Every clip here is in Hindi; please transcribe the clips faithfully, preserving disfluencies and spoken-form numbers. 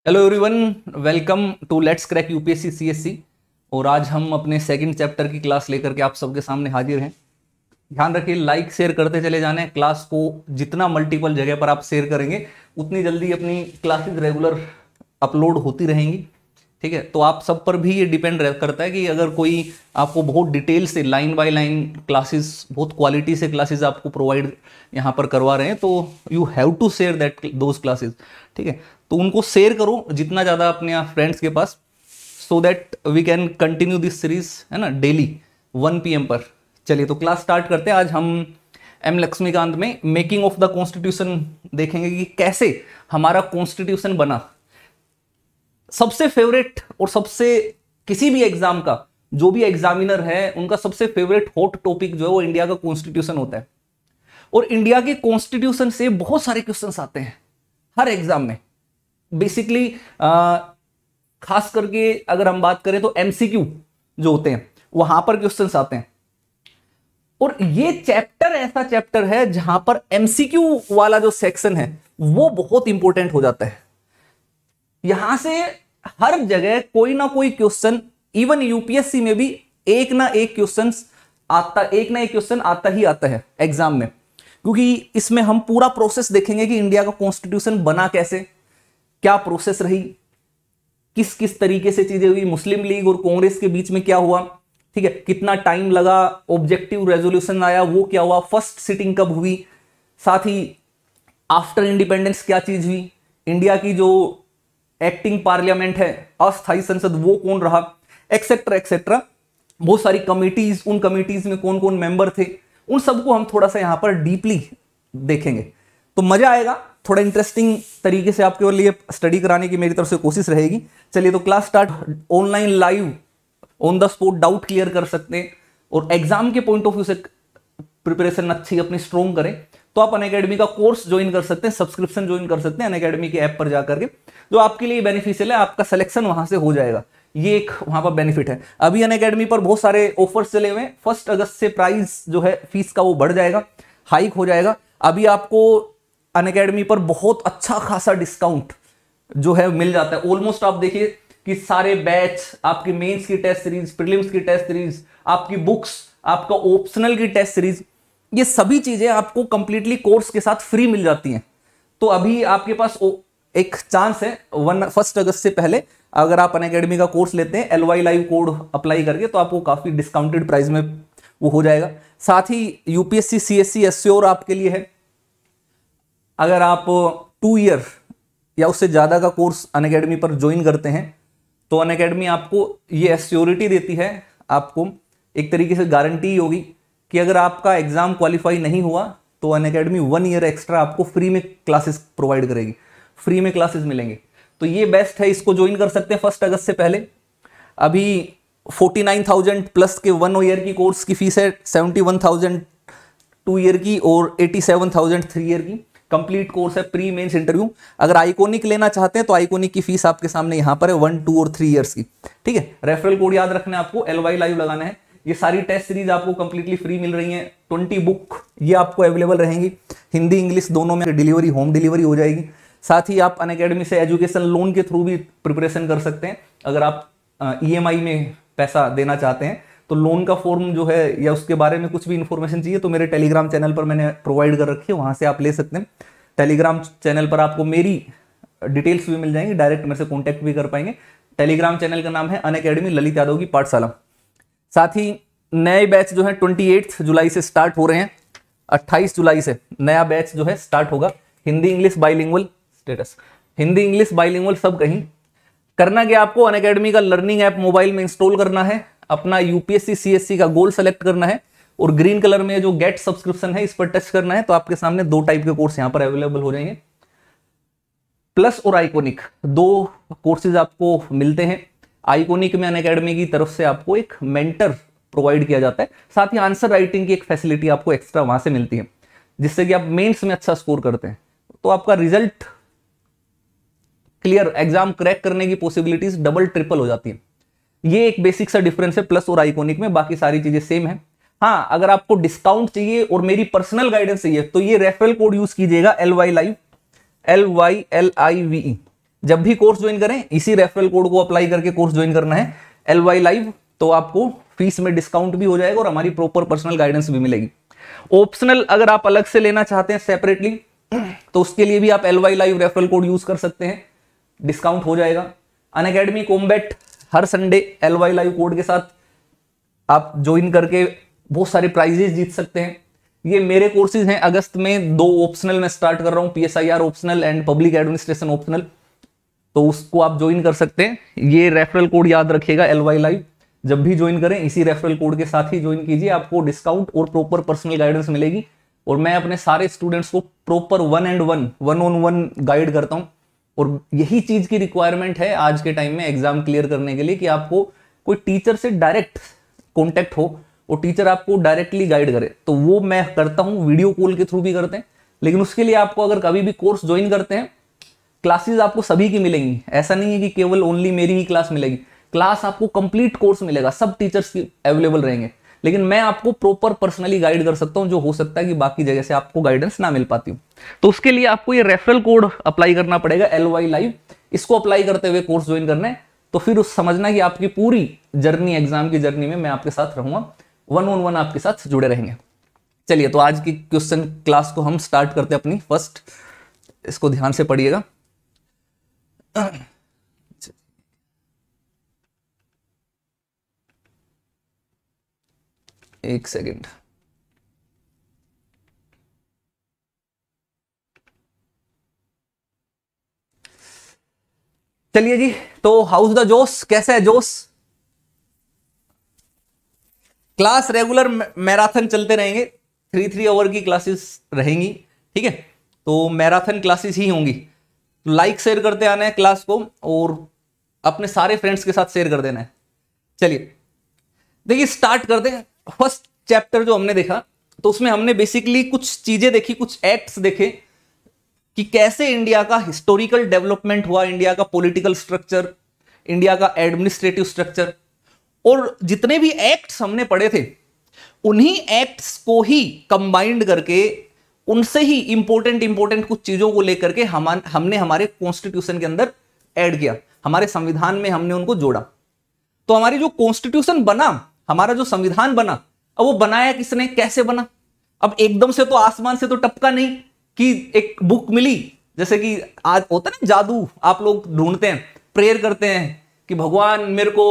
Hello everyone, welcome to let's crack UPSC CSE. और आज हम अपने सेकंड चैप्टर की क्लास लेकर के आप सबके सामने हाजिर हैं। ध्यान रखिए, लाइक शेयर करते चले जाने। क्लास को जितना मल्टीपल जगह पर आप शेयर करेंगे उतनी जल्दी अपनी क्लासेस रेगुलर अपलोड होती रहेंगी। ठीक है, तो आप सब पर भी ये डिपेंड करता है कि अगर कोई आपको बहुत डिटेल से लाइन बाय लाइन क्लासेस, बहुत क्वालिटी से क्लासेस आपको प्रोवाइड यहाँ पर करवा रहे हैं, तो you have to share that those classes. ठीक है, तो उनको शेयर करो जितना ज़्यादा अपने फ्रेंड्स के पास, so that we can continue this series, है ना, डेली वन पी एम पर। चलिए तो क्लास स्टार्ट करते हैं। आज हम एम लक्ष्मीकांत में मेकिंग ऑफ द कॉन्स्टिट्यूशन देखेंगे कि कैसे हमारा कॉन्स्टिट्यूशन बना। सबसे फेवरेट और सबसे किसी भी एग्जाम का जो भी एग्जामिनर है उनका सबसे फेवरेट हॉट टॉपिक जो है वो इंडिया का कॉन्स्टिट्यूशन होता है। और इंडिया के कॉन्स्टिट्यूशन से बहुत सारे क्वेश्चंस आते हैं हर एग्जाम में। बेसिकली खास करके अगर हम बात करें तो एमसीक्यू जो होते हैं वहां पर क्वेश्चंस आते हैं। और ये चैप्टर ऐसा चैप्टर है जहां पर एमसीक्यू वाला जो सेक्शन है वो बहुत इंपॉर्टेंट हो जाता है। यहां से हर जगह कोई ना कोई क्वेश्चन, इवन यूपीएससी में भी एक ना एक क्वेश्चन आता एक ना एक क्वेश्चन आता ही आता है एग्जाम में, क्योंकि इसमें हम पूरा प्रोसेस देखेंगे कि इंडिया का कॉन्स्टिट्यूशन बना कैसे, क्या प्रोसेस रही, किस किस तरीके से चीजें हुई, मुस्लिम लीग और कांग्रेस के बीच में क्या हुआ, ठीक है, कितना टाइम लगा, ऑब्जेक्टिव रेजोल्यूशन आया वो क्या हुआ, फर्स्ट सिटिंग कब हुई, साथ ही आफ्टर इंडिपेंडेंस क्या चीज हुई, इंडिया की जो एक्टिंग पार्लियामेंट है, अस्थायी संसद, वो कौन रहा, एक्सेट्रा एक्सेट्रा। बहुत सारी कमिटीज, उन कमिटीज में कौन कौन मेंबर थे, उन सबको हम थोड़ा सा यहां पर डीपली देखेंगे तो मजा आएगा। थोड़ा इंटरेस्टिंग तरीके से आपके लिए स्टडी कराने की मेरी तरफ से कोशिश रहेगी। चलिए तो class start. Online live on the spot doubt clear कर सकते हैं और एग्जाम के पॉइंट ऑफ व्यू से प्रिपरेशन अच्छी अपनी स्ट्रॉन्ग करें तो आप अनअकैडमी का कोर्स ज्वाइन कर सकते हैं, सब्सक्रिप्शन ज्वाइन कर सकते हैं अनअकैडमी के ऐप पर जाकर के, जो आपके लिए बेनिफिशियल है। आपका सिलेक्शन वहां से हो जाएगा, ये एक वहां पर बेनिफिट है। अभी अनअकैडमी पर बहुत सारे ऑफर्स चले हुए हैं। फर्स्ट अगस्त से प्राइस जो है फीस का वो बढ़ जाएगा, हाइक हो जाएगा। अभी आपको अनअकैडमी पर बहुत अच्छा खासा डिस्काउंट जो है मिल जाता है। ऑलमोस्ट आप देखिए कि सारे बैच, आपकी मेंस की टेस्ट सीरीज, प्रीलिम्स की टेस्ट सीरीज, आपकी बुक्स, आपका ऑप्शनल की टेस्ट सीरीज, ये सभी चीजें आपको कंप्लीटली कोर्स के साथ फ्री मिल जाती हैं। तो अभी आपके पास एक चांस है, वन फर्स्ट अगस्त से पहले अगर आप अनअकैडमी का कोर्स लेते हैं L Y live code apply करके, तो आपको काफी डिस्काउंटेड प्राइस में वो हो जाएगा। साथ ही यूपीएससी सीएसई एश्योर आपके लिए है। अगर आप टू ईयर या उससे ज्यादा का कोर्स अनअकैडमी पर ज्वाइन करते हैं तो अनअकैडमी आपको ये एश्योरिटी देती है, आपको एक तरीके से गारंटी होगी कि अगर आपका एग्जाम क्वालिफाई नहीं हुआ तो अनअकैडमी वन ईयर एक्स्ट्रा आपको फ्री में क्लासेस प्रोवाइड करेगी, फ्री में क्लासेस मिलेंगे। तो ये बेस्ट है, इसको ज्वाइन कर सकते हैं फर्स्ट अगस्त से पहले। अभी फोर्टी नाइन थाउजेंड प्लस के वन ईयर की कोर्स की फीस है, seventy one thousand two year की और eighty seven thousand three year की। कंप्लीट कोर्स है, प्री मेंस इंटरव्यू। अगर आइकोनिक लेना चाहते हैं तो आइकोनिक की फीस आपके सामने यहां पर है, वन टू और थ्री इयर्स की। ठीक है, रेफरल कोड याद रखना है आपको, एल वाई लाइव लगाना है। ये सारी टेस्ट सीरीज आपको कंप्लीटली फ्री मिल रही हैं। ट्वेंटी बुक ये आपको अवेलेबल रहेंगी, हिंदी इंग्लिश दोनों में डिलीवरी, होम डिलीवरी हो जाएगी। साथ ही आप अनअकैडमी से एजुकेशन लोन के थ्रू भी प्रिपरेशन कर सकते हैं। अगर आप ईएमआई में पैसा देना चाहते हैं तो लोन का फॉर्म जो है या उसके बारे में कुछ भी इंफॉर्मेशन चाहिए तो मेरे टेलीग्राम चैनल पर मैंने प्रोवाइड कर रखी है, वहां से आप ले सकते हैं। टेलीग्राम चैनल पर आपको मेरी डिटेल्स भी मिल जाएंगी, डायरेक्ट मेरे से कॉन्टैक्ट भी कर पाएंगे। टेलीग्राम चैनल का नाम है अनअकैडमी ललित यादव की पाठशाला। साथ ही नए बैच जो है अट्ठाईस जुलाई से स्टार्ट हो रहे हैं। अट्ठाईस जुलाई से नया बैच जो है स्टार्ट होगा। Hindi English bilingual status, Hindi English bilingual सब कहीं। करना क्या आपको, अनअकैडमी का लर्निंग ऐप मोबाइल में इंस्टॉल करना है, अपना यूपीएससी सीएसई का गोल सेलेक्ट करना है और ग्रीन कलर में जो गेट सब्सक्रिप्शन है इस पर टच करना है। तो आपके सामने दो टाइप के कोर्स यहां पर अवेलेबल हो जाएंगे, प्लस और आइकोनिक, दो कोर्सेज आपको मिलते हैं। आइकोनिक में अनअकैडमी की तरफ से आपको एक मेंटर प्रोवाइड किया जाता है, साथ ही आंसर राइटिंग की एक फैसिलिटी आपको एक्स्ट्रा वहां से मिलती है, जिससे कि आप मेंस में अच्छा स्कोर करते हैं तो आपका रिजल्ट क्लियर, एग्जाम क्रैक करने की पॉसिबिलिटीज डबल ट्रिपल हो जाती है। ये एक बेसिक सा डिफरेंस है प्लस और आइकोनिक में, बाकी सारी चीजें सेम है। हाँ, अगर आपको डिस्काउंट चाहिए और मेरी पर्सनल गाइडेंस चाहिए तो ये रेफरल कोड यूज कीजिएगा, L Y live, L Y L I V E. जब भी कोर्स ज्वाइन करें इसी रेफरल कोड को अप्लाई करके कोर्स ज्वाइन करना है, एल वाई लाइव, तो आपको फीस में डिस्काउंट भी हो जाएगा और हमारी प्रॉपर पर्सनल गाइडेंस भी मिलेगी। ऑप्शनल अगर आप अलग से लेना चाहते हैं सेपरेटली, तो उसके लिए भी आप L Y live referral code use कर सकते हैं, डिस्काउंट हो जाएगा। अनअकैडमी कॉम्बैट हर Sunday L Y live code के साथ आप ज्वाइन करके बहुत सारे प्राइजेस जीत सकते हैं। ये मेरे कोर्सेज हैं, अगस्त में दो ऑप्शनल में स्टार्ट कर रहा हूं, PSIR optional and public administration optional, तो उसको आप ज्वाइन कर सकते हैं। ये रेफरल कोड याद रखिएगा, एल वाई लाइव, जब भी ज्वाइन करें इसी रेफरल कोड के साथ ही ज्वाइन कीजिए, आपको डिस्काउंट और प्रॉपर पर्सनल गाइडेंस मिलेगी। और मैं अपने सारे स्टूडेंट्स को proper one and one one on one guide करता हूं, और यही चीज की रिक्वायरमेंट है आज के टाइम में एग्जाम क्लियर करने के लिए, कि आपको कोई टीचर से डायरेक्ट कॉन्टेक्ट हो और टीचर आपको डायरेक्टली गाइड करे। तो वो मैं करता हूं, वीडियो कॉल के थ्रू भी करते हैं, लेकिन उसके लिए आपको अगर कभी भी कोर्स ज्वाइन करते हैं, क्लासेस आपको सभी की मिलेंगी, ऐसा नहीं है कि केवल ओनली मेरी ही क्लास मिलेगी, क्लास आपको कंप्लीट कोर्स मिलेगा, सब टीचर्स की अवेलेबल रहेंगे, लेकिन मैं आपको प्रॉपर पर्सनली गाइड कर सकता हूं, जो हो सकता है कि बाकी जगह से आपको गाइडेंस ना मिल पाती हो। तो उसके लिए आपको ये रेफरल कोड अप्लाई करना पड़ेगा, एल वाई लाइव, इसको अप्लाई करते हुए कोर्स ज्वाइन करना है। तो फिर उस समझना कि आपकी पूरी जर्नी, एग्जाम की जर्नी में मैं आपके साथ रहूंगा, वन ऑन वन आपके साथ जुड़े रहेंगे। चलिए, तो आज की क्वेश्चन क्लास को हम स्टार्ट करते हैं अपनी फर्स्ट, इसको ध्यान से पढ़िएगा। एक सेकेंड, चलिए जी। तो हाउस द जोश, कैसा है जोश? क्लास रेगुलर मैराथन चलते रहेंगे, थ्री थ्री आवर की क्लासेस रहेंगी, ठीक है? तो मैराथन क्लासेस ही होंगी। लाइक शेयर करते आना है क्लास को, और अपने सारे फ्रेंड्स के साथ शेयर कर देना है। चलिए देखिए, स्टार्ट करते हैं। फर्स्ट चैप्टर जो हमने देखा, तो उसमें हमने बेसिकली कुछ चीजें देखी, कुछ एक्ट्स देखे कि कैसे इंडिया का हिस्टोरिकल डेवलपमेंट हुआ, इंडिया का पॉलिटिकल स्ट्रक्चर, इंडिया का एडमिनिस्ट्रेटिव स्ट्रक्चर, और जितने भी एक्ट्स हमने पढ़े थे उन्हीं एक्ट्स को ही कंबाइंड करके, उनसे ही इंपॉर्टेंट इंपॉर्टेंट कुछ चीजों को लेकर के हम हमने हमारे कॉन्स्टिट्यूशन के अंदर ऐड किया, हमारे संविधान में हमने उनको जोड़ा। तो हमारी जो कॉन्स्टिट्यूशन बना, हमारा जो संविधान बना, अब वो बनाया किसने, कैसे बना? अब एकदम से तो आसमान से तो टपका नहीं कि एक बुक मिली, जैसे कि आज होता है ना जादू, आप लोग ढूंढते हैं, प्रेयर करते हैं कि भगवान मेरे को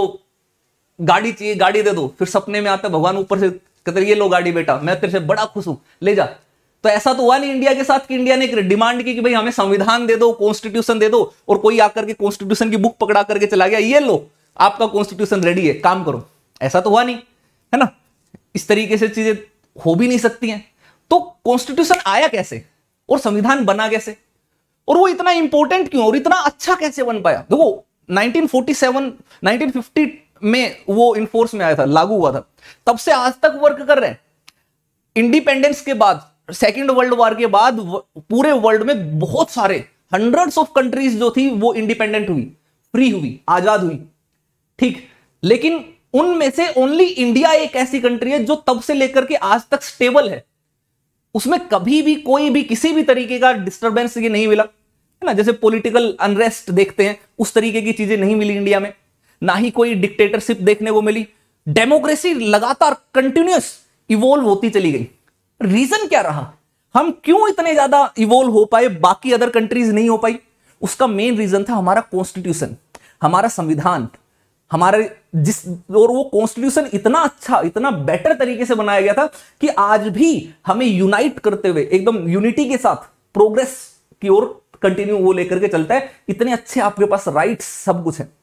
गाड़ी चाहिए, गाड़ी दे दो, फिर सपने में आता है भगवान ऊपर से कहते ये लो गाड़ी बेटा, मैं तेरे से बड़ा खुश हूं, ले जा। तो ऐसा तो हुआ नहीं इंडिया के साथ कि इंडिया ने एक डिमांड की कि भाई हमें संविधान दे दो, कॉन्स्टिट्यूशन दे दो, और कोई आकर के कॉन्स्टिट्यूशन की बुक पकड़ा करके चला गया, ये लो आपका कॉन्स्टिट्यूशन रेडी है, काम करो। ऐसा तो हुआ नहीं, है ना? इस तरीके से चीजें हो भी नहीं सकती हैं। तो कॉन्स्टिट्यूशन आया कैसे और संविधान बना कैसे, और वो इतना इंपॉर्टेंट क्यों और इतना अच्छा कैसे बन पाया? देखो nineteen forty seven nineteen fifty में वो इनफोर्स में आया था, लागू हुआ था, तब से आज तक वर्क कर रहे हैं। इंडिपेंडेंस के बाद, सेकेंड वर्ल्ड वॉर के बाद, पूरे वर्ल्ड में बहुत सारे हंड्रेड्स ऑफ कंट्रीज जो थी वो इंडिपेंडेंट हुई, फ्री हुई, आजाद हुई, ठीक। लेकिन उनमें से ओनली इंडिया एक ऐसी कंट्री है जो तब से लेकर के आज तक स्टेबल है, उसमें कभी भी कोई भी किसी भी तरीके का डिस्टर्बेंस ये नहीं मिला, है ना? जैसे पॉलिटिकल अनरेस्ट देखते हैं, उस तरीके की चीजें नहीं मिली इंडिया में, ना ही कोई डिक्टेटरशिप देखने को मिली। डेमोक्रेसी लगातार कंटिन्यूअस इवॉल्व होती चली गई। रीजन क्या रहा, हम क्यों इतने ज्यादा इवॉल्व हो पाए, बाकी अदर कंट्रीज नहीं हो पाई? उसका मेन रीजन था हमारा कॉन्स्टिट्यूशन, हमारा संविधान, हमारे जिस, और वो कॉन्स्टिट्यूशन इतना अच्छा, इतना बेटर तरीके से बनाया गया था कि आज भी हमें यूनाइट करते हुए एकदम यूनिटी के साथ प्रोग्रेस की ओर कंटिन्यू वो लेकर के चलता है। इतने अच्छे आपके पास राइट्स, सब कुछ है।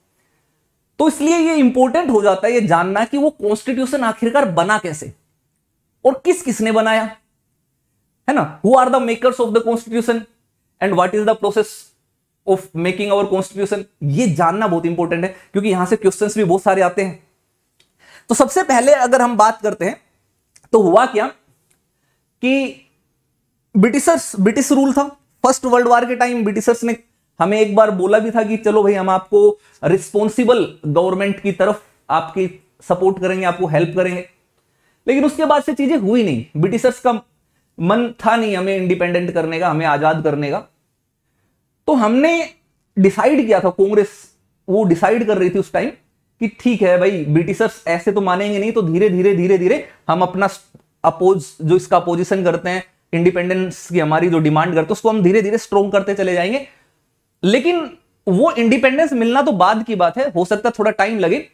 तो इसलिए ये इंपॉर्टेंट हो जाता है ये जानना कि वो कॉन्स्टिट्यूशन आखिरकार बना कैसे और किस किसने बनाया, है ना? Who are the makers of the constitution and what is the process of making our constitution, ये जानना बहुत इंपॉर्टेंट है, क्योंकि यहां से क्वेश्चंस भी बहुत सारे आते हैं। तो सबसे पहले अगर हम बात करते हैं तो हुआ क्या कि ब्रिटिशर्स, ब्रिटिश रूल था फर्स्ट वर्ल्ड वॉर के टाइम। ब्रिटिशर्स ने हमें एक बार बोला भी था कि चलो भाई हम आपको रिस्पॉन्सिबल गवर्नमेंट की तरफ आपकी सपोर्ट करेंगे, आपको हेल्प करेंगे, लेकिन उसके बाद से चीजें हुई नहीं। ब्रिटिशर्स का मन था नहीं हमें इंडिपेंडेंट करने का, हमें आजाद करने का। तो हमने डिसाइड किया था कांग्रेस, वो डिसाइड कर रही थी उस टाइम कि ठीक है भाई ब्रिटिशर्स ऐसे तो मानेंगे नहीं, तो धीरे धीरे धीरे धीरे हम अपना अपोज जो इसका अपोजिशन करते हैं, इंडिपेंडेंस की हमारी जो डिमांड करते हैं उसको हम धीरे धीरे स्ट्रॉन्ग करते चले जाएंगे। लेकिन वो इंडिपेंडेंस मिलना तो बाद की बात है, हो सकता है थोड़ा टाइम लगे,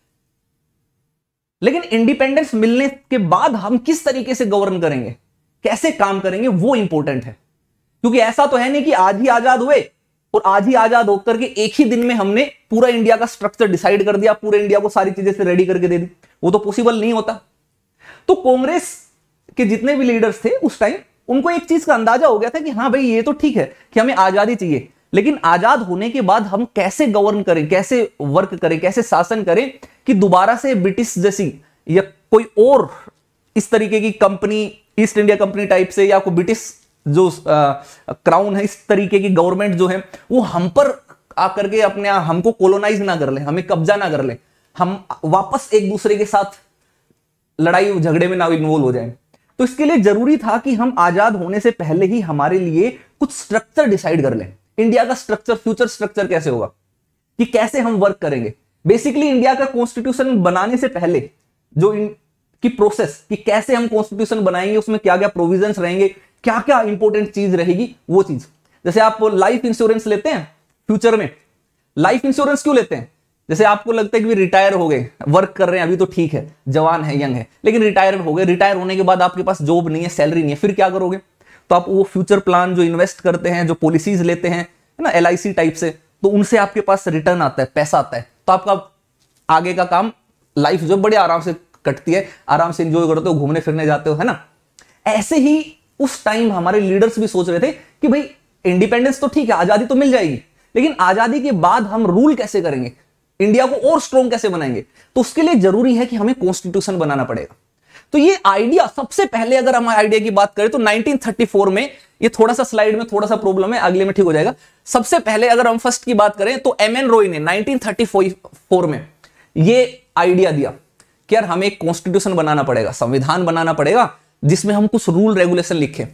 लेकिन इंडिपेंडेंस मिलने के बाद हम किस तरीके से गवर्न करेंगे, कैसे काम करेंगे, वो इंपॉर्टेंट है। क्योंकि ऐसा तो है नहीं कि आज ही आजाद हुए और आज ही आजाद होकर के एक ही दिन में हमने पूरा इंडिया का स्ट्रक्चर डिसाइड कर दिया, पूरे इंडिया को सारी चीजें से रेडी करके दे दी, वो तो पॉसिबल नहीं होता। तो कांग्रेस के जितने भी लीडर्स थे उस टाइम, उनको एक चीज का अंदाजा हो गया था कि हाँ भाई ये तो ठीक है कि हमें आजादी चाहिए, लेकिन आजाद होने के बाद हम कैसे गवर्न करें, कैसे वर्क करें, कैसे शासन करें कि दोबारा से ब्रिटिश जैसी या कोई और इस तरीके की company, East India company type से, या कोई ब्रिटिश जो क्राउन है, इस तरीके की गवर्नमेंट जो है वो हम पर आकर के अपने हमको कोलोनाइज ना कर ले, हमें कब्जा ना कर ले, हम वापस एक दूसरे के साथ लड़ाई झगड़े में ना इन्वॉल्व हो जाए। तो इसके लिए जरूरी था कि हम आजाद होने से पहले ही हमारे लिए कुछ स्ट्रक्चर डिसाइड कर लें। इंडिया का स्ट्रक्चर, फ्यूचर स्ट्रक्चर कैसे होगा, कि कैसे हम वर्क करेंगे। बेसिकली इंडिया का कॉन्स्टिट्यूशन बनाने से पहले जो की प्रोसेस, कि कैसे हम कॉन्स्टिट्यूशन बनाएंगे, उसमें क्या क्या प्रोविजंस रहेंगे, क्या क्या इंपॉर्टेंट चीज रहेगी, वो चीज। जैसे आप लाइफ इंश्योरेंस लेते हैं फ्यूचर में, लाइफ इंश्योरेंस क्यों लेते हैं? जैसे आपको लगता है कि रिटायर हो गए, वर्क कर रहे हैं अभी तो ठीक है, जवान है, यंग है, लेकिन रिटायर हो गए, रिटायर होने के बाद आपके पास जॉब नहीं है, सैलरी नहीं है, फिर क्या करोगे? तो आप वो फ्यूचर प्लान जो इन्वेस्ट करते हैं, जो पॉलिसीज लेते हैं, है ना, एल आई सी टाइप से, तो उनसे आपके पास रिटर्न आता है, पैसा आता है, तो आपका आगे का काम, लाइफ जो बड़े आराम से कटती है, आराम से एंजॉय करते हो, घूमने फिरने जाते हो, है ना। ऐसे ही उस टाइम हमारे लीडर्स भी सोच रहे थे कि भाई इंडिपेंडेंस तो ठीक है, आजादी तो मिल जाएगी, लेकिन आजादी के बाद हम रूल कैसे करेंगे, इंडिया को और स्ट्रॉन्ग कैसे बनाएंगे, तो उसके लिए जरूरी है कि हमें कॉन्स्टिट्यूशन बनाना पड़ेगा। तो ये आइडिया सबसे पहले, अगर हम आइडिया की बात करें तो नाइनटीन थर्टी फोर में, ये थोड़ा सा स्लाइड में थोड़ा सा प्रॉब्लम है, अगले में ठीक हो जाएगा। सबसे पहले अगर हम फर्स्ट की बात करें तो एम एन रॉय ने नाइनटीन थर्टी फोर में ये आइडिया दिया कि यार हमें एक कॉन्स्टिट्यूशन बनाना पड़ेगा, संविधान बनाना पड़ेगा, जिसमें हम कुछ रूल रेगुलेशन लिखें।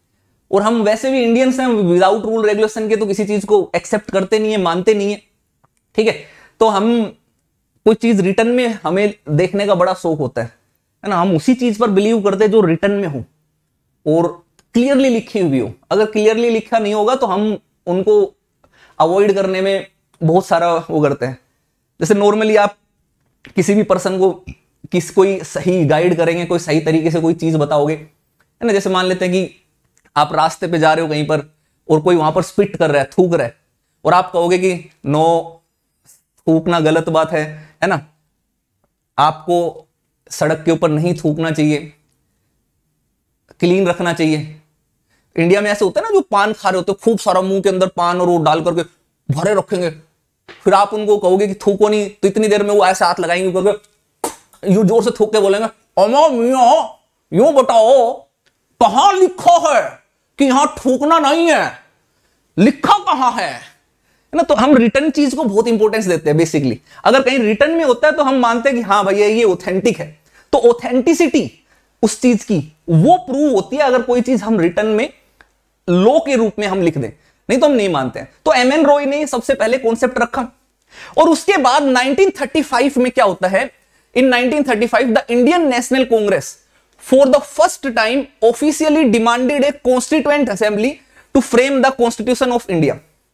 और हम वैसे भी इंडियंस हैं, विदाउट रूल रेगुलेशन के तो किसी चीज को एक्सेप्ट करते नहीं है, मानते नहीं है, ठीक है। तो हम कोई चीज रिटर्न में हमें देखने का बड़ा शौक होता है, है ना, हम उसी चीज पर बिलीव करते हैं जो रिटर्न में हो और क्लियरली लिखी हुई हो। अगर क्लियरली लिखा नहीं होगा तो हम उनको अवॉइड करने में बहुत सारा वो करते हैं। जैसे नॉर्मली आप किसी भी पर्सन को किस कोई सही गाइड करेंगे, कोई सही तरीके से कोई चीज बताओगे, है ना। जैसे मान लेते हैं कि आप रास्ते पे जा रहे हो कहीं पर और कोई वहां पर स्पिट कर रहा है, थूक रहा है, और आप कहोगे कि नो, थूकना गलत बात है, है ना, आपको सड़क के ऊपर नहीं थूकना चाहिए, क्लीन रखना चाहिए। इंडिया में ऐसे होता है ना, जो पान खा रहे होते हैं, खूब सारा मुंह के अंदर पान और वो डाल करके भरे रखेंगे, फिर आप उनको कहोगे कि थूको नहीं, तो इतनी देर में वो ऐसे हाथ लगाएंगे करके यूं जोर से थूक के बोलेंगे, अमा मियां यूं बताओ कहां लिखा है कि यहां थूकना नहीं है, लिखा कहां है ना। तो हम रिटर्न चीज को बहुत इंपॉर्टेंस देते हैं। बेसिकली अगर कहीं रिटर्न में होता है तो हम मानते हैं कि हाँ भैया ये ऑथेंटिक है। तो ऑथेंटिसिटी उस चीज की वो प्रूव होती है अगर कोई चीज हम रिटर्न में लॉ के रूप में हम लिख दें, नहीं तो हम नहीं मानते हैं। तो एम एन रॉय ने सबसे पहले कॉन्सेप्ट रखा, और उसके बाद नाइनटीन थर्टी फाइव में क्या होता है, in nineteen thirty five the Indian national Congress for the first time officially demanded a constituent assembly to frame the constitution of India.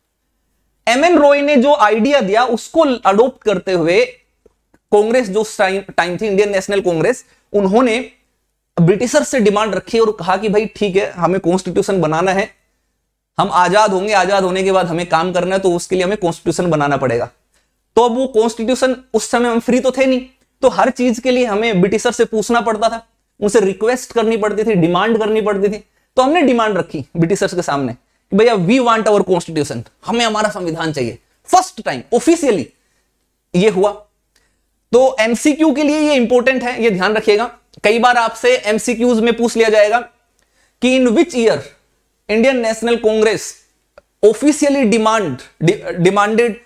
M N Roy ने जो आइडिया दिया उसको अडॉप्ट करते हुए कांग्रेस जो टाइम थी, इंडियन नेशनल कांग्रेस, उन्होंने ब्रिटिशर से डिमांड रखी और कहा कि भाई ठीक है, हमें कॉन्स्टिट्यूशन बनाना है, हम आजाद होंगे, आजाद होने के बाद हमें काम करना है, तो उसके लिए हमें कॉन्स्टिट्यूशन बनाना पड़ेगा। तो अब वो कॉन्स्टिट्यूशन, उस समय हम फ्री तो थे नहीं, तो हर चीज के लिए हमें ब्रिटिशर से पूछना पड़ता था, उनसे रिक्वेस्ट करनी पड़ती थी, डिमांड करनी पड़ती थी। तो हमने डिमांड रखी ब्रिटिशर्स के सामने कि भैया वी वांट आवर कॉन्स्टिट्यूशन, हमें हमारा संविधान चाहिए। फर्स्ट टाइम ऑफिशियली ये हुआ। तो एमसीक्यू के लिए ये इंपॉर्टेंट है, ये ध्यान रखिएगा। कई बार आपसे एमसीक्यूज में पूछ लिया जाएगा कि in which year Indian national Congress officially demand demanded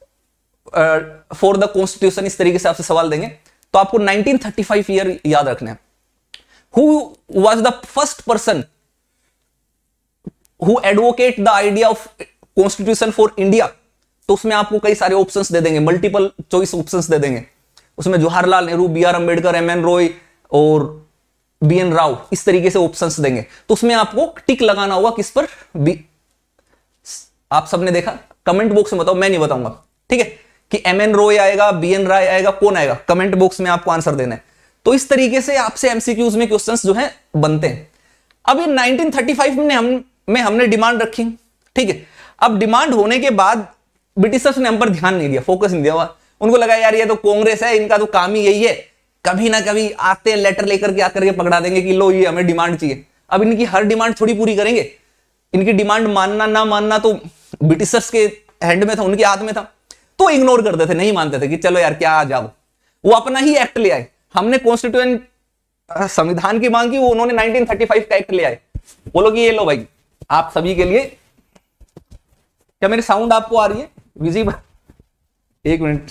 for the constitution, इस तरीके से आपसे सवाल देंगे तो आपको नाइनटीन थर्टी फाइव ईयर याद रखना है। Who was the first person who advocate the idea of constitution for India, तो उसमें आपको कई सारे ऑप्शंस दे देंगे, मल्टीपल चॉइस ऑप्शंस दे देंगे। उसमें Jawaharlal Nehru, B R Ambedkar, M N Roy और बी एन राव, इस तरीके से ऑप्शंस देंगे। तो उसमें आपको टिक लगाना होगा किस पर बी। आप सबने देखा, कमेंट बॉक्स में बताओ, मैं नहीं बताऊंगा, ठीक है, कि एम एन रॉय आएगा, बी एन राय आएगा, कौन आएगा, कमेंट बॉक्स में आपको आंसर देना है। तो इस तरीके से आपसे एमसीक्यूज में क्वेश्चंस जो है बनते हैं। अब ये नाइनटीन थर्टी फाइव में हम में हमने डिमांड रखी, ठीक है। अब डिमांड होने के बाद ब्रिटिशर्स ने हम पर ध्यान नहीं दिया, फोकस नहीं दिया। उनको लगा यार ये तो कांग्रेस है, इनका तो काम ही यही है, कभी ना कभी आते हैं लेटर लेकर के आकर के पकड़ा देंगे कि लो ये हमें डिमांड चाहिए। अब इनकी हर डिमांड थोड़ी पूरी करेंगे, इनकी डिमांड मानना ना मानना तो ब्रिटिशर्स के हैंड में था, उनके हाथ में था। तो इग्नोर करते थे, नहीं मानते थे कि चलो यार क्या आ जाओ। वो अपना ही एक्ट ले आए। हमने कॉन्स्टिट्यूएंट संविधान की मांग की, वो उन्होंने नाइनटीन थर्टी फाइव का एक्ट ले आए। बोलो कि ये लो भाई आप सभी के लिए। क्या मेरी साउंड आपको आ रही है विजिबल? एक मिनट।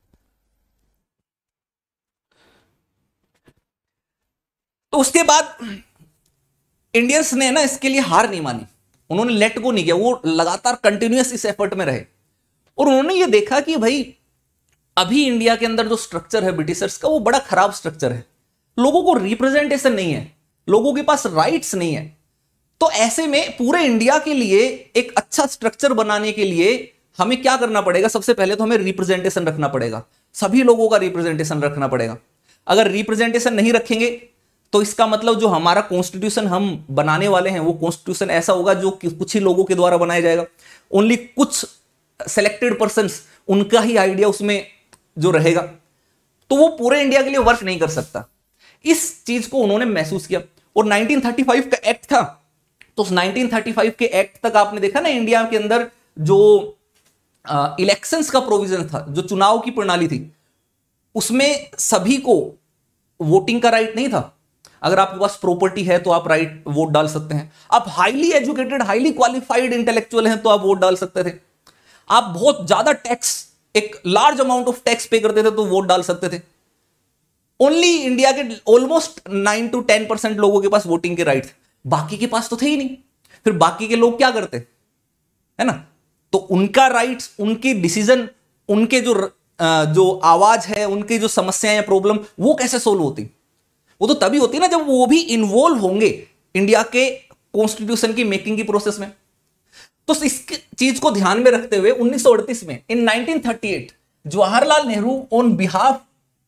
तो उसके बाद इंडियंस ने ना इसके लिए हार नहीं मानी, उन्होंने लेट गो नहीं किया, वो लगातार कंटिन्यूअस इस एफर्ट में रहे। और उन्होंने ये देखा कि भाई अभी इंडिया के अंदर जो स्ट्रक्चर है ब्रिटिशर्स का, वो बड़ा खराब स्ट्रक्चर है। लोगों को रिप्रेजेंटेशन नहीं है, लोगों के पास राइट्स नहीं है। तो ऐसे में पूरे इंडिया के लिए एक अच्छा स्ट्रक्चर बनाने के लिए हमें क्या करना पड़ेगा? सबसे पहले तो हमें रिप्रेजेंटेशन रखना पड़ेगा, सभी लोगों का रिप्रेजेंटेशन रखना पड़ेगा। अगर रिप्रेजेंटेशन नहीं रखेंगे तो इसका मतलब जो हमारा कॉन्स्टिट्यूशन हम बनाने वाले हैं वो कॉन्स्टिट्यूशन ऐसा होगा जो कुछ ही लोगों के द्वारा बनाया जाएगा। ओनली कुछ सेलेक्टेड पर्संस, उनका ही आइडिया उसमें जो रहेगा, तो वो पूरे इंडिया के लिए वर्क नहीं कर सकता। इस चीज को उन्होंने महसूस किया। और नाइनटीन थर्टी फाइव का एक्ट था, तो उस नाइनटीन थर्टी फाइव के एक्ट तक आपने देखा ना, इंडिया के अंदर जो इलेक्शंस का प्रोविजन था, जो चुनाव की प्रणाली थी, उसमें सभी को वोटिंग का राइट नहीं था। अगर आपके पास प्रॉपर्टी है तो आप राइट वोट डाल सकते हैं, आप highly educated, highly qualified intellectual हैं तो आप वोट डाल सकते थे, आप बहुत ज्यादा टैक्स, एक लार्ज अमाउंट ऑफ टैक्स पे करते थे तो वोट डाल सकते थे। ओनली इंडिया के almost nine to ten percent लोगों के पास वोटिंग के राइट थे, बाकी के पास तो थे ही नहीं। फिर बाकी के लोग क्या करते, है ना? तो उनका राइट्स, उनकी डिसीजन, उनके जो जो आवाज है, उनकी जो समस्याएं या प्रॉब्लम, वो कैसे सोल्व होती? वो तो तभी होती ना जब वो भी इन्वॉल्व होंगे इंडिया के कॉन्स्टिट्यूशन की मेकिंग की प्रोसेस में। तो इस चीज को ध्यान में रखते हुए उन्नीस सौ अड़तीस में, in nineteen thirty eight, Jawaharlal Nehru on behalf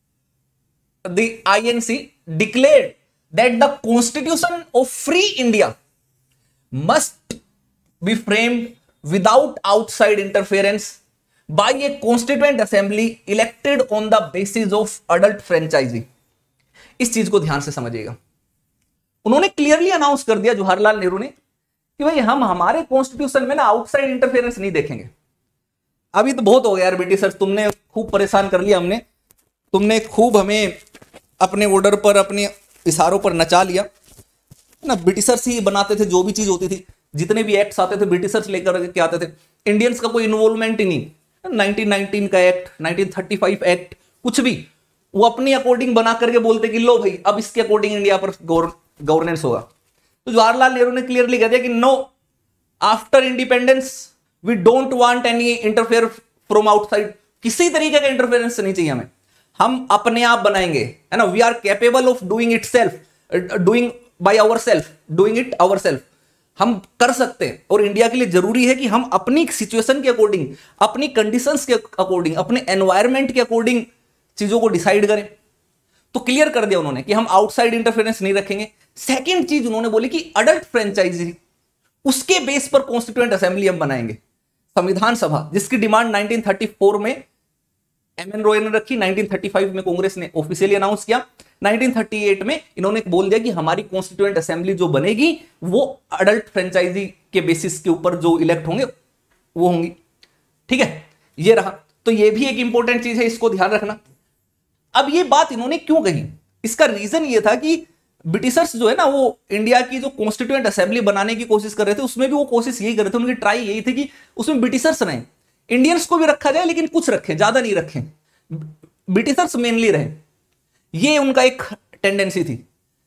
the INC declared that the constitution of free India must be framed without outside interference by a constituent assembly elected on the basis of adult franchise. इस चीज को ध्यान से समझिएगा। उन्होंने क्लियरली अनाउंस कर दिया, जवाहरलाल नेहरू ने, कि भाई हम हमारे कॉन्स्टिट्यूशन में ना आउटसाइड इंटरफेरेंस नहीं देखेंगे। अभी तो बहुत हो गया यार ब्रिटिशर्स, तुमने खूब परेशान कर लिया, हमने तुमने खूब हमें अपने ऑर्डर पर, अपने इशारों पर नचा लिया ना। ब्रिटिशर्स ही बनाते थे जो भी चीज होती थी, जितने भी एक्ट्स आते थे ब्रिटिशर्स लेकर के आते थे, इंडियंस का कोई इन्वॉल्वमेंट ही नहीं। नाइनटीन नाइनटीन का act, nineteen thirty five act, कुछ भी वो अपनी अकॉर्डिंग बना करके बोलते कि लो भाई अब इसके अकॉर्डिंग इंडिया पर गवर्नेंस होगा। तो जवाहरलाल नेहरू ने क्लियरली कह दिया कि no, after independence we don't want any interfere from outside. किसी तरीके का इंटरफेरेंस नहीं चाहिए हमें, हम अपने आप बनाएंगे, है ना। We are capable of doing it self, doing by our self, doing it our self. हम कर सकते हैं, और इंडिया के लिए जरूरी है कि हम अपनी सिचुएशन के अकॉर्डिंग, अपनी कंडीशंस के अकॉर्डिंग, अपने एनवायरमेंट के अकॉर्डिंग चीजों को डिसाइड करें। तो क्लियर कर दिया उन्होंने कि हम आउटसाइड इंटरफेरेंस नहीं रखेंगे। सेकंड चीज उन्होंने बोली कि अडल्ट फ्रेंचाइजी, उसके बेस पर कॉन्स्टिट्यूएंट असेंबली हम बनाएंगे, संविधान सभा, जिसकी डिमांड नाइनटीन थर्टी फोर में एम एन रॉय ने रखी, नाइनटीन थर्टी फाइव में कांग्रेस ने ऑफिशियली अनाउंस किया, नाइनटीन थर्टी एट में इन्होंने बोल दिया कि हमारी कॉन्स्टिट्यूएंट असेंबली जो बनेगी वो अडल्ट फ्रेंचाइजी के बेसिस के ऊपर जो इलेक्ट होंगे वो होंगी। ठीक है, ये रहा। तो ये भी एक इंपॉर्टेंट चीज है, इसको ध्यान रखना। अब ये बात इन्होंने क्यों कही, इसका रीजन ये था कि ब्रिटिशर्स जो है ना, वो इंडिया की जो कॉन्स्टिट्यूएंट असेंबली बनाने की कोशिश कर रहे थे, उसमें भी वो कोशिश यही कर रहे थे, उनकी ट्राई यही थी कि उसमें ब्रिटिशर्स रहें, इंडियंस को भी रखा जाए लेकिन कुछ रखें, ज्यादा नहीं रखें, ब्रिटिशर्स मेनली रहे, ये उनका एक टेंडेंसी थी।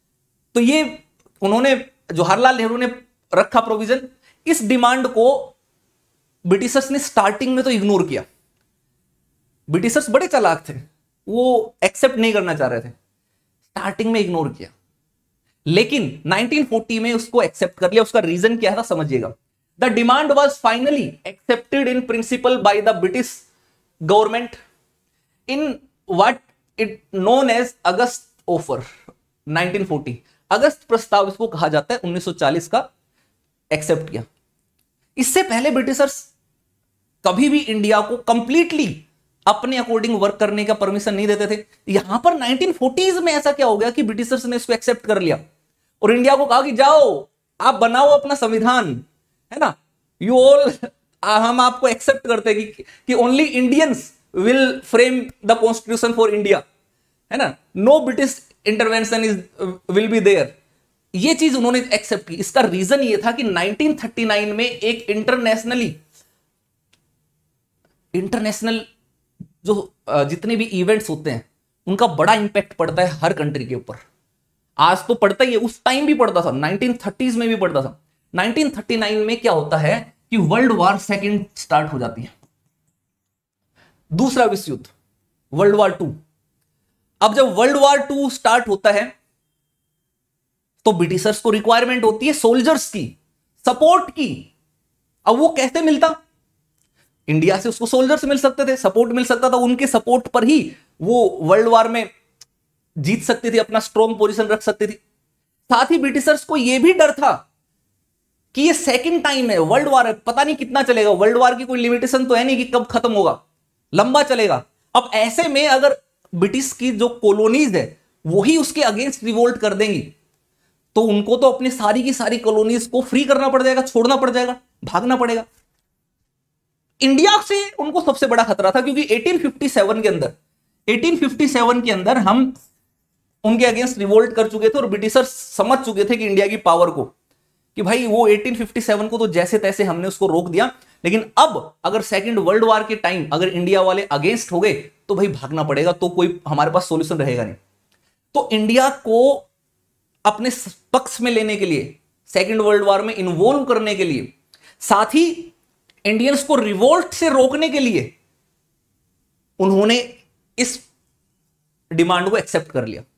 तो ये उन्होंने, जवाहरलाल नेहरू ने रखा प्रोविजन। इस डिमांड को ब्रिटिशर्स ने स्टार्टिंग में तो इग्नोर किया। ब्रिटिशर्स बड़े चालाक थे, वो एक्सेप्ट नहीं करना चाह रहे थे, स्टार्टिंग में इग्नोर किया, लेकिन नाइनटीन फोर्टी में उसको एक्सेप्ट कर लिया। उसका रीजन क्या था समझिएगा। The demand was finally accepted in principle by the British government in what it known as August offer nineteen forty. अगस्त प्रस्ताव इसको कहा जाता है, उन्नीस सौ चालीस का एक्सेप्ट किया। इससे पहले ब्रिटिशर्स कभी भी इंडिया को कंप्लीटली अपने अकॉर्डिंग वर्क करने का परमिशन नहीं देते थे। यहां पर नाइनटीन फोर्टीज़ में ऐसा क्या हो गया कि ब्रिटिशर्स ने इसको एक्सेप्ट कर लिया और इंडिया को कहा कि जाओ आप बनाओ अपना संविधान, है ना, यू ऑल, हम आपको एक्सेप्ट करते हैं कि, कि only Indians will frame the constitution for India, है ना, no British intervention is will be there. ये चीज उन्होंने एक्सेप्ट की। इसका रीजन ये था कि नाइनटीन थर्टी नाइन में एक इंटरनेशनली इंटरनेशनल जो जितने भी इवेंट्स होते हैं उनका बड़ा इंपैक्ट पड़ता है हर कंट्री के ऊपर। आज तो पड़ता ही है, उस टाइम भी पड़ता था, नाइनटीन थर्टीज़ में भी पड़ता था। नाइनटीन थर्टी नाइन में क्या होता है कि वर्ल्ड वॉर सेकंड स्टार्ट हो जाती है, दूसरा विश्व युद्ध, वर्ल्ड वॉर टू। अब जब वर्ल्ड वॉर टू स्टार्ट होता है तो ब्रिटिशर्स को रिक्वायरमेंट होती है सोल्जर्स की, सपोर्ट की। अब वो कैसे मिलता? इंडिया से उसको सोल्जर्स मिल सकते थे, सपोर्ट मिल सकता था, उनके सपोर्ट पर ही वो वर्ल्ड वॉर में जीत सकती थी, अपना स्ट्रॉन्ग पोजीशन रख सकती थी। साथ ही ब्रिटिशर्स को यह भी डर था कि ये सेकंड टाइम है, वर्ल्ड वॉर है, पता नहीं कितना चलेगा, वर्ल्ड वॉर की कोई लिमिटेशन तो है नहीं कि कब खत्म होगा, लंबा चलेगा। अब ऐसे में अगर ब्रिटिश की जो कॉलोनीज है वही उसके अगेंस्ट रिवोल्ट कर देंगी तो उनको तो अपनी सारी की सारी कॉलोनीज को फ्री करना पड़ जाएगा, छोड़ना पड़ जाएगा, भागना पड़ेगा। इंडिया से उनको सबसे बड़ा खतरा था क्योंकि एटीन फिफ्टी सेवन के अंदर एटीन फिफ्टी सेवन के अंदर हम उनके अगेंस्ट रिवोल्ट कर चुके थे और ब्रिटिशर्स समझ चुके थे कि इंडिया की पावर को, कि भाई वो एटीन फिफ्टी सेवन को तो जैसे तैसे हमने उसको रोक दिया, लेकिन अब अगर सेकंड वर्ल्ड वॉर के टाइम अगर इंडिया वाले अगेंस्ट हो गए तो भाई भागना पड़ेगा, तो कोई हमारे पास सॉल्यूशन रहेगा नहीं। तो इंडिया को अपने पक्ष में लेने के लिए, सेकंड वर्ल्ड वॉर में इन्वॉल्व करने के लिए, साथ ही इंडियंस को रिवोल्ट से रोकने के लिए उन्होंने इस डिमांड को एक्सेप्ट कर लिया,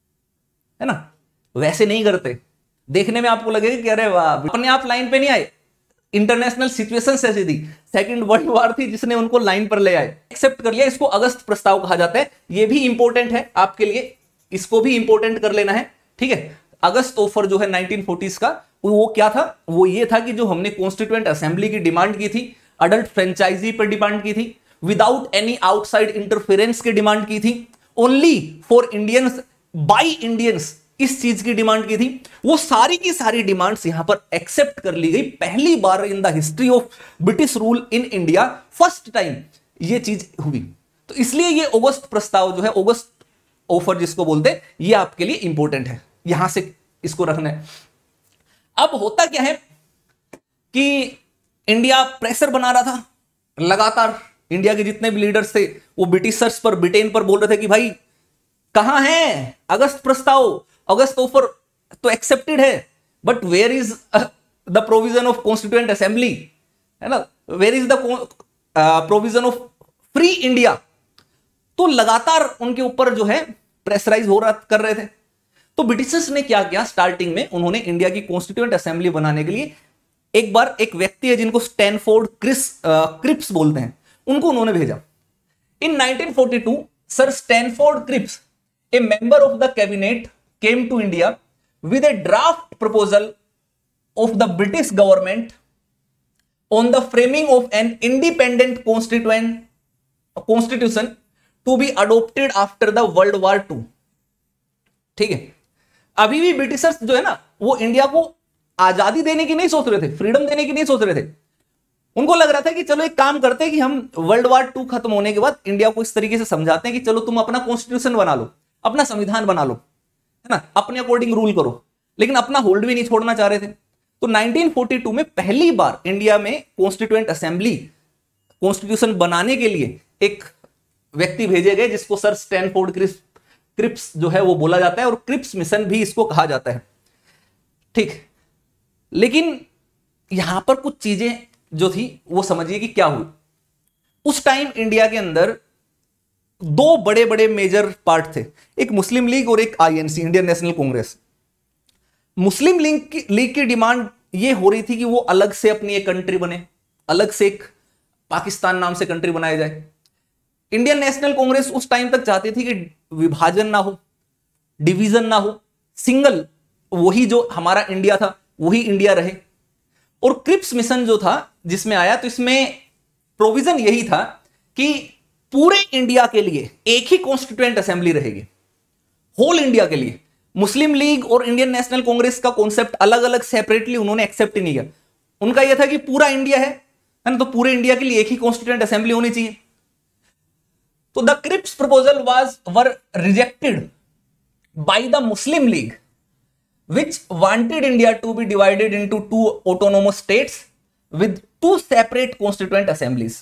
है ना। वैसे नहीं करते, देखने में आपको लगेगा कि अरे वाह, अपने आप लाइन पे नहीं आए, इंटरनेशनल सिचुएशन ऐसी थी, सेकंड वर्ल्ड वॉर थी जिसने उनको लाइन पर ले आए, एक्सेप्ट कर लिया। इसको अगस्त प्रस्ताव कहा जाता है। यह भी इंपॉर्टेंट है आपके लिए, इसको भी इंपॉर्टेंट कर लेना है, ठीक है। अगस्त ऑफर जो है नाइनटीन फोर्टीज़ का, वो क्या था? वो ये था कि जो हमने कॉन्स्टिट्यूएंट असेंबली की डिमांड की थी, अडल्ट फ्रेंचाइजी पर डिमांड की थी, विदाउट एनी आउटसाइड इंटरफेरेंस की डिमांड की थी, only for Indians by Indians, इस चीज की डिमांड की थी, वो सारी की सारी डिमांड्स यहां पर एक्सेप्ट कर ली गई। पहली बार in the history of British rule in India first time ये चीज हुई। तो इसलिए ये अगस्त प्रस्ताव जो है, अगस्त ऑफर जिसको बोलते हैं, ये आपके लिए इंपॉर्टेंट है, यहां से इसको रखना है। अब होता क्या है कि इंडिया प्रेशर बना रहा था लगातार, इंडिया के जितने भी लीडर्स थे वो ब्रिटिशर्स पर, ब्रिटेन पर बोल रहे थे कि भाई कहां है अगस्त प्रस्ताव, अगस्त ऑफर तो एक्सेप्टेड है, but where is the provision of constituent assembly, है ना, where is the provision of free India. तो लगातार उनके ऊपर जो है प्रेशराइज हो रहा कर रहे थे। तो ब्रिटिशर्स ने क्या किया, स्टार्टिंग में उन्होंने इंडिया की कॉन्स्टिट्यूएंट असेंबली बनाने के लिए एक बार एक व्यक्ति है जिनको स्टैनफोर्ड क्रिस क्रिप्स बोलते हैं, उनको उन्होंने भेजा। In nineteen forty two sir Stanford Cripps, a member of the cabinet, came to India with a draft proposal of the British government on the framing of an independent constituent constitution to be adopted after the World War Two। ठीक है, अभी भी ब्रिटिशर्स जो है ना, वो इंडिया को आजादी देने की नहीं सोच रहे थे, फ्रीडम देने की नहीं सोच रहे थे। उनको लग रहा था कि चलो एक काम करते हैं कि हम वर्ल्ड वॉर टू खत्म होने के बाद इंडिया को इस तरीके से समझाते हैं कि चलो तुम अपना कॉन्स्टिट्यूशन बना लो, अपना संविधान बना लो, है ना, अपने अकॉर्डिंग रूल करो, लेकिन अपना होल्ड भी नहीं छोड़ना चाह रहे थे। तो नाइनटीन फोर्टी टू में पहली बार इंडिया में कॉन्स्टिट्यूएंट असेंबली, कॉन्स्टिट्यूशन बनाने के लिए एक व्यक्ति भेजे गए जिसको सर स्टैनफोर्ड क्रिप्स क्रिप्स जो है वो बोला जाता है, और क्रिप्स मिशन भी इसको कहा जाता है, ठीक। लेकिन यहां पर कुछ चीजें जो थी वो समझिए कि क्या हुई। उस टाइम इंडिया के अंदर दो बड़े बड़े मेजर पार्ट थे, एक मुस्लिम लीग और एक आईएनसी, इंडियन नेशनल कांग्रेस। मुस्लिम लीग की लीग की डिमांड ये हो रही थी कि वो अलग से अपनी एक कंट्री बने, अलग से एक पाकिस्तान नाम से कंट्री बनाया जाए। इंडियन नेशनल कांग्रेस उस टाइम तक चाहती थी कि विभाजन ना हो, डिवीजन ना हो, सिंगल वही जो हमारा इंडिया था वही इंडिया रहे। और क्रिप्स मिशन जो था जिसमें आया, तो इसमें प्रोविजन यही था कि पूरे इंडिया के लिए एक ही कॉन्स्टिट्यूएंट असेंबली रहेगी, होल इंडिया के लिए। मुस्लिम लीग और इंडियन नेशनल कांग्रेस का कॉन्सेप्ट अलग अलग सेपरेटली उन्होंने एक्सेप्ट ही नहीं किया। उनका यह था कि पूरा इंडिया है ना, तो पूरे इंडिया के लिए एक ही कॉन्स्टिट्यूएंट असेंबली होनी चाहिए। तो the Cripps proposal was were rejected by the Muslim League which wanted India to be divided into two autonomous states with two separate constituent assemblies.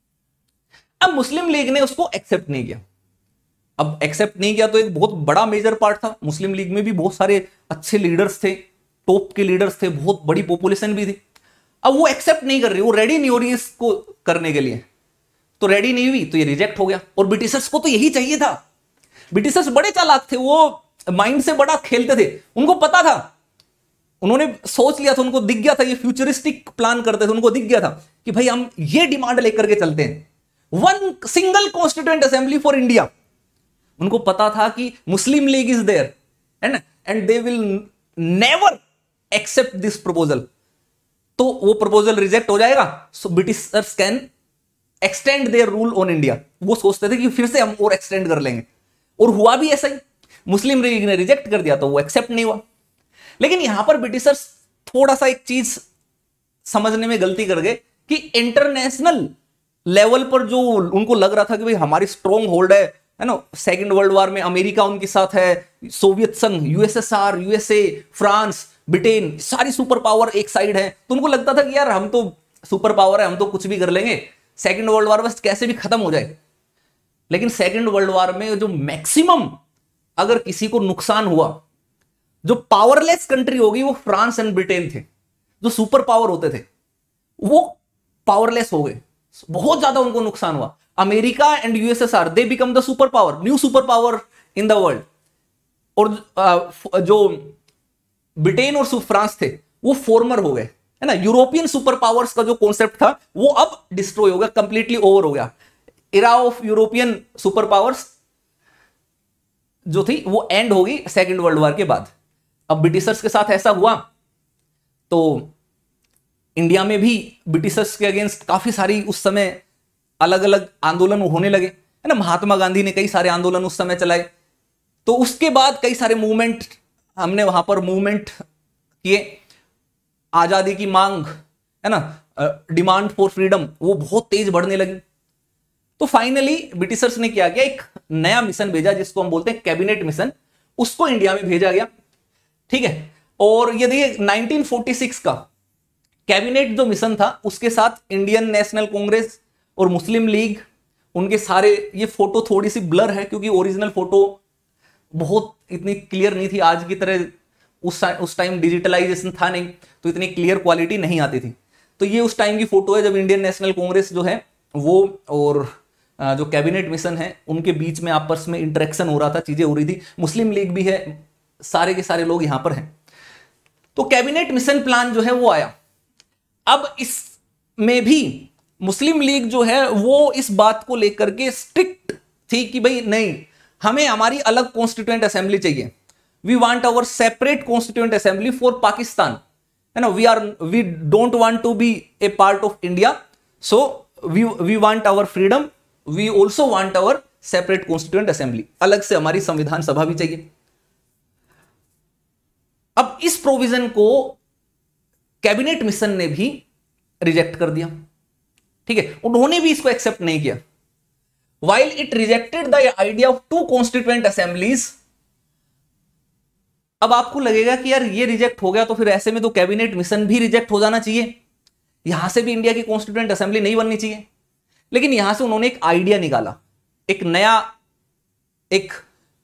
अब मुस्लिम लीग ने उसको एक्सेप्ट नहीं किया। अब एक्सेप्ट नहीं किया तो एक बहुत बड़ा मेजर पार्ट था, मुस्लिम लीग में भी बहुत सारे अच्छे लीडर्स थे, टॉप के लीडर्स थे, बहुत बड़ी पॉपुलेशन भी थी। अब वो एक्सेप्ट नहीं कर रही, वो रेडी नहीं हो रही इसको करने के लिए, तो रेडी नहीं हुई तो ये रिजेक्ट हो गया। और ब्रिटिशर्स को तो यही चाहिए था। ब्रिटिशर्स बड़े चालाक थे, वो माइंड से बड़ा खेलते थे, उनको पता था, उन्होंने सोच लिया था, उनको दिख गया था, ये फ्यूचरिस्टिक प्लान करते थे, उनको दिख गया था कि भाई हम ये डिमांड लेकर के चलते हैं, one single constituent assembly for India. उनको पता था कि Muslim League is there and and they will never accept this proposal, तो वो प्रपोजल रिजेक्ट हो जाएगा, so Britishers can extend their rule on India. वो सोचते थे कि फिर से हम और एक्सटेंड कर लेंगे, और हुआ भी ऐसा ही। मुस्लिम लीग ने रिजेक्ट कर दिया तो वो एक्सेप्ट नहीं हुआ। लेकिन यहां पर ब्रिटिशर्स थोड़ा सा एक चीज समझने में गलती कर गए कि इंटरनेशनल लेवल पर जो उनको लग रहा था कि भाई हमारी स्ट्रॉन्ग होल्ड है है ना, सेकेंड वर्ल्ड वॉर में अमेरिका उनके साथ है, सोवियत संघ, यूएसएसआर, यूएसए, फ्रांस, ब्रिटेन, सारी सुपर पावर एक साइड है, तो उनको लगता था कि यार हम तो सुपर पावर है, हम तो कुछ भी कर लेंगे, सेकेंड वर्ल्ड वॉर बस कैसे भी खत्म हो जाए। लेकिन सेकेंड वर्ल्ड वॉर में जो मैक्सिमम अगर किसी को नुकसान हुआ, जो पावरलेस कंट्री होगी वो फ्रांस एंड ब्रिटेन थे। जो सुपर पावर होते थे वो पावरलेस हो गए, बहुत ज्यादा उनको नुकसान हुआ। America and USSR they become the super power, new super power in the world. और जो ब्रिटेन और फ्रांस थे वो फॉर्मर हो गए, है ना। यूरोपियन सुपर पावर्स का जो कॉन्सेप्ट था वो अब डिस्ट्रॉय हो गया, कंप्लीटली ओवर हो गया। Era of European super powers जो थी वो एंड होगी सेकेंड वर्ल्ड वॉर के बाद। अब ब्रिटिशर्स के साथ ऐसा हुआ तो इंडिया में भी ब्रिटिशर्स के अगेंस्ट काफी सारी उस समय अलग अलग आंदोलन होने लगे, है ना। महात्मा गांधी ने कई सारे आंदोलन उस समय चलाए, तो उसके बाद कई सारे मूवमेंट हमने वहां पर मूवमेंट किए, आजादी की मांग, है ना, डिमांड फॉर फ्रीडम वो बहुत तेज बढ़ने लगी। तो फाइनली ब्रिटिशर्स ने क्या किया, एक नया मिशन भेजा जिसको हम बोलते हैं कैबिनेट मिशन, उसको इंडिया में भेजा गया, ठीक है। और ये देखिए नाइनटीन फोर्टी सिक्स का कैबिनेट जो मिशन था उसके साथ इंडियन नेशनल कांग्रेस और मुस्लिम लीग, उनके सारे, ये फोटो थोड़ी सी ब्लर है क्योंकि ओरिजिनल फोटो बहुत इतनी क्लियर नहीं थी, आज की तरह उस उस टाइम डिजिटलाइजेशन था नहीं, तो इतनी क्लियर क्वालिटी नहीं आती थी। तो ये उस टाइम की फोटो है जब इंडियन नेशनल कांग्रेस जो है वो और जो कैबिनेट मिशन है उनके बीच में आपस में इंटरेक्शन हो रहा था, चीजें हो रही थी। मुस्लिम लीग भी है, सारे के सारे लोग यहां पर हैं। तो कैबिनेट मिशन प्लान जो है वो आया। अब इसमें भी मुस्लिम लीग जो है वो इस बात को लेकर के स्ट्रिक्ट थी कि भाई नहीं, हमें हमारी अलग कॉन्स्टिट्यूएंट असेंबली चाहिए, we want our separate constituent assembly for Pakistan, है ना, we are we don't want to be a part of India, so we we want our freedom, we also want our separate constituent assembly, अलग से हमारी संविधान सभा भी चाहिए। अब इस प्रोविजन को कैबिनेट मिशन ने भी रिजेक्ट कर दिया, ठीक है, उन्होंने भी इसको एक्सेप्ट नहीं किया। While it rejected the idea of two constituent assemblies, अब आपको लगेगा कि यार ये रिजेक्ट हो गया तो फिर ऐसे में तो कैबिनेट मिशन भी रिजेक्ट हो जाना चाहिए, यहां से भी इंडिया की कॉन्स्टिट्यूएंट असेंबली नहीं बननी चाहिए। लेकिन यहां से उन्होंने एक आइडिया निकाला, एक नया एक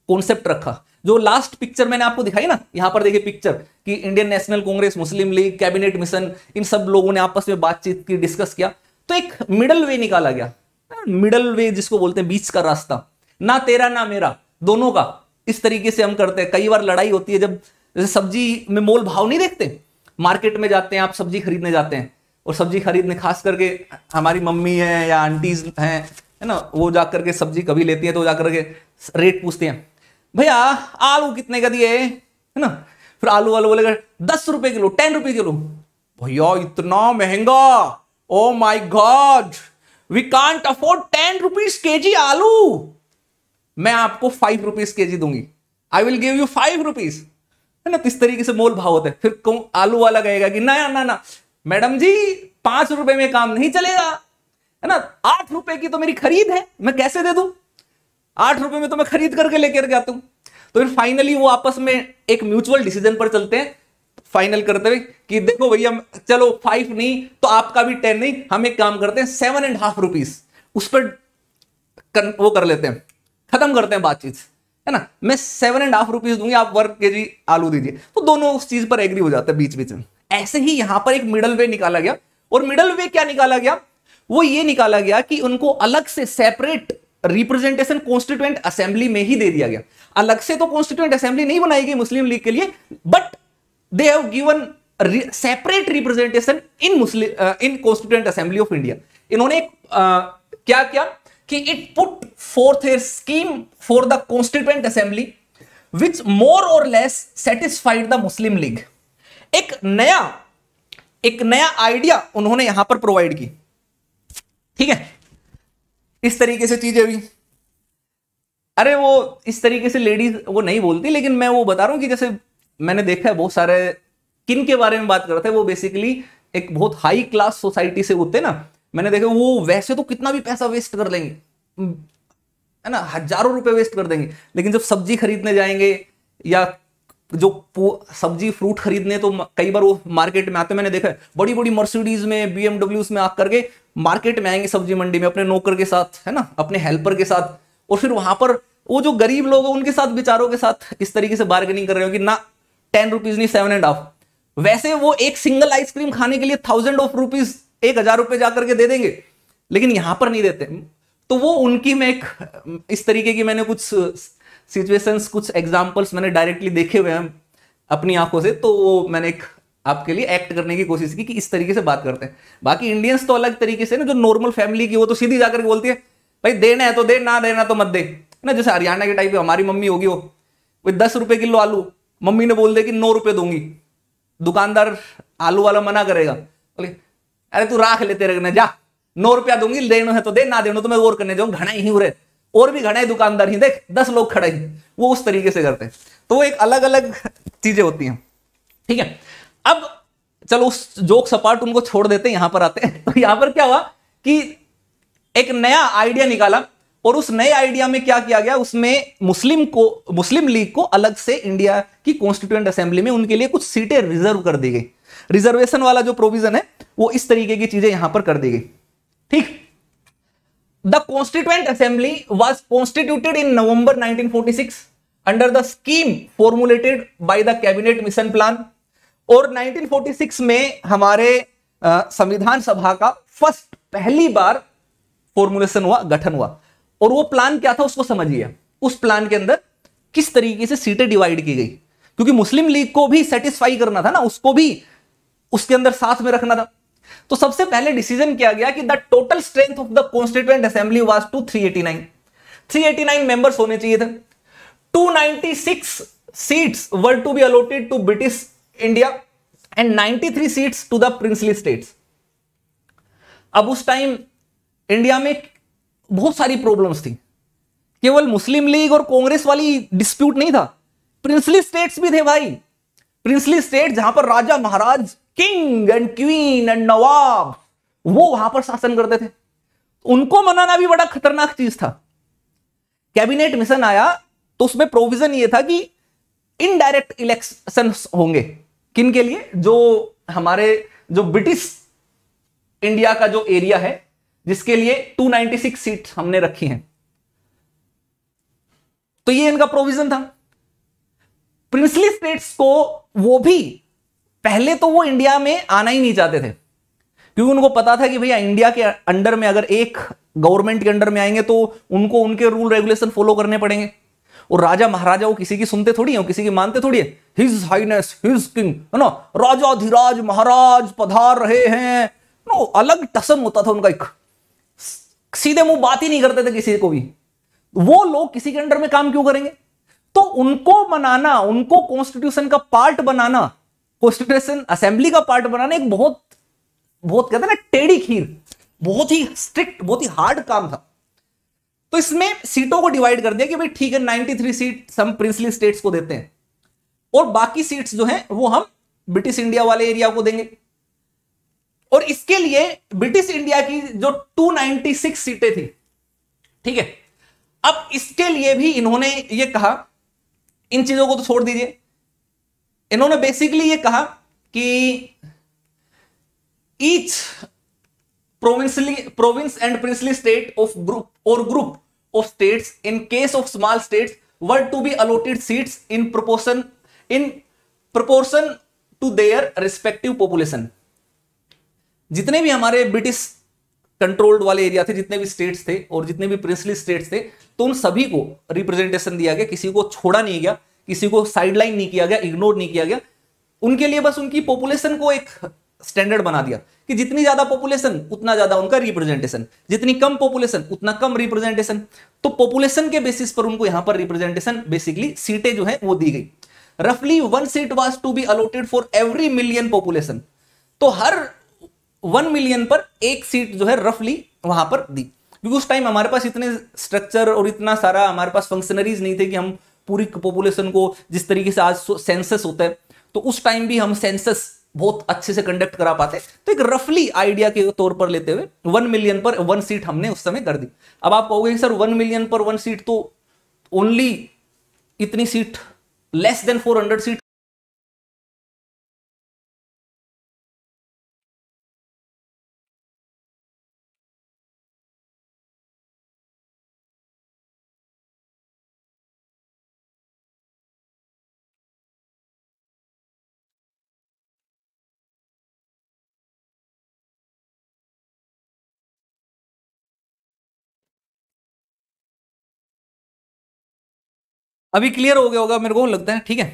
कॉन्सेप्ट रखा। जो लास्ट पिक्चर मैंने आपको दिखाई ना, यहां पर देखिए पिक्चर कि Indian national Congress, Muslim League, cabinet mission, इन सब लोगों ने आपस में बातचीत की, डिस्कस किया, तो एक मिडल वे निकाला गया। मिडल वे जिसको बोलते हैं बीच का रास्ता, ना तेरा ना मेरा, दोनों का। इस तरीके से हम करते हैं। कई बार लड़ाई होती है जब जैसे सब्जी में मोल भाव नहीं देखते, मार्केट में जाते हैं आप सब्जी खरीदने जाते हैं, और सब्जी खरीदने खास करके हमारी मम्मी है या आंटीज हैं, है ना, वो जाकर के सब्जी कभी लेती है तो जाकर के रेट पूछते हैं, भैया आलू कितने का दिए, है ना। फिर आलू वाले बोलेगा दस रुपए किलो, टेन रुपए किलो। भैया इतना महंगा, oh my god, we can't afford ten rupees KG आलू, मैं आपको फाइव रुपीज केजी दूंगी, I will give you five rupees, है ना। इस तरीके से मोल भाव होते हैं। फिर कौन आलू वाला कहेगा कि ना ना ना मैडम जी, पांच रुपए में काम नहीं चलेगा, है ना, आठ रुपए की तो मेरी खरीद है, मैं कैसे दे दूं, आठ रुपए में तो मैं खरीद करके लेकर के आता हूं। तो फिर फाइनली वो आपस में एक म्यूचुअल डिसीजन पर चलते हैं, फाइनल करते हुए कि देखो भैया चलो फाइव नहीं तो आपका भी टेन नहीं, हम एक काम करते हैं सेवन एंड हाफ रुपीज उस पर कर, वो कर लेते हैं, खत्म करते हैं बातचीत, है ना, मैं सेवन एंड हाफ रुपीज दूंगी, आप वर्क के जी आलू दीजिए। तो दोनों उस चीज पर एग्री हो जाते हैं बीच बीच में। ऐसे ही यहां पर एक मिडल वे निकाला गया, और मिडल वे क्या निकाला गया, वो ये निकाला गया कि उनको अलग से सेपरेट रिप्रेजेंटेशन कॉन्स्टिट्यूएंट असेंबली में ही दे दिया गया। अलग से तो कॉन्स्टिट्यूएंट असेंबली नहीं बनाई गई मुस्लिम लीग के लिए, but they have given separate representation in Muslim in constituent assembly of India. इन्होंने uh, क्या किया कि it put forth a scheme for the constituent assembly which more और लेस सेटिस्फाइड द मुस्लिम लीग। एक नया एक नया आइडिया उन्होंने यहां पर प्रोवाइड की, ठीक है। इस तरीके से चीजें हुई। अरे वो इस तरीके से लेडीज वो नहीं बोलती, लेकिन मैं वो बता रहा हूं कि जैसे मैंने देखा है बहुत सारे, किन के बारे में बात करते हैं, वो बेसिकली एक बहुत हाई क्लास सोसाइटी से होते हैं ना, मैंने देखा वो वैसे तो कितना भी पैसा वेस्ट कर लेंगे, है ना, हजारों रुपए वेस्ट कर देंगे, लेकिन जब सब्जी खरीदने जाएंगे या जो सब्जी फ्रूट खरीदने, तो कई बार वो मार्केट में आते, मैंने देखा है बड़ी बड़ी मर्सिडीज में, बीएमडब्ल्यू में आकर के मार्केट में आएंगे सब्जी मंडी में अपने नौकर के साथ, है ना, अपने हेल्पर के साथ, और फिर वहां पर वो जो गरीब लोग हैं उनके साथ, बेचारों के साथ इस तरीके से बार्गेनिंग कर रहे हो कि ना टेन रुपीज नहीं सेवन एंड हाफ। वैसे वो एक सिंगल आइसक्रीम खाने के लिए थाउजेंड ऑफ रुपीज, एक हजार रुपए जाकर के दे देंगे, लेकिन यहां पर नहीं देते। तो वो उनकी मैं एक इस तरीके की मैंने कुछ सिचुएशंस, कुछ एग्जांपल्स मैंने डायरेक्टली देखे हुए हैं अपनी आंखों से, तो वो मैंने एक आपके लिए एक्ट करने की कोशिश की कि इस तरीके से बात करते हैं। बाकी इंडियंस तो अलग तरीके से ना, जो नॉर्मल फैमिली की, वो तो सीधी जाकर के बोलती है भाई देना है तो दे, ना देना तो मत दे, ना। जैसे हरियाणा के टाइप हमारी मम्मी होगी, वो दस रुपए किलो आलू मम्मी ने बोल दे कि नौ रुपए दूंगी, दुकानदार आलू वाला मना करेगा, बोले अरे तू राख ले, तेरे ने जा, नौ रुपया दूंगी, देना है तो दे, ना देना तो मैं और करने जाऊं, घना ही उरे, और भी घना दुकानदार ही देख, दस लोग खड़े ही, वो उस तरीके से करते हैं। तो वो एक अलग अलग चीजें होती हैं, ठीक है। अब चलो उस जोक सपाट उनको छोड़ देते हैं, यहां पर आते हैं। तो यहां पर क्या हुआ कि एक नया आइडिया निकाला, और उस नए आइडिया में क्या किया गया, उसमें मुस्लिम को मुस्लिम लीग को अलग से इंडिया की कॉन्स्टिट्यूएंट असेंबली में उनके लिए कुछ सीटें रिजर्व कर दी गई। रिजर्वेशन वाला जो प्रोविजन है वो इस तरीके की चीजें यहां पर कर दी गई, ठीक। The constituent assembly was constituted in November nineteen forty six under the scheme formulated by the cabinet mission plan. और नाइनटीन फोर्टी सिक्स में हमारे संविधान सभा का फर्स्ट पहली बार फॉर्मुलेशन हुआ, गठन हुआ। और वो प्लान क्या था उसको समझिए। उस प्लान के अंदर किस तरीके से सीटें डिवाइड की गई, क्योंकि मुस्लिम लीग को भी सेटिस्फाई करना था ना, उसको भी उसके अंदर साथ में रखना था। तो सबसे पहले डिसीजन किया गया कि the total strength of the constituent assembly was two three eighty nine, three eighty nine members होने चाहिए थे। Two ninety six seats were to be allotted to British India and ninety three seats to the princely states. अब उस टाइम इंडिया में बहुत सारी प्रॉब्लम्स थी, केवल मुस्लिम लीग और कांग्रेस वाली डिस्प्यूट नहीं था, प्रिंसली स्टेट्स भी थे भाई। प्रिंसली स्टेट जहां पर राजा महाराज, king and queen and nawab, वो वहां पर शासन करते थे, उनको मनाना भी बड़ा खतरनाक चीज था। कैबिनेट मिशन आया तो उसमें प्रोविजन ये था कि इनडायरेक्ट इलेक्शन होंगे, किन के लिए, जो हमारे जो ब्रिटिश इंडिया का जो एरिया है जिसके लिए टू नाइंटी सिक्स सीट हमने रखी हैं। तो तो ये इनका प्रोविजन था। प्रिंसली स्टेट्स को वो भी पहले तो वो इंडिया में आना ही नहीं चाहते थे, क्योंकि उनको पता था कि भैया इंडिया के अंडर में अगर एक गवर्नमेंट के अंडर में आएंगे तो उनको उनके रूल रेगुलेशन फॉलो करने पड़ेंगे, और राजा महाराजा वो किसी की सुनते थोड़ी है, किसी की मानते थोड़ी है। हिज हाइनेस हिज किंग, है ना, राजा धीराज महाराज पधार रहे हैं, नो अलग टसन होता था उनका, एक सीधे मुंह बात ही नहीं करते थे किसी को भी। वो लोग किसी के अंडर में काम क्यों करेंगे? तो उनको मनाना, उनको कॉन्स्टिट्यूशन का पार्ट बनाना, कॉन्स्टिट्यूशन असेंबली का पार्ट बनाना एक बहुत बहुत कहते हैं ना टेढ़ी खीर, बहुत ही स्ट्रिक्ट, बहुत ही हार्ड काम था। तो इसमें सीटों को डिवाइड कर दिया कि भाई ठीक है तिरानवे सीट हम प्रिंसली स्टेट्स को देते हैं, और बाकी सीट्स जो हैं वो हम ब्रिटिश इंडिया वाले एरिया को देंगे। और इसके लिए ब्रिटिश इंडिया की जो दो सौ छियानवे सीटें थी, ठीक है, अब इसके लिए भी इन्होंने ये कहा, इन चीजों को तो छोड़ दीजिए, इन्होंने बेसिकली ये कहा कि each provincially province and princely state of group और group of states in case of small states were to be allotted seats in proportion in proportion to their respective population. जितने भी हमारे ब्रिटिश कंट्रोल्ड वाले एरिया थे, जितने भी स्टेट्स थे और जितने भी प्रिंसली स्टेट्स थे, तो उन सभी को रिप्रेजेंटेशन दिया गया, किसी को छोड़ा नहीं गया, किसी को साइडलाइन नहीं किया गया, इग्नोर नहीं किया गया। उनके लिए बस उनकी पॉपुलेशन को एक स्टैंडर्ड बना दिया कि जितनी ज्यादा पॉपुलेशन उतना ज्यादा उनका रिप्रेजेंटेशन, जितनी कम पॉपुलेशन उतना कम रिप्रेजेंटेशन। तो पॉपुलेशन के बेसिस पर उनको यहां पर रिप्रेजेंटेशन, बेसिकली सीटें जो है वो दी गई। रफली one seat was to be allotted for every million population, तो हर वन मिलियन पर एक सीट जो है रफली वहां पर दी, क्योंकि उस टाइम हमारे पास इतने स्ट्रक्चर और इतना सारा हमारे पास फंक्शनरीज नहीं थे कि हम पूरी पॉपुलेशन को, जिस तरीके से आज सेंसस होता है, तो उस टाइम भी हम सेंसस बहुत अच्छे से कंडक्ट करा पाते। तो एक रफली आइडिया के तौर पर लेते हुए वन मिलियन पर वन सीट हमने उस समय कर दी। अब आप कहोगे सर वन मिलियन पर वन सीट तो ओनली इतनी सीट, less than four hundred seat. अभी क्लियर हो गया होगा मेरे को लगता है, ठीक है।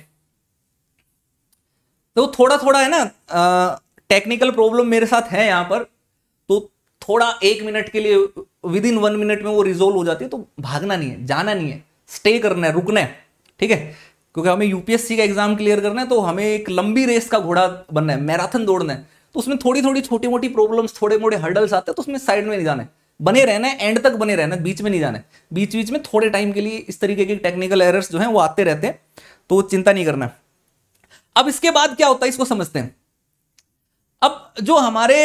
तो थोड़ा थोड़ा है ना टेक्निकल प्रॉब्लम मेरे साथ है यहां पर, तो थोड़ा एक मिनट के लिए, विद इन वन मिनट में वो रिजोल्व हो जाती है। तो भागना नहीं है, जाना नहीं है, स्टे करना है, रुकना है, ठीक है, क्योंकि हमें यूपीएससी का एग्जाम क्लियर करना है, तो हमें एक लंबी रेस का घोड़ा बनना है, मैराथन दौड़ना है। तो उसमें थोड़ी थोड़ी छोटी मोटी प्रॉब्लम्स, थोड़े मोटे हर्डल्स आते हैं, तो उसमें साइड में नहीं जाना है, बने रहना है, एंड तक बने रहना है, बीच में नहीं जाना है। बीच बीच में थोड़े टाइम के लिए इस तरीके के टेक्निकल एरर्स जो हैं वो आते रहते हैं, तो चिंता नहीं करना। अब इसके बाद क्या होता है इसको समझते हैं। अब जो हमारे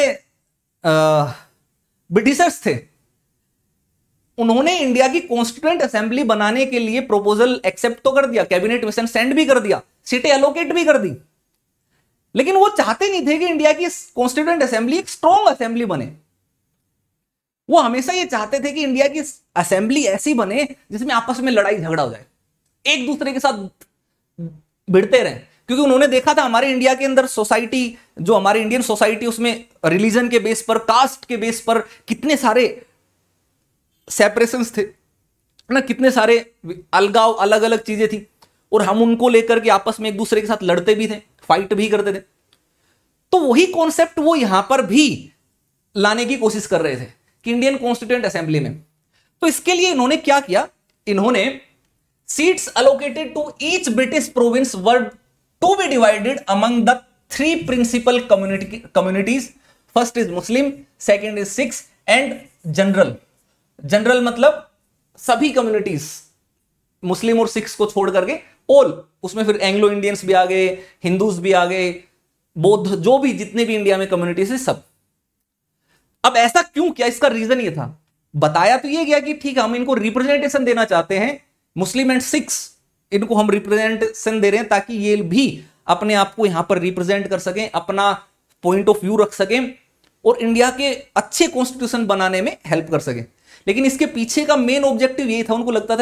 ब्रिटिशर्स थे, उन्होंने इंडिया की कॉन्स्टिट्यूएंट असेंबली बनाने के लिए प्रपोजल एक्सेप्ट तो कर दिया, कैबिनेट मिशन सेंड भी कर दिया, सीटें एलोकेट भी कर दी, लेकिन वो चाहते नहीं थे कि इंडिया की कॉन्स्टिट्यूएंट असेंबली एक स्ट्रॉन्ग असेंबली बने। वो हमेशा ये चाहते थे कि इंडिया की असेंबली ऐसी बने जिसमें आपस में लड़ाई झगड़ा हो जाए, एक दूसरे के साथ भिड़ते रहे, क्योंकि उन्होंने देखा था हमारे इंडिया के अंदर सोसाइटी, जो हमारी इंडियन सोसाइटी, उसमें रिलीजन के बेस पर, कास्ट के बेस पर कितने सारे सेपरेशंस थे ना, कितने सारे अलगाव, अलग अलग चीजें थी, और हम उनको लेकर के आपस में एक दूसरे के साथ लड़ते भी थे, फाइट भी करते थे। तो वही कॉन्सेप्ट वो यहां पर भी लाने की कोशिश कर रहे थे कि इंडियन कॉन्स्टिट्यूएंट असेंबली में। तो इसके लिए इन्होंने क्या किया, इन्होंने seats allocated to each British province were to be divided among the three principal community communities. First is Muslim, second is Sikhs and general. General मतलब सभी कम्युनिटीज, मुस्लिम और सिख्स को छोड़ करके ऑल, उसमें फिर एंग्लो इंडियंस भी आ गए, हिंदूज भी आ गए, बौद्ध, जो भी जितने भी इंडिया में कम्युनिटीज है सब। अब ऐसा क्यों किया, इसका रीजन ये था, बताया तो ये गया कि ठीक है हम इनको रिप्रेजेंटेशन देना चाहते हैं, मुस्लिम एंड सिख्स, इनको हम रिप्रेजेंटेशन दे रहे हैं ताकि ये भी अपने आप को यहां पर रिप्रेजेंट कर सकें, अपना पॉइंट ऑफ व्यू रख सकें और इंडिया के अच्छे कॉन्स्टिट्यूशन बनाने में हेल्प कर सकें। लेकिन इसके पीछे का मेन ऑब्जेक्टिव यही था, उनको लगता था कि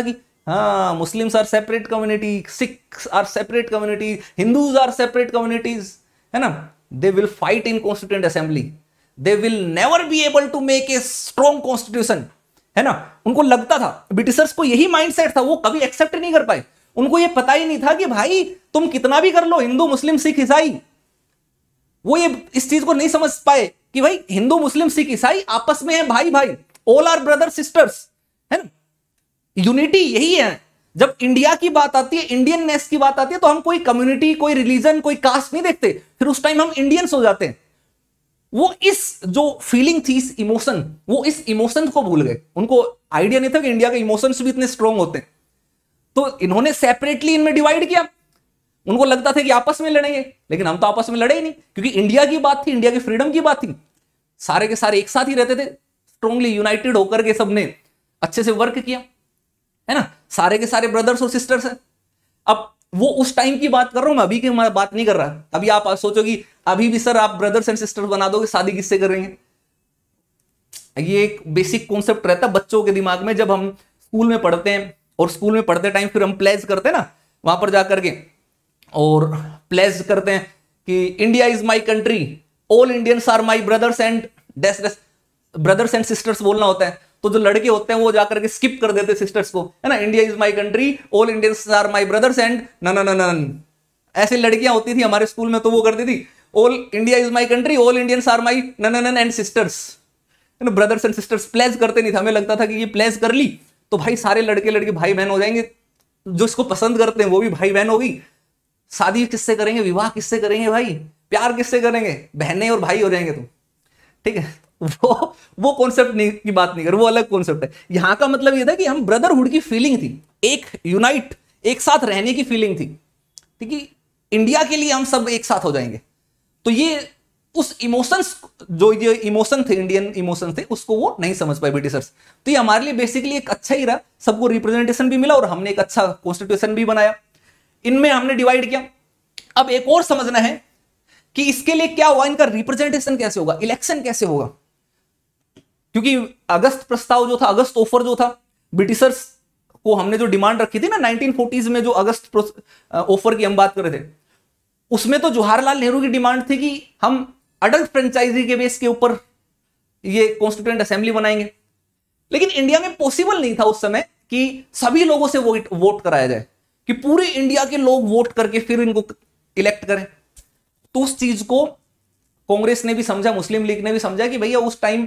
हाँ, Muslims are separate community, Sikhs are separate community, Hindus are separate communities, है ना। They will fight in constituent assembly, they will never be able to make a strong constitution, है ना। उनको लगता था, ब्रिटिशर्स को यही माइंडसेट था, वो कभी एक्सेप्ट नहीं कर पाए। उनको ये पता ही नहीं था कि भाई तुम कितना भी कर लो, हिंदू मुस्लिम सिख ईसाई, वो ये इस चीज को नहीं समझ पाए कि भाई हिंदू मुस्लिम सिख ईसाई आपस में है भाई भाई, ऑल आर ब्रदर सिस्टर्स, है ना। यूनिटी यही है। जब इंडिया की बात आती है, इंडियन नेस की बात आती है, तो हम कोई कम्युनिटी, कोई रिलीजन, कोई कास्ट नहीं देखते, फिर उस टाइम हम इंडियंस हो जाते हैं। वो इस जो फीलिंग थी, इस इमोशन, वो इस इमोशन को भूल गए। उनको आइडिया नहीं था कि इंडिया के इमोशंस भी इतने स्ट्रांग होते हैं। तो इन्होंने सेपरेटली इनमें डिवाइड किया। उनको लगता था कि आपस में लड़ेंगे, लेकिन हम तो आपस में लड़े ही नहीं, क्योंकि इंडिया की बात थी, इंडिया की फ्रीडम की बात थी। सारे के सारे एक साथ ही रहते थे, स्ट्रांगली यूनाइटेड होकर के सबने अच्छे से वर्क किया, है ना। सारे के सारे ब्रदर्स और सिस्टर्स हैं। अब वो उस टाइम की बात कर रहा हूं मैं, अभी की मैं बात नहीं कर रहा। अभी आप सोचोगे अभी भी सर आप ब्रदर्स एंड सिस्टर्स बना दोगे, शादी किससे करेंगे। ये एक बेसिक कॉन्सेप्ट रहता है बच्चों के दिमाग में। जब हम स्कूल में पढ़ते हैं और स्कूल में पढ़ते टाइम फिर हम प्लेज करते हैं ना, वहां पर जाकर के, और प्लेज करते हैं कि India is my country, all Indians are my brothers and dash dash, brothers and sisters बोलना होता है। तो जो लड़के होते हैं वो जाकर के स्किप कर देते सिस्टर्स को, है ना। India is my country, all Indians are my brothers and न न न ऐसी लड़कियां होती थी हमारे स्कूल में, तो वो करती थी all India is my country, all Indians are my न न and sisters, brothers and sisters. Pledge करते नहीं था, हमें लगता था कि ये प्लेज कर ली तो भाई सारे लड़के लड़के भाई बहन हो जाएंगे, जो इसको पसंद करते हैं वो भी भाई बहन होगी। शादी किससे करेंगे, विवाह किससे करेंगे भाई, प्यार किससे करेंगे, बहनें और भाई हो जाएंगे तुम, ठीक है। वो वो कॉन्सेप्ट नहीं की बात नहीं कर, वो अलग कॉन्सेप्ट है। यहां का मतलब ये था कि हम ब्रदरहुड की फीलिंग थी, एक यूनाइट, एक साथ रहने की फीलिंग थी, ठीक है। इंडिया के लिए हम सब एक साथ हो जाएंगे। तो ये उस इमोशंस, जो ये इमोशन थे, इंडियन इमोशन थे, उसको वो नहीं समझ पाए ब्रिटिशर्स। तो ये हमारे लिए बेसिकली एक अच्छा ही रहा, सबको रिप्रेजेंटेशन भी मिला और हमने एक अच्छा कॉन्स्टिट्यूशन भी बनाया। इनमें हमने डिवाइड किया। अब एक और समझना है कि इसके लिए क्या हुआ, इनका रिप्रेजेंटेशन कैसे होगा, इलेक्शन कैसे होगा। क्योंकि अगस्त प्रस्ताव जो था, अगस्त ऑफर जो था, ब्रिटिशर्स को हमने जो डिमांड रखी थी ना नाइनटीन फोर्टीज़ में, जो अगस्त ऑफर की हम बात कर रहे थे, उसमें तो जवाहरलाल नेहरू की डिमांड थी कि हम अडल्ट फ्रेंचाइजी के बेस के ऊपर ये कॉन्स्टिट्यूएंट असेंबली बनाएंगे। लेकिन इंडिया में पॉसिबल नहीं था उस समय कि सभी लोगों से वोट वोट कराया जाए, कि पूरे इंडिया के लोग वोट करके फिर इनको इलेक्ट करें। तो उस चीज को कांग्रेस ने भी समझा, मुस्लिम लीग ने भी समझा कि भैया उस टाइम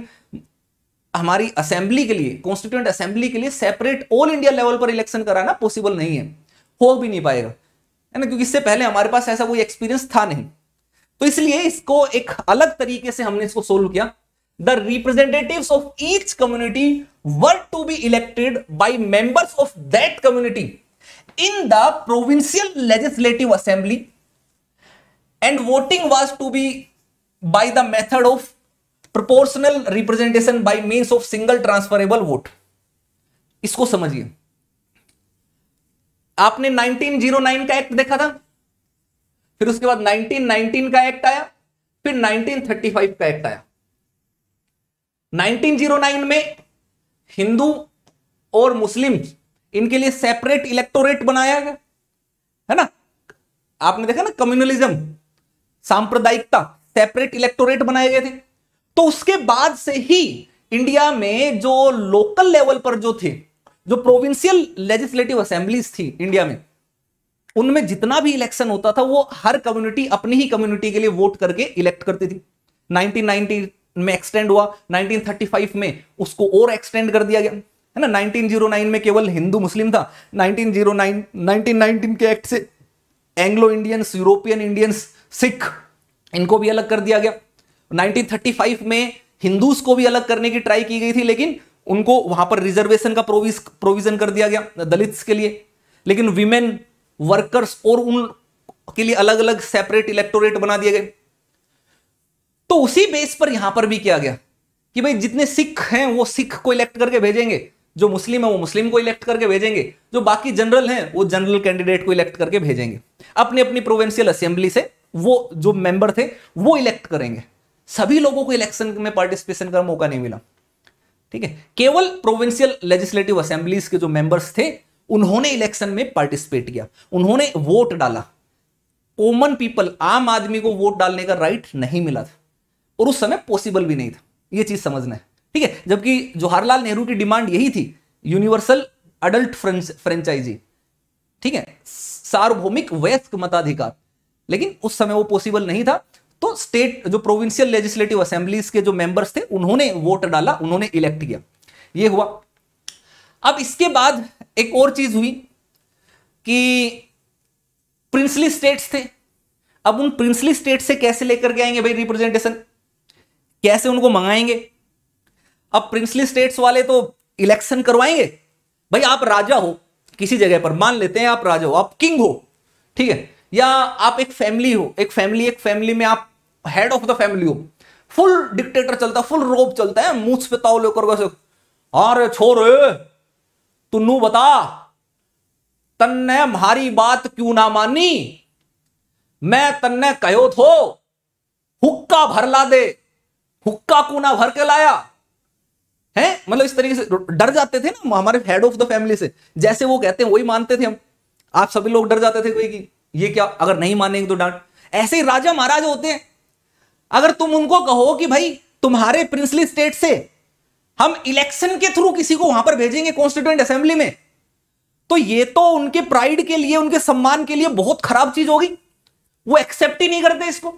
हमारी असेंबली के लिए, कॉन्स्टिट्यूएंट असेंबली के लिए सेपरेट ऑल इंडिया लेवल पर इलेक्शन कराना पॉसिबल नहीं है, हो भी नहीं पाएगा, है ना, क्योंकि इससे पहले हमारे पास ऐसा कोई एक्सपीरियंस था नहीं। तो इसलिए इसको एक अलग तरीके से हमने इसको सोल्व किया। The representatives of each community were to be elected by members of that community in the provincial legislative assembly and voting was to be by the method of proportional representation by means of single transferable vote. इसको समझिए। आपने नाइनटीन ओ नाइन का एक्ट देखा था, फिर उसके बाद नाइनटीन नाइनटीन का एक्ट आया, फिर नाइनटीन थर्टी फाइव का एक्ट आया। नाइनटीन ओ नाइन में हिंदू और मुस्लिम इनके लिए सेपरेट इलेक्टोरेट बनाया गया, है ना। आपने देखा ना, कम्युनलिज्म, सांप्रदायिकता, सेपरेट इलेक्टोरेट बनाए गए थे। तो उसके बाद से ही इंडिया में जो लोकल लेवल पर जो थे, जो प्रोविंशियल लेजिस्लेटिव असेंबलीज थी इंडिया में, उनमें जितना भी इलेक्शन होता था वो हर कम्युनिटी अपनी ही कम्युनिटी के लिए वोट करके इलेक्ट करती थी। नाइनटीन नाइनटी में एक्सटेंड हुआ, नाइनटीन थर्टी फाइव में उसको और एक्सटेंड कर दिया गया, है ना। नाइनटीन ओ नाइन में केवल हिंदू मुस्लिम था, nineteen O nine nineteen nineteen के एक्ट से Anglo Indians, European Indians, Sikh, इनको भी अलग कर दिया गया। नाइनटीन थर्टी फाइव में हिंदूज को भी अलग करने की ट्राई की गई थी, लेकिन उनको वहां पर रिजर्वेशन का प्रोविज प्रोविजन कर दिया गया दलित्स के लिए। लेकिन विमेन, वर्कर्स और उन के लिए अलग अलग सेपरेट इलेक्टोरेट बना दिए गए। तो उसी बेस पर यहां पर भी किया गया कि भाई जितने सिख हैं वो सिख को इलेक्ट करके भेजेंगे, जो मुस्लिम है वो मुस्लिम को इलेक्ट करके भेजेंगे, जो बाकी जनरल हैं वो जनरल कैंडिडेट को इलेक्ट करके भेजेंगे। अपनी अपनी प्रोविंशियल असेंबली से वो जो मेंबर थे वो इलेक्ट करेंगे। सभी लोगों को इलेक्शन में पार्टिसिपेशन का मौका नहीं मिला, ठीक है। केवल प्रोविंशियल लेजिस्लेटिव असेंबलीज के जो मेंबर्स थे उन्होंने इलेक्शन में पार्टिसिपेट किया, उन्होंने वोट डाला। कॉमन पीपल, आम आदमी को वोट डालने का राइट नहीं मिला था और उस समय पॉसिबल भी नहीं था, यह चीज समझना है, ठीक है। जबकि जवाहरलाल नेहरू की डिमांड यही थी, यूनिवर्सल अडल्ट फ्रेंचाइजी, ठीक है, सार्वभौमिक वयस्क मताधिकार, लेकिन उस समय वो पॉसिबल नहीं था। तो स्टेट जो प्रोविंशियल लेजिस्लेटिव असेंबलीज के जो मेंबर्स थे उन्होंने वोट डाला, उन्होंने इलेक्ट किया, ये हुआ। अब इसके बाद एक और चीज हुई कि प्रिंसली स्टेट्स थे। अब उन प्रिंसली स्टेट से कैसे लेकर के आएंगे भाई रिप्रेजेंटेशन, कैसे उनको मंगाएंगे? अब प्रिंसली स्टेट्स वाले तो इलेक्शन करवाएंगे। भाई आप राजा हो किसी जगह पर, मान लेते हैं आप राजा हो, आप किंग हो, ठीक है, या आप एक फैमिली हो, एक फैमिली एक फैमिली में आप हेड ऑफ द फैमिली हो, फुल डिक्टेटर चलता, फुल रोब चलता है, मूछ पे ताव लेकर वैसे, अरे छोरे तुन्नू बता तन्ने हमारी बात क्यों ना मानी, मैं तन्ने कहो थो हुक्का भर ला दे, हुक्का क्यों ना भर के लाया है। मतलब इस तरीके से डर जाते थे ना हमारे हेड ऑफ द फैमिली से, जैसे वो कहते हैं वही मानते थे हम। आप सभी लोग डर जाते थे कोई कि ये क्या, अगर नहीं मानेंगे तो डांट। ऐसे ही राजा महाराज होते हैं, अगर तुम उनको कहो कि भाई तुम्हारे प्रिंसली स्टेट से हम इलेक्शन के थ्रू किसी को वहां पर भेजेंगे कॉन्स्टिट्यूएंट असेंबली में, तो ये तो उनके प्राइड के लिए, उनके सम्मान के लिए बहुत खराब चीज होगी, वो एक्सेप्ट ही नहीं करते इसको।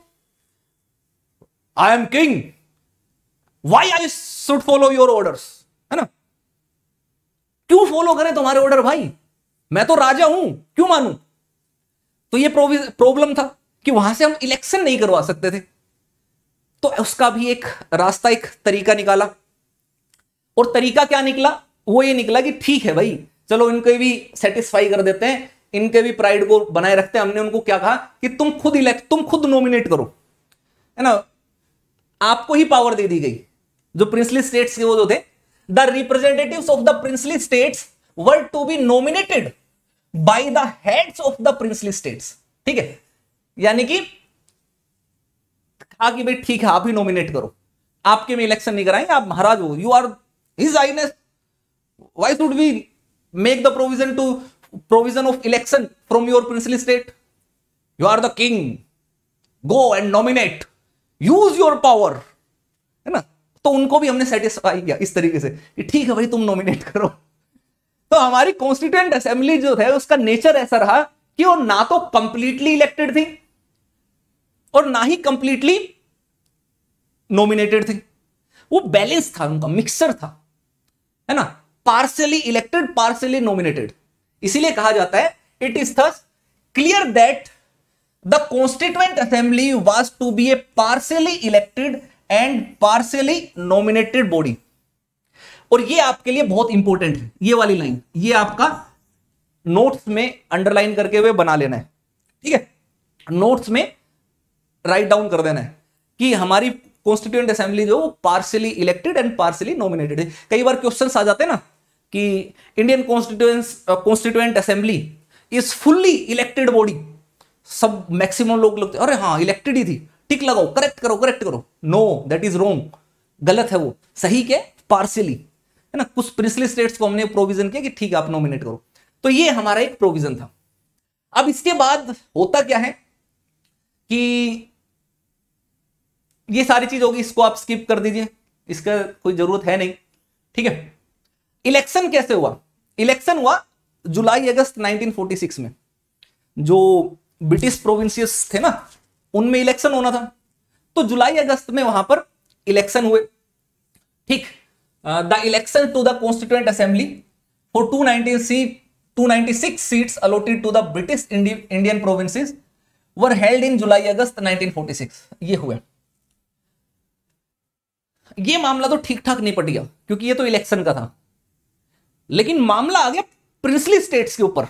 I am king, why I should follow your orders, है ना, क्यों फॉलो करें तुम्हारे ऑर्डर भाई, मैं तो राजा हूं, क्यों मानूं। तो ये प्रॉब्लम था कि वहां से हम इलेक्शन नहीं करवा सकते थे। तो उसका भी एक रास्ता, एक तरीका निकाला, और तरीका क्या निकला, वो ये निकला कि ठीक है भाई चलो इनको भी सेटिस्फाई कर देते हैं, इनके भी प्राइड को बनाए रखते हैं। हमने उनको क्या कहा कि तुम खुद इलेक्ट, तुम खुद नॉमिनेट करो, है ना, आपको ही पावर दे दी गई। जो प्रिंसली स्टेट्स के वो जो थे, the representatives of the princely states were to be nominated by the heads of the princely states, ठीक है, यानी कि कहा कि भाई ठीक है आप ही नॉमिनेट करो, आपके में इलेक्शन नहीं कराएंगे, आप महाराज हो, you are his highness, why should we make the provision to provision of election from your princely state, you are the king, go and nominate, use your power, है ना। तो उनको भी हमने सेटिस्फाई किया इस तरीके से कि ठीक है भाई तुम नॉमिनेट करो। तो हमारी कॉन्स्टिट्यूएंट असेंबली जो है उसका नेचर ऐसा रहा कि वो ना तो कंप्लीटली इलेक्टेड थी और ना ही कंप्लीटली नॉमिनेटेड थी, वो बैलेंस था, उनका मिक्सचर था, है ना, पार्शियली इलेक्टेड पार्शियली नॉमिनेटेड। इसीलिए कहा जाता है it is thus clear that the constituent assembly was to be a partially elected and partially nominated body. और ये आपके लिए बहुत इंपॉर्टेंट है, ये वाली लाइन, ये आपका नोट्स में अंडरलाइन करके हुए बना लेना है, ठीक है, नोट्स में राइट डाउन कर देना है कि हमारी कॉन्स्टिट्यूएंट असेंबली जो partially elected and partially nominated है। कई बार क्वेश्चंस आ जाते हैं ना कि Indian constituents constituent assembly is fully elected body, सब मैक्सिमम लोग लगते अरे हाँ इलेक्टेड ही थी, टिक लगाओ, करेक्ट करो करेक्ट करो, नो दैट इज रॉन्ग, गलत है वो, सही क्या पार्शियली, है ना। कुछ प्रिंसली स्टेट्स को हमने प्रोविजन किया कि ठीक है आप नॉमिनेट करो, तो ये हमारा एक प्रोविजन था। अब इसके बाद होता क्या है कि ये सारी चीज होगी, इसको आप स्किप कर दीजिए, इसका कोई जरूरत है नहीं, ठीक है। इलेक्शन कैसे हुआ, इलेक्शन हुआ जुलाई अगस्त नाइनटीन फोर्टी सिक्स में, जो ब्रिटिश प्रोविंसेस थे ना उनमें इलेक्शन होना था, तो जुलाई अगस्त में वहां पर इलेक्शन हुए, ठीक। The election to the constituent assembly for two ninety six seats allotted to the British Indian provinces were held in July August nineteen forty six, ये हुए। ये मामला तो ठीक ठाक निपट गया क्योंकि ये तो इलेक्शन का था, लेकिन मामला आ गया प्रिंसली स्टेट्स के ऊपर।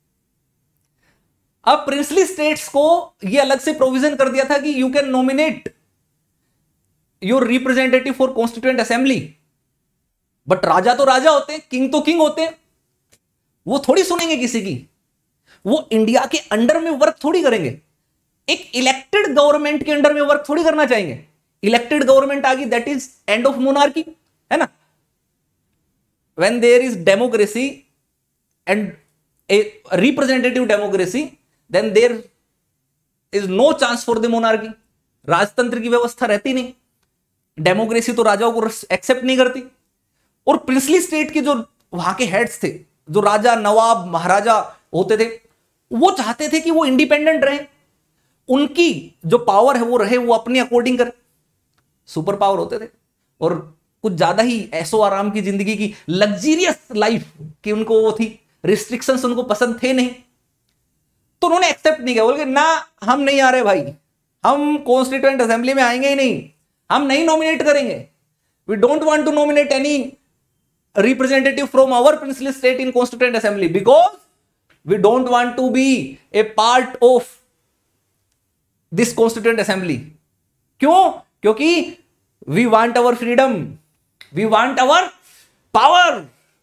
अब प्रिंसली स्टेट्स को ये अलग से प्रोविजन कर दिया था कि you can nominate your representative for constituent assembly, but राजा तो राजा होते हैं, किंग तो किंग होते हैं, वो थोड़ी सुनेंगे किसी की, वो इंडिया के अंडर में वर्क थोड़ी करेंगे, एक इलेक्टेड गवर्नमेंट के अंडर में वर्क थोड़ी करना चाहेंगे। इलेक्टेड गवर्नमेंट आ गई that is end of monarchy, है ना। When there is democracy and a representative democracy, then there is no chance for the monarchy. राजतंत्र की व्यवस्था रहती नहीं, डेमोक्रेसी तो राजाओं को एक्सेप्ट नहीं करती। और प्रिंसली स्टेट के जो वहां के हेड्स थे, जो राजा नवाब महाराजा होते थे, वो चाहते थे कि वो इंडिपेंडेंट रहे, उनकी जो पावर है वो रहे, वो अपने अकॉर्डिंग करे, सुपर पावर होते थे। और कुछ ज्यादा ही ऐसो आराम की जिंदगी की, लग्जरियस लाइफ की उनको वो थी, रिस्ट्रिक्शंस उनको पसंद थे नहीं, तो उन्होंने एक्सेप्ट नहीं किया। बोल के ना, हम नहीं आ रहे भाई, हम कॉन्स्टिट्यूएंट असेंबली में आएंगे ही नहीं, हम नहीं नॉमिनेट करेंगे, we don't want to nominate any representative from our princely state in constituent assembly because we don't want to be a part of this constituent assembly. क्यों? क्योंकि we want our freedom, we want our power,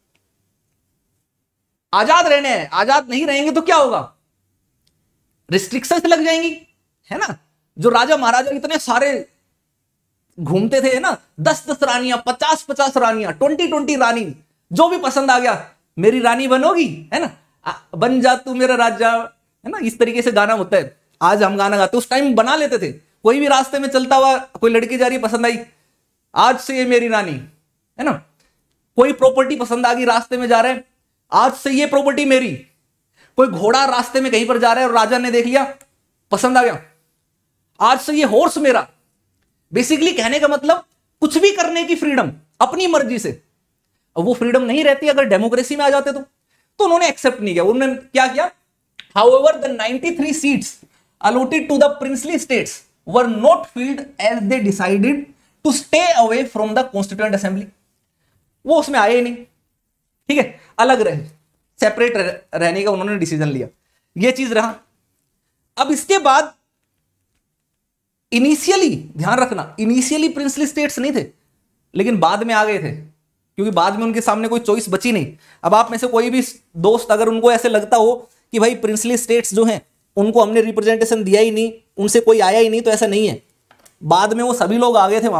आजाद रहने हैं, आजाद नहीं रहेंगे तो क्या होगा, रिस्ट्रिक्शंस लग जाएंगी, है ना। जो राजा महाराजा इतने सारे घूमते थे ना, दस दस रानियां, पचास पचास रानियां, ट्वेंटी ट्वेंटी रानी, जो भी पसंद आ गया मेरी रानी बनोगी, है ना, बन जा तू मेरा राजा, है ना, इस तरीके से गाना होता है। आज हम गाना गाते, उस टाइम बना लेते थे। कोई भी रास्ते में चलता हुआ कोई लड़की जा रही पसंद आई, आज से ये मेरी रानी, है ना। कोई प्रॉपर्टी पसंद आ गई, रास्ते में जा रहे हैं, आज से ये प्रॉपर्टी मेरी। कोई घोड़ा रास्ते में कहीं पर जा रहा है और राजा ने देख लिया, पसंद आ गया, आज से ये हॉर्स मेरा। बेसिकली कहने का मतलब कुछ भी करने की फ्रीडम अपनी मर्जी से। अब वो फ्रीडम नहीं रहती अगर डेमोक्रेसी में आ जाते तो तो उन्होंने एक्सेप्ट नहीं किया। उन्होंने क्या किया, however the ninety three seats allotted to the princely states were not filled as they decided to stay away from the constituent assembly। वो उसमें आए ही नहीं, ठीक है, अलग रहे, सेपरेट रहने का उन्होंने डिसीजन लिया। ये चीज रहा। अब इसके बाद इनिशियली ध्यान रखना, इनिशियली प्रिंसली स्टेट्स नहीं थे, लेकिन बाद में आ गए थे, क्योंकि बाद में उनके सामने कोई चॉइस बची नहीं। अब आप में से कोई भी दोस्त अगर उनको ऐसे लगता हो कि भाई प्रिंसली स्टेट्स जो हैं उनको हमने रिप्रेजेंटेशन दिया ही नहीं, उनसे कोई आया ही नहीं, तो ऐसा नहीं है। बाद में वो सभी लोग आ गए थे वहां,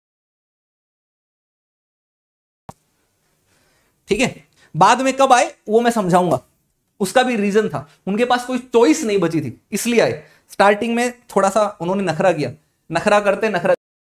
ठीक है। बाद में कब आए वो मैं समझाऊंगा, उसका भी रीजन था, उनके पास कोई चॉइस नहीं बची थी इसलिए आए। स्टार्टिंग में थोड़ा सा उन्होंने नखरा किया, नखरा करते नखरा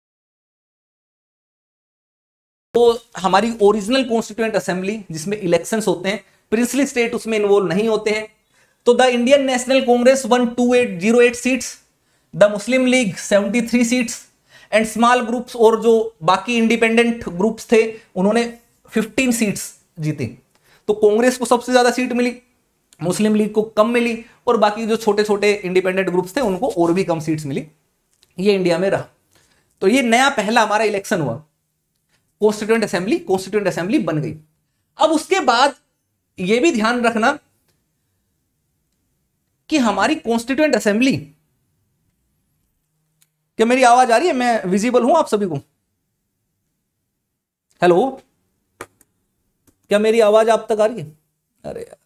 तो हमारी ओरिजिनल कॉन्स्टिट्यूएंट असेंबली जिसमें इलेक्शंस होते हैं, प्रिंसली स्टेट उसमें इन्वॉल्व नहीं होते हैं। तो the Indian national Congress one two eight zero eight seats, the Muslim League seventy three seats and small groups, और जो बाकी इंडिपेंडेंट ग्रुप्स थे उन्होंने फिफ्टीन सीट्स जीती। तो कांग्रेस को सबसे ज्यादा सीट मिली, मुस्लिम लीग को कम मिली, और बाकी जो छोटे छोटे इंडिपेंडेंट ग्रुप्स थे उनको और भी कम सीट्स मिली। ये इंडिया में रहा। तो ये नया पहला हमारा इलेक्शन हुआ, कॉन्स्टिट्यूएंट असेंबली, कॉन्स्टिट्यूएंट असेंबली बन गई। अब उसके बाद यह भी ध्यान रखना कि हमारी कॉन्स्टिट्यूएंट असेंबली, क्या मेरी आवाज आ रही है, मैं विजिबल हूं आप सभी को? हेलो, क्या मेरी आवाज आप तक आ रही है? अरे यार,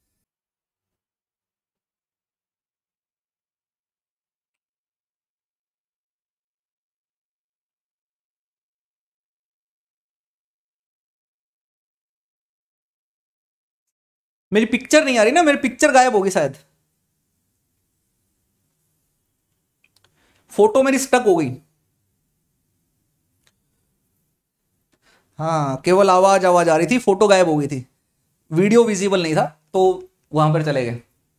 मेरी पिक्चर नहीं आ रही ना, मेरी पिक्चर गायब होगी शायद, फोटो मेरी स्टक हो गई। हाँ, केवल आवाज आवाज आ रही थी, फोटो गायब हो गई थी, वीडियो विजिबल नहीं था, तो वहां पर चले गए।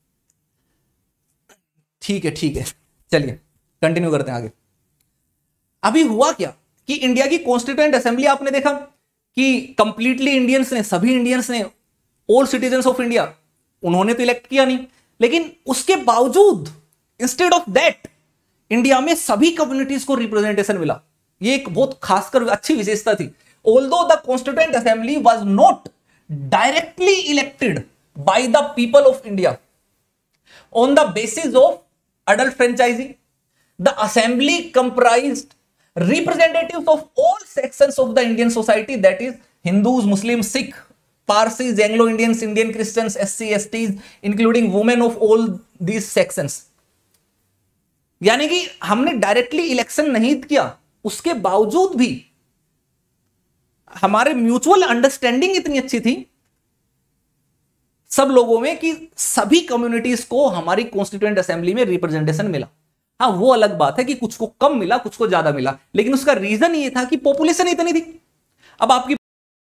ठीक है ठीक है, चलिए कंटिन्यू करते हैं आगे। अभी हुआ क्या कि इंडिया की कॉन्स्टिट्यूएंट असेंबली आपने देखा कि कंप्लीटली इंडियंस ने, सभी इंडियंस ने, ऑल सिटीजन्स ऑफ इंडिया, उन्होंने तो इलेक्ट किया नहीं, लेकिन उसके बावजूद इंस्टेड ऑफ दैट इंडिया में सभी कम्युनिटीज को रिप्रेजेंटेशन मिला। ये एक बहुत खासकर अच्छी विशेषता थी। Although the constituent assembly was not directly elected by the people of India on the basis of adult franchising, the assembly comprised representatives of all sections of the Indian society, that is Hindus, Muslims, Sikh, Parsis, Anglo-Indians, Indian Christians, S C, S Ts, including women of all these sections। यानी कि हमने डायरेक्टली इलेक्शन नहीं किया, उसके बावजूद भी हमारे म्यूचुअल अंडरस्टैंडिंग इतनी अच्छी थी, सब लोगों में कि सभी कम्युनिटीज को हमारी कॉन्स्टिट्यूएंट असेंबली में रिप्रेजेंटेशन मिला। हाँ, वो अलग बात है कि कुछ को कम मिला, कुछ को ज्यादा मिला, लेकिन उसका रीजन ये था कि पॉपुलेशन इतनी थी। अब आपकी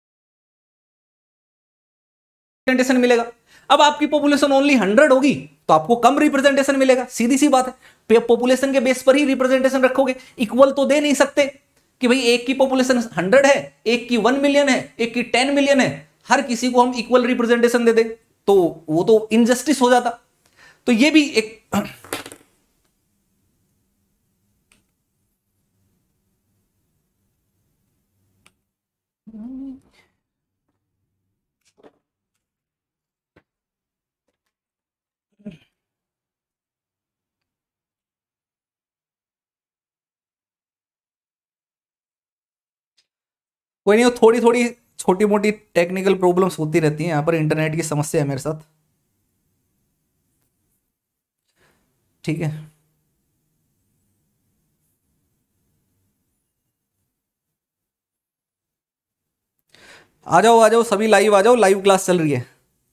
रिप्रेजेंटेशन मिलेगा, अब आपकी पॉपुलेशन ओनली हंड्रेड होगी तो आपको कम रिप्रेजेंटेशन मिलेगा, सीधी सी बात है। पॉपुलेशन के बेस पर ही रिप्रेजेंटेशन रखोगे, इक्वल तो दे नहीं सकते कि भाई एक की पॉपुलेशन हंड्रेड है, एक की वन मिलियन है, एक की टेन मिलियन है, हर किसी को हम इक्वल रिप्रेजेंटेशन दे दे तो वो तो इनजस्टिस हो जाता। तो ये भी एक कोई नहीं, थोड़ी थोड़ी छोटी मोटी टेक्निकल प्रॉब्लम्स होती रहती हैं, यहाँ पर इंटरनेट की समस्या है मेरे साथ, ठीक है। आ जाओ आ जाओ सभी, लाइव आ जाओ, लाइव क्लास चल रही है।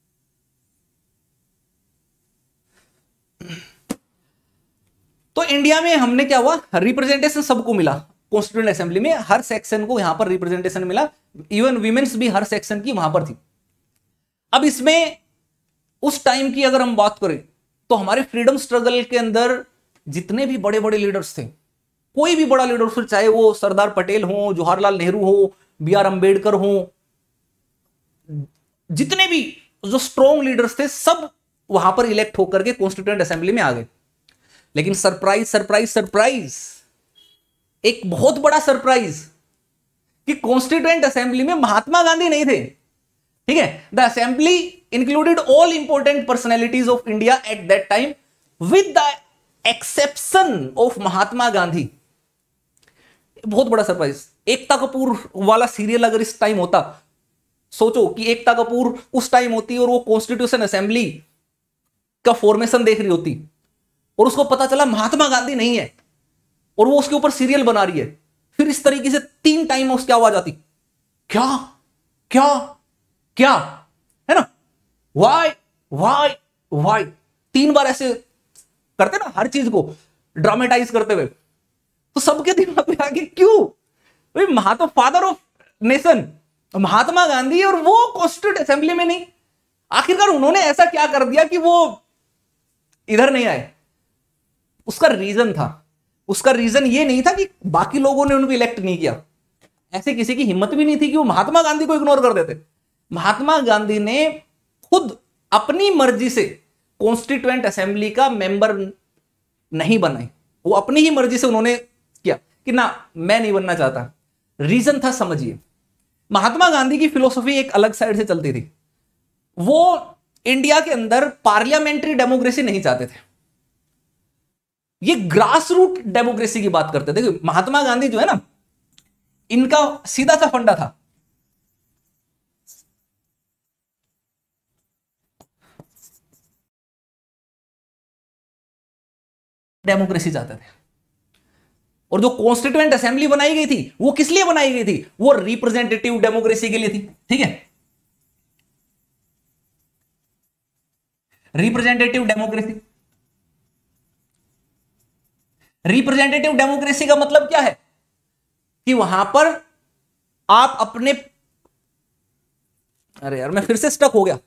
तो इंडिया में हमने क्या हुआ, रिप्रेजेंटेशन सबको मिला कॉन्स्टिट्यूएंट असेंबली में, हर सेक्शन को यहां पर रिप्रेजेंटेशन मिला, इवन वीमेन्स भी हर सेक्शन की वहां पर थी। अब इसमें उस टाइम की अगर हम बात करें तो हमारे फ्रीडम स्ट्रगल के अंदर जितने भी बड़े बड़े लीडर्स थे, कोई भी बड़ा लीडर हो, चाहे वो सरदार पटेल हो, जवाहरलाल नेहरू हो, बी आर अंबेडकर हो, जितने भी जो स्ट्रॉन्ग लीडर्स थे सब वहां पर इलेक्ट होकर के कॉन्स्टिट्यूएंट असेंबली में आ गए। लेकिन सरप्राइज सरप्राइज सरप्राइज, एक बहुत बड़ा सरप्राइज कि कॉन्स्टिट्यूएंट असेंबली में महात्मा गांधी नहीं थे, ठीक है। The assembly included all important personalities of India at that time with the exception of Mahatma Gandhi. बहुत बड़ा सरप्राइज। एकता कपूर वाला सीरियल अगर इस टाइम होता, सोचो कि एकता कपूर उस टाइम होती और वो कॉन्स्टिट्यूशन असेंबली का फॉर्मेशन देख रही होती और उसको पता चला महात्मा गांधी नहीं है और वो उसके ऊपर सीरियल बना रही है, फिर इस तरीके से तीन टाइम उसकी आवाज आती, क्या क्या क्या, है ना, वाई वाई वाई, तीन बार ऐसे करते ना हर चीज को ड्रामेटाइज करते हुए। तो सबके दिमाग में आगे क्यों, भाई Mahatma father of nation Mahatma Gandhi और वो कॉन्स्टिट्यूएंट असेंबली में नहीं, आखिरकार उन्होंने ऐसा क्या कर दिया कि वो इधर नहीं आए। उसका रीजन था, उसका रीजन ये नहीं था कि बाकी लोगों ने उनको इलेक्ट नहीं किया, ऐसे किसी की हिम्मत भी नहीं थी कि वो महात्मा गांधी को इग्नोर कर देते। महात्मा गांधी ने खुद अपनी मर्जी से कॉन्स्टिट्यूएंट असेंबली का मेंबर नहीं बनाए, वो अपनी ही मर्जी से उन्होंने किया कि ना मैं नहीं बनना चाहता। रीजन था, समझिए, महात्मा गांधी की फिलोसफी एक अलग साइड से चलती थी। वो इंडिया के अंदर पार्लियामेंट्री डेमोक्रेसी नहीं चाहते थे, ये ग्रास रूट डेमोक्रेसी की बात करते थे। महात्मा गांधी जो है ना, इनका सीधा सा फंडा था, डेमोक्रेसी चाहते थे। और जो कॉन्स्टिट्यूएंट असेंबली बनाई गई थी वो किस लिए बनाई गई थी, वो रिप्रेजेंटेटिव डेमोक्रेसी के लिए थी, ठीक है। रिप्रेजेंटेटिव डेमोक्रेसी, रिप्रेजेंटेटिव डेमोक्रेसी का मतलब क्या है कि वहां पर आप अपने, अरे यार मैं फिर से स्टक हो गया,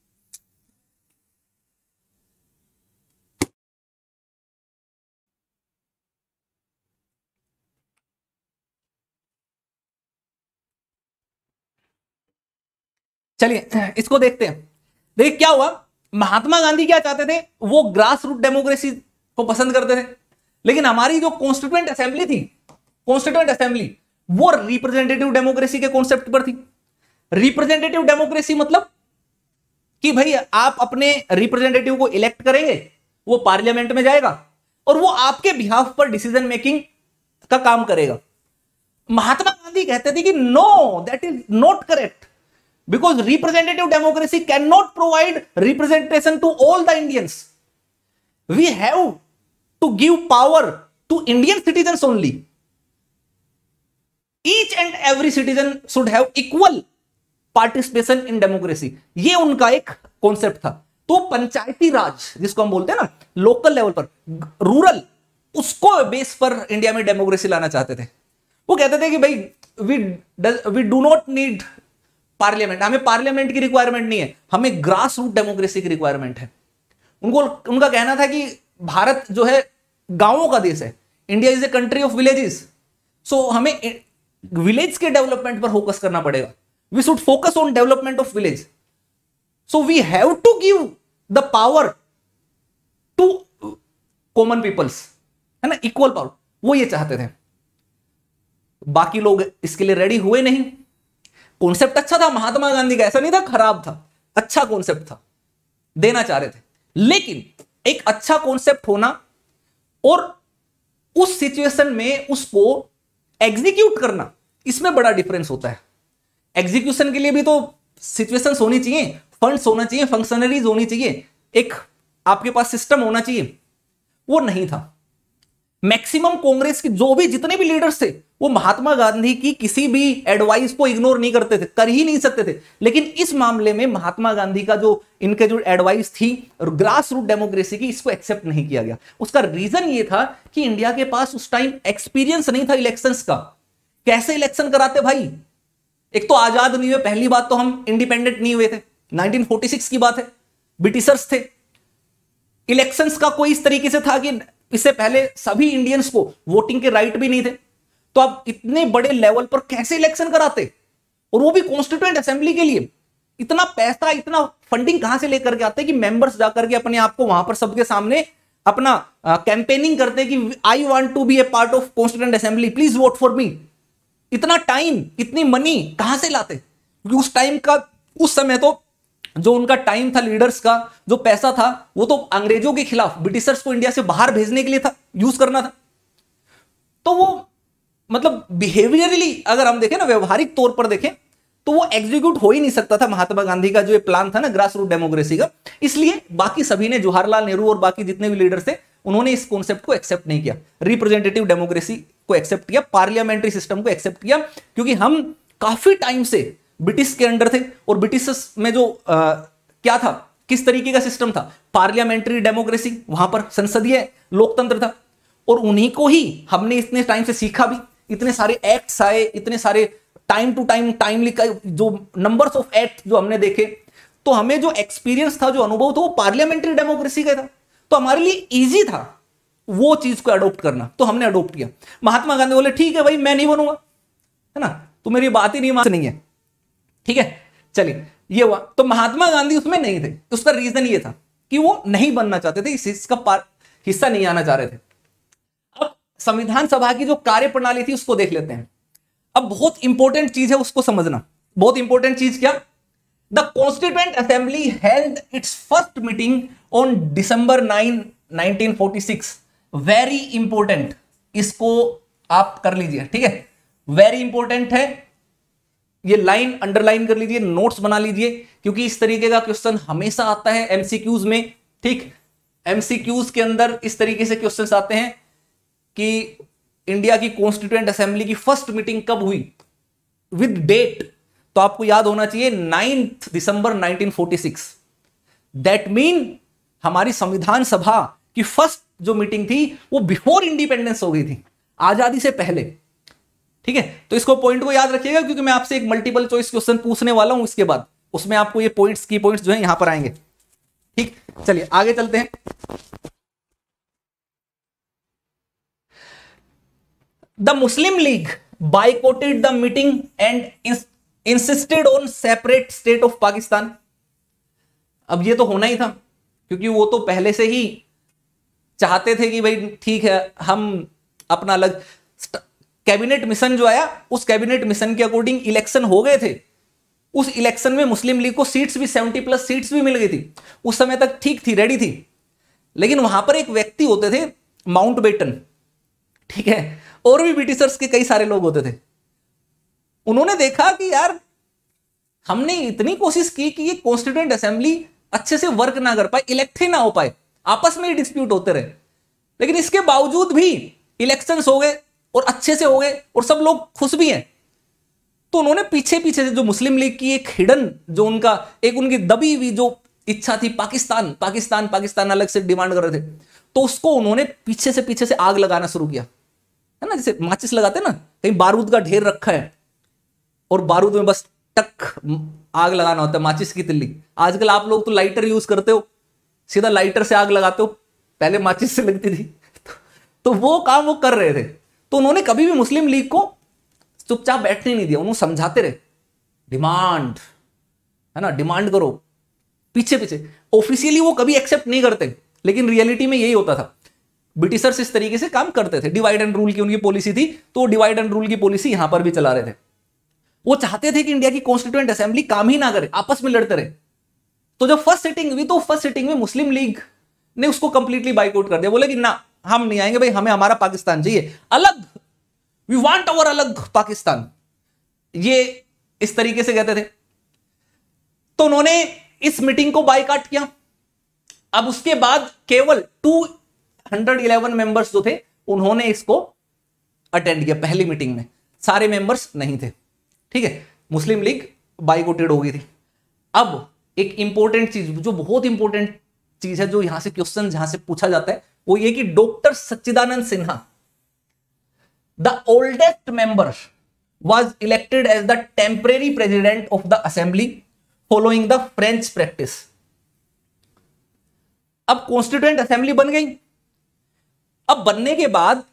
चलिए इसको देखते हैं। देखिए क्या हुआ, महात्मा गांधी क्या चाहते थे, वो ग्रास रूट डेमोक्रेसी को पसंद करते थे, लेकिन हमारी जो कॉन्स्टिट्यूएंट असेंबली थी, कॉन्स्टिट्यूएंट असेंबली वो रिप्रेजेंटेटिव डेमोक्रेसी के कॉन्सेप्ट पर थी। रिप्रेजेंटेटिव डेमोक्रेसी मतलब कि भाई आप अपने रिप्रेजेंटेटिव को इलेक्ट करेंगे, वो पार्लियामेंट में जाएगा और वो आपके बिहाफ पर डिसीजन मेकिंग का काम करेगा। महात्मा गांधी कहते थे कि no, that is not correct, because representative democracy cannot provide representation to all the Indians. We have to give power to Indian citizens only. Each and every citizen should have equal participation in democracy, ये उनका एक कॉन्सेप्ट था। तो पंचायती राज जिसको हम बोलते हैं ना, लोकल लेवल पर, रूरल, उसको बेस पर इंडिया में डेमोक्रेसी लाना चाहते थे। वो कहते थे कि भाई we we do not need parliament, हमें पार्लियामेंट की रिक्वायरमेंट नहीं है, हमें ग्रास रूट डेमोक्रेसी की रिक्वायरमेंट है। उनको उनका कहना था कि भारत जो है गांवों का देश है, India is a country of villages, so हमें विलेज के डेवलपमेंट पर फोकस करना पड़ेगा, we should focus on development of village, so we have to give the power to common peoples, है ना, इक्वल पावर, वो ये चाहते थे। बाकी लोग इसके लिए रेडी हुए नहीं। कॉन्सेप्ट अच्छा था महात्मा गांधी का, ऐसा नहीं था खराब था, अच्छा कॉन्सेप्ट था, देना चाह रहे थे। लेकिन एक अच्छा कॉन्सेप्ट होना और उस सिचुएशन में उसको एग्जीक्यूट करना, इसमें बड़ा डिफरेंस होता है। एग्जीक्यूशन के लिए भी तो सिचुएशंस होनी चाहिए, फंड्स होना चाहिए, फंक्शनरीज होनी चाहिए, एक आपके पास सिस्टम होना चाहिए, वो नहीं था। मैक्सिमम कांग्रेस के जो भी जितने भी लीडर्स थे, वो महात्मा गांधी की किसी भी एडवाइस को इग्नोर नहीं करते थे, कर ही नहीं सकते थे। लेकिन इस मामले में महात्मा गांधी का जो इनके जो एडवाइस थी ग्रास रूट डेमोक्रेसी की, इसको एक्सेप्ट नहीं किया गया। उसका रीजन ये था कि इंडिया के पास उस टाइम एक्सपीरियंस नहीं था इलेक्शंस का। कैसे इलेक्शन कराते भाई? एक तो आजाद नहीं हुए, पहली बात तो हम इंडिपेंडेंट नहीं हुए थे, नाइनटीन फोर्टी सिक्स की बात है, ब्रिटिशर्स थे। इलेक्शंस का कोई इस तरीके से था कि इससे पहले सभी इंडियंस को वोटिंग के राइट भी नहीं थे, तो आप इतने बड़े लेवल पर कैसे इलेक्शन कराते, और वो भी कॉन्स्टिट्यूएंट असेंबली के लिए? इतना पैसा, इतना फंडिंग कहां से लेकर के आते कि मेंबर्स जाकर के अपने आप को वहां पर सबके सामने अपना कैंपेनिंग करते कि I want to be a part of constituent assembly, please vote for me. इतना टाइम, इतनी मनी कहां से लाते? क्योंकि उस टाइम का, उस समय तो जो उनका टाइम था, लीडर्स का जो पैसा था, वो तो अंग्रेजों के खिलाफ, ब्रिटिशर्स को इंडिया से बाहर भेजने के लिए था, यूज करना था। तो वो मतलब बिहेवियरली अगर हम देखें ना, व्यवहारिक तौर पर देखें, तो वो एग्जीक्यूट हो ही नहीं सकता था महात्मा गांधी का जो ये प्लान था ना ग्रास रूट डेमोक्रेसी का। इसलिए बाकी सभी ने, जवाहरलाल नेहरू और बाकी जितने भी लीडर्स थे, उन्होंने इस कॉन्सेप्ट को एक्सेप्ट नहीं किया, रिप्रेजेंटेटिव डेमोक्रेसी को एक्सेप्ट किया, पार्लियामेंट्री सिस्टम को एक्सेप्ट किया। क्योंकि हम काफी टाइम से ब्रिटिश के अंडर थे, और ब्रिटिश में जो आ, क्या था, किस तरीके का सिस्टम था, पार्लियामेंट्री डेमोक्रेसी, वहां पर संसदीय लोकतंत्र था, और उन्हीं को ही हमने इतने टाइम से सीखा भी। इतने सारे एक्ट्स आए, इतने सारे टाइम टू टाइम टाइमली जो नंबर्स ऑफ एक्ट जो हमने देखे, तो हमें जो एक्सपीरियंस था, जो अनुभव था, वो पार्लियामेंट्री डेमोक्रेसी का था। तो हमारे लिए इजी था वो चीज को अडॉप्ट करना, तो हमने अडॉप्ट किया। महात्मा गांधी बोले ठीक है भाई, मैं नहीं बनूंगा, है ना, तो मेरी बात ही नहीं मान नहीं है, ठीक है, चलिए ये हुआ। तो महात्मा गांधी उसमें नहीं थे। उसका रीजन ये था कि वो नहीं बनना चाहते थे, इस इसका हिस्सा नहीं आना चाह रहे थे। अब संविधान सभा की जो कार्य प्रणाली थी उसको देख लेते हैं। अब बहुत इंपॉर्टेंट चीज है उसको समझना, बहुत इंपॉर्टेंट चीज क्या? The constituent assembly held its first meeting on December nine nineteen forty six. Very important, इसको आप कर लीजिए, ठीक है, वेरी इंपॉर्टेंट है, ये लाइन अंडरलाइन कर लीजिए, नोट्स बना लीजिए, क्योंकि इस तरीके का क्वेश्चन हमेशा आता है एमसीक्यूज में। ठीक, एमसीक्यूज के अंदर इस तरीके से क्वेश्चंस आते हैं कि इंडिया की कॉन्स्टिट्यूएंट असेंबली की फर्स्ट मीटिंग कब हुई विद डेट, तो आपको याद होना चाहिए ninth December nineteen forty six. That mean हमारी संविधान सभा की फर्स्ट जो मीटिंग थी वो बिफोर इंडिपेंडेंस हो गई थी, आजादी से पहले। ठीक है, तो इसको पॉइंट को याद रखिएगा, क्योंकि मैं आपसे एक मल्टीपल चॉइस क्वेश्चन पूछने वाला हूं इसके बाद, उसमें आपको ये पॉइंट्स की पॉइंट्स जो है यहां पर आएंगे। ठीक, चलिए आगे चलते हैं। The Muslim League boycotted the meeting and insisted on separate state of Pakistan. अब ये तो होना ही था, क्योंकि वो तो पहले से ही चाहते थे कि भाई ठीक है, हम अपना अलग, कैबिनेट मिशन जो आया, उस कैबिनेट मिशन के अकॉर्डिंग इलेक्शन हो गए थे। उस इलेक्शन में मुस्लिम लीग को सीट्स भी सेवेंटी प्लस सीट्स भी मिल गई थी, उस समय तक ठीक थी, रेडी थी। लेकिन वहां पर एक व्यक्ति होते थे माउंट बेटन, ठीक है, और भी ब्रिटिशर्स के कई सारे लोग होते थे। उन्होंने देखा कि यार हमने इतनी कोशिश की कि ये कॉन्स्टिट्यूएंट असेंबली अच्छे से वर्क ना कर पाए, इलेक्ट ही ना हो पाए, आपस में ही डिस्प्यूट होते रहे, लेकिन इसके बावजूद भी इलेक्शंस हो गए और अच्छे से हो गए और सब लोग खुश भी हैं। तो उन्होंने पीछे पीछे जो मुस्लिम लीग की एक हिडन, जो उनका एक उनकी दबी हुई जो इच्छा थी, पाकिस्तान पाकिस्तान पाकिस्तान अलग से डिमांड कर रहे थे, तो उसको उन्होंने पीछे से पीछे से आग लगाना शुरू किया, है ना, जैसे माचिस लगाते हैं ना, कहीं बारूद का ढेर रखा है और बारूद में बस टक आग लगाना होता है, माचिस की तिल्ली। आजकल आप लोग तो लाइटर यूज करते हो, सीधा लाइटर से आग लगाते हो, पहले माचिस से लगती थी। तो वो काम वो कर रहे थे। तो उन्होंने कभी भी मुस्लिम लीग को चुपचाप बैठने नहीं दिया, उन्होंने समझाते रहे, डिमांड, है ना, डिमांड करो, पीछे पीछे। ऑफिशियली वो कभी एक्सेप्ट नहीं करते, लेकिन रियलिटी में यही होता था। ब्रिटिशर्स इस तरीके से काम करते थे, डिवाइड एंड रूल की उनकी पॉलिसी थी, तो डिवाइड एंड रूल की पॉलिसी यहां पर भी चला रहे थे। वो चाहते थे कि इंडिया की कॉन्स्टिट्यूएंट असेंबली काम ही ना करे, आपस में लड़ते रहे। तो जब फर्स्ट सिटिंग हुई, तो फर्स्ट सिटिंग में मुस्लिम लीग ने उसको कंप्लीटली बाइकआउट कर दिया, बोले कि ना, हम नहीं आएंगे भाई, हमें हमारा पाकिस्तान चाहिए अलग, वी वांट आवर अलग पाकिस्तान, ये इस तरीके से कहते थे। तो उन्होंने इस मीटिंग को बाइकआउट किया। अब उसके बाद केवल दो सौ ग्यारह मेंबर्स जो थे उन्होंने इसको अटेंड किया पहली मीटिंग में, सारे मेंबर्स नहीं थे, ठीक है। मुस्लिम लीग बाइकआउटेड हो गई थी। अब एक इंपॉर्टेंट चीज, जो बहुत इंपॉर्टेंट चीज है, जो यहां से क्वेश्चन जहां से पूछा जाता है, वो ये कि doctor Sachchidananda Sinha, the oldest member, was elected as the temporary president of the assembly following the French practice। अब कॉन्स्टिट्यूएंट असेंबली बन गई। अब बनने के बाद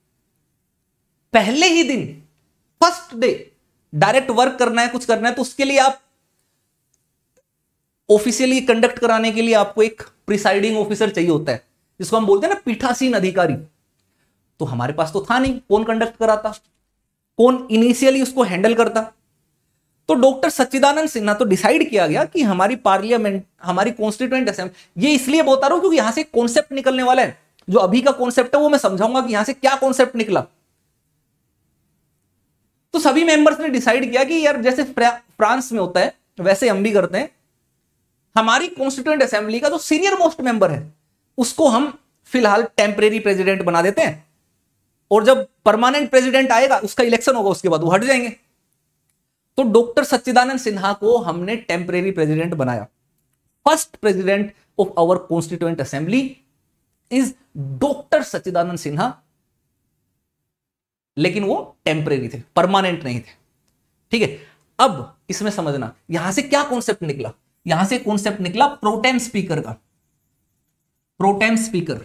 पहले ही दिन, फर्स्ट डे, डायरेक्ट वर्क करना है, कुछ करना है, तो उसके लिए आप ऑफिशियली कंडक्ट कराने के लिए आपको एक प्रिसाइडिंग ऑफिसर चाहिए होता है, जिसको हम बोलते हैं ना पीठासीन अधिकारी। तो हमारे पास तो था नहीं, कौन कंडक्ट कराता, कौन इनिशियली उसको हैंडल करता। तो डॉक्टर सच्चिदानंद सिन्हा, तो डिसाइड किया गया कि हमारी पार्लियामेंट, हमारी कॉन्स्टिट्यूएंट असेंबली, ये इसलिए बता रहा हूं क्योंकि यहां से कॉन्सेप्ट निकलने वाला है। जो अभी का कॉन्सेप्ट है वो मैं समझाऊंगा कि यहां से क्या कॉन्सेप्ट निकला। तो सभी मेंबर्स ने डिसाइड किया कि यार जैसे फ्रांस में होता है वैसे हम भी करते हैं, हमारी कॉन्स्टिट्यूएंट असेंबली का जो सीनियर मोस्ट मेंबर है उसको हम फिलहाल टेम्परेरी प्रेसिडेंट बना देते हैं, और जब परमानेंट प्रेसिडेंट आएगा उसका इलेक्शन होगा, उसके बाद वो हट जाएंगे। तो डॉक्टर सच्चिदानंद सिन्हा को हमने टेम्परेरी प्रेसिडेंट बनाया। First president of our constituent assembly is doctor Sachchidananda Sinha, लेकिन वो टेम्परेरी थे, परमानेंट नहीं थे, ठीक है। अब इसमें समझना यहां से क्या कॉन्सेप्ट निकला। यहां से कॉन्सेप्ट निकला प्रोटेम स्पीकर का। प्रोटेम स्पीकर,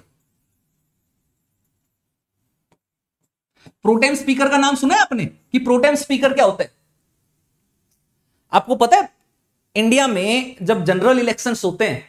प्रोटेम स्पीकर का नाम सुना है आपने कि प्रोटेम स्पीकर क्या होता है? आपको पता है इंडिया में जब जनरल इलेक्शंस होते हैं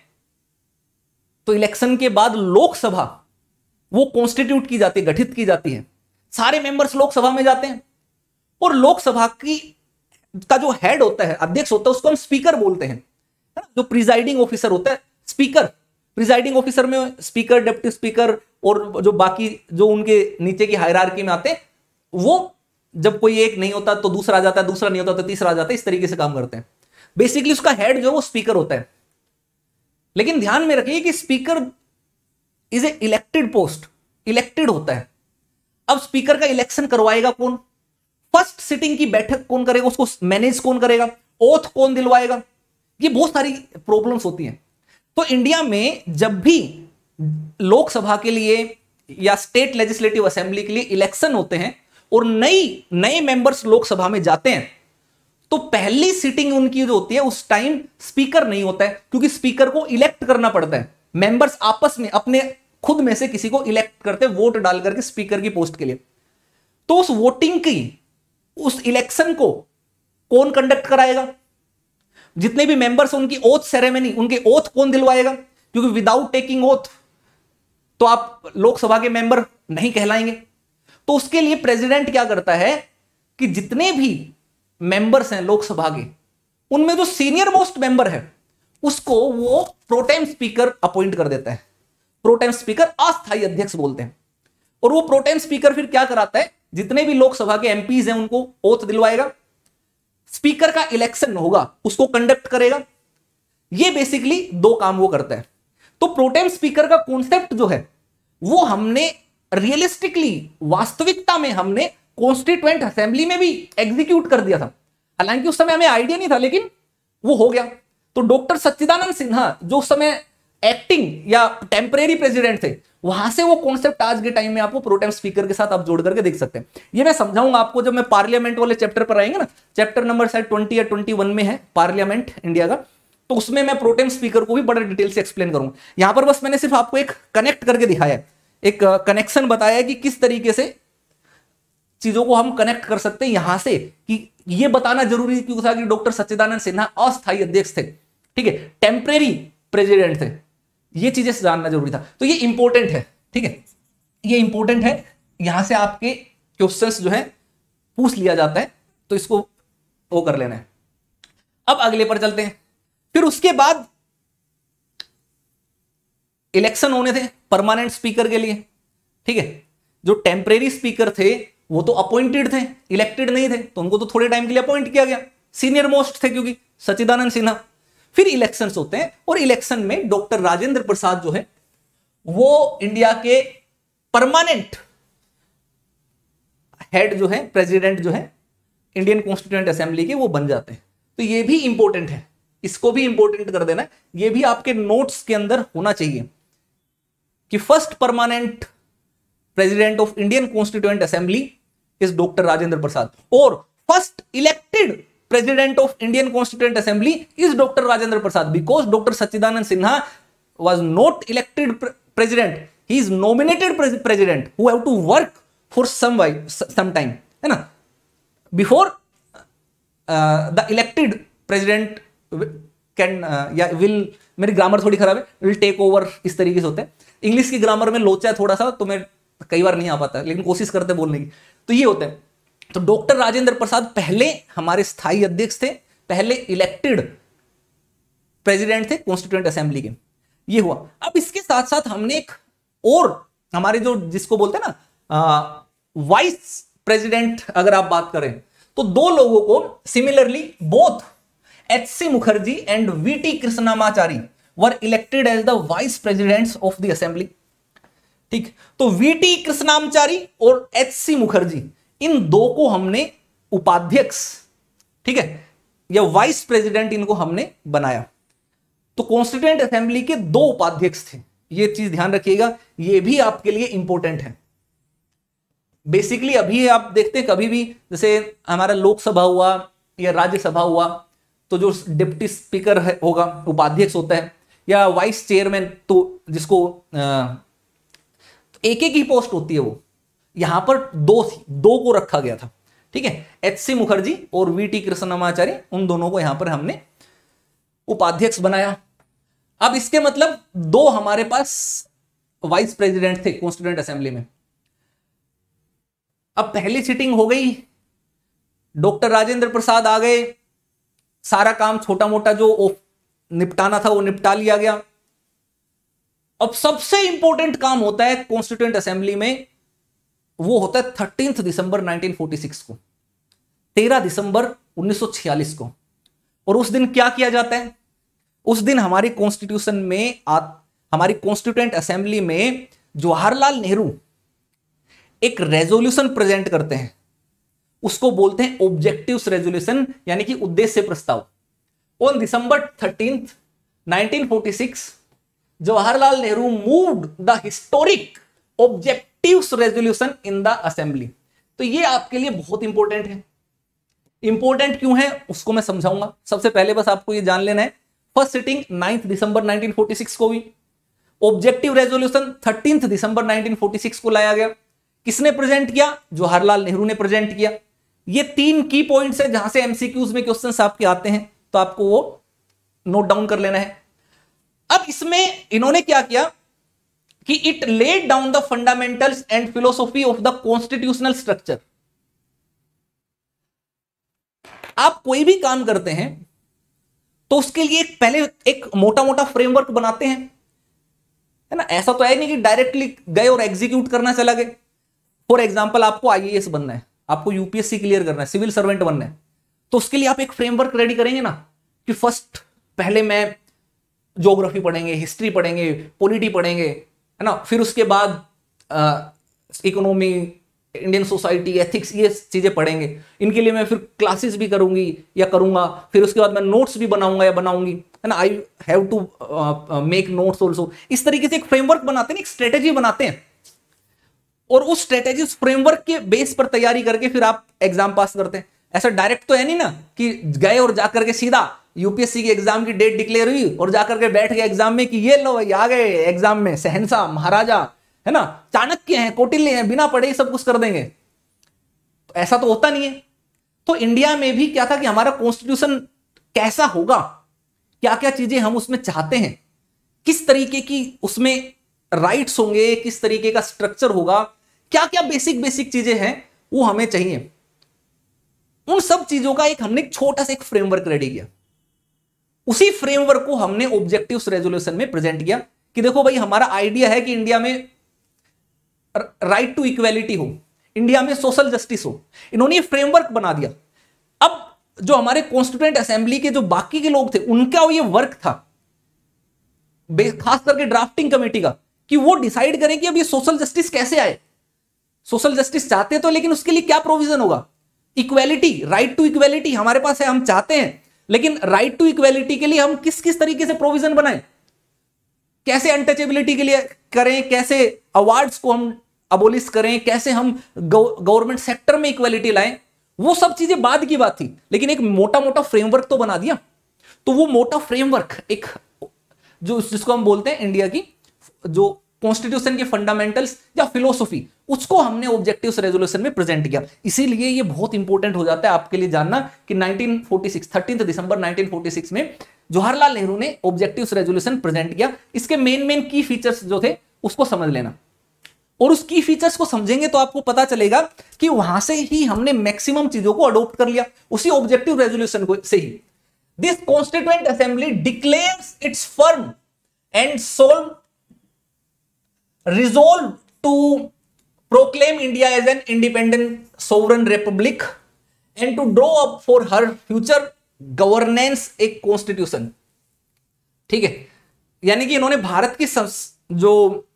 तो इलेक्शन के बाद लोकसभा वो कॉन्स्टिट्यूट की जाती है, गठित की जाती है, सारे मेंबर्स लोकसभा में जाते हैं, और लोकसभा की का जो हेड होता है, अध्यक्ष होता है, उसको हम स्पीकर बोलते हैं। जो प्रिजाइडिंग ऑफिसर होता है स्पीकर, प्रिजाइडिंग ऑफिसर में स्पीकर, डिप्टी स्पीकर और जो बाकी जो उनके नीचे की हायरार्की में आते हैं, वो जब कोई एक नहीं होता तो दूसरा आ जाता है, दूसरा नहीं होता तो तीसरा आ जाता है, इस तरीके से काम करते हैं। बेसिकली उसका हेड जो है वो स्पीकर होता है। लेकिन ध्यान में रखिए कि speaker is a elected post, elected होता है। अब स्पीकर का इलेक्शन करवाएगा कौन, फर्स्ट सिटिंग की बैठक कौन करेगा, उसको मैनेज कौन करेगा, ओथ कौन दिलवाएगा, ये बहुत सारी प्रॉब्लम्स होती हैं। तो इंडिया में जब भी लोकसभा के लिए या स्टेट लेजिस्लेटिव असेंबली के लिए इलेक्शन होते हैं और नई नए मेंबर्स लोकसभा में जाते हैं, तो पहली सीटिंग उनकी जो होती है उस टाइम स्पीकर नहीं होता है, क्योंकि स्पीकर को इलेक्ट करना पड़ता है। मेंबर्स आपस में अपने खुद में से किसी को इलेक्ट करते हैं, वोट डाल करके स्पीकर की पोस्ट के लिए। तो उस वोटिंग की, उस इलेक्शन को कौन कंडक्ट कराएगा, जितने भी मेंबर्स उनकी ओथ सेरेमनी, उनके ओथ कौन दिलवाएगा, क्योंकि विदाउट टेकिंग ओथ तो आप लोकसभा के मेंबर नहीं कहलाएंगे। तो उसके लिए प्रेसिडेंट क्या करता है कि जितने भी मेंबर्स हैं लोकसभा के, उनमें जो सीनियर मोस्ट मेंबर है उसको वो प्रोटेम स्पीकर अपॉइंट कर देता है। प्रोटेम स्पीकर अस्थायी अध्यक्ष बोलते हैं। और वो प्रोटेम स्पीकर फिर क्या कराता है, जितने भी लोकसभा के एमपीज हैं उनको ओथ दिलवाएगा, स्पीकर का इलेक्शन होगा उसको कंडक्ट करेगा। ये बेसिकली दो काम वो करता है। तो प्रोटेम स्पीकर का कॉन्सेप्ट जो है वो हमने रियलिस्टिकली, वास्तविकता में हमने कॉन्स्टिट्यूएंट असेंबली में भी एग्जीक्यूट कर दिया था। हालांकि उस समय हमें आइडिया नहीं था, लेकिन वो हो गया। तो डॉक्टर सच्चिदानंद सिन्हा जो उस समय एक्टिंग या टेम्परेरी प्रेसिडेंट थे, वहां से वो कॉन्सेप्ट आज के टाइम में आपको प्रोटेम स्पीकर के साथ आप जोड़ करके देख सकते हैं। ये मैं समझाऊंगा आपको जब मैं पार्लियामेंट वाले चैप्टर पर आएंगे ना, चैप्टर नंबर शायद ट्वेंटी या ट्वेंटी वन में है पार्लियामेंट इंडिया का, तो उसमें मैं प्रोटेम स्पीकर को भी बड़े डिटेल से एक्सप्लेन करूंगा। यहां पर बस मैंने सिर्फ आपको एक कनेक्ट करके दिखाया है, एक कनेक्शन बताया है कि किस तरीके से चीजों को हम कनेक्ट कर सकते हैं यहां से, कि ये बताना जरूरी क्यों था कि डॉक्टर सच्चिदानंद सिन्हा अस्थायी अध्यक्ष थे, ठीक है, टेम्परेरी प्रेसिडेंट थे, ये चीजें जानना जरूरी था। तो ये इंपॉर्टेंट है, ठीक है, ये इंपॉर्टेंट है, यहां से आपके क्वेश्चंस जो है पूछ लिया जाता है, तो इसको वो कर लेना है। अब अगले पर चलते हैं। फिर उसके बाद इलेक्शन होने थे परमानेंट स्पीकर के लिए, ठीक है। जो टेम्परेरी स्पीकर थे वो तो अपॉइंटेड थे, इलेक्टेड नहीं थे, तो उनको तो थोड़े टाइम के लिए अपॉइंट किया गया, सीनियर मोस्ट थे क्योंकि सच्चिदानंद सिन्हा। फिर इलेक्शंस होते हैं और इलेक्शन में डॉक्टर राजेंद्र प्रसाद जो है वो इंडिया के परमानेंट हेड जो है, प्रेसिडेंट जो है इंडियन कॉन्स्टिट्यूएंट असेंबली के, वो बन जाते हैं। तो ये भी इंपॉर्टेंट है, इसको भी इंपॉर्टेंट कर देना, ये भी आपके नोट्स के अंदर होना चाहिए कि first permanent president of Indian constituent assembly is doctor Rajendra Prasad, और first elected president of Indian constituent assembly is doctor Rajendra Prasad, because doctor Sachchidananda Sinha was not elected president, he is nominated president who have to work for some while, some time, है ना, before uh, the elected president can uh, या will, मेरी ग्रामर थोड़ी खराब है, will take over, इस तरीके से होते हैं। इंग्लिश की ग्रामर में लोचा है थोड़ा सा, तो मैं कई बार नहीं आ पाता, लेकिन कोशिश करते बोलने की। तो ये होते हैं। तो डॉक्टर राजेंद्र प्रसाद पहले हमारे स्थायी अध्यक्ष थे, पहले इलेक्टेड प्रेसिडेंट थे कॉन्स्टिट्यूएंट असेंबली के, ये हुआ। अब इसके साथ साथ हमने एक और हमारे जो जिसको बोलते हैं ना वाइस प्रेसिडेंट, अगर आप बात करें तो दो लोगों को similarly both H C Mukherjee and V T Krishnamachari were elected as the vice presidents of the assembly, ठीक। तो वी टी कृष्णमाचारी और एच सी मुखर्जी, इन दो को हमने उपाध्यक्ष, ठीक है, या वाइस प्रेसिडेंट इनको हमने बनाया। तो कॉन्स्टिट्यूएंट असेंबली के दो उपाध्यक्ष थे, ये चीज ध्यान रखिएगा, ये भी आपके लिए इंपॉर्टेंट है। बेसिकली अभी आप देखते हैं कभी भी जैसे हमारा लोकसभा हुआ या राज्यसभा हुआ, तो जो डिप्टी स्पीकर है होगा उपाध्यक्ष होता है, या वाइस चेयरमैन, तो जिसको आ, एक एक ही पोस्ट होती है, वो यहां पर दो थी, दो को रखा गया था, ठीक है, एच सी मुखर्जी और वी टी कृष्णमाचारी, उन दोनों को यहां पर हमने उपाध्यक्ष बनाया। अब इसके मतलब दो हमारे पास वाइस प्रेसिडेंट थे कॉन्स्टिट्यूएंट असेंबली में। अब पहली सीटिंग हो गई, डॉक्टर राजेंद्र प्रसाद आ गए, सारा काम छोटा मोटा जो निपटाना था वो निपटा लिया गया। अब सबसे इंपॉर्टेंट काम होता है कॉन्स्टिट्यूएंट असेंबली में, वो होता है thirteenth December nineteen forty six को, तेरह दिसंबर उन्नीस सौ छियालीस को। और उस दिन क्या किया जाता है? उस दिन हमारी कॉन्स्टिट्यूशन में आ, हमारी कॉन्स्टिट्यूएंट असेंबली में जवाहरलाल नेहरू एक रेजोल्यूशन प्रेजेंट करते हैं, उसको बोलते हैं ऑब्जेक्टिव्स रेजोल्यूशन, यानी कि उद्देश्य प्रस्ताव। On December thirteenth nineteen forty six Jawaharlal Nehru moved the historic objectives resolution in the assembly. तो ये आपके लिए बहुत इंपॉर्टेंट है। इंपॉर्टेंट क्यों है उसको मैं समझाऊंगा। सबसे पहले बस आपको ये जान लेना है, first sitting ninth December nineteen forty six को हुई, objective resolution thirteenth December nineteen forty six को लाया गया। किसने प्रेजेंट किया? जवाहरलाल नेहरू ने प्रेजेंट किया। ये तीन की पॉइंट्स है जहां से एमसीक्यूज में क्वेश्चंस आपके आते हैं, तो आपको वो नोट डाउन कर लेना है। अब इसमें इन्होंने क्या किया कि it laid down the fundamentals and philosophy of the constitutional structure. आप कोई भी काम करते हैं तो उसके लिए एक पहले एक मोटा मोटा फ्रेमवर्क बनाते हैं, है ना। ऐसा तो है नहीं कि डायरेक्टली गए और एग्जीक्यूट करना चला गए। फॉर एग्जांपल आपको आईएएस बनना है, आपको यूपीएससी क्लियर करना है, सिविल सर्वेंट बनना है, तो उसके लिए आप एक फ्रेमवर्क रेडी करेंगे ना कि फर्स्ट पहले मैं ज्योग्राफी पढ़ेंगे, हिस्ट्री पढ़ेंगे, पॉलिटी पढ़ेंगे, है ना। फिर उसके बाद इकोनॉमी, इंडियन सोसाइटी, एथिक्स, ये चीजें पढ़ेंगे। इनके लिए मैं फिर क्लासेस भी करूंगी या करूंगा, फिर उसके बाद मैं नोट्स भी बनाऊंगा या बनाऊंगी, है ना। I have to make notes also. इस तरीके से एक फ्रेमवर्क बनाते हैं, एक स्ट्रेटेजी बनाते हैं, और उस स्ट्रेटेजी फ्रेमवर्क के बेस पर तैयारी करके फिर आप एग्जाम पास करते हैं। ऐसा डायरेक्ट तो है नहीं ना कि गए और जाकर के सीधा यूपीएससी की एग्जाम की डेट डिक्लेयर हुई और जाकर के बैठ गए एग्जाम में कि ये लो भाई आ गए एग्जाम में, शहंशाह महाराजा, है ना, चाणक्य हैं, कौटिल्य हैं, बिना पढ़े सब कुछ कर देंगे। तो ऐसा तो होता नहीं है। तो इंडिया में भी क्या था कि हमारा कॉन्स्टिट्यूशन कैसा होगा, क्या क्या चीजें हम उसमें चाहते हैं, किस तरीके की उसमें राइट्स होंगे, किस तरीके का स्ट्रक्चर होगा, क्या क्या बेसिक बेसिक चीजें हैं वो हमें चाहिए। उन सब चीजों का एक हमने छोटा सा एक फ्रेमवर्क रेडी किया। उसी फ्रेमवर्क को हमने ऑब्जेक्टिव्स रेजोल्यूशन में प्रेजेंट किया कि देखो भाई हमारा आइडिया है कि इंडिया में राइट टू इक्वेलिटी हो, इंडिया में सोशल जस्टिस हो। इन्होंने ये फ्रेमवर्क बना दिया। अब जो हमारे कॉन्स्टिट्यूएंट असेंबली के जो बाकी के लोग थे उनका ये वर्क था, खास करके ड्राफ्टिंग कमेटी का, कि वो डिसाइड करें कि अब ये सोशल जस्टिस कैसे आए। सोशल जस्टिस चाहते तो, लेकिन उसके लिए क्या प्रोविजन होगा। इक्वेलिटी, राइट टू इक्वेलिटी हमारे पास है, हम चाहते हैं, लेकिन राइट टू इक्वेलिटी के लिए हम किस किस तरीके से प्रोविजन बनाएं, कैसे अनटचेबिलिटी के लिए करें, कैसे अवार्ड्स को हम अबोलिश करें, कैसे हम गवर्नमेंट सेक्टर में इक्वेलिटी लाएं, वो सब चीजें बाद की बात थी। लेकिन एक मोटा मोटा फ्रेमवर्क तो बना दिया। तो वो मोटा फ्रेमवर्क, एक जो जिसको हम बोलते हैं इंडिया की जो कॉन्स्टिट्यूशन के फंडामेंटल्स या फिलोसफी, उसको हमने ऑब्जेक्टिव्स रेजोल्यूशन में प्रेजेंट किया। इसीलिए ये बहुत इंपॉर्टेंट हो जाता है आपके लिए जानना कि nineteen forty six, thirteenth December nineteen forty six में जवाहरलाल नेहरू ने ऑब्जेक्टिव्स रेजोल्यूशन प्रेजेंट किया। इसके मेन मेन की फीचर्स जो थे उसको समझ लेना, और उस की फीचर्स को समझेंगे तो आपको पता चलेगा कि वहां से ही हमने मैक्सिमम चीजों को अडॉप्ट कर लिया, उसी ऑब्जेक्टिव रेजोल्यूशन को से ही। This constituent assembly declares its firm and sole resolve to proclaim India as an independent sovereign republic and to draw up for her future governance एक constitution। ठीक है, यानी कि इन्होंने भारत की जो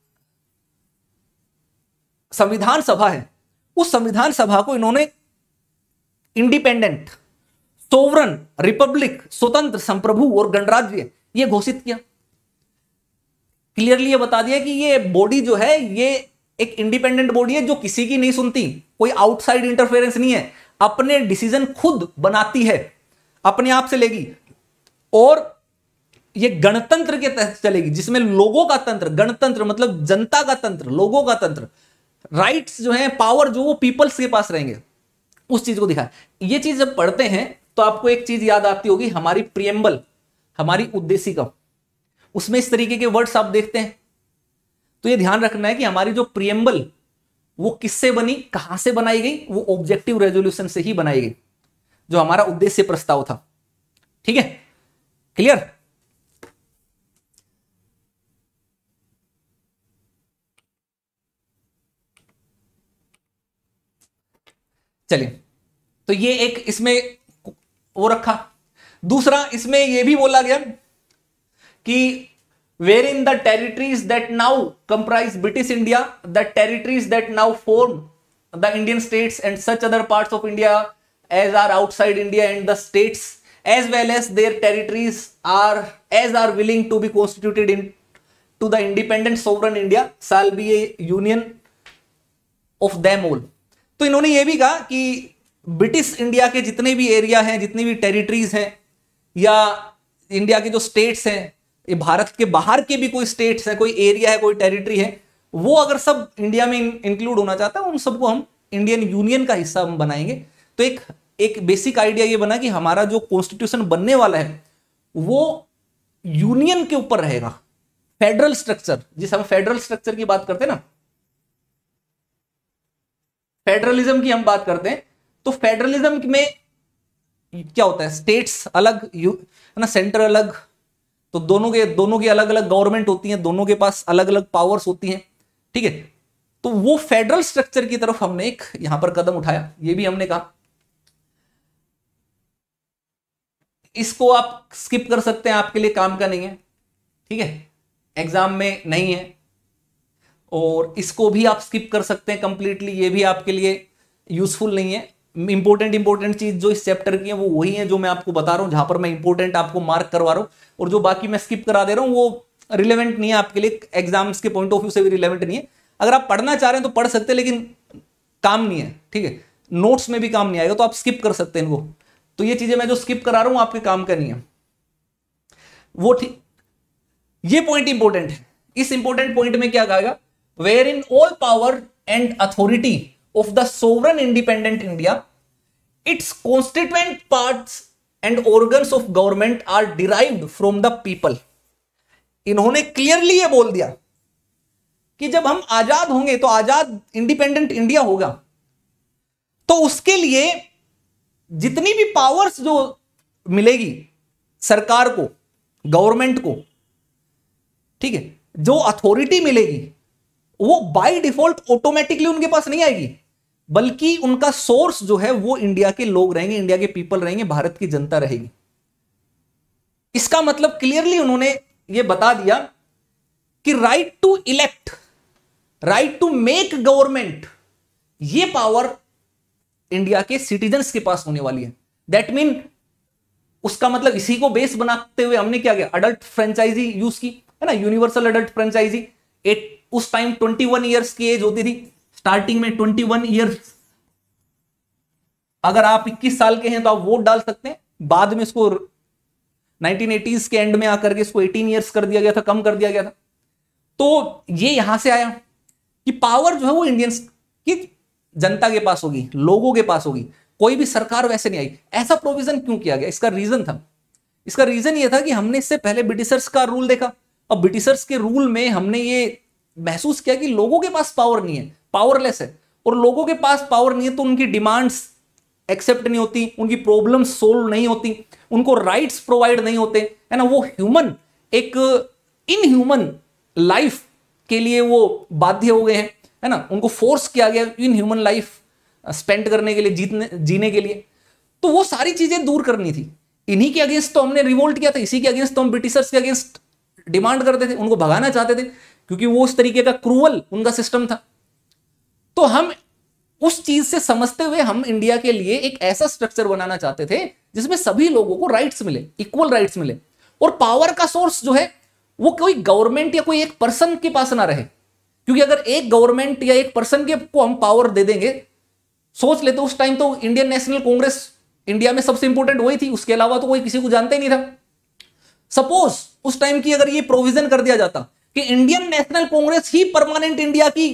संविधान सभा है उस संविधान सभा को इन्होंने इंडिपेंडेंट, सोवरन, रिपब्लिक, स्वतंत्र, संप्रभु और गणराज्य ये घोषित किया। क्लियरली ये बता दिया कि ये बॉडी जो है ये एक इंडिपेंडेंट बॉडी है जो किसी की नहीं सुनती, कोई आउटसाइड इंटरफेरेंस नहीं है, अपने डिसीजन खुद बनाती है, अपने आप से लेगी, और ये गणतंत्र के तहत चलेगी जिसमें लोगों का तंत्र, गणतंत्र मतलब जनता का तंत्र, लोगों का तंत्र, राइट्स जो है, पावर जो वो पीपल्स के पास रहेंगे, उस चीज को दिखाया। ये चीज जब पढ़ते हैं तो आपको एक चीज याद आती होगी, हमारी प्रियम्बल, हमारी उद्देशिका, उसमें इस तरीके के वर्ड्स आप देखते हैं। तो ये ध्यान रखना है कि हमारी जो प्रियम्बल वो किससे बनी, कहां से बनाई गई, वो ऑब्जेक्टिव रेजोल्यूशन से ही बनाई गई, जो हमारा उद्देश्य प्रस्ताव था। ठीक है, क्लियर। चलिए, तो ये एक इसमें वो रखा। दूसरा इसमें ये भी बोला गया कि wherein the territories that now comprise British India, the territories that now form the Indian states and such other parts of India as are outside India, and the states as well as their territories are as are willing to be constituted in to the independent sovereign India shall be a union of them all। तो इन्होंने ये भी कहा कि ब्रिटिश इंडिया के जितने भी एरिया हैं, जितनी भी टेरिटरीज हैं, या इंडिया के जो स्टेट्स हैं, ये भारत के बाहर के भी कोई स्टेट्स है, कोई एरिया है, कोई टेरिटरी है, वो अगर सब इंडिया में इंक्लूड होना चाहता है, उन सबको हम इंडियन यूनियन का हिस्सा हम बनाएंगे। तो एक एक बेसिक आइडिया ये बना कि हमारा जो कॉन्स्टिट्यूशन बनने वाला है वो यूनियन के ऊपर रहेगा, फेडरल स्ट्रक्चर, जिस हम फेडरल स्ट्रक्चर की बात करते हैं ना, फेडरलिज्म की हम बात करते हैं, तो फेडरलिज्म में क्या होता है, स्टेट्स अलग है ना, सेंटर अलग, तो दोनों के दोनों की अलग अलग गवर्नमेंट होती हैं, दोनों के पास अलग अलग पावर्स होती हैं। ठीक है, तो वो फेडरल स्ट्रक्चर की तरफ हमने एक यहां पर कदम उठाया। ये भी हमने कहा, इसको आप स्किप कर सकते हैं, आपके लिए काम का नहीं है। ठीक है, एग्जाम में नहीं है। और इसको भी आप स्किप कर सकते हैं कंप्लीटली, ये भी आपके लिए यूजफुल नहीं है। इंपॉर्टेंट इंपॉर्टेंट चीज जो इस चैप्टर की है वो वही है जो मैं आपको बता रहा हूं, जहां पर मैं इंपॉर्टेंट आपको मार्क करवा रहा हूं, और जो बाकी मैं स्किप करा दे रहा हूं वो रिलेवेंट नहीं है आपके लिए, एग्जाम्स के पॉइंट ऑफ व्यू से भी रिलेवेंट नहीं है। अगर आप पढ़ना चाह रहे हैं तो पढ़ सकते हैं, लेकिन काम नहीं है, ठीक है, नोट्स में भी काम नहीं आएगा, तो आप स्किप कर सकते हैं इनको। तो ये चीजें मैं जो स्किप करा रहा हूं आपके काम का नहीं है वो, ठीक। ये पॉइंट इंपॉर्टेंट है। इस इंपॉर्टेंट पॉइंट में क्या कहेगा, wherein all power and authority of the sovereign independent India, its constituent parts and organs of government are derived from the people. इन्होंने क्लियरली ये बोल दिया कि जब हम आजाद होंगे तो आजाद इंडिपेंडेंट इंडिया होगा, तो उसके लिए जितनी भी पावर्स जो मिलेगी सरकार को, गवर्नमेंट को, ठीक है, जो अथॉरिटी मिलेगी वो बाय डिफॉल्ट ऑटोमेटिकली उनके पास नहीं आएगी, बल्कि उनका सोर्स जो है वो इंडिया के लोग रहेंगे, इंडिया के पीपल रहेंगे, भारत की जनता रहेगी। इसका मतलब क्लियरली उन्होंने ये बता दिया कि right to elect, right to make government, ये पावर इंडिया के सिटीजन्स के पास होने वाली है। दैट मीन उसका मतलब इसी को बेस बनाते हुए हमने क्या किया, अडल्ट फ्रेंचाइजी यूज की, है ना, यूनिवर्सल अडल्ट फ्रेंचाइजी। एट उस टाइम इक्कीस इयर्स की एज होती थी, स्टार्टिंग में इक्कीस इयर्स, अगर आप इक्कीस साल के हैं तो आप वोट डाल सकते हैं। बाद में इसको नाइनटीन एटीज़ के एंड में आकर के इसको अठारह इयर्स कर दिया गया था, कम कर दिया गया था। तो ये यहां से आया कि पावर जो है वो इंडियंस की जनता के पास होगी, लोगों के पास होगी, कोई भी सरकार वैसे नहीं आई। ऐसा प्रोविजन क्यों किया गया, इसका रीजन था, इसका रीजन ये था कि हमने इससे पहले ब्रिटिशर्स का रूल देखा, और ब्रिटिशर्स के रूल में हमने ये महसूस किया कि लोगों के पास पावर नहीं है, पावरलेस है, और लोगों के पास पावर नहीं है तो उनकी डिमांड्स एक्सेप्ट नहीं होती, उनकी प्रॉब्लम्स सोल्व नहीं होती, उनको राइट्स प्रोवाइड नहीं होते, है ना, वो ह्यूमन, एक इनह्यूमन लाइफ के लिए वो बाध्य हो गए हैं, है ना, उनको फोर्स किया गया इन ह्यूमन लाइफ स्पेंड करने के लिए, जीतने जीने के लिए। तो वो सारी चीजें दूर करनी थी। इन्हीं के अगेंस्ट तो हमने रिवोल्ट किया था, इसी के अगेंस्ट तो हम ब्रिटिशर्स के अगेंस्ट डिमांड करते थे, उनको भगाना चाहते थे, क्योंकि वो उस तरीके का क्रूअल उनका सिस्टम था। तो हम उस चीज से समझते हुए हम इंडिया के लिए एक ऐसा स्ट्रक्चर बनाना चाहते थे जिसमें सभी लोगों को राइट्स मिले, इक्वल राइट्स मिले, और पावर का सोर्स जो है वो कोई गवर्नमेंट या कोई एक पर्सन के पास ना रहे। क्योंकि अगर एक गवर्नमेंट या एक पर्सन के को हम पावर दे देंगे, सोच लेते उस टाइम तो इंडियन नेशनल कांग्रेस इंडिया में सबसे इंपॉर्टेंट वही थी, उसके अलावा तो कोई किसी को जानता ही नहीं था। सपोज उस टाइम की अगर ये प्रोविजन कर दिया जाता कि इंडियन नेशनल कांग्रेस ही परमानेंट इंडिया की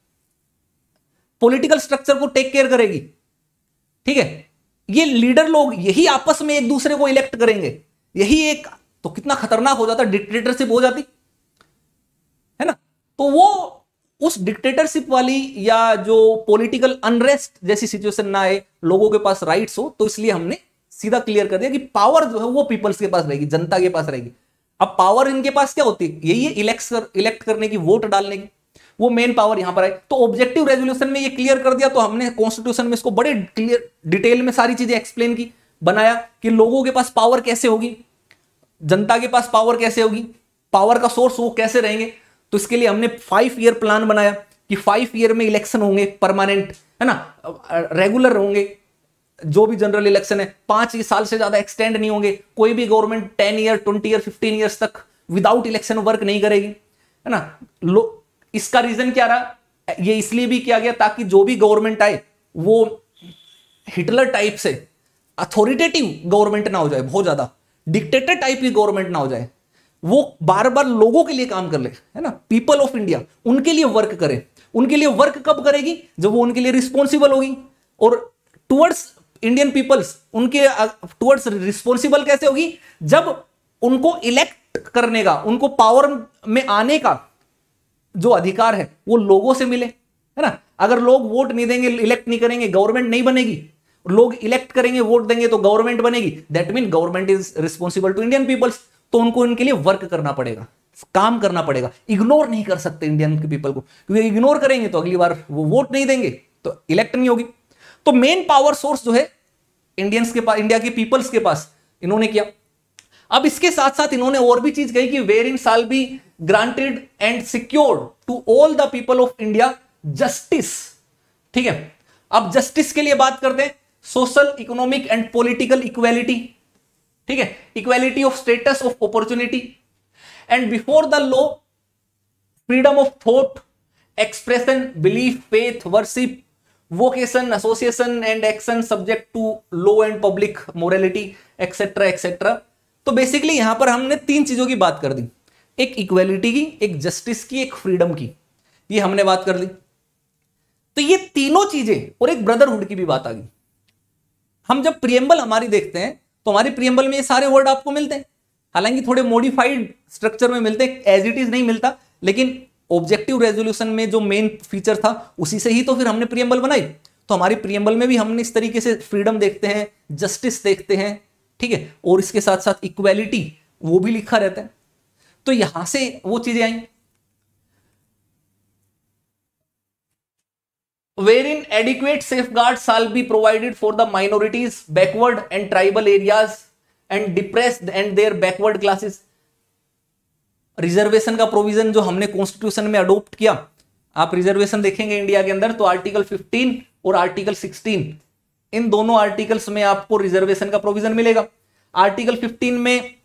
पॉलिटिकल स्ट्रक्चर को टेक केयर करेगी, ठीक है, ये लीडर लोग यही आपस में एक दूसरे को इलेक्ट करेंगे, यही एक, तो कितना खतरनाक हो जाता, डिक्टेटरशिप हो जाती, है ना। तो वो उस डिक्टेटरशिप वाली या जो पॉलिटिकल अनरेस्ट जैसी सिचुएशन ना आए, लोगों के पास राइट्स हो, तो इसलिए हमने सीधा क्लियर कर दिया कि पावर जो है वो पीपल्स के पास रहेगी, जनता के पास रहेगी। अब पावर इनके पास क्या होती है, यही है इलेक्ट कर, इलेक्ट करने की, वोट डालने की, वो मेन पावर यहां पर है। तो ऑब्जेक्टिव रेजोल्यूशन में ये क्लियर कर दिया, तो हमने कॉन्स्टिट्यूशन में इसको बड़े क्लियर डिटेल में सारी चीजें एक्सप्लेन की, बनाया कि लोगों के पास पावर कैसे होगी, जनता के पास पावर कैसे होगी, पावर का सोर्स वो कैसे रहेंगे। तो इसके लिए हमने फाइव ईयर प्लान बनाया कि फाइव ईयर में इलेक्शन होंगे परमानेंट, है ना, रेगुलर होंगे, जो भी जनरल इलेक्शन है पांच साल से ज्यादा एक्सटेंड नहीं होंगे, कोई भी government ten year twenty year fifteen years तक विदाउट इलेक्शन वर्क नहीं करेगी, है ना। लो इसका रीजन क्या रहा, ये इसलिए भी किया गया ताकि जो भी गवर्नमेंट आए वो हिटलर टाइप से अथॉरिटेटिव गवर्नमेंट ना हो जाए, बहुत ज्यादा डिक्टेटर टाइप की गवर्नमेंट ना हो जाए, वो बार बार लोगों के लिए काम कर ले, है ना, पीपल ऑफ इंडिया उनके लिए वर्क करे। उनके लिए वर्क कब करेगी, जब वो उनके लिए रिस्पॉन्सिबल होगी, और टुवर्ड्स इंडियन पीपल्स उनके टुवर्ड्स रिस्पॉन्सिबल कैसे होगी, जब उनको इलेक्ट करने का, उनको पावर में आने का जो अधिकार है वो लोगों से मिले, है ना। अगर लोग वोट नहीं देंगे, इलेक्ट नहीं करेंगे, गवर्नमेंट नहीं बनेगी, लोग इलेक्ट करेंगे, वोट देंगे तो गवर्नमेंट बनेगी, that mean government is responsible to Indian peoples. तो उनको इनके लिए वर्क करना पड़ेगा, काम करना पड़ेगा, इग्नोर नहीं कर सकते इंडियन के पीपल को, क्योंकि इग्नोर करेंगे तो अगली बार वो वोट नहीं देंगे तो इलेक्ट नहीं होगी। तो मेन पावर सोर्स जो है इंडियंस के पास, इंडिया के पीपल्स के पास, इन्होंने किया। अब इसके साथ साथ इन्होंने और भी चीज कही कि wherein shall be granted and secured to all the people of India justice. ठीक है, अब जस्टिस के लिए बात करते हैं, social economic and political equality. ठीक है, equality of status of opportunity and before the law freedom of thought, expression, belief, faith, worship, vocation, association and action subject to law and public morality etcetera etcetera. तो बेसिकली यहां पर हमने तीन चीजों की बात कर दी, एक इक्वेलिटी की, एक जस्टिस की, एक फ्रीडम की, ये हमने बात कर ली। तो ये तीनों चीजें और एक ब्रदरहुड की भी बात आ गई। हम जब प्रियम्बल हमारी देखते हैं तो हमारी प्रियम्बल में ये सारे वर्ड आपको मिलते हैं, हालांकि थोड़े मॉडिफाइड स्ट्रक्चर में मिलते हैं, एज इट इज नहीं मिलता, लेकिन ऑब्जेक्टिव रेजोल्यूशन में जो मेन फीचर था उसी से ही तो फिर हमने प्रियम्बल बनाई। तो हमारी प्रियम्बल में भी हमने इस तरीके से फ्रीडम देखते हैं, जस्टिस देखते हैं, ठीक है, और इसके साथ साथ इक्वेलिटी वो भी लिखा रहता है। तो यहां से वो चीजें आई wherein adequate safeguards shall be provided for the minorities, backward and tribal areas and depressed and their backward classes। Reservation का प्रोविजन जो हमने कॉन्स्टिट्यूशन में अडॉप्ट किया, आप रिजर्वेशन देखेंगे इंडिया के अंदर तो आर्टिकल फिफ्टीन और आर्टिकल सिक्सटीन, इन दोनों आर्टिकल्स में आपको रिजर्वेशन का प्रोविजन मिलेगा। आर्टिकल फिफ्टीन में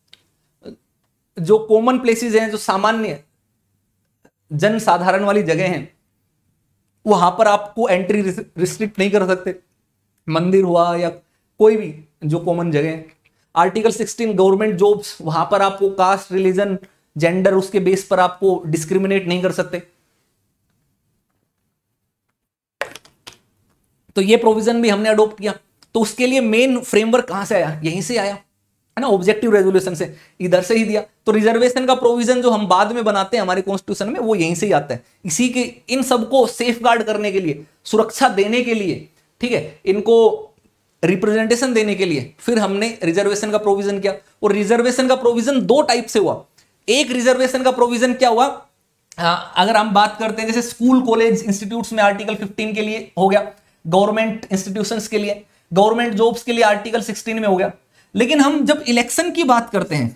जो कॉमन प्लेसेस हैं, जो सामान्य जन साधारण वाली जगह हैं, वहां पर आपको एंट्री रिस्ट्रिक्ट नहीं कर सकते, मंदिर हुआ या कोई भी जो कॉमन जगह है। आर्टिकल सिक्सटीन गवर्नमेंट जॉब्स, वहां पर आपको कास्ट, रिलीजन, जेंडर, उसके बेस पर आपको डिस्क्रिमिनेट नहीं कर सकते। तो ये प्रोविजन भी हमने अडॉप्ट किया। तो उसके लिए मेन फ्रेमवर्क कहां से आया, यहीं से आया है ना, ऑब्जेक्टिव रेजोल्यूशन से, इधर से ही दिया। तो रिजर्वेशन का प्रोविजन जो हम बाद में बनाते हैं हमारे कॉन्स्टिट्यूशन में, वो यहीं से ही आता है। इसी के इन सबको सेफगार्ड करने के लिए, सुरक्षा देने के लिए, ठीक है, इनको रिप्रेजेंटेशन देने के लिए फिर हमने रिजर्वेशन का प्रोविजन किया। और रिजर्वेशन का प्रोविजन दो टाइप से हुआ। एक रिजर्वेशन का प्रोविजन क्या हुआ, आ, अगर हम बात करते हैं जैसे स्कूल, कॉलेज, इंस्टीट्यूट्स में आर्टिकल फिफ्टीन के लिए हो गया, गवर्नमेंट इंस्टीट्यूशंस के लिए, गवर्नमेंट जॉब्स के लिए आर्टिकल सिक्सटीन में हो गया। लेकिन हम जब इलेक्शन की बात करते हैं,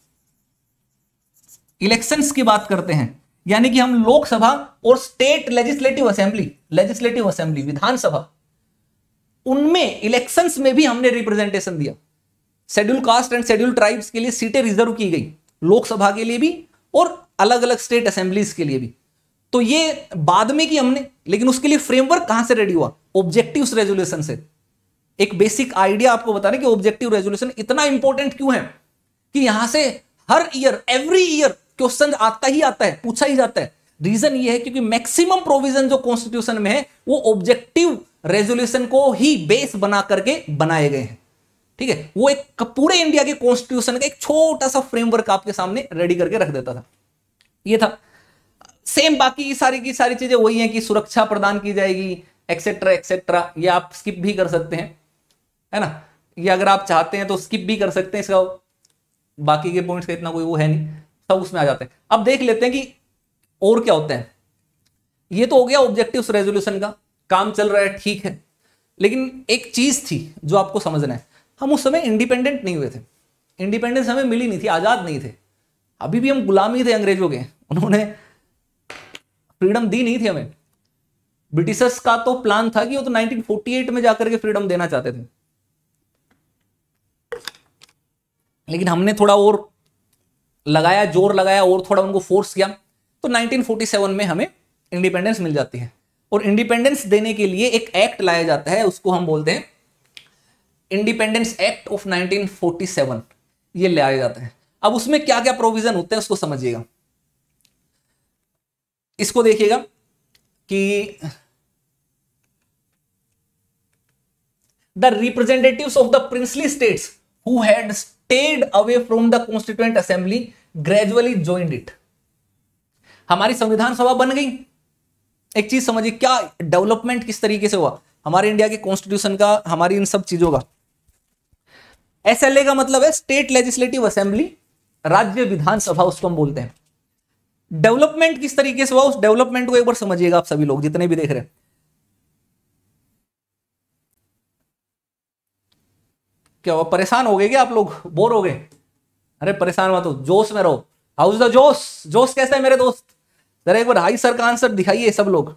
इलेक्शंस की बात करते हैं, यानी कि हम लोकसभा और state legislative assembly, legislative assembly विधानसभा, उनमें इलेक्शंस में भी हमने रिप्रेजेंटेशन दिया। Schedule caste and schedule tribes के लिए सीटें रिजर्व की गई, लोकसभा के लिए भी और अलग अलग स्टेट असेंबलीज के लिए भी। तो ये बाद में की हमने, लेकिन उसके लिए फ्रेमवर्क कहां से रेडी हुआ, ऑब्जेक्टिव्स रेजोल्यूशन से। एक बेसिक आइडिया आपको बताने कि ऑब्जेक्टिव रेजोल्यूशन इतना इंपॉर्टेंट क्यों है, कि यहां से हर ईयर, एवरी ईयर क्वेश्चन आता ही आता है, पूछा ही जाता है। रीजन ये है क्योंकि मैक्सिमम प्रोविजन जो कॉन्स्टिट्यूशन में है वो ऑब्जेक्टिव रेजोल्यूशन को ही बेस बना करके बनाए गए हैं। ठीक है, वो एक पूरे इंडिया के कॉन्स्टिट्यूशन का एक छोटा सा फ्रेमवर्क आपके सामने रेडी करके रख देता था। ये था सेम, बाकी सारी की सारी चीजें वही हैं कि सुरक्षा प्रदान की जाएगी, एक्सेट्रा एक्सेट्रा। ये आप स्किप भी कर सकते हैं, है ना, ये अगर आप चाहते हैं तो स्किप भी कर सकते हैं इसका, बाकी के पॉइंट्स का इतना कोई वो है नहीं, सब उसमें आ जाते हैं। अब देख लेते हैं कि और क्या होता है। ये तो हो गया ऑब्जेक्टिव्स रेजोल्यूशन का, काम चल रहा है, ठीक है। लेकिन एक चीज थी जो आपको समझना है, हम उस समय इंडिपेंडेंट नहीं हुए थे, इंडिपेंडेंस हमें मिली नहीं थी, आजाद नहीं थे, अभी भी हम गुलामी थे अंग्रेजों के, उन्होंने फ्रीडम दी नहीं थी हमें। ब्रिटिशर्स का तो प्लान था कि वो तो नाइनटीन फोर्टी एट में जाकर के फ्रीडम देना चाहते थे, लेकिन हमने थोड़ा और लगाया, जोर लगाया और थोड़ा उनको फोर्स किया, तो नाइनटीन फोर्टी सेवन में हमें इंडिपेंडेंस मिल जाती है। और इंडिपेंडेंस देने के लिए एक एक्ट लाया जाता है, उसको हम बोलते हैं independence act of nineteen forty seven, ये लाया जाता है। अब उसमें क्या क्या प्रोविजन होते हैं उसको समझिएगा, इसको देखिएगा कि the representatives of the princely states who had stayed away from the constituent assembly gradually joined it. हमारी संविधान सभा बन गई। एक चीज समझिए, क्या डेवलपमेंट किस तरीके से हुआ हमारे इंडिया के कॉन्स्टिट्यूशन का, हमारी इन सब चीजों का। एसएलए का मतलब है स्टेट लेजिस्लेटिव असेंबली, राज्य विधानसभा उसको हम बोलते हैं। डेवलपमेंट किस तरीके से हुआ, उस डेवलपमेंट को एक बार समझिएगा आप सभी लोग जितने भी देख रहे हैं। क्या हुआ, परेशान हो गए क्या आप लोग, बोर हो गए? अरे परेशान मत हो, जोश में रहो। हाउस द जोश, जोश कैसा है मेरे दोस्त? जरा एक बार हाई सर का आंसर दिखाइए सब लोग।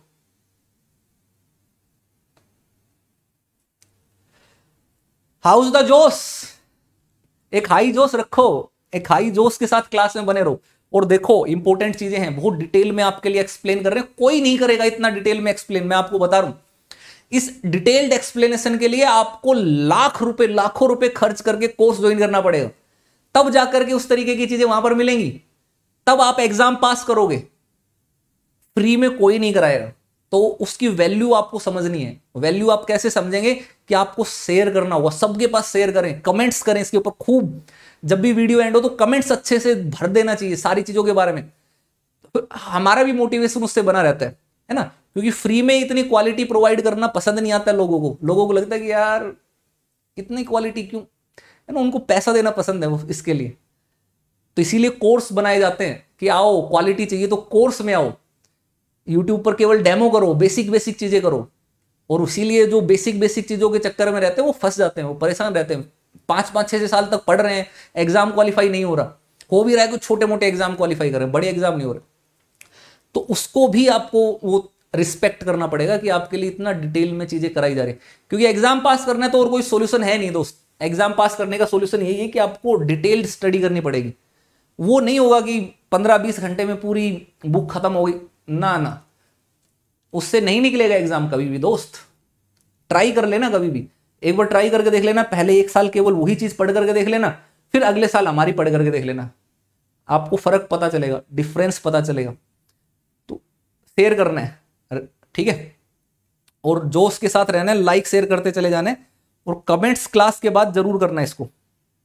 हाउस द जोश, एक हाई जोश रखो, एक हाई जोश के साथ क्लास में बने रहो। और देखो इंपॉर्टेंट चीजें हैं, बहुत डिटेल में आपके लिए एक्सप्लेन कर रहे हैं, कोई नहीं करेगा इतना डिटेल में एक्सप्लेन, मैं आपको बता रहा हूं। इस डिटेल्ड एक्सप्लेनेशन के लिए आपको लाख रुपए लाखों रुपए खर्च करके कोर्स ज्वाइन करना पड़ेगा, तब जाकर के उस तरीके की चीजें वहां पर मिलेंगी, तब आप एग्जाम पास करोगे। फ्री में कोई नहीं कराएगा, तो उसकी वैल्यू आपको समझनी है। वैल्यू आप कैसे समझेंगे? कि आपको शेयर करना होगा, सबके पास शेयर करें, कमेंट्स करें इसके ऊपर खूब। जब भी वीडियो एंड हो तो कमेंट्स अच्छे से भर देना चाहिए सारी चीजों के बारे में, तो हमारा भी मोटिवेशन उससे बना रहता है, है ना। क्योंकि फ्री में इतनी क्वालिटी प्रोवाइड करना पसंद नहीं आता लोगों को। लोगों को लगता है कि यार इतनी क्वालिटी क्यों, है ना, उनको पैसा देना पसंद है वो इसके लिए। तो इसीलिए कोर्स बनाए जाते हैं कि आओ क्वालिटी चाहिए तो कोर्स में आओ। यूट्यूब पर केवल डेमो करो, बेसिक बेसिक चीजें करो। और इसीलिए जो बेसिक बेसिक चीजों के चक्कर में रहते हैं वो फंस जाते हैं, वो परेशान रहते हैं। पांच पांच छह छह साल तक पढ़ रहे हैं, एग्जाम क्वालिफाई नहीं हो रहा, हो भी रहा है कुछ छोटे मोटे एग्जाम क्वालिफाई कर रहे हैं, बड़े एग्जाम नहीं हो रहे। तो उसको भी आपको वो रिस्पेक्ट करना पड़ेगा कि आपके लिए इतना डिटेल में चीजें कराई जा रही है। क्योंकि एग्जाम पास करना है तो और कोई सोल्यूशन है नहीं दोस्त। एग्जाम पास करने का सोल्यूशन यही है कि आपको डिटेल्ड स्टडी करनी पड़ेगी। वो नहीं होगा कि पंद्रह बीस घंटे में पूरी बुक खत्म हो गई, ना ना, उससे नहीं निकलेगा एग्जाम कभी भी दोस्त। ट्राई कर लेना, कभी भी एक बार ट्राई करके देख लेना। पहले एक साल केवल वही चीज पढ़ करके देख लेना, फिर अगले साल हमारी पढ़ करके देख लेना, आपको फर्क पता चलेगा, डिफरेंस पता चलेगा। तो शेयर करना है, ठीक है, और जोश के साथ रहना है, लाइक शेयर करते चले जाने, और कमेंट्स क्लास के बाद जरूर करना है इसको।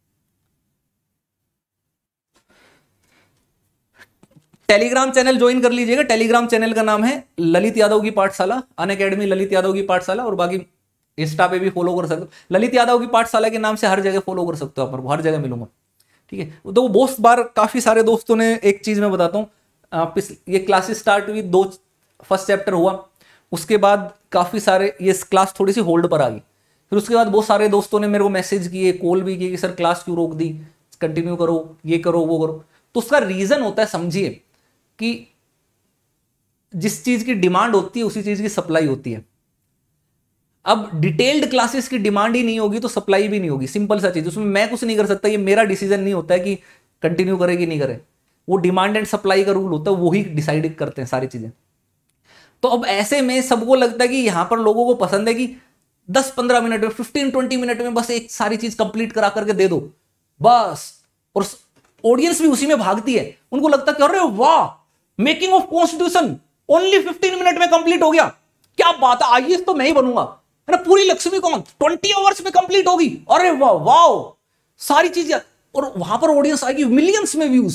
टेलीग्राम चैनल ज्वाइन कर लीजिएगा। टेलीग्राम चैनल का नाम है ललित यादव की पाठशाला, अनअकैडमी ललित यादव की पाठशाला। और बाकी इंस्टा पे भी फॉलो कर सकते हो, ललित यादव की पाठशाला के नाम से हर जगह फॉलो कर सकते हो आप, हर जगह मिलूंगा, ठीक है। तो बहुत बार काफी सारे दोस्तों ने, एक चीज मैं बताता हूँ, ये क्लासेस स्टार्ट हुई, दो फर्स्ट चैप्टर हुआ, उसके बाद काफी सारे ये क्लास थोड़ी सी होल्ड पर आ गई। फिर उसके बाद बहुत सारे दोस्तों ने मेरे को मैसेज किए, कॉल भी किए कि सर क्लास क्यों रोक दी, कंटिन्यू करो, ये करो वो करो। तो उसका रीजन होता है, समझिए कि जिस चीज की डिमांड होती है उसी चीज की सप्लाई होती है। अब डिटेल्ड क्लासेस की डिमांड ही नहीं होगी तो सप्लाई भी नहीं होगी, सिंपल सा चीज। उसमें मैं कुछ नहीं कर सकता, ये मेरा डिसीजन नहीं होता है कि कंटिन्यू करे कि नहीं करे। वो डिमांड एंड सप्लाई का रूल होता है, वो ही डिसाइड करते हैं सारी चीजें। तो अब ऐसे में सबको लगता है कि यहां पर लोगों को पसंद है कि दस पंद्रह मिनट में, फिफ्टीन ट्वेंटी मिनट में बस एक सारी चीज कंप्लीट करा करके दे दो बस। और ऑडियंस भी उसी में भागती है। उनको लगता है कि अरे वाह, making of constitution only fifteen minute में कंप्लीट हो गया, क्या बात है, आईएएस तो मैं ही बनूंगा, है ना। पूरी लक्ष्मीकांत ट्वेंटी आवर्स में कंप्लीट होगी, अरे वाह वाह, सारी चीजें। और वहां पर ऑडियंस आएगी मिलियंस में व्यूज।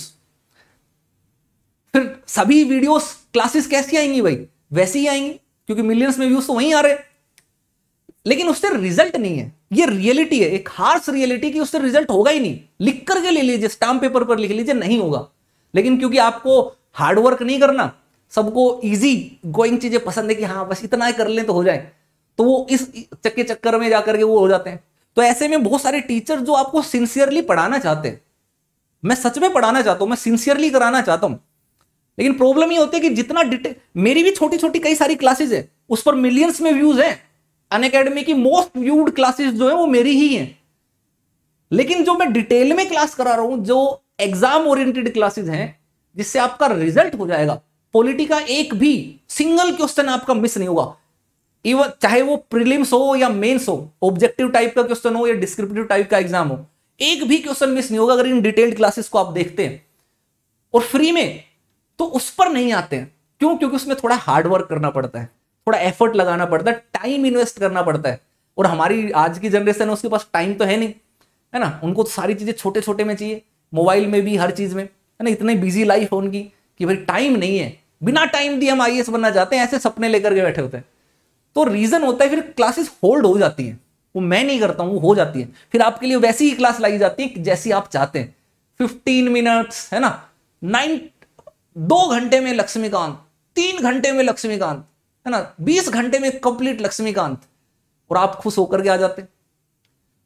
फिर सभी वीडियोस क्लासेस कैसी आएंगी भाई? वैसे ही आएंगी, क्योंकि मिलियंस में व्यूज तो वहीं आ रहे। लेकिन उससे रिजल्ट नहीं है, ये रियलिटी है, एक हार्श रियलिटी की उससे रिजल्ट होगा ही नहीं। लिख करके ले लीजिए, स्टाम्प पेपर पर लिख लीजिए, नहीं होगा। लेकिन क्योंकि आपको हार्डवर्क नहीं करना, सबको इजी गोइंग चीजें पसंद है कि हाँ बस इतना ही कर लें तो हो जाए, तो वो इस चक्के चक्कर में जाकर के वो हो जाते हैं। तो ऐसे में बहुत सारे टीचर जो आपको सिंसियरली पढ़ाना चाहते हैं, मैं सच में पढ़ाना चाहता हूं, मैं सिंसियरली कराना चाहता हूं, लेकिन प्रॉब्लम ये होती है कि जितना डिटेल, मेरी भी छोटी छोटी कई सारी क्लासेस है, उस पर मिलियंस में व्यूज हैं। अनअकैडमी की मोस्ट व्यूड क्लासेस जो है वो मेरी ही हैं। लेकिन जो मैं डिटेल में क्लास करा रहा हूं, जो एग्जाम ओरिएंटेड क्लासेस हैं, जिससे आपका रिजल्ट हो जाएगा, पॉलिटी का एक भी सिंगल क्वेश्चन आपका मिस नहीं होगा। इवन चाहे वो प्रीलिम्स हो या मेंस हो, ऑब्जेक्टिव टाइप का क्वेश्चन हो या डिस्क्रिप्टिव टाइप का एग्जाम हो, एक भी क्वेश्चन मिस नहीं होगा अगर इन डिटेल्ड क्लासेस को आप देखते हैं और फ्री में। तो उस पर नहीं आते हैं, क्यों? क्योंकि उसमें थोड़ा हार्ड वर्क करना पड़ता है, थोड़ा एफर्ट लगाना पड़ता है, टाइम इन्वेस्ट करना पड़ता है। और हमारी आज की जनरेशन है, उसके पास टाइम तो है नहीं, है ना। उनको तो सारी चीजें छोटे छोटे में चाहिए, मोबाइल में भी, हर चीज में, है ना। इतनी बिजी लाइफ है उनकी कि भाई टाइम नहीं है, बिना टाइम दिए हम आईएएस बनना चाहते हैं, ऐसे सपने लेकर के बैठे होते हैं। तो रीजन होता है फिर क्लासेस होल्ड हो जाती हैं। वो मैं नहीं करता हूं, वो हो जाती है। फिर आपके लिए वैसी ही क्लास लाई जाती है जैसी आप चाहते हैं, फिफ्टीन मिनट्स, है ना, नाइन दो घंटे में लक्ष्मीकांत, तीन घंटे में लक्ष्मीकांत, है ना, बीस घंटे में कंप्लीट लक्ष्मीकांत, और आप खुश होकर के आ जाते हैं।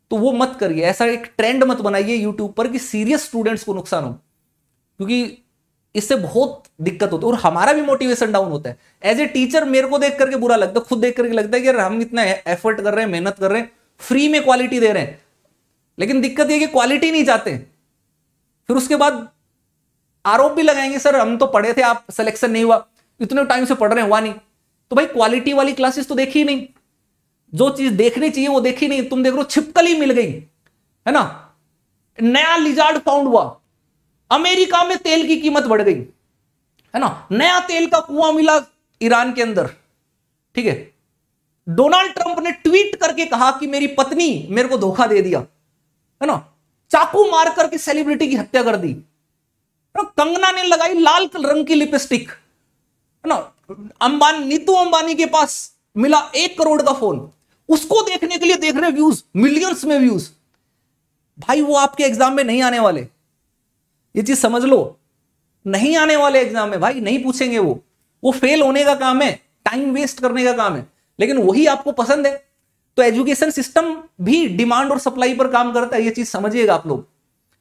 तो वो मत करिए, ऐसा एक ट्रेंड मत बनाइए यूट्यूब पर कि सीरियस स्टूडेंट्स को नुकसान हो, क्योंकि इससे बहुत दिक्कत होती है और हमारा भी मोटिवेशन डाउन होता है। एज ए टीचर मेरे को देख करके बुरा लगता है, खुद देख करके लगता है कि यार हम इतना एफर्ट कर रहे हैं, मेहनत कर रहे हैं, फ्री में क्वालिटी दे रहे हैं, लेकिन दिक्कत यह कि क्वालिटी नहीं चाहते। फिर उसके बाद आरोप भी लगाएंगे, सर हम तो पढ़े थे, आप सिलेक्शन नहीं हुआ, इतने टाइम से पढ़ रहे हैं, हुआ नहीं। तो भाई क्वालिटी वाली क्लासेस तो देखी ही नहीं, जो चीज देखनी चाहिए वो देखी नहीं। तुम देख रहे हो छिपकली मिल गई है ना, नया लिजार्ड फाउंड हुआ, अमेरिका में तेल की कीमत बढ़ गई है ना, नया तेल का कुआं मिला ईरान के अंदर, ठीक है। डोनाल्ड ट्रंप ने ट्वीट करके कहा कि मेरी पत्नी मेरे को धोखा दे दिया, है ना, चाकू मार करके सेलिब्रिटी की हत्या कर दी। कंगना ने लगाई लाल रंग की लिपस्टिक, है ना, अंबानी, नीतू अंबानी के पास मिला एक करोड़ का फोन, उसको देखने के लिए देख रहे व्यूज, मिलियंस में व्यूज। भाई वो आपके एग्जाम में नहीं आने वाले, ये चीज समझ लो, नहीं आने वाले एग्जाम में भाई, नहीं पूछेंगे वो वो फेल होने का काम है, टाइम वेस्ट करने का काम है, लेकिन वही आपको पसंद है। तो एजुकेशन सिस्टम भी डिमांड और सप्लाई पर काम करता है, ये चीज समझिएगा आप लोग।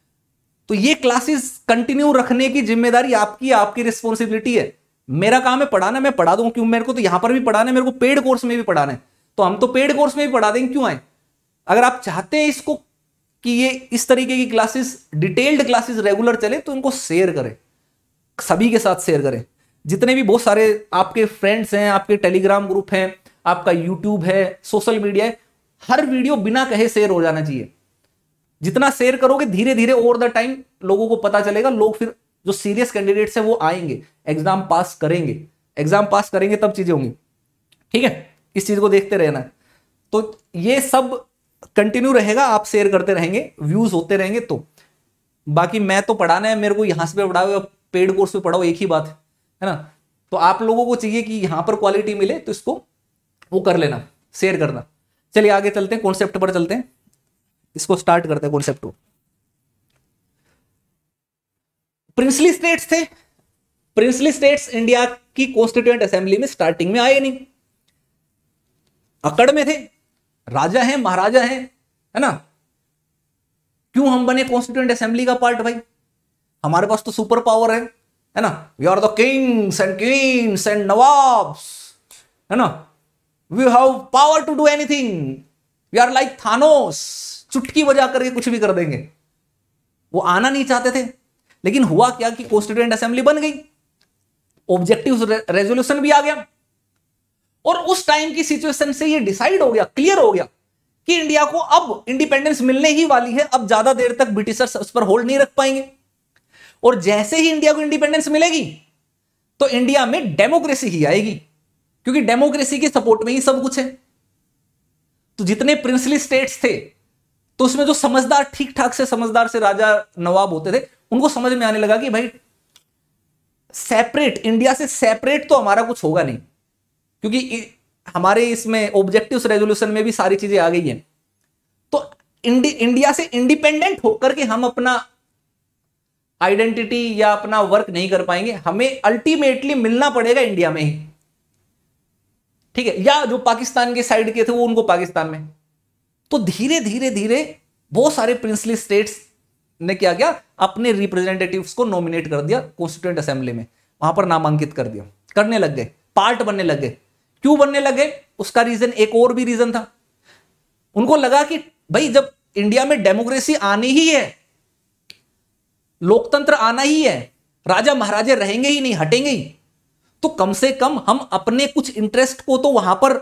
तो ये क्लासेस कंटिन्यू रखने की जिम्मेदारी आपकी, आपकी रिस्पॉन्सिबिलिटी है। मेरा काम है पढ़ाना, मैं पढ़ा दूं, क्यों, मेरे को तो यहां पर भी पढ़ाना है, मेरे को पेड कोर्स में भी पढ़ाना है, तो हम तो पेड कोर्स में भी पढ़ा देंगे, क्यों आए। अगर आप चाहते हैं इसको कि ये इस तरीके की क्लासेस, डिटेल्ड क्लासेस रेगुलर चले, तो इनको शेयर करें, सभी के साथ शेयर करें। जितने भी बहुत सारे आपके फ्रेंड्स हैं, आपके टेलीग्राम ग्रुप हैं, आपका यूट्यूब है, सोशल मीडिया है, हर वीडियो बिना कहे शेयर हो जाना चाहिए। जितना शेयर करोगे धीरे धीरे ओवर द टाइम लोगों को पता चलेगा, लोग फिर जो सीरियस कैंडिडेट्स हैं वो आएंगे, एग्जाम पास करेंगे, एग्जाम पास करेंगे तब चीजें होंगी, ठीक है। इस चीज को देखते रहना है। तो ये सब कंटिन्यू रहेगा, आप शेयर करते रहेंगे, व्यूज होते रहेंगे। तो बाकी मैं तो पढ़ाना है, मेरे को यहां से पढ़ाओ या पेड कोर्स पे पढ़ाओ, एक ही बात है ना। तो आप लोगों को चाहिए कि यहां पर क्वालिटी मिले, तो इसको वो कर लेना, शेयर करना। चलिए आगे चलते हैं, कॉन्सेप्ट पर चलते हैं, इसको स्टार्ट करते हैं कॉन्सेप्ट को। प्रिंसली स्टेट्स थे, प्रिंसली स्टेट्स इंडिया की कॉन्स्टिट्यूएंट असेंबली में स्टार्टिंग में आए नहीं, अकड़ में थे, राजा हैं, महाराजा हैं, है ना। क्यों हम बने कॉन्स्टिट्यूएंट असेंबली का पार्ट भाई, हमारे पास तो सुपर पावर है, है ना, we are the kings and queens and nawabs, है ना, we have power to do anything, we are like Thanos, चुटकी बजा करके कुछ भी कर देंगे। वो आना नहीं चाहते थे, लेकिन हुआ क्या कि कॉन्स्टिट्यूएंट असेंबली बन गई, ऑब्जेक्टिव रेजोल्यूशन भी आ गया, और उस टाइम की सिचुएशन से ये डिसाइड हो गया, क्लियर हो गया कि इंडिया को अब इंडिपेंडेंस मिलने ही वाली है, अब ज्यादा देर तक ब्रिटिशर्स उस पर होल्ड नहीं रख पाएंगे। और जैसे ही इंडिया को इंडिपेंडेंस मिलेगी तो इंडिया में डेमोक्रेसी ही आएगी, क्योंकि डेमोक्रेसी के सपोर्ट में ही सब कुछ है। तो जितने प्रिंसली स्टेट्स थे, तो उसमें जो समझदार, ठीक ठाक से समझदार से राजा नवाब होते थे, उनको समझ में आने लगा कि भाई सेपरेट, इंडिया से सेपरेट तो हमारा कुछ होगा नहीं, क्योंकि हमारे इसमें ऑब्जेक्टिव्स रेजोल्यूशन में भी सारी चीजें आ गई हैं। तो इंडि, इंडिया से इंडिपेंडेंट होकर के हम अपना आइडेंटिटी या अपना वर्क नहीं कर पाएंगे, हमें अल्टीमेटली मिलना पड़ेगा इंडिया में ही, ठीक है, या जो पाकिस्तान के साइड के थे वो उनको पाकिस्तान में। तो धीरे धीरे धीरे बहुत सारे प्रिंसली स्टेट्स ने क्या किया, अपने रिप्रेजेंटेटिव्स को नॉमिनेट कर दिया कॉन्स्टिट्यूएंट असेंबली में, वहां पर नामांकित कर दिया, करने लग गए, पार्ट बनने लग गए। क्यों बनने लगे, उसका रीजन, एक और भी रीजन था। उनको लगा कि भाई जब इंडिया में डेमोक्रेसी आनी ही है, लोकतंत्र आना ही है, राजा महाराजे रहेंगे ही नहीं, हटेंगे ही, तो कम से कम हम अपने कुछ इंटरेस्ट को तो वहां पर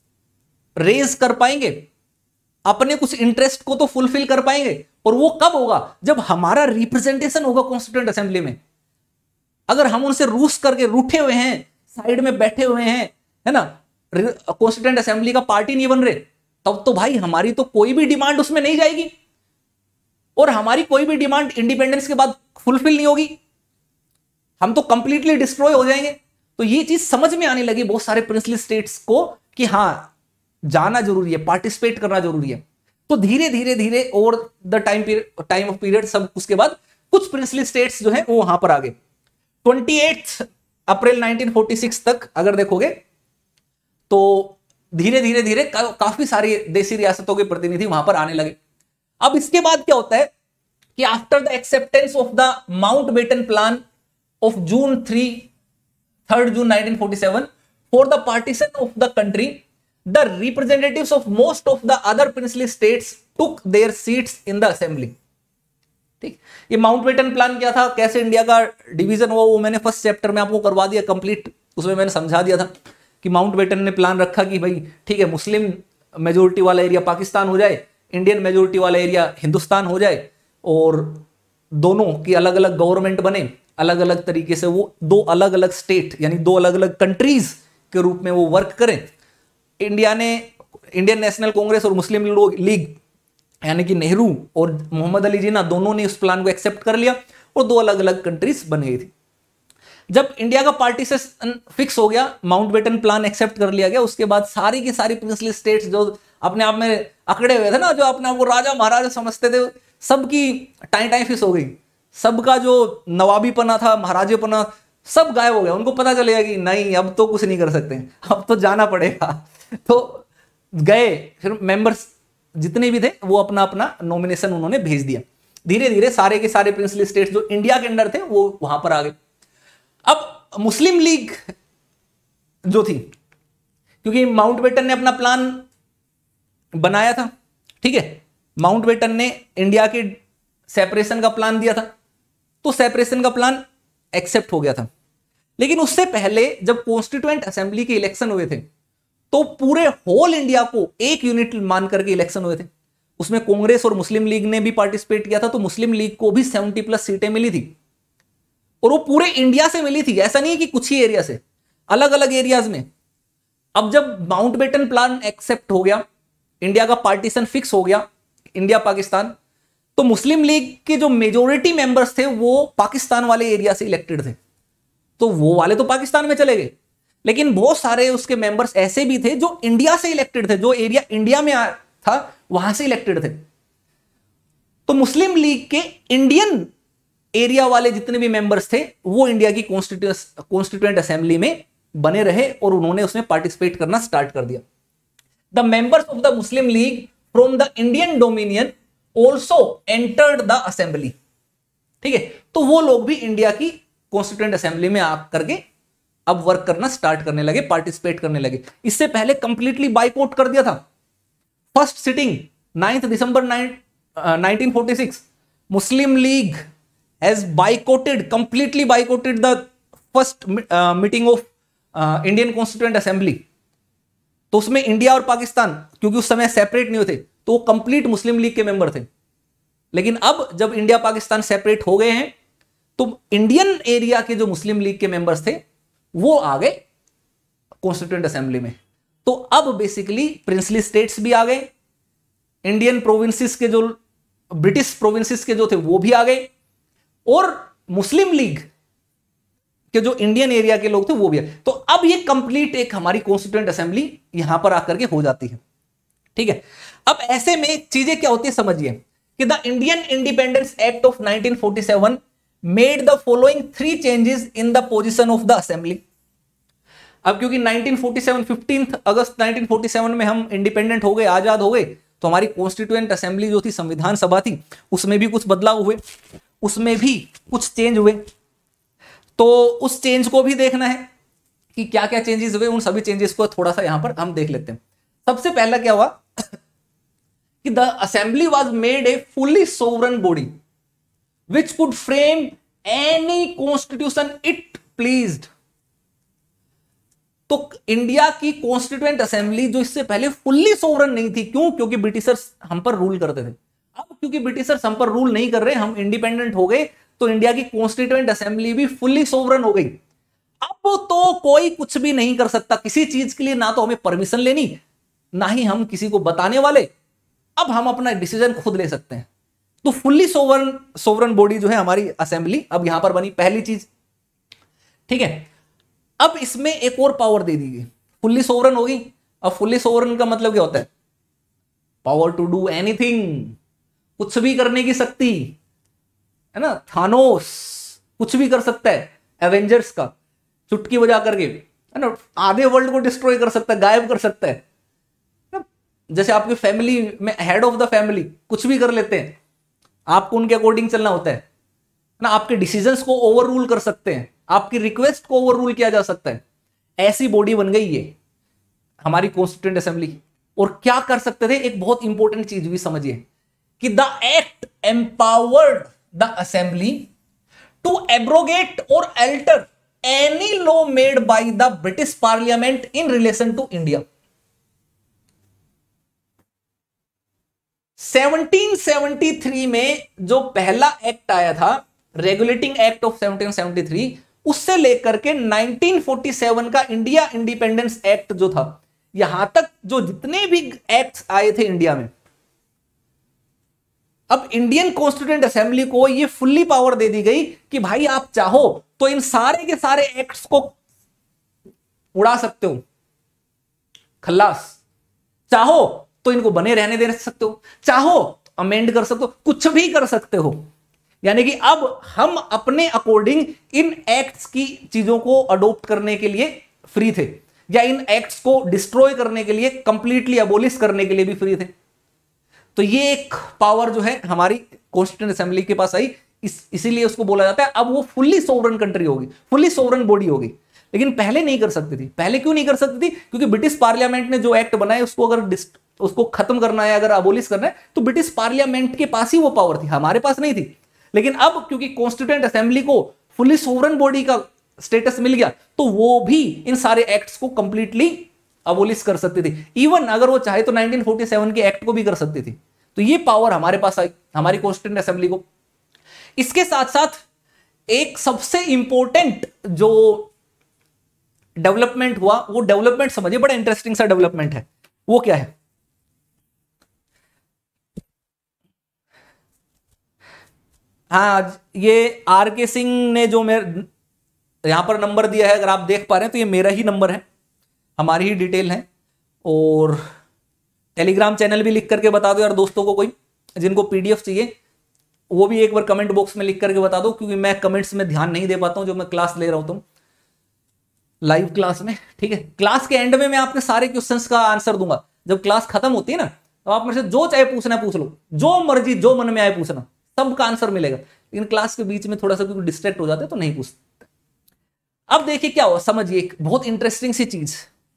रेज कर पाएंगे, अपने कुछ इंटरेस्ट को तो फुलफिल कर पाएंगे। और वो कब होगा, जब हमारा रिप्रेजेंटेशन होगा कॉन्स्टिट्यूएंट असेंबली में। अगर हम उनसे रूस करके रूठे हुए हैं, साइड में बैठे हुए हैं, है ना, कॉन्स्टिट्यूएंट असेंबली का पार्टी नहीं बन रहे, तब तो भाई हमारी तो कोई भी डिमांड उसमें नहीं जाएगी, और हमारी कोई भी डिमांड इंडिपेंडेंस के बाद फुलफिल नहीं होगी, हम तो कंप्लीटली डिस्ट्रॉय हो जाएंगे। तो ये चीज समझ में आने लगी बहुत सारे प्रिंसली स्टेट्स को कि हां जाना जरूरी है, पार्टिसिपेट करना जरूरी है। तो धीरे धीरे धीरे over the time period, time of period, सब उसके बाद कुछ प्रिंसली स्टेट्स जो है वो वहां पर आ गए। अट्ठाईस अप्रैल नाइनटीन फोर्टी सिक्स तक अगर देखोगे तो धीरे धीरे धीरे का, काफी सारी देसी रियासतों के प्रतिनिधि वहां पर आने लगे, अब इसके बाद क्या होता है कि after the acceptance of the Mountbatten plan of June three third June nineteen forty seven for the partition of the country, the representatives of most of the other princely states took their seats in the assembly. ठीक, ये माउंटबेटन प्लान क्या था, कैसे इंडिया का डिवीजन हुआ, वो मैंने फर्स्ट चैप्टर में आपको करवा दिया कंप्लीट। उसमें मैंने समझा दिया था कि माउंटबेटन ने प्लान रखा कि भाई ठीक है, मुस्लिम मेजोरिटी वाला एरिया पाकिस्तान हो जाए, इंडियन मेजोरिटी वाला एरिया हिंदुस्तान हो जाए, और दोनों की अलग अलग गवर्नमेंट बने, अलग अलग तरीके से वो दो अलग अलग स्टेट यानी दो अलग अलग कंट्रीज के रूप में वो वर्क करें। इंडिया ने, इंडियन नेशनल कांग्रेस और मुस्लिम लीग यानी कि नेहरू और मोहम्मद अली जिन्ना दोनों ने उस प्लान को एक्सेप्ट कर लिया और दो अलग अलग कंट्रीज बन गई थी। जब इंडिया का पार्टीशन फिक्स हो गया, माउंटबेटन प्लान एक्सेप्ट कर लिया गया, उसके बाद सारी की सारी प्रिंसली स्टेट्स जो अपने आप में अकड़े हुए थे ना, जो अपने आप को राजा महाराजा समझते थे, सबकी टाई टाई फिस हो गई। सबका जो नवाबीपना था, महाराजेपना, सब गायब हो गया। उनको पता चलेगा कि नहीं, अब तो कुछ नहीं कर सकते, अब तो जाना पड़ेगा। तो गए, फिर मेंबर्स जितने भी थे वो अपना अपना नॉमिनेशन उन्होंने भेज दिया। धीरे धीरे सारे के सारे प्रिंसली स्टेट्स जो इंडिया के अंडर थे वो वहां पर आ गए। अब मुस्लिम लीग जो थी, क्योंकि माउंटबेटन ने अपना प्लान बनाया था, ठीक है, माउंटबेटन ने इंडिया के सेपरेशन का प्लान दिया था, तो सेपरेशन का प्लान एक्सेप्ट हो गया था। लेकिन उससे पहले जब कॉन्स्टिट्यूएंट असेंबली के इलेक्शन हुए थे, तो पूरे होल इंडिया को एक यूनिट मान करके इलेक्शन हुए थे। उसमें कांग्रेस और मुस्लिम लीग ने भी पार्टिसिपेट किया था, तो मुस्लिम लीग को भी सत्तर प्लस सीटें मिली थी, और वो पूरे इंडिया से मिली थी। ऐसा नहीं है कि कुछ ही एरिया से, अलग अलग एरियाज में। अब जब माउंटबेटन प्लान एक्सेप्ट हो गया, इंडिया का पार्टीशन फिक्स हो गया, इंडिया पाकिस्तान, तो मुस्लिम लीग के जो मेजोरिटी मेंबर्स थे वो पाकिस्तान वाले एरिया से इलेक्टेड थे, तो वो वाले तो पाकिस्तान में चले गए। लेकिन बहुत सारे उसके मेंबर्स ऐसे भी थे जो इंडिया से इलेक्टेड थे, जो एरिया इंडिया में था वहां से इलेक्टेड थे। तो मुस्लिम लीग के इंडियन एरिया वाले जितने भी मेंबर्स थे वो इंडिया की कॉन्स्टिट्यूएंट असेंबली में बने रहे और उन्होंने उसमें पार्टिसिपेट करना स्टार्ट कर दिया। The members of the Muslim League from the Indian dominion also entered the assembly. ठीक है, तो वो लोग भी इंडिया की कॉन्स्टिट्यूएंट असेंबली में आकर के अब वर्क करना स्टार्ट करने लगे, पार्टिसिपेट करने लगे। इससे पहले कंप्लीटली बाइकआउट कर दिया था। First sitting ninth December nineteen forty six, Muslim League has boycotted, completely boycotted the first uh, meeting of uh, Indian Constituent Assembly। तो उसमें इंडिया और पाकिस्तान, क्योंकि उस समय सेपरेट नहीं होते, तो वो कंप्लीट मुस्लिम लीग के मेंबर थे। लेकिन अब जब इंडिया पाकिस्तान सेपरेट हो गए हैं, तो इंडियन एरिया के जो मुस्लिम लीग के मेंबर्स थे वो आ गए कॉन्स्टिट्यूएंट असेंबली में। तो अब बेसिकली प्रिंसली स्टेट्स भी आ गए, इंडियन प्रोविंसेस के जो ब्रिटिश प्रोविंसेस के जो थे वो भी आ गए, और मुस्लिम लीग के जो इंडियन एरिया के लोग थे वो भी है। तो अब ये कंप्लीट एक हमारी कॉन्स्टिट्यूएंट असेंबली यहां पर आकर के हो जाती है। ठीक है, अब ऐसे में चीजें क्या होती है समझिए कि the Indian independence act of nineteen forty seven made the following three changes in the position of the assembly. अब क्योंकि nineteen forty seven fifteenth August nineteen forty seven में हम इंडिपेंडेंट हो गए, आजाद हो गए, तो हमारी कॉन्स्टिट्यूएंट असेंबली जो थी, संविधान सभा थी, उसमें भी कुछ बदलाव हुए, उसमें भी कुछ चेंज हुए। तो उस चेंज को भी देखना है कि क्या क्या चेंजेस हुए, उन सभी चेंजेस को थोड़ा सा यहां पर हम देख लेते हैं। सबसे पहला क्या हुआ कि the assembly was made a fully sovereign body which could frame any constitution it pleased. तो इंडिया की कॉन्स्टिट्यूएंट असेंबली जो इससे पहले फुल्ली सोवरन नहीं थी, क्यों? क्योंकि ब्रिटिशर्स हम पर रूल करते थे। अब क्योंकि ब्रिटिशर्स हम पर रूल नहीं कर रहे, हम इंडिपेंडेंट हो गए, तो इंडिया की कॉन्स्टिट्यूएंट असेंबली भी फुल्ली सोवरन हो गई। अब तो कोई कुछ भी नहीं कर सकता किसी चीज के लिए, ना तो हमें परमिशन लेनी, ना ही हम किसी को बताने वाले। अब हम अपना डिसीजन खुद ले सकते हैं। तो फुल्ली सोवरन सोवरन बॉडी जो है हमारी असेंबली अब यहां पर बनी, पहली चीज। ठीक है, अब इसमें एक और पावर दे दी गई, फुल्ली सोवरन होगी। अब फुल्ली सोवरन का मतलब क्या होता है? पावर टू डू एनीथिंग, कुछ भी करने की शक्ति है ना। थानोस कुछ भी कर सकता है, एवेंजर्स का चुटकी बजा करके, है ना, आधे वर्ल्ड को डिस्ट्रॉय कर सकता है, गायब कर सकता है। जैसे आपकी फैमिली में हेड ऑफ द फैमिली कुछ भी कर लेते हैं, आपको उनके अकॉर्डिंग चलना होता है ना, आपके डिसीजंस को ओवर रूल कर सकते हैं, आपकी रिक्वेस्ट को ओवर रूल किया जा सकता है। ऐसी बॉडी बन गई ये हमारी कॉन्स्टिट्यूएंट असेंबली। और क्या कर सकते थे, एक बहुत इंपॉर्टेंट चीज भी समझिए कि the act empowered the assembly to abrogate और alter any law made by the British parliament in relation to India. Seventeen seventy three में जो पहला एक्ट आया था, regulating act of seventeen seventy three, उससे लेकर के नाइनटीन फोर्टी सेवन का इंडिया इंडिपेंडेंस एक्ट जो था, यहां तक जो जितने भी एक्ट्स आए थे इंडिया में, अब इंडियन कॉन्स्टिट्यूएंट असेंबली को ये फुल्ली पावर दे दी गई कि भाई आप चाहो तो इन सारे के सारे एक्ट्स को उड़ा सकते हो, खल्लास, चाहो तो इनको बने रहने दे सकते हो, चाहो तो अमेंड कर सकते हो, कुछ भी कर सकते हो। यानी कि अब हम अपने अकॉर्डिंग इन एक्ट्स की चीजों को अडॉप्ट करने के लिए फ्री थे, या इन एक्ट्स को डिस्ट्रॉय करने के लिए, कंप्लीटली अबोलिश करने के लिए भी फ्री थे। तो ये एक पावर जो है हमारी कॉन्स्टिट्यूएंट असेंबली के पास आई, इस इसीलिए उसको बोला जाता है अब वो फुल्ली सोवरन कंट्री होगी, फुल्ली सोवरन बॉडी होगी। लेकिन पहले नहीं कर सकती थी। पहले क्यों नहीं कर सकती थी? क्योंकि ब्रिटिश पार्लियामेंट ने जो एक्ट बनाए उसको अगर उसको खत्म करना है, अगर अबोलिश करना है, तो ब्रिटिश पार्लियामेंट के पास ही वो पावर थी, हमारे पास नहीं थी। लेकिन अब क्योंकि कॉन्स्टिट्यूएंट असेंबली को फुल्ली सोवरन बॉडी का स्टेटस मिल गया, तो वो भी इन सारे एक्ट्स को कंप्लीटली अबोलिश कर सकती थी। इवन अगर वो चाहे तो नाइनटीन फोर्टी सेवन के एक्ट को भी कर सकती थी। तो ये पावर हमारे पास आई, हमारी कॉन्स्टिट्यूएंट असेंबली को। इसके साथ साथ एक सबसे इंपॉर्टेंट जो डेवलपमेंट हुआ, वो डेवलपमेंट समझिए, बड़ा इंटरेस्टिंग सा डेवलपमेंट है। वो क्या है? हाँ, ये आर के सिंह ने जो मेरे यहां पर नंबर दिया है, अगर आप देख पा रहे हैं तो ये मेरा ही नंबर है, हमारी ही डिटेल है। और टेलीग्राम चैनल भी लिख करके बता दो यार दोस्तों को, कोई जिनको पीडीएफ चाहिए वो भी एक बार कमेंट बॉक्स में लिख करके बता दो, क्योंकि मैं कमेंट्स में ध्यान नहीं दे पाता हूं जो मैं क्लास ले रहा हूं तो लाइव क्लास में। ठीक है, क्लास के एंड में मैं आपके सारे क्वेश्चंस का आंसर दूंगा। जब क्लास खत्म होती है ना, तो आप मेरे से जो चाहे पूछना पूछ लो, जो मर्जी जो मन में आए पूछना, सबका आंसर मिलेगा। लेकिन क्लास के बीच में थोड़ा सा क्योंकि डिस्ट्रैक्ट हो जाते हैं तो नहीं पूछते। अब देखिए क्या हुआ, समझिए एक बहुत इंटरेस्टिंग सी चीज,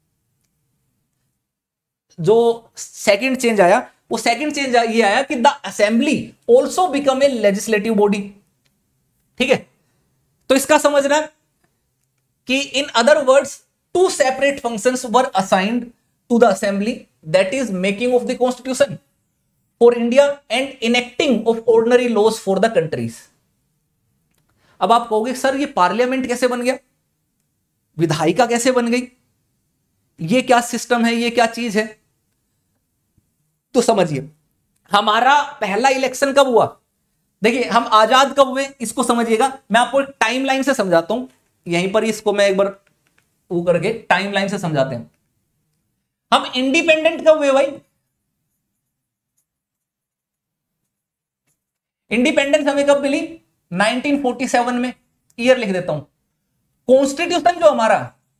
जो सेकंड चेंज आया, वो सेकंड चेंज ये आया कि the assembly also become a legislative body. ठीक है, तो इसका समझना कि in other words to separate functions were assigned to the assembly, that is making of the constitution for India and enacting of ordinary laws for the countries. अब आप कहोगे सर ये पार्लियामेंट कैसे बन गया, विधायिका कैसे बन गई, ये क्या सिस्टम है, ये क्या चीज है? तो समझिए, हमारा पहला इलेक्शन कब हुआ? देखिए, हम आजाद कब हुए इसको समझिएगा। मैं आपको एक टाइमलाइन से समझाता हूं, यहीं पर इसको मैं एक बार वो करके टाइमलाइन से समझाते हैं। हम इंडिपेंडेंट कब हुए भाई? इंडिपेंडेंस हमें कब मिली? नाइनटीन फोर्टी सेवन में। ईयर लिख देता हूं। कॉन्स्टिट्यूशन जो हमारा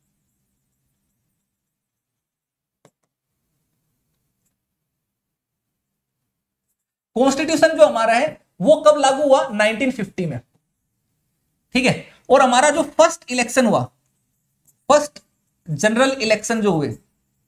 कॉन्स्टिट्यूशन जो हमारा है वो कब लागू हुआ? नाइनटीन फिफ्टी में। ठीक है, और हमारा जो फर्स्ट इलेक्शन हुआ, फर्स्ट जनरल इलेक्शन जो हुए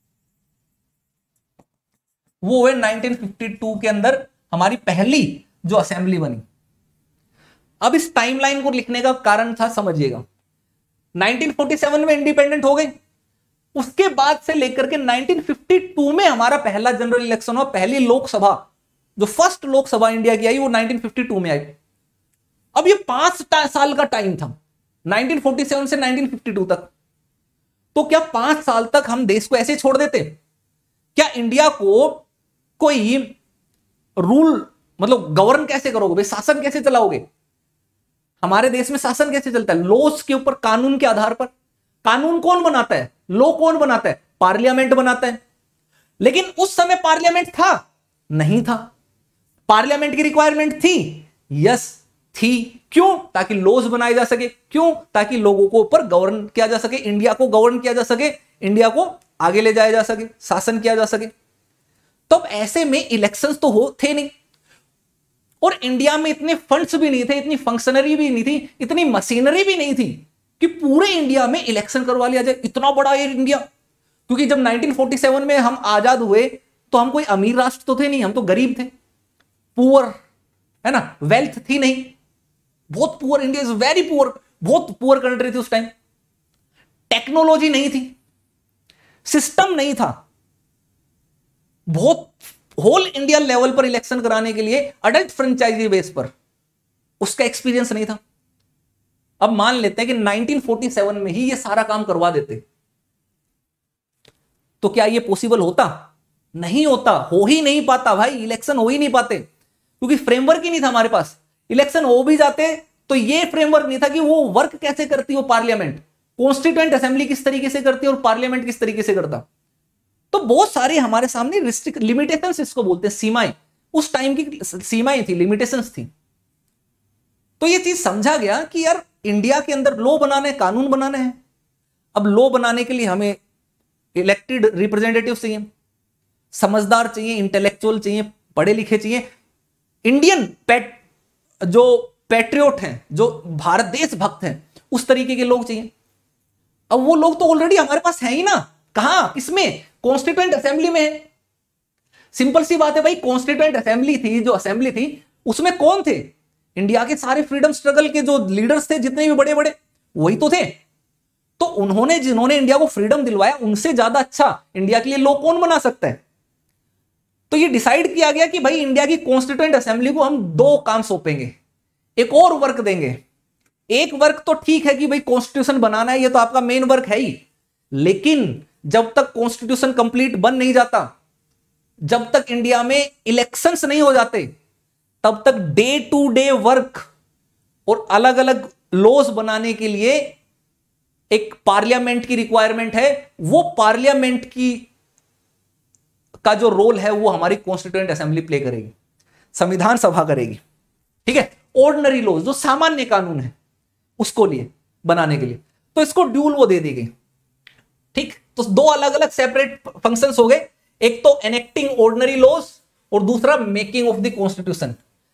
वो हुए नाइनटीन फिफ्टी टू के अंदर, हमारी पहली जो असेंबली बनी। अब इस टाइमलाइन को लिखने का कारण था, समझिएगा, नाइनटीन फोर्टी सेवन में इंडिपेंडेंट हो गए, उसके बाद से लेकर के नाइनटीन फिफ्टी टू में हमारा पहला जनरल इलेक्शन हुआ। पहली लोकसभा, जो फर्स्ट लोकसभा इंडिया की आई, वो नाइनटीन फिफ्टी टू में आई। अब ये पांच साल का टाइम था, नाइनटीन फोर्टी सेवन से नाइनटीन फिफ्टी टू तक। तो क्या पांच साल तक हम देश को ऐसे छोड़ देते? क्या इंडिया को कोई रूल, मतलब गवर्न कैसे करोगे भाई, शासन कैसे चलाओगे? हमारे देश में शासन कैसे चलता है? लॉस के ऊपर, कानून के आधार पर। कानून कौन बनाता है? लॉ कौन बनाता है? पार्लियामेंट बनाता है। लेकिन उस समय पार्लियामेंट था? नहीं था। पार्लियामेंट की रिक्वायरमेंट थी? यस थी। क्यों? ताकि लॉज बनाए जा सके। क्यों? ताकि लोगों को ऊपर गवर्न किया जा सके, इंडिया को गवर्न किया जा सके, इंडिया को आगे ले जाया जा सके, शासन किया जा सके। तो अब ऐसे में इलेक्शंस तो हो थे नहीं, और इंडिया में इतने फंड्स भी नहीं थे, इतनी फंक्शनरी भी नहीं थी, इतनी मशीनरी भी नहीं थी कि पूरे इंडिया में इलेक्शन करवा लिया जाए। इतना बड़ा ये इंडिया, क्योंकि जब नाइनटीन फोर्टी सेवन में हम आजाद हुए तो हम कोई अमीर राष्ट्र तो थे नहीं, हम तो गरीब थे, पुअर, है ना, वेल्थ थी नहीं, बहुत poor, India is very poor, बहुत पुअर कंट्री थी उस टाइम। टेक्नोलॉजी नहीं थी, सिस्टम नहीं था, बहुत होल इंडिया लेवल पर इलेक्शन कराने के लिए अडल्ट फ्रेंचाइजी बेस पर उसका एक्सपीरियंस नहीं था। अब मान लेते हैं कि नाइनटीन फोर्टी सेवन में ही ये सारा काम करवा देते, तो क्या ये पॉसिबल होता? नहीं होता, हो ही नहीं पाता भाई, इलेक्शन हो ही नहीं पाते, क्योंकि फ्रेमवर्क ही नहीं था हमारे पास। इलेक्शन हो भी जाते तो ये फ्रेमवर्क नहीं था कि वो वर्क कैसे करती हो पार्लियामेंट, कॉन्स्टिट्यूएंट असेंबली किस तरीके से करती है और पार्लियामेंट किस तरीके से करता। तो बहुत सारे हमारे सामने रिस्ट्रिक्ट लिमिटेशंस, इसको बोलते हैं सीमाएं, उस टाइम की सीमाएं थी, लिमिटेशंस थी। तो ये चीज समझा गया कि यार इंडिया के अंदर लॉ बनाने, कानून बनाने हैं। अब लॉ बनाने के लिए हमें इलेक्टेड रिप्रेजेंटेटिव चाहिए, समझदार चाहिए, इंटेलेक्चुअल चाहिए, पढ़े लिखे चाहिए, इंडियन पैट जो पैट्रियोट हैं, जो भारत देश भक्त हैं, उस तरीके के लोग चाहिए। अब वो लोग तो ऑलरेडी हमारे पास हैं ही ना, कहां, किसमें? कॉन्स्टिट्यूएंट असेंबली में है। सिंपल सी बात है भाई, कॉन्स्टिट्यूएंट असेंबली थी, जो असेंबली थी उसमें कौन थे? इंडिया के सारे फ्रीडम स्ट्रगल के जो लीडर्स थे, जितने भी बड़े बड़े, वही तो थे। तो उन्होंने, जिन्होंने इंडिया को फ्रीडम दिलवाया, उनसे ज्यादा अच्छा इंडिया के लिए लॉ कौन बना सकता है? तो ये डिसाइड किया गया कि भाई इंडिया की कॉन्स्टिट्यूएंट असेंबली को हम दो काम सौंपेंगे, एक और वर्क देंगे। एक वर्क तो ठीक है कि भाई कॉन्स्टिट्यूशन बनाना है, ये तो आपका मेन वर्क है ही, लेकिन जब तक कॉन्स्टिट्यूशन कंप्लीट बन नहीं जाता, जब तक इंडिया में इलेक्शंस नहीं हो जाते, तब तक डे टू डे वर्क और अलग अलग लॉज बनाने के लिए एक पार्लियामेंट की रिक्वायरमेंट है। वो पार्लियामेंट की का जो रोल है वो हमारी कॉन्स्टिट्यूएंट असेंबली प्ले करेगी, संविधान सभा करेगी, ठीक है। ऑर्डिनरी लॉज, जो सामान्य कानून है, उसको लिए बनाने के लिए, तो इसको ड्यूल वो दे दी गई, ठीक। तो दो अलग अलग सेपरेट फंक्शंस हो गए, एक तो एनेक्टिंग ऑर्डिनरी लॉज और दूसरा मेकिंग ऑफ द कॉन्स्टिट्यूशन।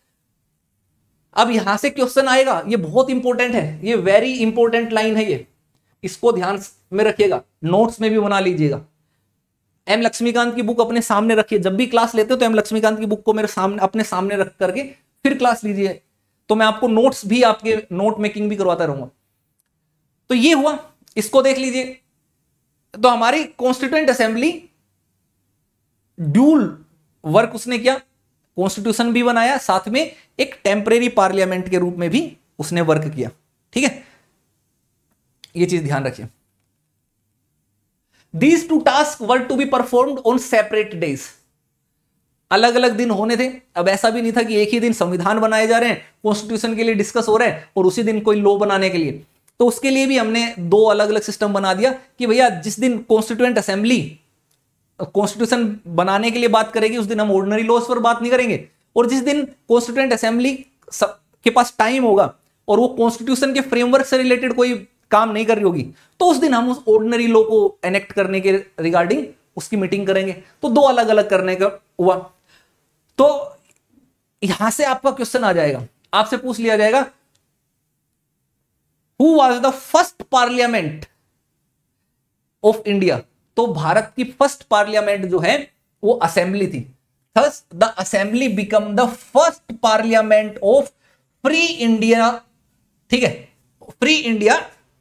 अब यहां से क्वेश्चन आएगा, ये बहुत इंपॉर्टेंट है, ये वेरी इंपॉर्टेंट लाइन है, ये इसको ध्यान में रखिएगा, नोट्स में भी बना लीजिएगा। एम लक्ष्मीकांत की बुक अपने सामने रखिए, जब भी क्लास लेते हो तो एम लक्ष्मीकांत की बुक को मेरे सामने, अपने सामने रख करके फिर क्लास लीजिए, तो मैं आपको नोट्स भी, आपके नोट मेकिंग भी करवाता रहूंगा। तो ये हुआ, इसको देख लीजिए। तो हमारी कॉन्स्टिट्यूएंट असेंबली ड्यूल वर्क उसने किया, कॉन्स्टिट्यूशन भी बनाया, साथ में एक टेम्परेरी पार्लियामेंट के रूप में भी उसने वर्क किया, ठीक है। ये चीज ध्यान रखिए। These two tasks were to be performed on separate days. अलग अलग दिन होने थे। अब ऐसा भी नहीं था कि एक ही दिन संविधान बनाए जा रहे हैं, कॉन्स्टिट्यूशन के लिए डिस्कस हो रहे हैं, और उसी दिन कोई लॉ बनाने के लिए। तो उसके लिए भी हमने दो अलग अलग सिस्टम बना दिया कि भैया जिस दिन कॉन्स्टिट्यूएंट असेंबली कॉन्स्टिट्यूशन बनाने के लिए बात करेगी, उस दिन हम ऑर्डिनरी लॉज पर बात नहीं करेंगे, और जिस दिन कॉन्स्टिट्यूएंट असेंबली के पास टाइम होगा और वो कॉन्स्टिट्यूशन के फ्रेमवर्क से रिलेटेड कोई काम नहीं कर रही होगी, तो उस दिन हम उस ऑर्डिनरी लॉ को एनेक्ट करने के रिगार्डिंग उसकी मीटिंग करेंगे। तो दो अलग अलग करने का हुआ। तो यहां से आपका क्वेश्चन आ जाएगा, आपसे पूछ लिया जाएगा, who was the first parliament of India? तो भारत की फर्स्ट पार्लियामेंट जो है वो असेंबली थी। Thus the assembly become the first parliament of free India, ठीक है, फ्री इंडिया।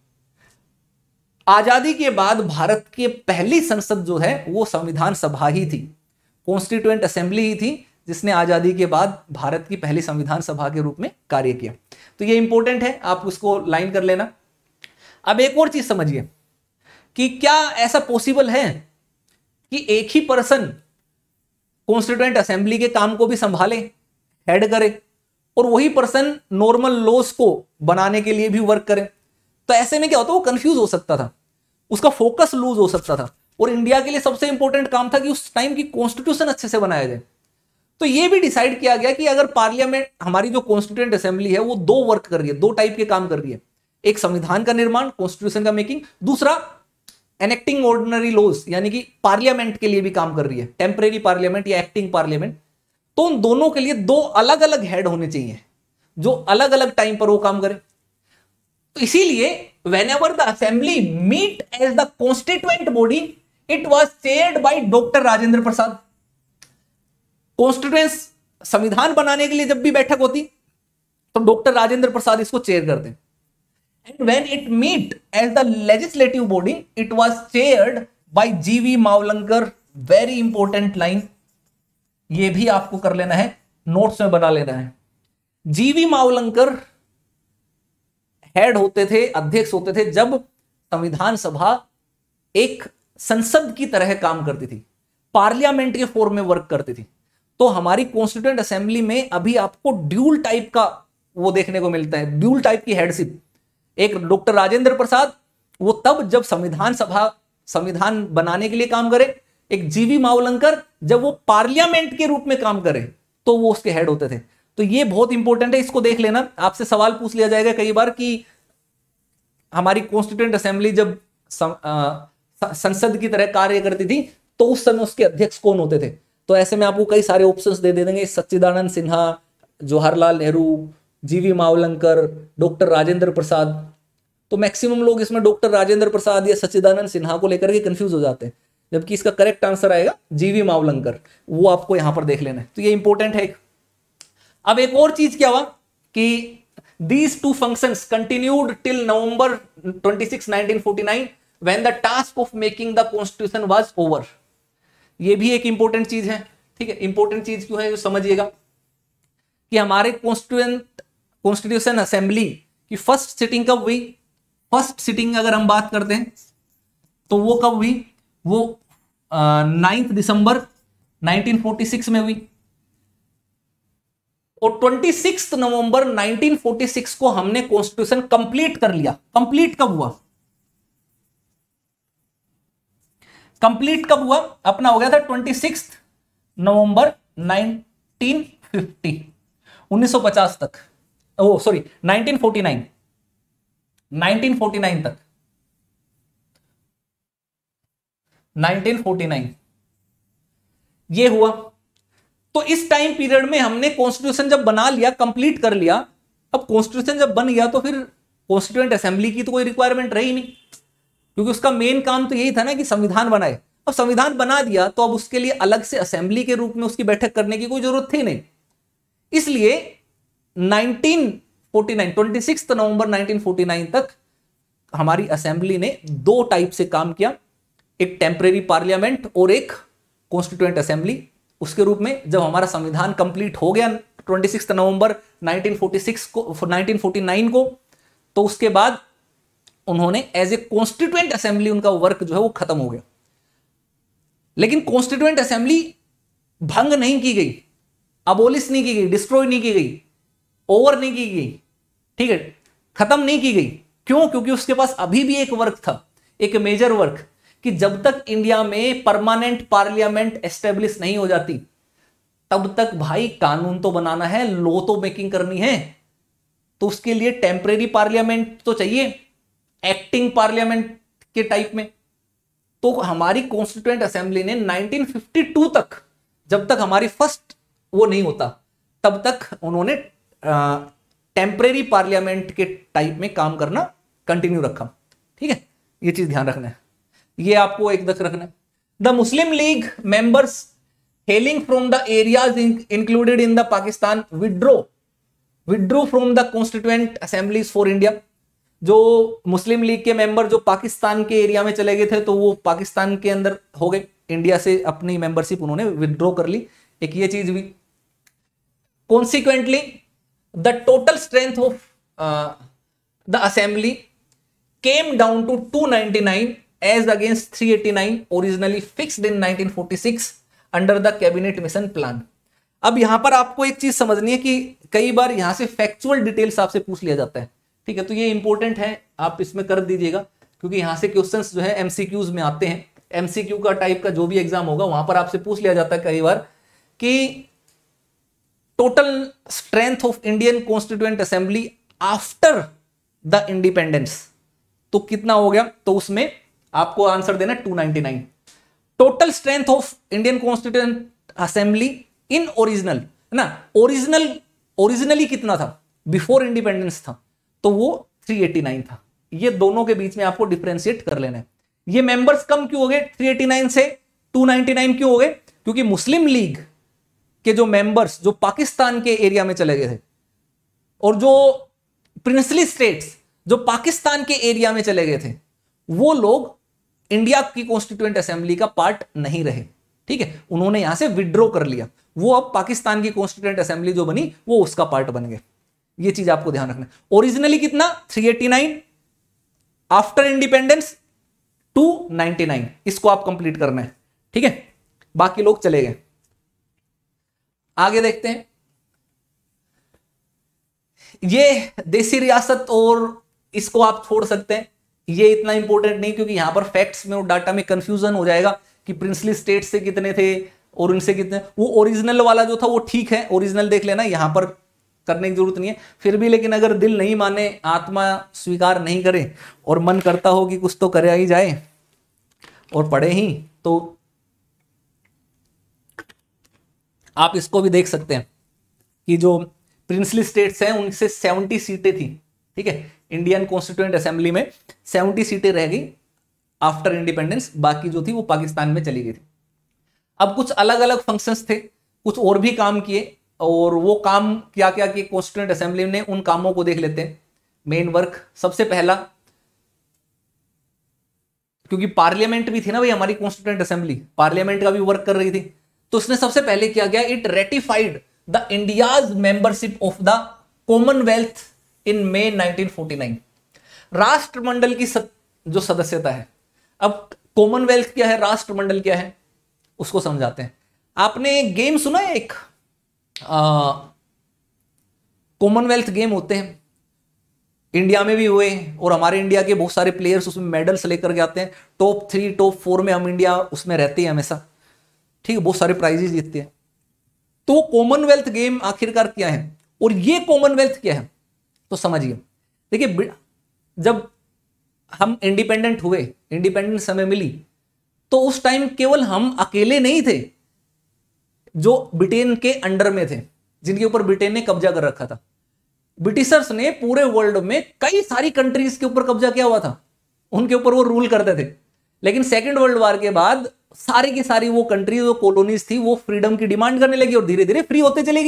आजादी के बाद भारत की पहली संसद जो है वो संविधान सभा ही थी, कॉन्स्टिट्यूएंट असेंबली ही थी, जिसने आजादी के बाद भारत की पहली संविधान सभा के रूप में कार्य किया। तो ये इंपॉर्टेंट है, आप उसको लाइन कर लेना। अब एक और चीज समझिए कि क्या ऐसा पॉसिबल है कि एक ही पर्सन कॉन्स्टिट्यूएंट असेंबली के काम को भी संभाले, हेड करे, और वही पर्सन नॉर्मल लॉज को बनाने के लिए भी वर्क करे? तो ऐसे में क्या होता है, वो कंफ्यूज हो सकता था, उसका फोकस लूज हो सकता था, और इंडिया के लिए सबसे इंपॉर्टेंट काम था कि उस टाइम की कॉन्स्टिट्यूशन अच्छे से बनाया जाए। तो ये भी डिसाइड किया गया कि अगर पार्लियामेंट, हमारी जो कॉन्स्टिट्यूएंट असेंबली है, वो दो वर्क कर रही है, दो टाइप के काम कर रही है, एक संविधान का निर्माण, कॉन्स्टिट्यूशन का मेकिंग, दूसरा एनेक्टिंग ऑर्डिनरी लॉज, यानी कि पार्लियामेंट के लिए भी काम कर रही है, टेम्परेरी पार्लियामेंट या एक्टिंग पार्लियामेंट, तो उन दोनों के लिए दो अलग अलग हेड होने चाहिए जो अलग अलग टाइम पर वो काम करे। तो इसीलिए whenever the assembly meet as the constituent body, it was chaired by doctor Rajendra Prasad. Constituent संविधान बनाने के लिए जब भी बैठक होती तो डॉक्टर राजेंद्र प्रसाद इसको चेयर करते हैं। And when it meet as the legislative body, it was chaired by G V Mavalankar. Very important line, ये भी आपको कर लेना है, नोट्स में बना लेना है। जीवी मावलंकर हेड होते थे, अध्यक्ष होते थे जब संविधान सभा एक संसद की तरह काम करती थी, पार्लियामेंट के फॉर्म में वर्क करती थी। तो हमारी कॉन्स्टिट्यूएंट असेंबली में अभी आपको ड्यूल टाइप का वो देखने को मिलता है, ड्यूल टाइप की हेडशिप। एक डॉक्टर राजेंद्र प्रसाद, वो तब जब संविधान सभा संविधान बनाने के लिए काम करे, एक जीवी मावलंकर जब वो पार्लियामेंट के रूप में काम करे तो वो उसके हेड होते थे। तो ये बहुत इंपॉर्टेंट है, इसको देख लेना। आपसे सवाल पूछ लिया जाएगा कई बार कि हमारी कॉन्स्टिट्यूएंट असेंबली जब संसद की तरह कार्य करती थी तो उस समय उसके अध्यक्ष कौन होते थे। तो ऐसे में आपको कई सारे ऑप्शंस दे दे देंगे, सच्चिदानंद सिन्हा, जवाहरलाल नेहरू, जीवी मावलंकर, डॉक्टर राजेंद्र प्रसाद। तो मैक्सिमम लोग इसमें डॉक्टर राजेंद्र प्रसाद या सच्चिदानंद सिन्हा को लेकर के कंफ्यूज हो जाते हैं, जबकि इसका करेक्ट आंसर आएगा जीवी मावलंकर। वो आपको यहां पर देख लेना है, तो ये इंपॉर्टेंट है। अब एक और चीज क्या हुआ कि these two functions continued till November twenty-sixth, nineteen forty-nine when the task of making the constitution was over। ये भी एक इंपॉर्टेंट चीज है, ठीक है। इंपॉर्टेंट चीज क्यों है जो समझिएगा कि हमारे कॉन्स्टिट्यूएंट कॉन्स्टिट्यूशन असेंबली की फर्स्ट सिटिंग कब हुई। फर्स्ट सिटिंग अगर हम बात करते हैं तो वो कब हुई, वो ninth December nineteen forty six में हुई। और छब्बीस नवंबर नाइनटीन फोर्टी सिक्स को हमने कॉन्स्टिट्यूशन कंप्लीट कर लिया। कंप्लीट कब हुआ, कंप्लीट कब हुआ अपना हो गया था छब्बीस नवंबर नाइनटीन फिफ्टी, उन्नीस सौ पचास तक, oh sorry nineteen forty nine, nineteen forty nine तक, नाइनटीन फोर्टी नाइन ये हुआ। तो इस टाइम पीरियड में हमने कॉन्स्टिट्यूशन जब बना लिया, कंप्लीट कर लिया। अब कॉन्स्टिट्यूशन जब बन गया तो फिर कॉन्स्टिट्यूएंट असेंबली की तो कोई रिक्वायरमेंट रही नहीं, क्योंकि उसका मेन काम तो यही था ना कि संविधान बनाए। अब संविधान बना दिया तो अब उसके लिए अलग से असेंबली के रूप में उसकी बैठक करने की कोई जरूरत थी नहीं। इसलिए नाइनटीन फोर्टी नाइन, छब्बीस नवंबर नाइनटीन फोर्टी नाइन तक हमारी असेंबली ने दो टाइप से काम किया, एक टेम्परेरी पार्लियामेंट और एक कॉन्स्टिट्यूएंट असेंबली। उसके रूप में जब हमारा संविधान कंप्लीट हो गया छब्बीस नवंबर नाइनटीन फोर्टी सिक्स को नाइनटीन फोर्टी नाइन को, तो उसके बाद उन्होंने एज ए कॉन्स्टिट्यूएंट असेंबली उनका वर्क जो है वो खत्म हो गया। लेकिन कॉन्स्टिट्यूएंट असेंबली भंग नहीं की गई, अबोलिश नहीं की गई, डिस्ट्रॉय नहीं की गई, ओवर नहीं की गई, ठीक है, खत्म नहीं की गई। क्यों? क्योंकि उसके पास अभी भी एक वर्क था, एक मेजर वर्क, कि जब तक इंडिया में परमानेंट पार्लियामेंट एस्टेब्लिश नहीं हो जाती तब तक भाई कानून तो बनाना है, लॉ तो मेकिंग करनी है। तो उसके लिए टेम्परेरी पार्लियामेंट तो चाहिए, एक्टिंग पार्लियामेंट के टाइप में। तो हमारी कॉन्स्टिट्यूएंट असेंबली ने नाइनटीन फिफ्टी टू तक, जब तक हमारी फर्स्ट वो नहीं होता तब तक उन्होंने टेम्परेरी पार्लियामेंट के टाइप में काम करना कंटिन्यू रखा, ठीक है। ये चीज ध्यान रखना है, ये आपको एक दस रखना है। The Muslim League members hailing from the areas included in the Pakistan withdrew withdrew from the constituent assemblies for India. जो मुस्लिम लीग के मेंबर जो पाकिस्तान के एरिया में चले गए थे तो वो पाकिस्तान के अंदर हो गए, इंडिया से अपनी मेंबरशिप उन्होंने विड्रॉ कर ली, एक ये चीज हुई। Consequently the total strength of the assembly came down to two ninety nine as against three eighty nine originally fixed in nineteen forty six under the cabinet mission plan। अब यहां पर आपको एक चीज समझनी है कि कई बार यहां से फैक्चुअल डिटेल्स आपसे पूछ लिया जाता है, ठीक है। तो ये इंपॉर्टेंट है, आप इसमें कर दीजिएगा, क्योंकि यहां से क्वेश्चंस जो है एमसीक्यूज में आते हैं। एमसीक्यू का टाइप का जो भी एग्जाम होगा वहां पर आपसे पूछ लिया जाता है कई बार कि total strength of Indian constituent assembly after the independence तो कितना हो गया। तो उसमें आपको आंसर देना two ninety nine. Total strength of Indian constituent assembly in original, है ना, ओरिजिनल ओरिजिनली कितना था, बिफोर इंडिपेंडेंस था, तो वो थ्री एटी नाइन था। ये दोनों के बीच में आपको डिफरेंशिएट कर लेना है। ये मेंबर्स कम क्यों हो गए थ्री एटी नाइन से टू नाइनटी नाइन क्यों हो गए? क्योंकि मुस्लिम लीग के जो मेंबर्स जो पाकिस्तान के एरिया में चले गए थे और जो प्रिंसली स्टेट्स जो पाकिस्तान के एरिया में चले गए थे, वो लोग इंडिया की कॉन्स्टिट्यूएंट असेंबली का पार्ट नहीं रहे। ठीक है, उन्होंने यहां से विड्रॉ कर लिया, वो अब पाकिस्तान की कॉन्स्टिट्यूएंट असेंबली जो बनी वो उसका पार्ट बन गए। ये चीज आपको ध्यान रखना। ओरिजिनली कितना three eighty nine, after independence two ninety nine, इसको आप कंप्लीट करना है। ठीक है, बाकी लोग चले गए। आगे देखते हैं। ये देसी रियासत और इसको आप छोड़ सकते हैं, ये इतना इंपॉर्टेंट नहीं, क्योंकि यहां पर फैक्ट्स में और डाटा में कंफ्यूजन हो जाएगा कि प्रिंसली स्टेट से कितने थे और उनसे कितने। वो ओरिजिनल वाला जो था वो ठीक है, ओरिजिनल देख लेना, यहां पर करने की जरूरत नहीं है। फिर भी लेकिन अगर दिल नहीं माने, आत्मा स्वीकार नहीं करे और मन करता हो कि कुछ तो करे ही जाए और पढ़े ही, तो आप इसको भी देख सकते हैं कि जो प्रिंसली स्टेट्स हैं उनसे सेवेंटी सीटें थी। ठीक है, इंडियन कॉन्स्टिट्यूएंट असेंबली में सेवेंटी सीटें रह गई आफ्टर इंडिपेंडेंस, बाकी जो थी वो पाकिस्तान में चली गई थी। अब कुछ अलग अलग फंक्शंस थे, कुछ और भी काम किए, और वो काम क्या क्या किए कॉन्स्टिट्यूएंट असेंबली ने, उन कामों को देख लेते हैं। मेन वर्क सबसे पहला, क्योंकि पार्लियामेंट भी थी ना भाई हमारी कॉन्स्टिट्यूएंट असेंबली, पार्लियामेंट का भी वर्क कर रही थी, तो उसने सबसे पहले क्या किया, it ratified the India's membership of the Commonwealth in May nineteen forty nine. राष्ट्रमंडल की सद, जो सदस्यता है, अब कॉमनवेल्थ क्या है, राष्ट्रमंडल क्या है, उसको समझाते हैं। आपने गेम सुना है एक, कॉमनवेल्थ गेम होते हैं, इंडिया में भी हुए और हमारे इंडिया के बहुत सारे प्लेयर्स उसमें मेडल्स लेकर के आते हैं। टॉप थ्री टॉप फोर में हम इंडिया उसमें रहते हैं हमेशा। ठीक है, बहुत सारे प्राइजेस जीतते हैं। तो कॉमनवेल्थ गेम आखिरकार क्या है और ये कॉमनवेल्थ क्या है, तो समझिए। देखिए, जब हम इंडिपेंडेंट हुए, इंडिपेंडेंस हमें मिली, तो उस टाइम केवल हम अकेले नहीं थे जो ब्रिटेन के अंडर में थे, जिनके ऊपर ब्रिटेन ने कब्जा कर रखा था। ब्रिटिशर्स ने पूरे वर्ल्ड में कई सारी कंट्रीज के ऊपर कब्जा किया हुआ था, उनके ऊपर वो रूल करते थे। लेकिन सेकेंड वर्ल्ड वॉर के बाद सारी की सारी वो कंट्रीज, वो कॉलोनीज थी, वो फ्रीडम की डिमांड करने लगी और धीरे धीरे फ्री होते चलेगी।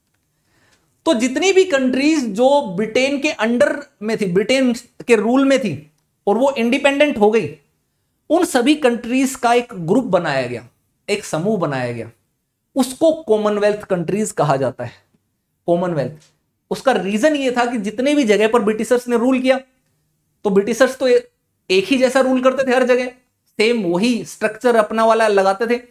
तो जितनी भी कंट्रीज जो ब्रिटेन के अंडर में थी, ब्रिटेन के रूल में थी, और वो इंडिपेंडेंट हो गई, उन सभी कंट्रीज का एक ग्रुप बनाया गया, एक समूह बनाया गया, उसको कॉमनवेल्थ कंट्रीज कहा जाता है। कॉमनवेल्थ, उसका रीजन ये था कि जितने भी जगह पर ब्रिटिशर्स ने रूल किया, तो ब्रिटिशर्स तो एक ही जैसा रूल करते थे हर जगह, सेम वही स्ट्रक्चर अपना वाला लगाते थे।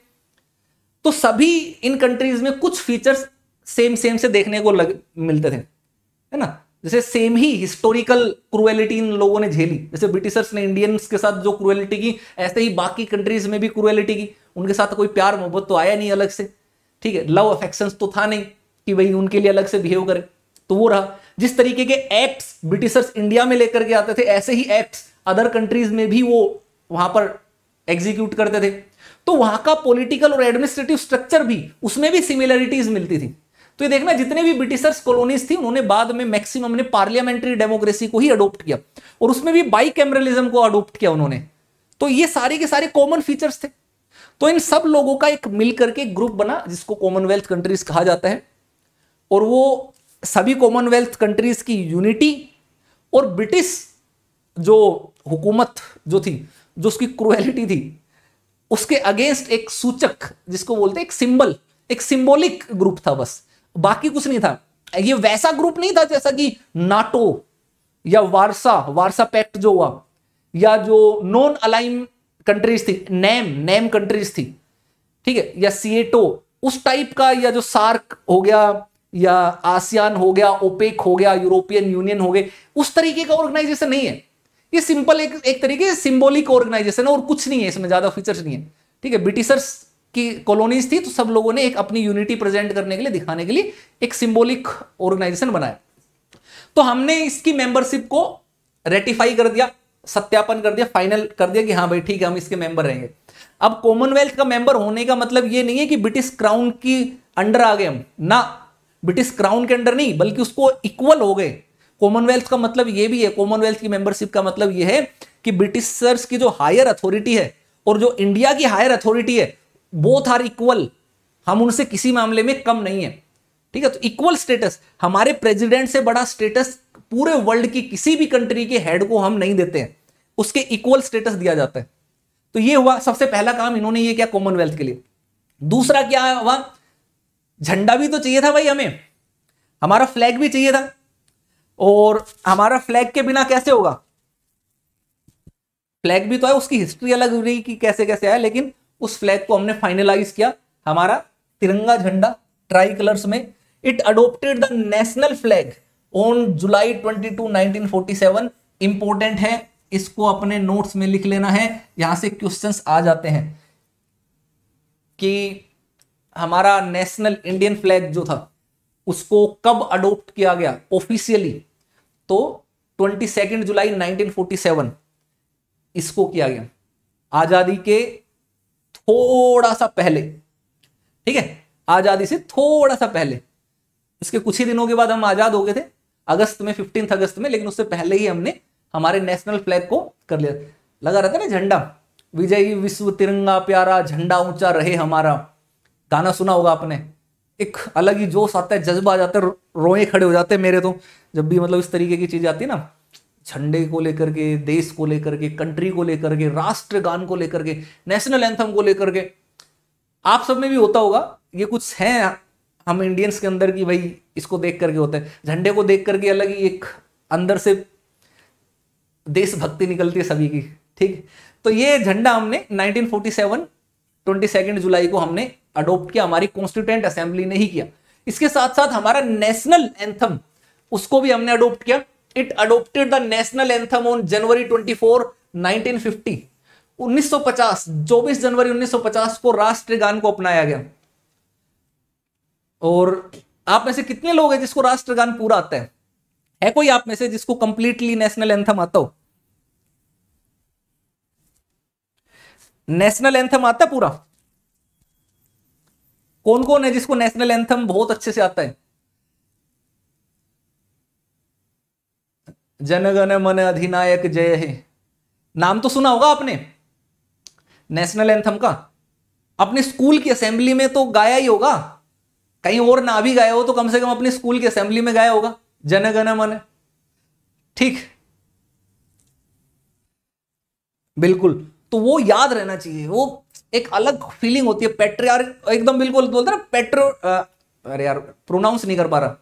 तो सभी इन कंट्रीज में कुछ फीचर्स सेम सेम से देखने को लग, मिलते थे, है ना। जैसे सेम ही हिस्टोरिकल क्रुएलिटी इन लोगों ने झेली, जैसे ब्रिटिशर्स ने इंडियंस के साथ जो क्रुएलिटी की, ऐसे ही बाकी कंट्रीज में भी क्रुएलिटी की। उनके साथ कोई प्यार मोहब्बत तो आया नहीं अलग से, ठीक है, लव अफेक्शंस तो था नहीं कि भाई उनके लिए अलग से बिहेव करे, तो वो रहा। जिस तरीके के एक्ट्स ब्रिटिशर्स इंडिया में लेकर के आते थे, ऐसे ही एक्ट्स अदर कंट्रीज में भी वो वहां पर एग्जीक्यूट करते थे। तो वहां का पॉलिटिकल और एडमिनिस्ट्रेटिव स्ट्रक्चर भी, उसमें भी सिमिलरिटीज मिलती थी। तो ये देखना, जितने भी ब्रिटिशर्स कॉलोनीज थी, उन्होंने बाद में मैक्सिमम ने पार्लियामेंट्री डेमोक्रेसी को ही अडॉप्ट किया, और उसमें भी बाइकैमरलिज्म को अडॉप्ट किया उन्होंने। तो ये सारे के सारे कॉमन फीचर्स थे। तो इन सब लोगों का एक मिलकर के ग्रुप बना, जिसको कॉमनवेल्थ कंट्रीज कहा जाता है। और वो सभी कॉमनवेल्थ कंट्रीज की यूनिटी और ब्रिटिश जो हुकूमत जो थी, जो उसकी क्रुएलिटी थी, उसके अगेंस्ट एक सूचक, जिसको बोलते हैं एक सिंबल, एक सिंबॉलिक ग्रुप था बस, बाकी कुछ नहीं था। ये वैसा ग्रुप नहीं था जैसा कि नाटो या वारसा वारसा पैक्ट जो हुआ, या जो नॉन अलाइन कंट्रीज थी, नेम नेम कंट्रीज थी, ठीक है, या सीएटो उस टाइप का, या जो सार्क हो गया, या आसियान हो गया, ओपेक हो गया, यूरोपियन यूनियन हो गए, उस तरीके का ऑर्गेनाइजेशन नहीं है। ये सिंपल एक एक तरीके से सिंबॉलिक ऑर्गेनाइजेशन है, और कुछ नहीं है इसमें, ज्यादा फीचर्स नहीं है, ठीक है। ब्रिटिशर्स की कॉलोनीज थी, तो सब लोगों ने एक अपनी यूनिटी प्रेजेंट करने के लिए, दिखाने के लिए एक सिंबॉलिक ऑर्गेनाइजेशन बनाया। तो हमने इसकी मेंबरशिप को रेटिफाई कर दिया सत्यापन कर दिया, फाइनल कर दिया कि हाँ भाई ठीक है हम इसके मेंबर रहेंगे। अब कॉमनवेल्थ का मेंबर होने का मतलब ये नहीं है कि ब्रिटिश क्राउन की अंडर आ गए हम ना, ब्रिटिश क्राउन के अंडर नहीं, बल्कि उसको इक्वल हो गए। कॉमनवेल्थ का मतलब ये भी है, कॉमनवेल्थ की मेंबरशिप का मतलब ये है कि ब्रिटिशर्स की जो हायर अथॉरिटी है और जो इंडिया की हायर अथॉरिटी है, बोथ आर इक्वल, हम उनसे किसी मामले में कम नहीं है, ठीक है। तो इक्वल स्टेटस, हमारे प्रेसिडेंट से बड़ा स्टेटस पूरे वर्ल्ड की किसी भी कंट्री के हेड को हम नहीं देते हैं, उसके इक्वल स्टेटस दिया जाता है। तो ये हुआ सबसे पहला काम इन्होंने ये किया कॉमनवेल्थ के लिए। दूसरा क्या हुआ, झंडा भी तो चाहिए था भाई हमें, हमारा फ्लैग भी चाहिए था, और हमारा फ्लैग के बिना कैसे होगा, फ्लैग भी तो है, उसकी हिस्ट्री अलग हो रही कि कैसे कैसे आया, लेकिन उस फ्लैग को हमने फाइनलाइज किया, हमारा तिरंगा झंडा ट्राई कलर्स में। It adopted the national flag on July बाईस, नाइनटीन फोर्टी सेवन। इंपॉर्टेंट है, इसको अपने नोट्स में लिख लेना है, यहां से क्वेश्चंस आ जाते हैं कि हमारा नेशनल इंडियन फ्लैग जो था उसको कब अडोप्ट किया गया ऑफिशियली, तो twenty second July nineteen forty seven इसको किया गया, आजादी के थोड़ा सा पहले, ठीक है, आजादी से थोड़ा सा पहले, इसके कुछ ही दिनों के बाद हम आजाद हो गए थे अगस्त में, फिफ्टीन अगस्त में, लेकिन उससे पहले ही हमने हमारे नेशनल फ्लैग को कर लिया। लगा रहता है ना झंडा, विजयी विश्व तिरंगा प्यारा, झंडा ऊंचा रहे हमारा, गाना सुना होगा आपने, एक अलग ही जोश आता है, जज्बा आ जाता है, रोए खड़े हो जाते हैं मेरे तो, जब भी मतलब इस तरीके की चीज आती है ना, झंडे को लेकर के, देश को लेकर के, कंट्री को लेकर के, राष्ट्रगान को लेकर के, नेशनल एंथम को लेकर के। आप सब में भी होता होगा, ये कुछ है हम इंडियंस के अंदर की भाई इसको देख करके होता है, झंडे को देख करके अलग ही एक अंदर से देशभक्ति निकलती है सभी की, ठीक। तो ये झंडा हमने नाइनटीन फोर्टी सेवन बाईस जुलाई को हमने अडॉप्ट किया, हमारी कॉन्स्टिट्यूएंट असेंबली ने ही किया। इसके साथ साथ हमारा नेशनल एंथम उसको भी हमने अडॉप्ट किया। It adopted the national anthem on January twenty four nineteen fifty, उन्नीस सौ पचास, चौबीस जनवरी उन्नीस सौ पचास को राष्ट्रगान को अपनाया गया। और आप में से कितने लोग हैं जिसको राष्ट्रगान पूरा आता है? है कोई आप में से जिसको कंप्लीटली नेशनल एंथम आता हो? नेशनल एंथम आता है पूरा? कौन कौन है जिसको नेशनल एंथम बहुत अच्छे से आता है? जनगण मन अधिनायक जय है, नाम तो सुना होगा आपने नेशनल एंथम का, अपने स्कूल की असेंबली में तो गाया ही होगा, कहीं और ना भी गाया हो तो कम से कम अपने स्कूल की असेंबली में गाया होगा, जनगण मन, ठीक, बिल्कुल। तो वो याद रहना चाहिए, वो एक अलग फीलिंग होती है, पेट्रियार्क एकदम, बिल्कुल बोलते ना पेट्रो, अरे यार प्रोनाउंस नहीं कर पा रहा,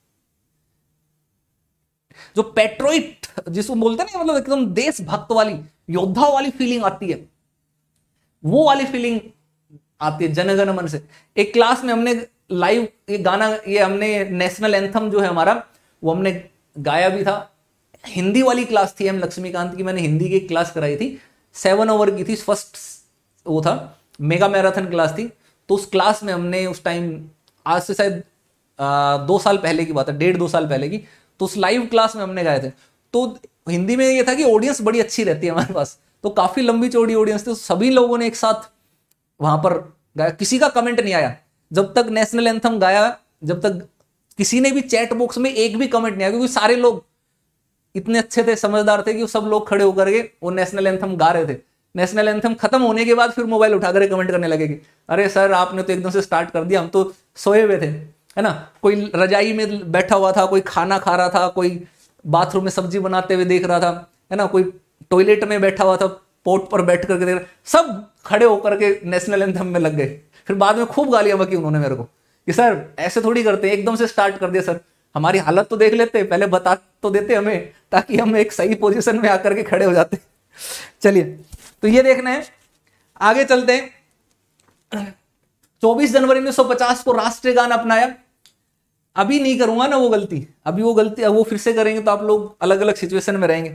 जो पेट्रोइट जिसको बोलते हैं ना, मतलब एकदम देशभक्त वाली, योद्धा वाली फीलिंग आती है, वो वाली फीलिंग आती है जनगण मन से। एक क्लास में हमने लाइव ये गाना, ये हमने नेशनल एंथम जो है हमारा, वो हमने गाया भी था। हिंदी वाली क्लास थी एम लक्ष्मीकांत की, मैंने हिंदी की क्लास कराई थी, सेवन ओवर की थी, फर्स्ट वो था मेगा मैराथन क्लास थी। तो उस क्लास में हमने उस टाइम, आज से शायद दो साल पहले की बात है, डेढ़ दो साल पहले की, तो उस लाइव क्लास में हमने गाए थे। तो हिंदी में ये था कि ऑडियंस बड़ी अच्छी रहती है हमारे पास, तो काफी लंबी चौड़ी ऑडियंस थी, तो सभी लोगों ने एक साथ वहां पर गाया, किसी का कमेंट नहीं आया जब तक नेशनल एंथम गाया, जब तक किसी ने भी चैट बॉक्स में एक भी कमेंट नहीं आया, क्योंकि सारे लोग इतने अच्छे थे, समझदार थे कि वो सब लोग खड़े होकर के वो नेशनल एंथम गा रहे थे। नेशनल एंथम खत्म होने के बाद फिर मोबाइल उठाकर कमेंट करने लगे कि अरे सर आपने तो एकदम से स्टार्ट कर दिया, हम तो सोए हुए थे, है ना। कोई रजाई में बैठा हुआ था, कोई खाना खा रहा था, कोई बाथरूम में सब्जी बनाते हुए देख रहा था, है ना, कोई टॉयलेट में बैठा हुआ था, पोर्ट पर बैठ करके देख रहा, सब खड़े होकर के नेशनल एंथम में लग गए। फिर बाद में खूब गालियां बकी उन्होंने मेरे को कि सर ऐसे थोड़ी करते हैं, एकदम से स्टार्ट कर दिया सर, हमारी हालत तो देख लेते, पहले बता तो देते हमें, ताकि हम एक सही पोजीशन में आकर के खड़े हो जाते। चलिए, तो ये देखना है, आगे चलते हैं। चौबीस जनवरी उन्नीस सौ पचास को राष्ट्रीय गान अपनाया। अभी नहीं करूंगा ना वो गलती, अभी वो गलती वो फिर से करेंगे तो आप लोग अलग अलग सिचुएशन में रहेंगे।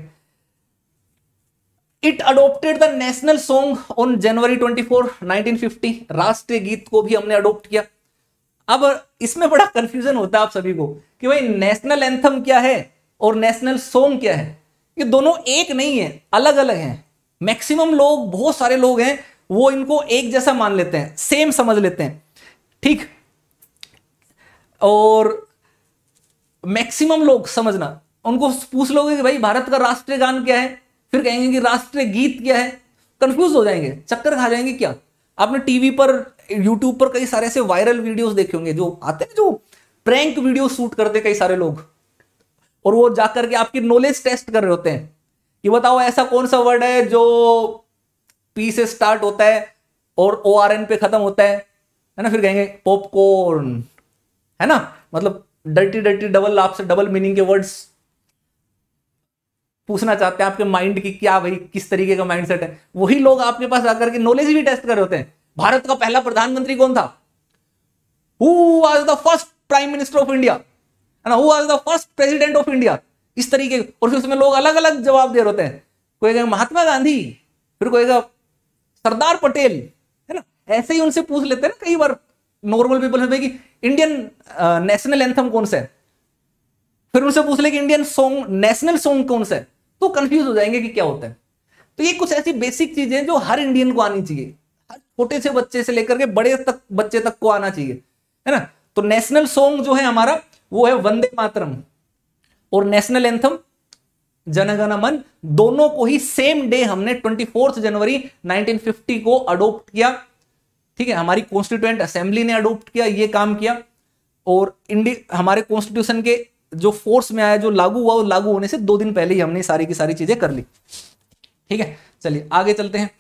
It adopted the national song on January twenty four nineteen fifty, राष्ट्रीय गीत को भी हमने अडोप्ट किया। अब इसमें बड़ा कंफ्यूजन होता है आप सभी को कि भाई नेशनल एंथम क्या है और नेशनल सॉन्ग क्या है। ये दोनों एक नहीं है, अलग अलग हैं। मैक्सिमम लोग, बहुत सारे लोग हैं वो इनको एक जैसा मान लेते हैं, सेम समझ लेते हैं, ठीक। और मैक्सिमम लोग समझना, उनको पूछ लोगे कि भाई भारत का राष्ट्रीय गान क्या है, फिर कहेंगे कि राष्ट्रीय गीत क्या है, कंफ्यूज हो जाएंगे, चक्कर खा जाएंगे। क्या आपने टीवी पर, यूट्यूब पर कई सारे ऐसे वायरल वीडियोस देखे होंगे जो आते हैं, जो प्रैंक वीडियो शूट करते कई सारे लोग, और वो जाकर के आपकी नॉलेज टेस्ट कर रहे होते हैं कि बताओ ऐसा कौन सा वर्ड है जो पी से स्टार्ट होता है और ओ आर एन पे खत्म होता है, है ना। फिर कहेंगे पॉपकॉर्न, है ना, मतलब डर्टी डर्टी डबल, आपसे डबल मीनिंग के वर्ड्स पूछना चाहते हैं आपके माइंड की, क्या भाई किस तरीके का माइंडसेट है। वही लोग आपके पास आकर के नॉलेज भी टेस्ट कर रहे होते हैं। भारत का पहला प्रधानमंत्री कौन था, who was the first prime minister of India, है ना, who was the first president of India, इस तरीके। और फिर उसमें लोग अलग अलग जवाब दे रहे होते हैं, कोई कहेगा महात्मा गांधी, फिर कोई कहेगा सरदार पटेल, है ना। ऐसे ही उनसे पूछ लेते हैं ना कई बार नॉर्मल पीपल से कि इंडियन नेशनल एंथम कौन सा है, फिर उनसे पूछ ले कि इंडियन सॉन्ग, नेशनल सॉन्ग कौन सा है, तो कंफ्यूज हो जाएंगे कि क्या होता है। तो ये कुछ ऐसी बेसिक चीजें जो हर इंडियन को आनी चाहिए, हर छोटे से बच्चे से लेकर के बड़े तक बच्चे तक को आना चाहिए, है ना। तो नेशनल सॉन्ग जो है हमारा वो है वंदे मातरम, और नेशनल एंथम जन गण मन, दोनों को ही सेम डे हमने चौबीस जनवरी नाइनटीन फिफ्टी को अडोप्ट किया, ठीक है। हमारी कॉन्स्टिट्यूएंट असेंबली ने अडोप्ट किया, ये काम किया, और इंडिया हमारे कॉन्स्टिट्यूशन के जो फोर्स में आया, जो लागू हुआ, वो लागू होने से दो दिन पहले ही हमने सारी की सारी चीजें कर ली, ठीक है। चलिए आगे चलते हैं।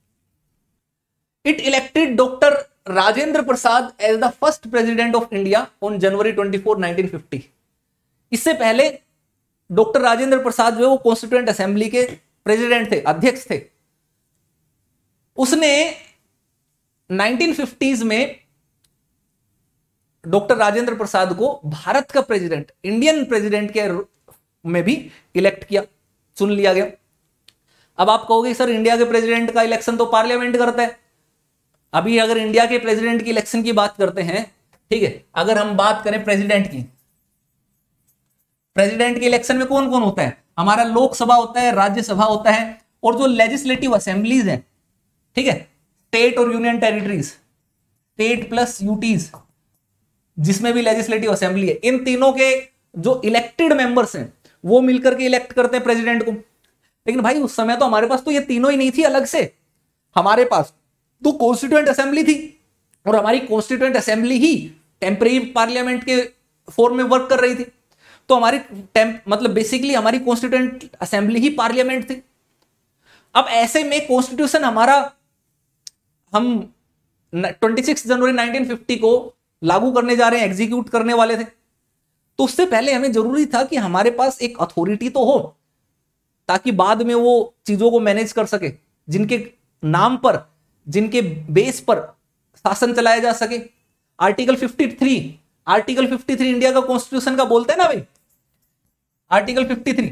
It elected doctor Rajendra Prasad as the first president of India on January twenty four nineteen fifty. इससे पहले डॉक्टर राजेंद्र प्रसाद जो है वो कॉन्स्टिट्यूएंट असेंबली के प्रेसिडेंट थे, अध्यक्ष थे। उसने नाइनटीन फिफ्टीज़ में डॉक्टर राजेंद्र प्रसाद को भारत का प्रेसिडेंट, इंडियन प्रेसिडेंट के में भी इलेक्ट किया, चुन लिया गया। अब आप कहोगे सर इंडिया के प्रेसिडेंट का इलेक्शन तो पार्लियामेंट करता है। अभी अगर इंडिया के प्रेसिडेंट की इलेक्शन की बात करते हैं, ठीक है, अगर हम बात करें प्रेसिडेंट की, प्रेसिडेंट के इलेक्शन में कौन कौन होता है, हमारा लोकसभा होता है, राज्यसभा होता है, और जो लेजिस्लेटिव असेंबलीज हैं, ठीक है, स्टेट और union territories, state plus UTs, जिसमें भी लेजिस्लेटिव असेंबली है, इन तीनों के जो इलेक्टेड मेंबर्स हैं वो मिलकर के इलेक्ट करते हैं प्रेसिडेंट को। लेकिन भाई उस समय तो हमारे पास तो ये तीनों ही नहीं थी अलग से, हमारे पास तो कॉन्स्टिट्यूएंट असेंबली थी, और हमारी कॉन्स्टिट्यूएंट असेंबली ही टेम्परेरी पार्लियामेंट के फॉर्म में वर्क कर रही थी। तो हमारी मतलब बेसिकली हमारी कॉन्स्टिट्यूएंट असेंबली ही पार्लियामेंट थी। अब ऐसे में कॉन्स्टिट्यूशन हमारा हम छब्बीस जनवरी नाइनटीन फिफ्टी को लागू करने जा रहे हैं, एग्जीक्यूट करने वाले थे। तो उससे पहले हमें जरूरी था कि हमारे पास एक अथॉरिटी तो हो, ताकि बाद में वो चीजों को मैनेज कर सके, जिनके नाम पर, जिनके बेस पर शासन चलाया जा सके। Article fifty three, article fifty three India का कॉन्स्टिट्यूशन का बोलते हैं ना भाई, आर्टिकल फिफ्टी थ्री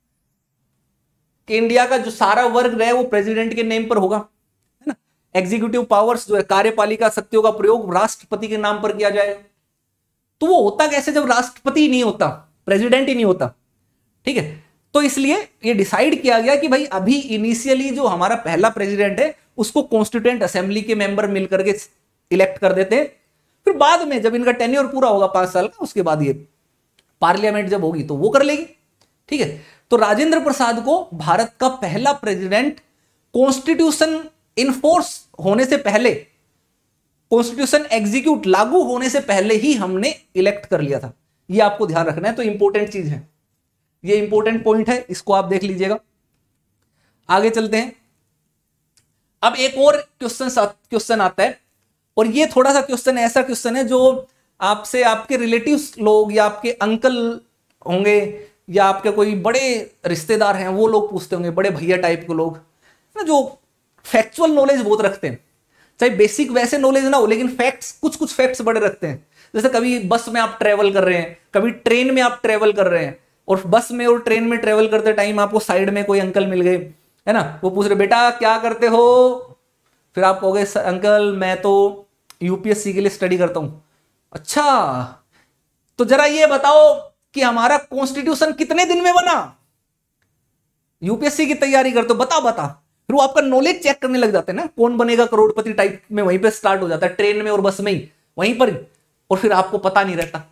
कि इंडिया का जो सारा वर्ग है वो प्रेसिडेंट के नेम पर होगा, है ना। एग्जीक्यूटिव पावर्स जो है, कार्यपालिका शक्तियों का प्रयोग राष्ट्रपति के नाम पर किया जाएगा। तो वो होता कैसे जब राष्ट्रपति नहीं होता, प्रेसिडेंट ही नहीं होता, ठीक है। तो इसलिए ये डिसाइड किया गया कि भाई अभी इनिशियली जो हमारा पहला प्रेसिडेंट है उसको कॉन्स्टिट्यूएंट असेंबली के मेंबर मिलकर के इलेक्ट कर देते हैं। फिर बाद में जब इनका टेन्योर पूरा होगा पांच साल का, उसके बाद ये पार्लियामेंट जब होगी तो वो कर लेगी, ठीक है। तो राजेंद्र प्रसाद को भारत का पहला प्रेसिडेंट कॉन्स्टिट्यूशन इनफोर्स होने से पहले, कॉन्स्टिट्यूशन एग्जीक्यूट लागू होने से पहले ही हमने इलेक्ट कर लिया था। ये आपको ध्यान रखना है, तो इंपॉर्टेंट चीज है, ये इंपॉर्टेंट पॉइंट है, इसको आप देख लीजिएगा। आगे चलते हैं। अब एक और क्वेश्चन क्वेश्चन आता है, और ये थोड़ा सा क्वेश्चन ऐसा क्वेश्चन है जो आपसे आपके रिलेटिव्स लोग या आपके अंकल होंगे या आपके कोई बड़े रिश्तेदार हैं वो लोग पूछते होंगे, बड़े भैया टाइप के लोग ना, जो फैक्चुअल नॉलेज बहुत रखते हैं, चाहे बेसिक वैसे नॉलेज ना हो लेकिन फैक्ट्स, कुछ कुछ फैक्ट्स बड़े रखते हैं। जैसे कभी बस में आप ट्रेवल कर रहे हैं, कभी ट्रेन में आप ट्रेवल कर रहे हैं, और बस में और ट्रेन में ट्रेवल करते टाइम आपको साइड में कोई अंकल मिल गए, है ना, वो पूछ रहे बेटा क्या करते हो, फिर आप कहोगे अंकल मैं तो यूपीएससी के लिए स्टडी करता हूं। अच्छा तो जरा ये बताओ कि हमारा कॉन्स्टिट्यूशन कितने दिन में बना, यूपीएससी की तैयारी करते हो, बता बता, फिर वो आपका नॉलेज चेक करने लग जाते हैं ना, कौन बनेगा करोड़पति टाइप में, वहीं पे स्टार्ट हो जाता है, ट्रेन में और बस में ही, वहीं पर ही, और फिर आपको पता नहीं रहता,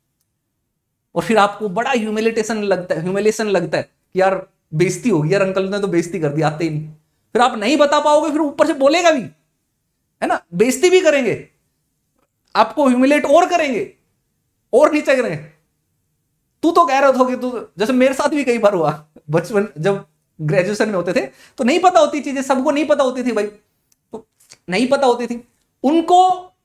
और फिर आपको बड़ा ह्यूमिलेटेशन लगता है, ह्यूमिलेशन लगता है कि यार बेइज्जती होगी, यार अंकल ने तो बेइज्जती कर दी, आते ही नहीं, फिर आप नहीं बता पाओगे, फिर ऊपर से बोलेगा भी, है ना, बेइज्जती भी करेंगे, आपको ह्यूमिलेट और करेंगे, और नीचे करेंगे। तू तो कह रहा था कि तू, जैसे मेरे साथ भी कई बार हुआ, बचपन जब ग्रेजुएशन में होते थे तो नहीं पता होती चीजें, सबको नहीं पता होती थी भाई, तो नहीं पता होती थी, उनको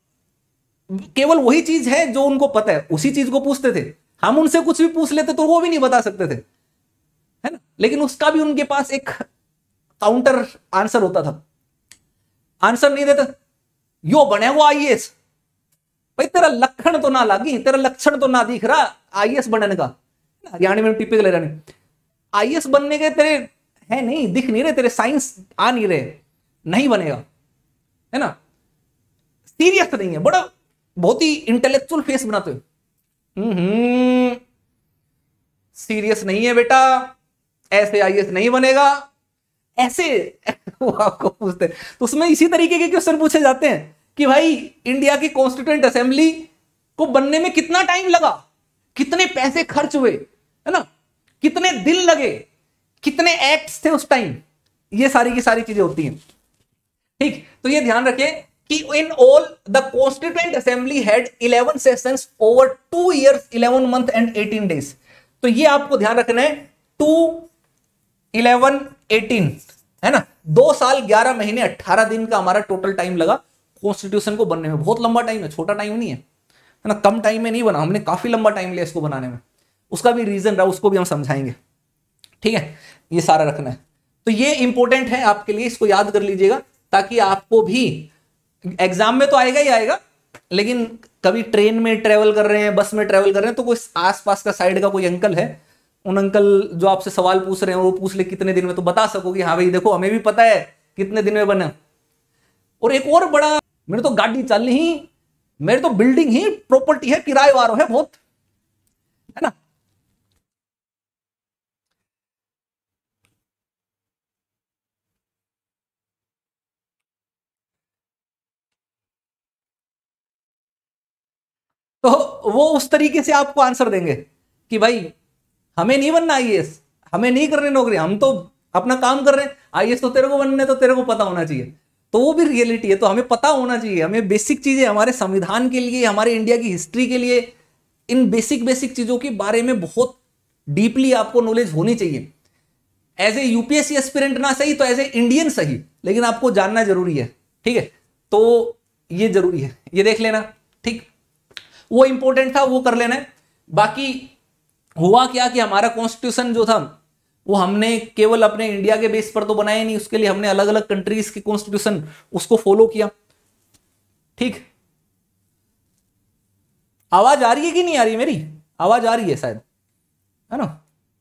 केवल वही चीज है जो उनको पता है, उसी चीज को पूछते थे, हम उनसे कुछ भी पूछ लेते तो वो भी नहीं बता सकते थे, है ना, लेकिन उसका भी उनके पास एक काउंटर आंसर होता था, आंसर नहीं देते, यो बने वो आईएएस, भाई तेरा लक्षण तो ना लागी, तेरा लक्षण तो ना दिख रहा आईएएस बनने का, हरियाणा में टिपिकल हरियाणा, आईएएस बनने के तेरे है नहीं, दिख नहीं रहे, तेरे साइंस आ नहीं रहे, नहीं बनेगा, है ना, सीरियस नहीं है, बड़ा बहुत ही इंटेलेक्चुअल फेस बनाते हो, हम्म सीरियस नहीं है बेटा, ऐसे आईएएस नहीं बनेगा, ऐसे वो आपको पूछते हैं, तो उसमें इसी तरीके के क्वेश्चन पूछे जाते हैं कि भाई इंडिया की कॉन्स्टिट्यूएंट असेंबली को बनने में कितना टाइम लगा, कितने पैसे खर्च हुए, है ना, कितने दिन लगे, कितने एक्ट्स थे उस टाइम, ये सारी की सारी चीजें होती हैं, ठीक। तो ये ध्यान रखें कि in all the constituent assembly had eleven sessions over two years eleven month and eighteen days, तो ये आपको ध्यान रखना है, टू इलेवन एटीन, है ना, दो साल ग्यारह महीने अट्ठारह दिन का हमारा टोटल टाइम लगा कॉन्स्टिट्यूशन को बनने में, बहुत लंबा टाइम है, छोटा टाइम नहीं है, है ना, कम टाइम में नहीं बना, हमने काफी लंबा टाइम लिया इसको बनाने में, उसका भी रीजन रहा, उसको भी हम समझाएंगे, ठीक है, ये सारा रखना है, तो ये इंपॉर्टेंट है आपके लिए, इसको याद कर लीजिएगा, ताकि आपको भी एग्जाम में तो आएगा ही आएगा, लेकिन कभी ट्रेन में ट्रेवल कर रहे हैं, बस में ट्रेवल कर रहे हैं, तो कोई आसपास का साइड का कोई अंकल है, उन अंकल जो आपसे सवाल पूछ रहे हैं वो पूछ ले कितने दिन में, तो बता सकोगे हाँ भाई देखो हमें भी पता है कितने दिन में बना। और एक और बड़ा, मेरे तो गाड़ी चल ही, मेरे तो बिल्डिंग ही प्रॉपर्टी है, किराए वालों है बहुत, है ना, तो वो उस तरीके से आपको आंसर देंगे कि भाई हमें नहीं बनना आईएएस, हमें नहीं करने नौकरी, हम तो अपना काम कर रहे हैं, आईएएस तो तेरे को बनने, तो तेरे को पता होना चाहिए, तो वो भी रियलिटी है, तो हमें पता होना चाहिए, हमें बेसिक चीजें हमारे संविधान के लिए, हमारे इंडिया की हिस्ट्री के लिए, इन बेसिक बेसिक चीजों के बारे में बहुत डीपली आपको नॉलेज होनी चाहिए, एज ए यूपीएससी एस्पिरेंट ना सही तो एज ए इंडियन सही, लेकिन आपको जानना जरूरी है, ठीक है, तो ये जरूरी है, ये देख लेना, ठीक, वो इंपॉर्टेंट था, वो कर लेना है। बाकी हुआ क्या कि हमारा कॉन्स्टिट्यूशन जो था वो हमने केवल अपने इंडिया के बेस पर तो बनाया नहीं, उसके लिए हमने अलग अलग कंट्रीज के कॉन्स्टिट्यूशन उसको फॉलो किया, ठीक। आवाज आ रही है कि नहीं आ रही, मेरी आवाज आ रही है शायद, है ना,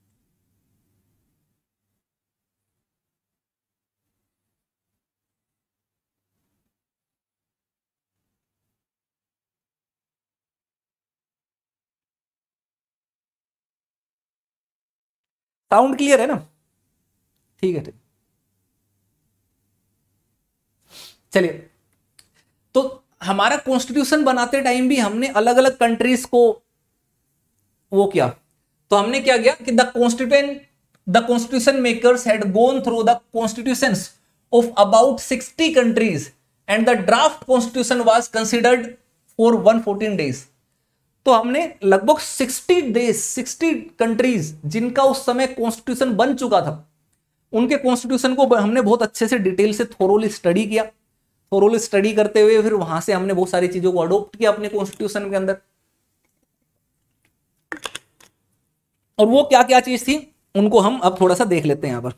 साउंड क्लियर है ना, ठीक है, ठीक, चलिए। तो हमारा कॉन्स्टिट्यूशन बनाते टाइम भी हमने अलग अलग कंट्रीज को वो किया, तो हमने क्या किया कि the constituent the constitution makers had gone through the constitutions of about sixty countries and the draft constitution was considered for one fourteen days, तो हमने लगभग सिक्सटी डेज सिक्सटी कंट्रीज जिनका उस समय कॉन्स्टिट्यूशन बन चुका था, उनके कॉन्स्टिट्यूशन को हमने बहुत अच्छे से डिटेल से थोरोली स्टडी किया, थोरोली स्टडी करते हुए फिर वहां से हमने बहुत सारी चीजों को अडॉप्ट किया अपने कॉन्स्टिट्यूशन के अंदर, और वो क्या क्या चीज थी उनको हम अब थोड़ा सा देख लेते हैं। यहां पर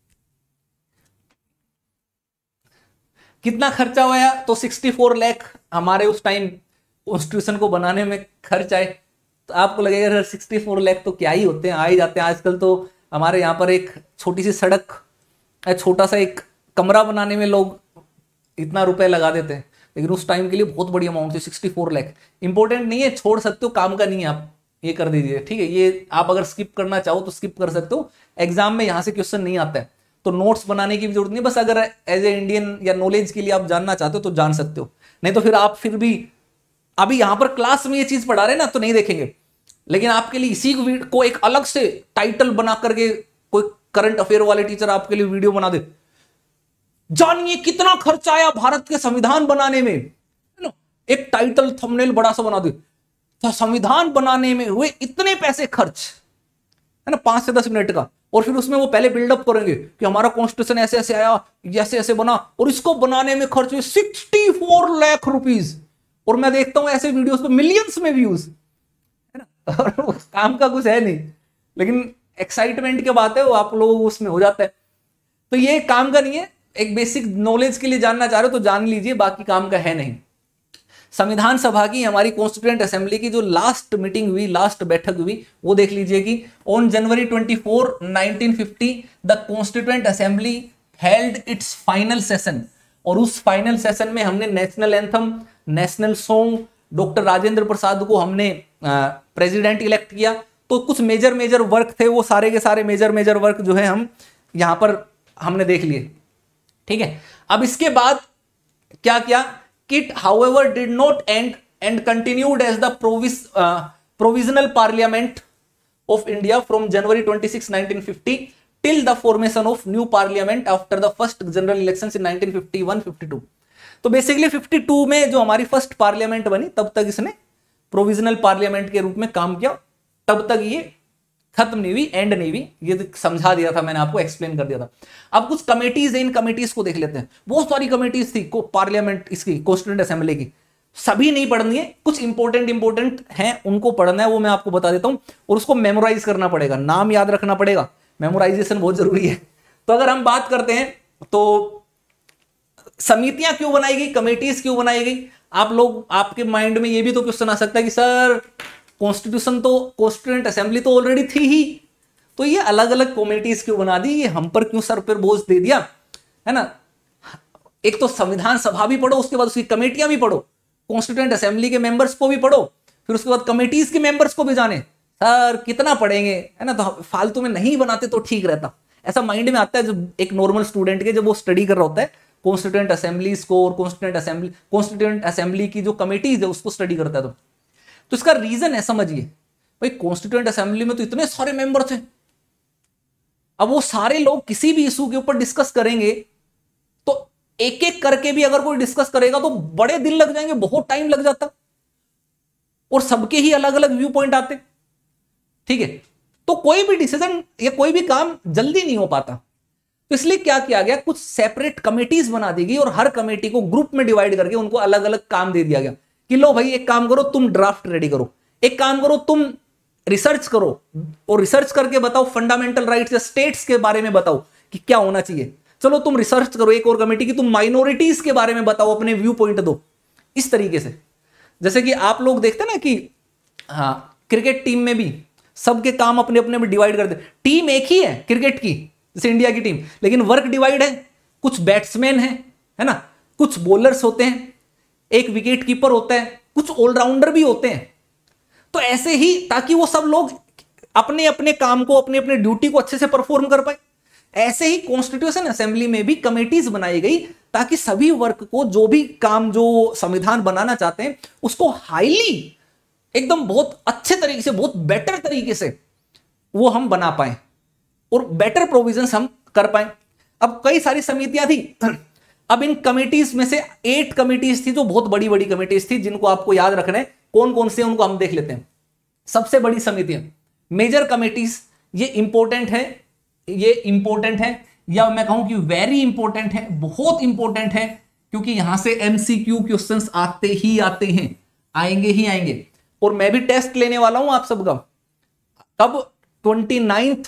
कितना खर्चा हुआ, तो सिक्सटी फोर लाख हमारे उस टाइम कॉन्स्टिट्यूशन को बनाने में खर्च आए, तो आपको लगेगा सिक्सटी फोर लाख तो क्या ही होते हैं, आ ही जाते हैं, आजकल तो हमारे यहाँ पर एक छोटी सी सड़क, छोटा सा एक कमरा बनाने में लोग इतना रुपए लगा देते हैं, लेकिन उस टाइम के लिए बहुत बड़ी अमाउंट थी, सिक्सटी फोर लाख। इंपॉर्टेंट नहीं है, छोड़ सकते हो, काम का नहीं है, आप ये कर दीजिए, ठीक है। ये आप अगर स्किप करना चाहो तो स्किप कर सकते हो, एग्जाम में यहां से क्वेश्चन नहीं आता है, तो नोट्स बनाने की भी जरूरत नहीं, बस अगर एज ए इंडियन या नॉलेज के लिए आप जानना चाहते हो तो जान सकते हो, नहीं तो फिर आप फिर भी अभी यहां पर क्लास में ये चीज पढ़ा रहे ना तो नहीं देखेंगे, लेकिन आपके लिए इसी को एक अलग से टाइटल बना करके कोई करंट अफेयर वाले टीचर आपके लिए वीडियो बना दे, जानिए कितना खर्चा आया भारत के संविधान बनाने में, एक टाइटल थंबनेल बड़ा सा बना दे, तो संविधान बनाने में हुए इतने पैसे खर्च, है ना, पांच से दस मिनट का, और फिर उसमें वो पहले बिल्डअप करेंगे कि हमारा कॉन्स्टिट्यूशन ऐसे ऐसे आया, जैसे ऐसे बना, और इसको बनाने में खर्च हुए सिक्सटी फोर लाख रुपीज, और मैं देखता हूं ऐसे वीडियोस पे मिलियंस में व्यूज, है ना, और काम का कुछ है नहीं, लेकिन एक्साइटमेंट की बात है वो आप लोगों को उसमें हो जाता है। तो ये काम का नहीं है, एक बेसिक नॉलेज के लिए जानना चाह रहे हो तो जान लीजिए, बाकी काम का है नहीं। संविधान सभा की हमारी कॉन्स्टिट्यूएंट असेंबली की जो लास्ट मीटिंग हुई, लास्ट बैठक हुई, वो देख लीजिए कि on January twenty four nineteen fifty the constituent assembly held its final session, और उस फाइनल सेशन में हमने national anthem, national song, doctor Rajendra Prasad को हमने प्रेसिडेंट इलेक्ट किया। तो कुछ मेजर मेजर वर्क थे, वो सारे के सारे मेजर मेजर वर्क जो है हम यहां पर हमने देख लिए, ठीक है। अब इसके बाद क्या किया, it however did not end end continued as the provisional parliament of India from January twenty six nineteen fifty till the formation of new parliament after the first general elections in nineteen fifty one fifty two. तो बेसिकली फिफ्टी टू में जो हमारी फर्स्ट पार्लियामेंट बनी, तब तक इसने प्रोविजनल पार्लियामेंट के रूप में काम किया, तब तक ये खत्म नहीं हुई, एंड नहीं हुई, ये समझा दिया था मैंने आपको, एक्सप्लेन कर दिया था। अब कुछ कमेटीज है, इन कमेटीज को देख लेते हैं। बहुत सारी कमेटीज थी को पार्लियामेंट इसकी कॉन्स्टिट्यूएंट असेंबली की, सभी नहीं पढ़नी है, कुछ इंपॉर्टेंट इंपॉर्टेंट हैं उनको पढ़ना है, वो मैं आपको बता देता हूं, और उसको मेमोराइज करना पड़ेगा, नाम याद रखना पड़ेगा, मेमोराइजेशन बहुत जरूरी है। तो अगर हम बात करते हैं तो समितियां क्यों बनाई गई, कमेटीज क्यों बनाई गई, आप लोग आपके माइंड में ये भी तो क्वेश्चन आ सकता है कि सर कॉन्स्टिट्यूशन तो कॉन्स्टिट्यूएंट असेंबली तो ऑलरेडी थी ही, तो ये अलग अलग कमेटीज क्यों बना दी, ये हम पर क्यों सर पर बोझ दे दिया, है ना। एक तो संविधान सभा भी पढ़ो, उसके बाद उसकी कमेटियां भी पढ़ो, कॉन्स्टिट्यूएंट असेंबली के मेंबर्स को भी पढ़ो, फिर उसके बाद कमेटीज के मेंबर्स को भी जाने, सर कितना पढ़ेंगे, है ना, तो फालतू में नहीं बनाते तो ठीक रहता, ऐसा माइंड में आता है जब एक नॉर्मल स्टूडेंट के, जब वो स्टडी कर रहा होता है कॉन्स्टिट्यूएंट असेंबलीज को और कॉन्स्टिट्यूएंट असेंबली कॉन्स्टिट्यूएंट असेंबली की जो कमेटीज है उसको स्टडी करता है। तो तो इसका रीजन है, समझिए भाई, कॉन्स्टिट्यूएंट असेंबली में तो इतने सारे मेंबर थे, अब वो सारे लोग किसी भी इशू के ऊपर डिस्कस करेंगे तो एक एक करके भी अगर कोई डिस्कस करेगा तो बड़े दिन लग जाएंगे, बहुत टाइम लग जाता, और सबके ही अलग अलग व्यू पॉइंट आते, ठीक है। तो कोई भी डिसीजन या कोई भी काम जल्दी नहीं हो पाता, तो इसलिए क्या किया गया, कुछ सेपरेट कमेटीज बना दी गई, और हर कमेटी को ग्रुप में डिवाइड करके उनको अलग अलग काम दे दिया गया कि लो भाई एक काम करो तुम ड्राफ्ट रेडी करो, एक काम करो तुम रिसर्च करो और रिसर्च करके बताओ फंडामेंटल राइट्स या स्टेट्स के बारे में बताओ कि क्या होना चाहिए, चलो तुम रिसर्च करो एक और कमेटी की तुम माइनॉरिटीज के बारे में बताओ, अपने व्यू पॉइंट दो। इस तरीके से जैसे कि आप लोग देखते हैं ना कि हाँ क्रिकेट टीम में भी सबके काम अपने अपने में डिवाइड कर दे, टीम एक ही है क्रिकेट की जैसे इंडिया की टीम, लेकिन वर्क डिवाइड है, कुछ बैट्समैन है है ना, कुछ बॉलर्स होते हैं, एक विकेट कीपर होता है, कुछ ऑलराउंडर भी होते हैं। तो ऐसे ही ताकि वो सब लोग अपने अपने काम को अपने अपने ड्यूटी को अच्छे से परफॉर्म कर पाए, ऐसे ही कॉन्स्टिट्यूशन असेंबली में भी कमेटीज बनाई गई ताकि सभी वर्क को जो भी काम जो संविधान बनाना चाहते हैं उसको हाईली एकदम बहुत अच्छे तरीके से बहुत बेटर तरीके से वो हम बना पाए और बेटर प्रोविजंस हम कर पाए। अब कई सारी समितियां थी, अब इन कमेटीज में से एट कमेटीज थी जो बहुत बड़ी बड़ी कमेटीज थी जिनको आपको याद रखना है कौन कौन से, उनको हम देख लेते हैं। सबसे बड़ी समितियां मेजर कमेटीज, ये इंपॉर्टेंट है, ये इंपॉर्टेंट है या मैं कहूं कि वेरी इंपॉर्टेंट है, बहुत इंपॉर्टेंट है, क्योंकि यहां से एमसीक्यू क्वेश्चंस आते ही आते हैं, आएंगे ही आएंगे। और मैं भी टेस्ट लेने वाला हूं आप सबका, कब ट्वेंटी नाइन्थ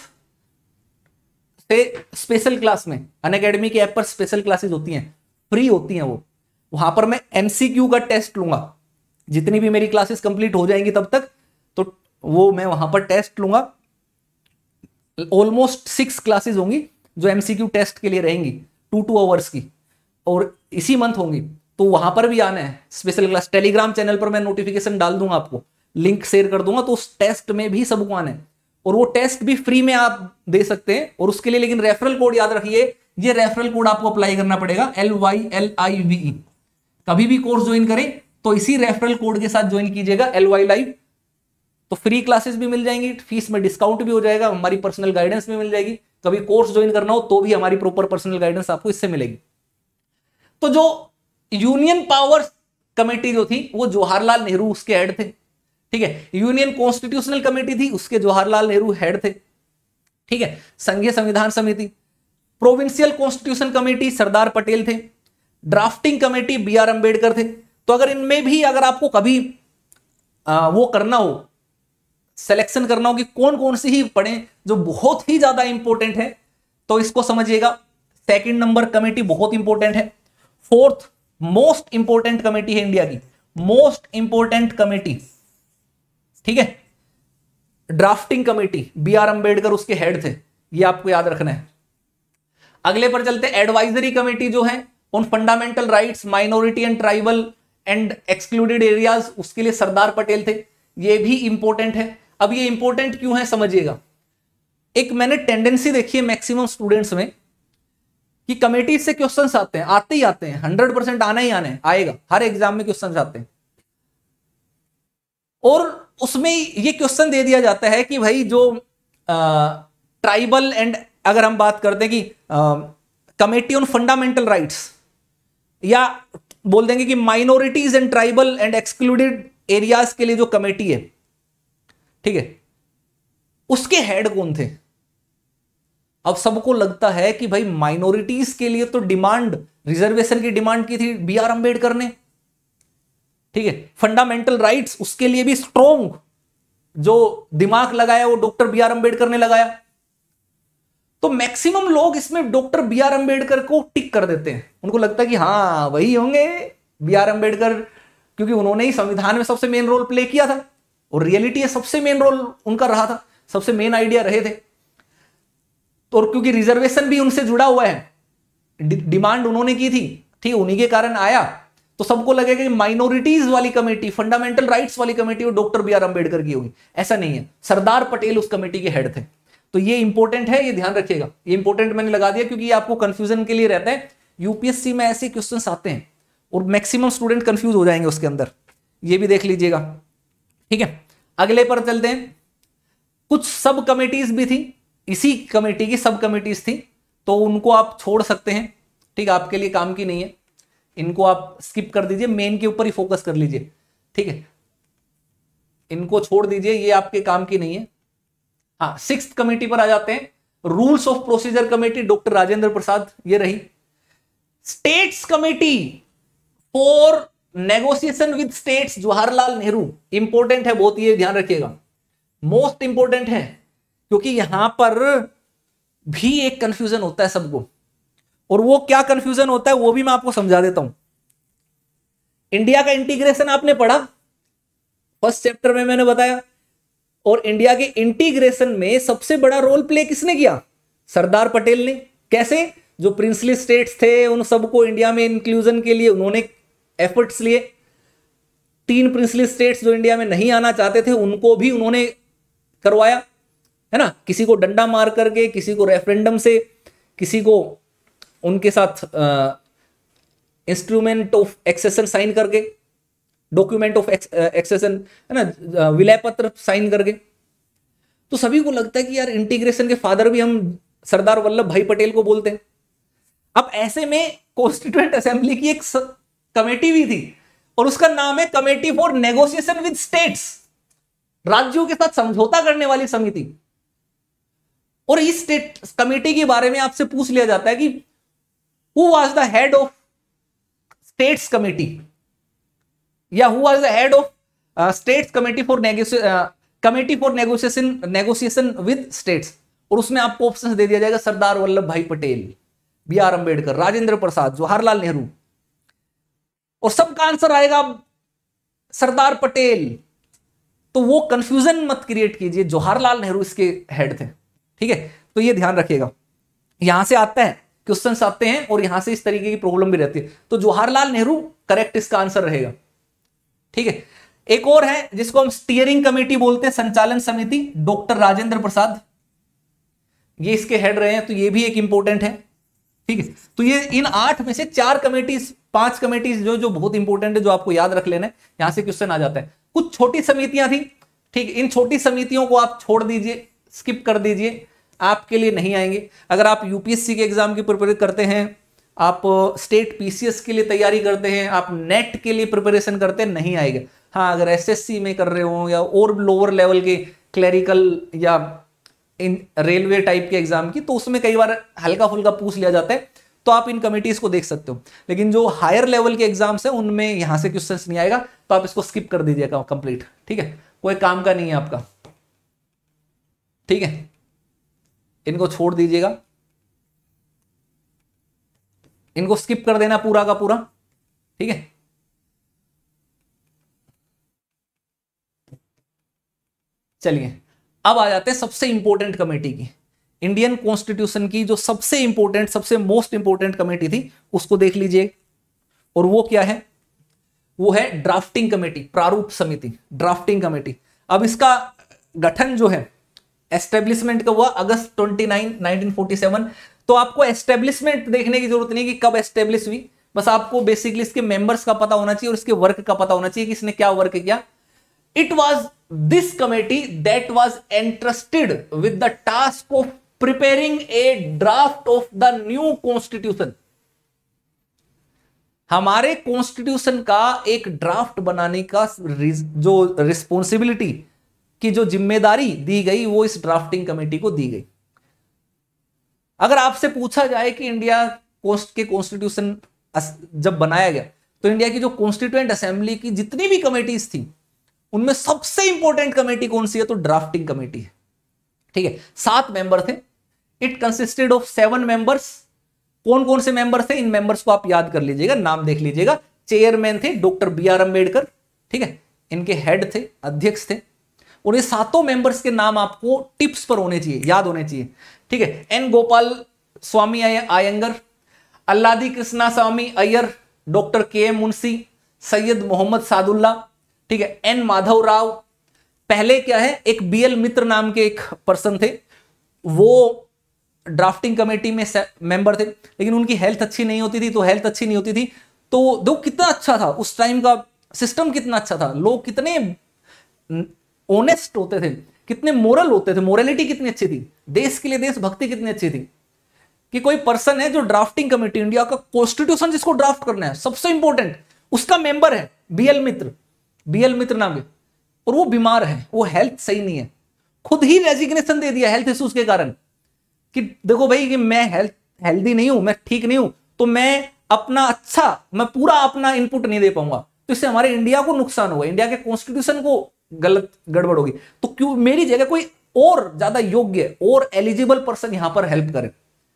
से स्पेशल क्लास में अनअकैडमी के ऐप पर स्पेशल क्लासेस होती हैं, फ्री होती हैं, वो वहां पर मैं एमसीक्यू का टेस्ट लूंगा, जितनी भी मेरी क्लासेस कंप्लीट हो जाएंगी तब तक, तो वो मैं वहां पर टेस्ट लूंगा। ऑलमोस्ट सिक्स क्लासेस होंगी जो एमसीक्यू टेस्ट के लिए रहेंगी, टू टू आवर्स की, और इसी मंथ होंगी, तो वहां पर भी आना है स्पेशल क्लास। टेलीग्राम चैनल पर मैं नोटिफिकेशन डाल दूंगा आपको, लिंक शेयर कर दूंगा, तो उस टेस्ट में भी सबको आना है और वो टेस्ट भी फ्री में आप दे सकते हैं। और उसके लिए लेकिन रेफरल कोड याद रखिए, ये रेफरल कोड आपको अप्लाई करना पड़ेगा, L Y L I V E. कभी भी कोर्स ज्वाइन करें तो इसी रेफरल कोड के साथ ज्वाइन कीजिएगा, एल वाई लाइव। तो फ्री क्लासेस भी मिल जाएंगी, फीस में डिस्काउंट भी हो जाएगा, हमारी पर्सनल गाइडेंस भी मिल जाएगी। कभी कोर्स ज्वाइन करना हो तो भी हमारी प्रॉपर पर्सनल गाइडेंस आपको इससे मिलेगी। तो जो यूनियन पावर कमेटी जो थी वो जवाहरलाल नेहरू उसके हेड थे, ठीक है। यूनियन कॉन्स्टिट्यूशनल कमेटी थी, उसके जवाहरलाल नेहरू हेड थे, ठीक है। संघीय संविधान समिति, provincial constitution committee Sardar Patel थे, drafting committee B are Ambedkar थे। तो अगर इनमें भी अगर आपको कभी आ, वो करना हो, सिलेक्शन करना हो कि कौन कौन सी ही पढ़ें जो बहुत ही ज्यादा इंपॉर्टेंट है, तो इसको समझिएगा। सेकंड नंबर कमेटी बहुत इंपॉर्टेंट है। फोर्थ मोस्ट इंपॉर्टेंट कमेटी है इंडिया की, मोस्ट इंपॉर्टेंट कमेटी, ठीक है, drafting committee, B are Ambedkar उसके हेड थे, ये आपको याद रखना है। अगले पर चलते हैं, एडवाइजरी कमेटी जो है उन fundamental rights, minority and tribal and excluded areas, उसके लिए सरदार पटेल थे, ये भी इंपॉर्टेंट है। अब ये इंपॉर्टेंट क्यों है समझिएगा। एक मैंने टेंडेंसी देखी है मैक्सिमम स्टूडेंट्स में कि कमेटी से क्वेश्चंस आते हैं, आते ही आते हैं, हंड्रेड परसेंट आना ही आना है, आएगा, हर एग्जाम में क्वेश्चंस आते हैं। और उसमें ये क्वेश्चन दे दिया जाता है कि भाई जो ट्राइबल एंड, अगर हम बात करते हैं कि कमेटी ऑन फंडामेंटल राइट्स, या बोल देंगे कि minorities and tribal and excluded areas के लिए जो कमेटी है, ठीक है, उसके हेड कौन थे। अब सबको लगता है कि भाई माइनॉरिटीज के लिए तो डिमांड, रिजर्वेशन की डिमांड की थी बी आर अंबेडकर ने, ठीक है। फंडामेंटल राइट्स उसके लिए भी स्ट्रॉन्ग जो दिमाग लगाया वो डॉक्टर बी आर अंबेडकर ने लगाया। तो मैक्सिमम लोग इसमें डॉक्टर बी आर अंबेडकर को टिक कर देते हैं, उनको लगता है कि हाँ वही होंगे बी आर अंबेडकर, क्योंकि उन्होंने ही संविधान में सबसे मेन रोल प्ले किया था और रियलिटी है सबसे मेन रोल उनका रहा था, सबसे मेन आइडिया रहे थे। तो और क्योंकि रिजर्वेशन भी उनसे जुड़ा हुआ है, डिमांड उन्होंने की थी, ठीक, उन्हीं के कारण आया, तो सबको लगेगा कि माइनॉरिटीज वाली कमेटी, फंडामेंटल राइट्स वाली कमेटी वो डॉक्टर बी आर अंबेडकर की होगी। ऐसा नहीं है, सरदार पटेल उस कमेटी के हेड थे। तो ये इंपॉर्टेंट है, ये ध्यान रखिएगा, ये इंपॉर्टेंट मैंने लगा दिया क्योंकि ये आपको कंफ्यूजन के लिए रहता है। यूपीएससी में ऐसे क्वेश्चंस आते हैं और मैक्सिमम स्टूडेंट कंफ्यूज हो जाएंगे उसके अंदर, ये भी देख लीजिएगा, ठीक है। अगले पर चलते हैं, कुछ सब कमेटीज भी थी, इसी कमेटी की सब कमेटीज थी, तो उनको आप छोड़ सकते हैं, ठीक, आपके लिए काम की नहीं है, इनको आप स्किप कर दीजिए, मेन के ऊपर ही फोकस कर लीजिए, ठीक है, इनको छोड़ दीजिए, ये आपके काम की नहीं है। हाँ, सिक्स्थ कमेटी पर आ जाते हैं, rules of procedure committee, doctor Rajendra Prasad, ये रही। States committee for negotiation with states, Jawaharlal Nehru, important है बहुत, ये ध्यान रखिएगा, मोस्ट इंपॉर्टेंट है, क्योंकि यहां पर भी एक कंफ्यूजन होता है सबको, और वो क्या कंफ्यूजन होता है वो भी मैं आपको समझा देता हूं। इंडिया का इंटीग्रेशन आपने पढ़ा, फर्स्ट चैप्टर में मैंने बताया, और इंडिया के इंटीग्रेशन में सबसे बड़ा रोल प्ले किसने किया, सरदार पटेल ने। कैसे, जो प्रिंसली स्टेट्स थे उन सबको इंडिया में इंक्लूजन के लिए उन्होंने एफर्ट्स लिए। तीन प्रिंसली स्टेट्स जो इंडिया में नहीं आना चाहते थे उनको भी उन्होंने करवाया, है ना, किसी को डंडा मार करके, किसी को रेफरेंडम से, किसी को उनके साथ इंस्ट्रूमेंट ऑफ एक्सेशन साइन करके, डॉक्यूमेंट ऑफ एक्सेशन, है ना, विलय पत्र साइन करके। तो सभी को लगता है कि यार इंटीग्रेशन के फादर भी हम सरदार वल्लभ भाई पटेल को बोलते हैं। अब ऐसे में कॉन्स्टिट्यूएंट असेंबली की एक कमेटी भी थी और उसका नाम है committee for negotiation with states, राज्यों के साथ समझौता करने वाली समिति। और इस स्टेट कमेटी के बारे में आपसे पूछ लिया जाता है कि who was the head of states committee, or who was the head of states committee for committee for negotiation negotiation with states. और उसमें आपको ऑप्शन दे दिया जाएगा सरदार वल्लभ भाई पटेल, बी आर अंबेडकर, राजेंद्र प्रसाद, जवाहरलाल नेहरू, और सबका आंसर आएगा सरदार पटेल। तो वो कंफ्यूजन मत क्रिएट कीजिए, जवाहरलाल नेहरू इसके हेड थे, ठीक है। तो ये ध्यान रखिएगा, यहां से आता है क्वेश्चंस आते हैं और यहां से इस तरीके की प्रॉब्लम भी रहती है। तो जवाहरलाल नेहरू करेक्ट इसका आंसर रहेगा, ठीक है। एक और है जिसको हम स्टीयरिंग कमेटी बोलते हैं, संचालन समिति, डॉक्टर राजेंद्र प्रसाद, ये इसके हेड रहे हैं, तो ये भी एक इंपॉर्टेंट है। ठीक है, तो ये इन आठ में से चार कमेटीज, पांच कमेटीज जो जो बहुत इंपॉर्टेंट है, जो आपको याद रख लेना है, यहां से क्वेश्चन आ जाता है। कुछ छोटी समितियां थी, ठीक, इन छोटी समितियों को आप छोड़ दीजिए, स्किप कर दीजिए, आपके लिए नहीं आएंगे। अगर आप यूपीएससी के एग्जाम की प्रिपेयर करते हैं, आप स्टेट पीसीएस के लिए तैयारी करते हैं, आप नेट के लिए प्रिपरेशन करते हैं, नहीं आएगा। हाँ, अगर एसएससी में कर रहे हो या और लोअर लेवल के क्लरिकल या इन रेलवे टाइप के एग्जाम की, तो उसमें कई बार हल्का फुल्का पूछ लिया जाता है, तो आप इन कमिटीज को देख सकते हो। लेकिन जो हायर लेवल के एग्जाम्स है उनमें यहां से क्वेश्चंस नहीं आएगा, तो आप इसको स्किप कर दीजिएगा कंप्लीट। ठीक है, कोई काम का नहीं है आपका। ठीक है, इनको छोड़ दीजिएगा, इनको स्किप कर देना पूरा का पूरा। ठीक है, चलिए अब आ जाते हैं सबसे इंपॉर्टेंट कमेटी की। इंडियन कॉन्स्टिट्यूशन की जो सबसे इंपॉर्टेंट, सबसे मोस्ट इंपॉर्टेंट कमेटी थी, उसको देख लीजिए। और वो क्या है? वो है ड्राफ्टिंग कमेटी, प्रारूप समिति, ड्राफ्टिंग कमेटी। अब इसका गठन जो है, एस्टेब्लिशमेंट का हुआ अगस्त उनतीस नाइनटीन फोर्टी सेवन। तो आपको एस्टेब्लिशमेंट देखने की जरूरत नहीं कि कब एस्टेब्लिश हुई, बस आपको बेसिकली इसके मेंबर्स का पता होना चाहिए और इसके वर्क का पता होना चाहिए कि इसने क्या वर्क किया। It was this committee that was entrusted with the task of preparing a draft of the new constitution. हमारे कॉन्स्टिट्यूशन का एक ड्राफ्ट बनाने का जो रिस्पॉन्सिबिलिटी की जो जिम्मेदारी दी गई, वो इस ड्राफ्टिंग कमेटी को दी गई। अगर आपसे पूछा जाए कि इंडिया कोस्ट के कॉन्स्टिट्यूशन जब बनाया गया, तो इंडिया की जो कॉन्स्टिट्यूएंट असेंबली की जितनी भी कमेटीज थी, उनमें सबसे इंपॉर्टेंट कमेटी कौन सी है? तो ड्राफ्टिंग कमेटी है। ठीक है, सात मेंबर थे। It consisted of seven members. कौन कौन से मेंबर थे? इन मेंबर्स को आप याद कर लीजिएगा, नाम देख लीजिएगा। चेयरमैन थे डॉक्टर बी आर अम्बेडकर, ठीक है, इनके हेड थे, अध्यक्ष थे। और ये सातों मेंबर्स के नाम आपको टिप्स पर होने चाहिए, याद होने चाहिए। ठीक है, N Gopal Swami Ayyangar, Alladi Krishna Swami Ayyar, doctor K M Munshi, Syed Mohammad Saadulla, ठीक है, एन माधव राव। पहले क्या है, एक बी एल मित्र नाम के एक पर्सन थे, वो ड्राफ्टिंग कमेटी में मेंबर थे, लेकिन उनकी हेल्थ अच्छी नहीं होती थी। तो हेल्थ अच्छी नहीं होती थी तो दो कितना अच्छा था, उस टाइम का सिस्टम कितना अच्छा था, लोग कितने ऑनेस्ट होते थे, कितने मोरल होते थे, मोरलिटी कितनी अच्छी थी, देश के लिए देशभक्ति कितनी अच्छी थी, कि कोई पर्सन है जो ड्राफ्टिंग कमेटी, इंडिया का कॉन्स्टिट्यूशन जिसको ड्राफ्ट करना है, सबसे इंपॉर्टेंट, उसका मेंबर है B L Mitra, B L Mitra नाम है, और वो बीमार है, वो हेल्थ सही नहीं है, खुद ही रेजिग्नेशन दे दिया हेल्थ इश्यूज के कारण, कि देखो भाई कि मैं हेल्थ हेल्दी नहीं हूं, मैं ठीक नहीं हूं, तो मैं अपना अच्छा, मैं पूरा अपना इनपुट नहीं दे पाऊंगा, तो इससे हमारे इंडिया को नुकसान होगा, इंडिया के कॉन्स्टिट्यूशन को गलत गड़बड़ होगी। तो क्यों मेरी जगह कोई और ज्यादा योग्य और एलिजिबल पर्सन यहां पर हेल्प करे।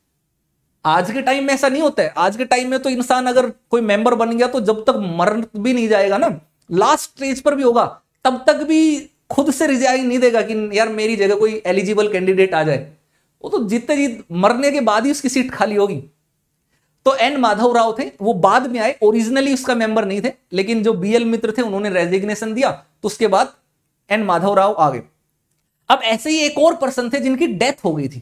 आज के टाइम में ऐसा नहीं होता है। आज के टाइम में तो इंसान अगर कोई मेंबर बन गया तो जब तक मर भी नहीं जाएगा ना, लास्ट स्टेज पर भी होगा, तब तक भी खुद से रिजाइन नहीं देगा कि यार मेरी जगह कोई एलिजिबल कैंडिडेट आ जाए। वो तो जीतते जीत मरने के बाद ही उसकी सीट खाली होगी। तो एन माधव राव थे, वो बाद में आए, ओरिजिनली उसका मेंबर नहीं थे, लेकिन जो बी एल मित्र थे उन्होंने रेजिग्नेशन दिया, तो उसके बाद एन माधव राव आ गए। अब ऐसे ही एक और पर्सन थे जिनकी डेथ हो गई थी।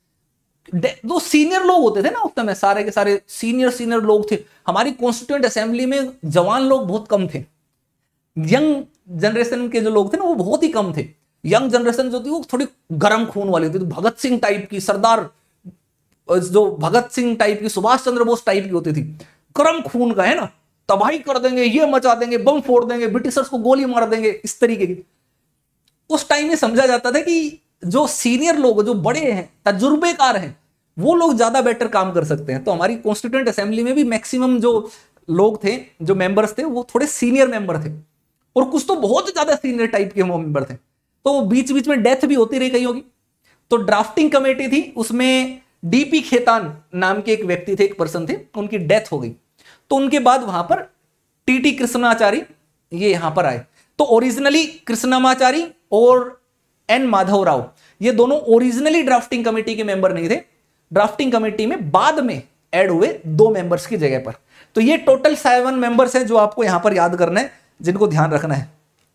दो सीनियर लोग होते थे ना उस समय, सारे के सारे सीनियर सीनियर लोग थे। हमारी कॉन्स्टिट्यूएंट असेंबली में जवान लोग बहुत कम थे, यंग जनरेशन के जो लोग थे ना वो बहुत ही कम थे। यंग जनरेशन जो थी वो थोड़ी गर्म खून वाली थी, तो भगत सिंह टाइप की, सरदार जो भगत सिंह टाइप की, सुभाष चंद्र बोस टाइप की होती थी, गर्म खून का है ना, तबाही कर देंगे, ये मचा देंगे, बम फोड़ देंगे, ब्रिटिशर्स को गोली मार देंगे, इस तरीके की। उस टाइम में समझा जाता था कि जो सीनियर लोग, जो बड़े हैं, तजुर्बेकार हैं, वो लोग ज्यादा बेटर काम कर सकते हैं। तो हमारी कॉन्स्टिट्यूएंट असेंबली में भी मैक्सिमम जो लोग थे, जो मेंबर्स थे, वो थोड़े सीनियर मेंबर थे, और कुछ तो बहुत ज्यादा सीनियर टाइप के मेंबर थे। तो बीच बीच में डेथ भी होती रही कई होगी। तो ड्राफ्टिंग कमेटी थी, उसमें डीपी खेतान नाम के एक व्यक्ति थे, एक पर्सन थे, उनकी डेथ हो गई। तो उनके बाद वहां पर टीटी कृष्णाचारी ये यहां पर आए। तो ओरिजिनली कृष्णमाचारी और एन माधव राव ये दोनों ओरिजिनली ड्राफ्टिंग कमेटी के मेंबर नहीं थे, ड्राफ्टिंग कमेटी में बाद में ऐड हुए दो मेंबर्स की जगह पर। तो ये टोटल सेवन मेंबर्स हैं जो आपको यहां पर याद करना है, जिनको ध्यान रखना है।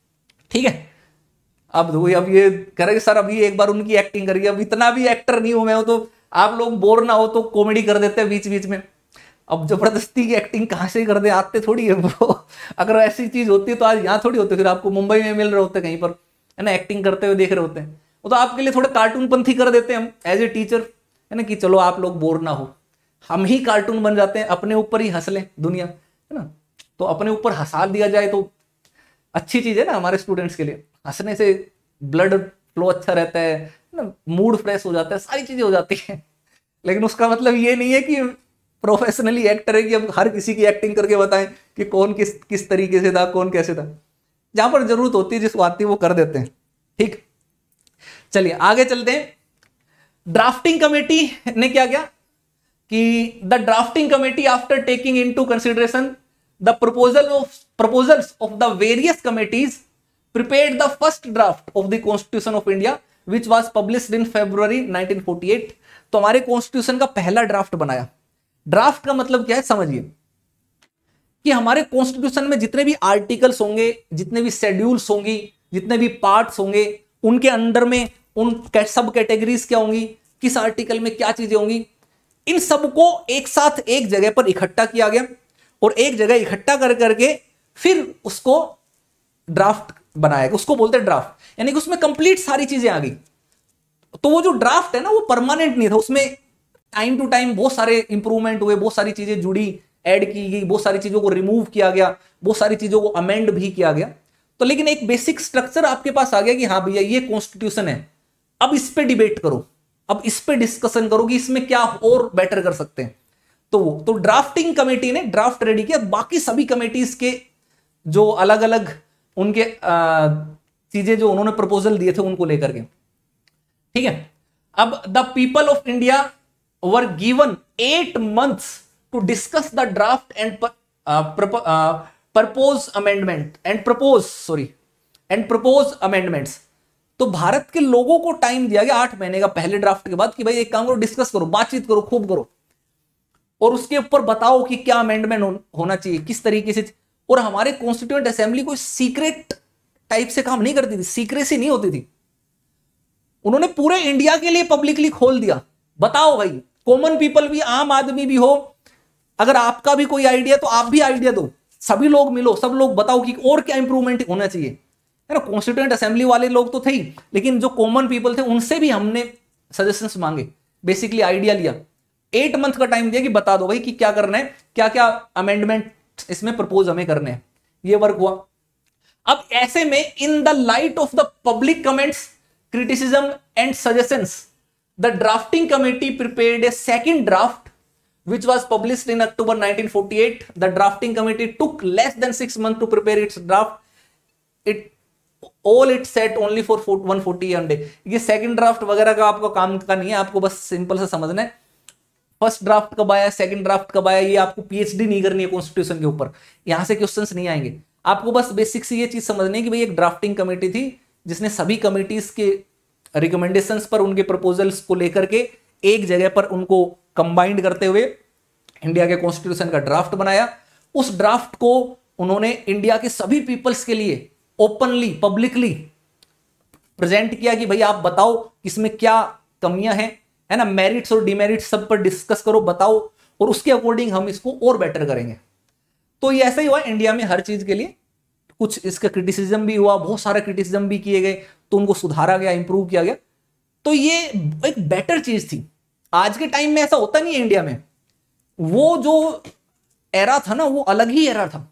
ठीक है। अब दो अब ये करेंगे सर अभी एक बार उनकी एक्टिंग करिए, अब इतना भी एक्टर नहीं हूं मैं, तो आप लोग बोर ना हो तो कॉमेडी कर देते हैं बीच बीच में। अब जबरदस्ती की एक्टिंग कहां से कर दे, आते थोड़ी है वो। अगर ऐसी चीज होती है तो आज यहाँ थोड़ी होती, फिर आपको मुंबई में मिल रहे होते कहीं पर, है ना, एक्टिंग करते हुए देख रहे होते हैं। वो तो आपके लिए थोड़े कार्टून पंथी कर देते हैं हम एज ए टीचर, है ना, कि चलो आप लोग बोर ना हो, हम ही कार्टून बन जाते हैं, अपने ऊपर ही हंस लें दुनिया, है ना। तो अपने ऊपर हंसा दिया जाए तो अच्छी चीज है ना हमारे स्टूडेंट्स के लिए। हंसने से ब्लड फ्लो अच्छा रहता है ना, मूड फ्रेश हो जाता है, सारी चीजें हो जाती हैं। लेकिन उसका मतलब ये नहीं है कि प्रोफेशनली एक्टर है कि हम हर किसी की एक्टिंग करके बताएं कि कौन किस किस तरीके से था, कौन कैसे था। जहां पर जरूरत होती है, जिसको आती है वो कर देते हैं। ठीक, चलिए आगे चलते हैं। ड्राफ्टिंग कमेटी ने क्या किया कि the drafting committee after taking into consideration the proposal of proposals of the various committees prepared the first draft of the Constitution of India which was published in February nineteen forty eight. तो हमारे कॉन्स्टिट्यूशन का पहला ड्राफ्ट बनाया। ड्राफ्ट का मतलब क्या है समझिए, कि हमारे कॉन्स्टिट्यूशन में जितने भी आर्टिकल्स होंगे, जितने भी शेड्यूल्स होंगी, जितने भी पार्ट्स होंगे, उनके अंडर में उन सब कैटेगरीज क्या होंगी, किस आर्टिकल में क्या चीजें होंगी, इन सबको एक साथ एक जगह पर इकट्ठा किया गया और एक जगह इकट्ठा कर करके फिर उसको ड्राफ्ट बनाया, उसको बोलते हैं ड्राफ्ट, यानी कि उसमें कंप्लीट सारी चीजें आ गई। तो वो जो ड्राफ्ट है ना वो परमानेंट नहीं था, उसमें टाइम टू टाइम बहुत सारे इंप्रूवमेंट हुए, बहुत सारी चीजें जुड़ी, ऐड की गई, बहुत सारी चीजों को रिमूव किया गया, बहुत सारी चीजों को अमेंड भी किया गया। तो लेकिन एक बेसिक स्ट्रक्चर आपके पास आ गया कि हाँ भैया ये कॉन्स्टिट्यूशन है, अब इस पे डिबेट करो, अब इस पे डिस्कशन करो कि इसमें क्या और बेटर कर सकते हैं। तो वो तो ड्राफ्टिंग कमेटी ने ड्राफ्ट रेडी किया, बाकी सभी कमेटीज के जो अलग अलग उनके चीजें जो उन्होंने प्रपोजल दिए थे उनको लेकर के, ठीक है। अब the people of India were given eight months to discuss the draft and propose amendment and propose sorry and propose amendments. तो भारत के लोगों को टाइम दिया गया आठ महीने का पहले ड्राफ्ट के बाद कि भाई एक काम करो, डिस्कस करो, बातचीत करो, खूब करो, और उसके ऊपर बताओ कि क्या अमेंडमेंट हो, होना चाहिए, किस तरीके से। और हमारे कॉन्स्टिट्यूएंट असेंबली कोई सीक्रेट टाइप से काम नहीं करती थी, सीक्रेसी नहीं होती थी, उन्होंने पूरे इंडिया के लिए पब्लिकली खोल दिया। बताओ भाई, कॉमन पीपल भी, आम आदमी भी हो, अगर आपका भी कोई आइडिया तो आप भी आइडिया दो, सभी लोग मिलो, सब लोग बताओ कि और क्या इंप्रूवमेंट होना चाहिए, है ना। कॉन्स्टिट्यूएंट असेंबली वाले लोग तो थे ही, लेकिन जो कॉमन पीपल थे उनसे भी हमने सजेशंस मांगे, बेसिकली आइडिया लिया। एट मंथ का टाइम दिया कि बता दो भाई कि क्या करना है, क्या क्या अमेंडमेंट इसमें प्रपोज हमें करने हैं। ये वर्क हुआ। अब ऐसे में in the light of the public comments, criticism and suggestions, the drafting committee prepared a second draft which was published in October nineteen forty eight. The drafting committee took less than six months to prepare its draft. It all it set only for one forty a day. ये सेकंड ड्राफ्ट वगैरह का आपको काम का नहीं है, आपको बस सिंपल से समझना है फर्स्ट ड्राफ्ट कब आया, सेकंड ड्राफ्ट कब आया। ये आपको पीएचडी नहीं करनी है कॉन्स्टिट्यूशन के ऊपर, यहां से क्वेश्चंस नहीं आएंगे। आपको बस बेसिक से ये चीज समझनी है कि भाई एक ड्राफ्टिंग कमेटी थी जिसने सभी कमिटीज के रिकमेंडेशंस पर, उनके प्रपोजल्स को लेकर के एक जगह पर उनको कंबाइंड करते हुए इंडिया के कॉन्स्टिट्यूशन का ड्राफ्ट बनाया। उस ड्राफ्ट को उन्होंने इंडिया के सभी पीपल्स के लिए ओपनली, पब्लिकली प्रेजेंट किया कि भाई आप बताओ इसमें क्या कमियां हैं, है ना, मेरिट्स और डिमेरिट्स सब पर डिस्कस करो, बताओ, और उसके अकॉर्डिंग हम इसको और बेटर करेंगे। तो ये ऐसा ही हुआ इंडिया में हर चीज के लिए। कुछ इसका क्रिटिसिज्म भी हुआ, बहुत सारा क्रिटिसिज्म भी किए गए, तो उनको सुधारा गया, इंप्रूव किया गया। तो ये एक बेटर चीज थी। आज के टाइम में ऐसा होता नहीं है इंडिया में। वो जो एरा था ना, वो अलग ही एरा था।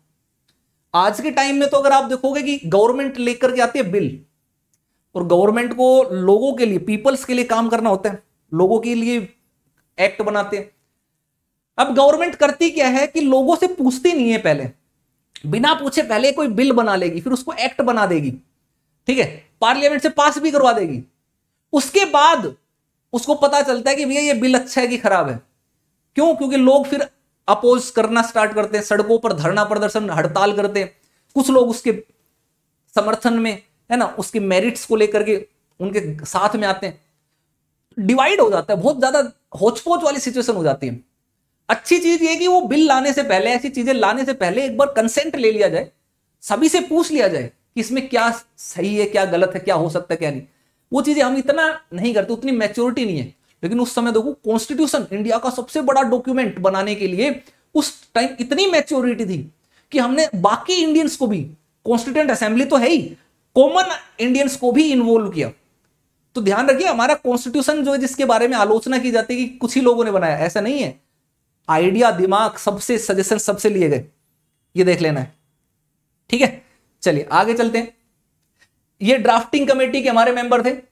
आज के टाइम में तो अगर आप देखोगे कि गवर्नमेंट लेकर के आती है बिल, और गवर्नमेंट को लोगों के लिए, पीपल्स के लिए काम करना होता है, लोगों के लिए एक्ट बनाते हैं। अब गवर्नमेंट करती क्या है कि लोगों से पूछती नहीं है, पहले बिना पूछे पहले कोई बिल बना लेगी, फिर उसको एक्ट बना देगी, ठीक है, पार्लियामेंट से पास भी करवा देगी। उसके बाद उसको पता चलता है कि भैया ये बिल अच्छा है कि खराब है। क्यों? क्योंकि लोग फिर अपोज करना स्टार्ट करते हैं, सड़कों पर धरना प्रदर्शन, हड़ताल करते हैं। कुछ लोग उसके समर्थन में, है ना, उसके मेरिट्स को लेकर के उनके साथ में आते हैं। डिवाइड हो जाता है, बहुत ज्यादा होचपोच वाली सिचुएशन हो जाती है। अच्छी चीज ये कि वो बिल लाने से पहले, ऐसी चीजें लाने से पहले एक बार कंसेंट ले लिया जाए, सभी से पूछ लिया जाए कि इसमें क्या सही है, क्या गलत है, क्या हो सकता है, क्या नहीं। वो चीजें हम इतना नहीं करते, उतनी मैच्योरिटी नहीं है। लेकिन उस समय देखो, कॉन्स्टिट्यूशन इंडिया का सबसे बड़ा डॉक्यूमेंट बनाने के लिए उस टाइम इतनी मैच्योरिटी थी कि हमने बाकी इंडियंस को भी, कॉन्स्टिट्यूएंट असेंबली तो है ही, कॉमन इंडियंस को भी इन्वॉल्व किया। तो ध्यान रखिए, हमारा कॉन्स्टिट्यूशन जो है, जिसके बारे में आलोचना की जाती है कि कुछ ही लोगों ने बनाया, ऐसा नहीं है। आइडिया, दिमाग, सबसे सजेशन सबसे लिए गए, ये देख लेना है। ठीक है, चलिए आगे चलते हैं। ये ड्राफ्टिंग कमेटी के हमारे मेंबर थे।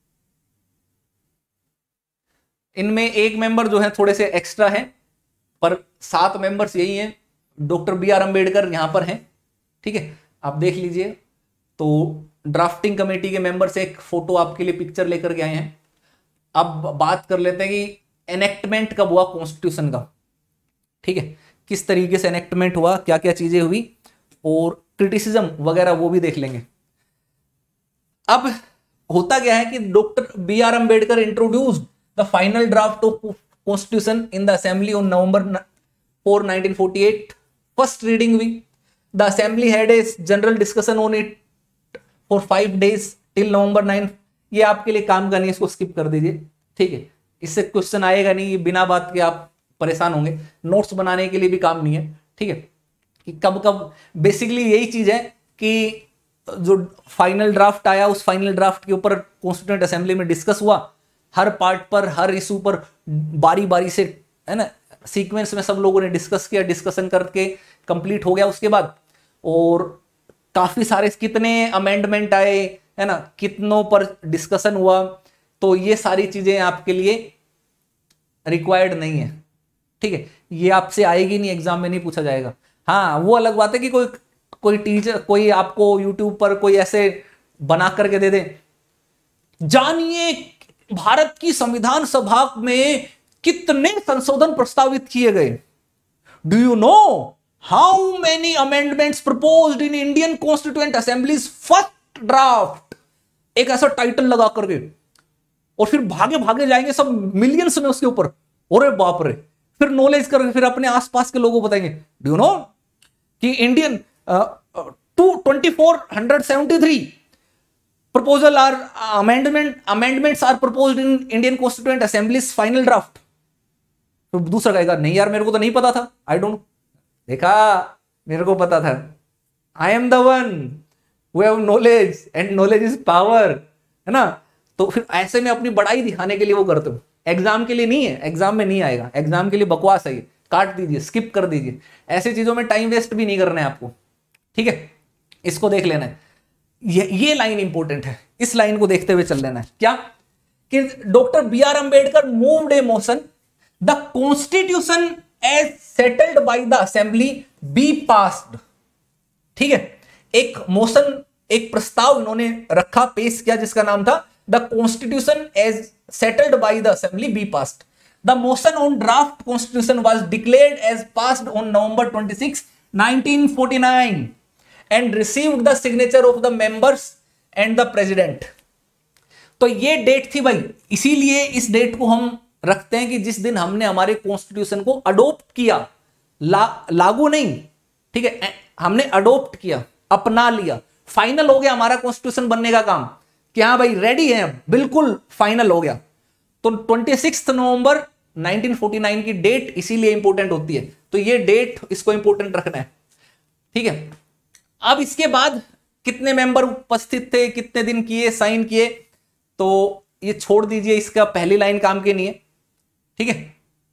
इनमें एक मेंबर जो है थोड़े से एक्स्ट्रा हैं, पर सात मेंबर्स यही हैं। डॉक्टर बी आर अम्बेडकर यहां पर हैं। ठीक है, आप देख लीजिए। तो ड्राफ्टिंग कमेटी के मेंबर से एक फोटो आपके लिए पिक्चर लेकर के आए हैं। अब बात कर लेते हैं कि एनेक्टमेंट कब हुआ कॉन्स्टिट्यूशन का। ठीक है, किस तरीके से एनेक्टमेंट हुआ, क्या क्या चीजें हुई, और क्रिटिसिज्म वगैरह वो भी देख लेंगे। अब होता क्या है कि doctor B R Ambedkar introduced the final draft of constitution in the assembly on November four nineteen forty eight. First reading हुई। The assembly had a general discussion on it for five days till November nine. ये आपके लिए काम का नहीं, इसको स्किप कर दीजिए। ठीक है, इससे क्वेश्चन आएगा नहीं, बिना बात के आप परेशान होंगे। नोट्स बनाने के लिए भी काम नहीं है। ठीक है, कि कब कब बेसिकली यही चीज है कि जो फाइनल ड्राफ्ट आया, उस फाइनल ड्राफ्ट के ऊपर कॉन्स्टिट्यूएंट असेंबली में डिस्कस हुआ। हर पार्ट पर, हर इशू पर बारी बारी से, है ना, सीक्वेंस में सब लोगों ने डिस्कस किया। डिस्कशन करके कंप्लीट हो गया उसके बाद, और काफी सारे कितने अमेंडमेंट आए, है ना, कितनों पर डिस्कशन हुआ। तो ये सारी चीजें आपके लिए रिक्वायर्ड नहीं है। ठीक है, ये आपसे आएगी नहीं, एग्जाम में नहीं पूछा जाएगा। हाँ, वो अलग बात है कि कोई कोई टीचर, कोई आपको यूट्यूब पर कोई ऐसे बना करके दे दे, जानिए भारत की संविधान सभा में कितने संशोधन प्रस्तावित किए गए। Do you know how many amendments proposed in Indian constituent assemblies first draft. एक ऐसा टाइटल लगा करके, और फिर भागे भागे जाएंगे सब मिलियंस में उसके ऊपर। अरे बाप रे, फिर नॉलेज करके फिर अपने आसपास के लोगों को बताएंगे। डू यू नो कि Indian two twenty four hundred seventy three proposal are amendment amendments are proposed in Indian Constituent Assembly's final draft। तो दूसरा कहेगा नहीं यार, मेरे को तो नहीं पता था, आई डोंट। देखा, मेरे को पता था। I am the one who have knowledge and knowledge is power, है ना। तो फिर ऐसे में अपनी बड़ाई दिखाने के लिए वो करते हो। एग्जाम के लिए नहीं है, एग्जाम में नहीं आएगा। एग्जाम के लिए बकवास है, काट दीजिए, स्किप कर दीजिए। ऐसी चीजों में टाइम वेस्ट भी नहीं करना है आपको। ठीक है, इसको देख लेना है। ये ये लाइन इंपॉर्टेंट है, इस लाइन को देखते हुए चल लेना है। क्या कि doctor B R Ambedkar moved a motion the constitution as settled by the assembly be passed. ठीक है, एक मोशन, एक प्रस्ताव इन्होंने रखा, पेश किया, जिसका नाम था the constitution as settled by the assembly be passed. The motion on draft constitution was declared as passed on November twenty six nineteen forty nine and received the signature of the members and the president। तो ये डेट थी भाई, इसीलिए इस डेट को हम रखते हैं कि जिस दिन हमने हमारे कॉन्स्टिट्यूशन को अडोप्ट किया, ला, लागू नहीं, ठीक है, हमने अडोप्ट किया, अपना लिया, फाइनल हो गया हमारा कॉन्स्टिट्यूशन बनने का काम, कि हाँ भाई रेडी है, बिल्कुल फाइनल हो गया। तो छब्बीस नवंबर नाइनटीन फोर्टी नाइन की डेट इसीलिए इंपॉर्टेंट होती है। तो ये डेट, इसको इंपॉर्टेंट रखना है। ठीक है, अब इसके बाद कितने मेंबर उपस्थित थे, कितने दिन किए, साइन किए, तो ये छोड़ दीजिए, इसका पहली लाइन काम की नहीं है। ठीक है,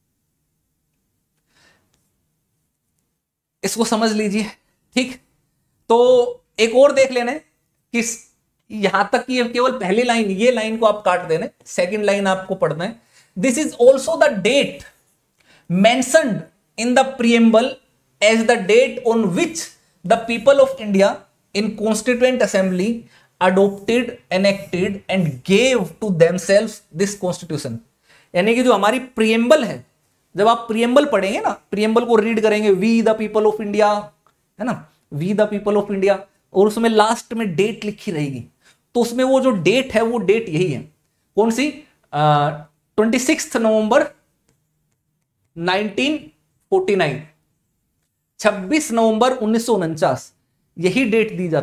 इसको समझ लीजिए। ठीक, तो एक और देख लेना है कि यहां तक कि केवल पहली लाइन, ये लाइन को आप काट देना, सेकंड लाइन आपको पढ़ना है। This is also the date mentioned in the preamble as the date on which the people of India in Constituent Assembly adopted, enacted and gave to themselves this constitution। यानी कि जो हमारी प्रीएम्बल है, जब आप प्रीएम्बल पढ़ेंगे ना, प्रीएम्बल को रीड करेंगे, we the people of India, है ना, we the people of India, और उसमें लास्ट में डेट लिखी रहेगी। तो उसमें वो जो डेट है, वो डेट यही है। कौन सी? Twenty six November nineteen forty nine, छब्बीस नवंबर उन्नीस सौ उनचास, यही डेट दी जाती है।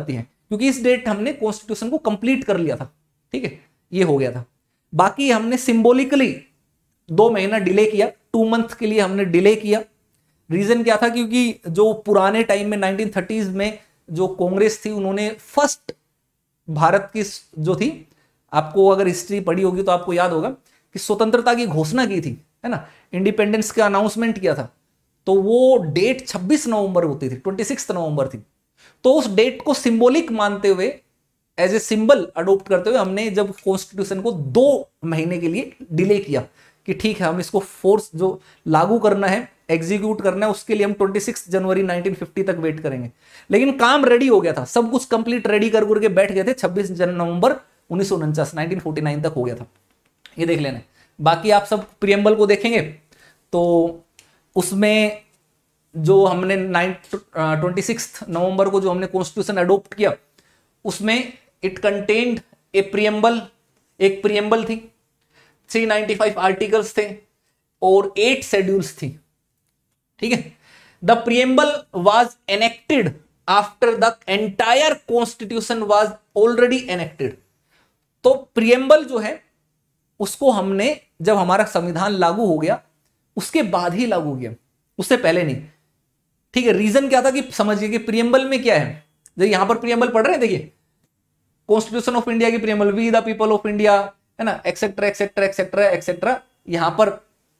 क्योंकि इस डेट हमने कॉन्स्टिट्यूशन को कंप्लीट कर लिया था। ठीक है, ये हो गया था। बाकी हमने सिंबॉलिकली दो महीना डिले किया, टू मंथ के लिए हमने डिले किया। रीजन क्या था, क्योंकि जो पुराने टाइम में नाइनटीन थर्टीज़ में जो कांग्रेस थी, उन्होंने फर्स्ट भारत की जो थी, आपको अगर हिस्ट्री पढ़ी होगी तो आपको याद होगा कि स्वतंत्रता की घोषणा की थी, है ना, इंडिपेंडेंस का अनाउंसमेंट किया था। तो वो डेट छब्बीस नवंबर होती थी, छब्बीस नवंबर थी। तो उस डेट को सिंबॉलिक मानते हुए, एज ए सिंबल अडोप्ट करते हुए, हमने जब कॉन्स्टिट्यूशन को दो महीने के लिए डिले किया कि ठीक है हम इसको फोर्स जो लागू करना है, एग्जीक्यूट करना है, उसके लिए हम छब्बीस जनवरी नाइनटीन फिफ्टी तक वेट करेंगे। लेकिन काम रेडी हो गया था, सब कुछ कंप्लीट रेडी कर करके बैठ गए थे। छब्बीस नवंबर उन्नीस सौ उनचास नाइनटीन फोर्टी नाइन तक हो गया था। ये देख लेना। बाकी आप सब प्रियम्बल को देखेंगे तो उसमें जो हमने नाइन ट्वेंटी सिक्स नवंबर को जो हमने कॉन्स्टिट्यूशन अडोप्ट किया, उसमें इट कंटेन्ड ए प्रियम्बल, एक प्रियम्बल थी, थ्री नाइंटी फाइव आर्टिकल्स थे और एट शेड्यूल्स थी। ठीक है, the preamble was enacted after the entire constitution was already enacted. तो प्रियम्बल जो है उसको हमने, जब हमारा संविधान लागू हो गया उसके बाद ही लागू किया, उससे पहले नहीं। ठीक है, रीजन क्या था कि समझिए कि प्रियम्बल में क्या है, जो यहां पर प्रियम्बल पढ़ रहे हैं, देखिए कॉन्स्टिट्यूशन ऑफ इंडिया की preamble, we the people of India, है ना, एक्सेट्रा एक्सेट्रा एक्सेट्रा एक्सेट्रा, यहां पर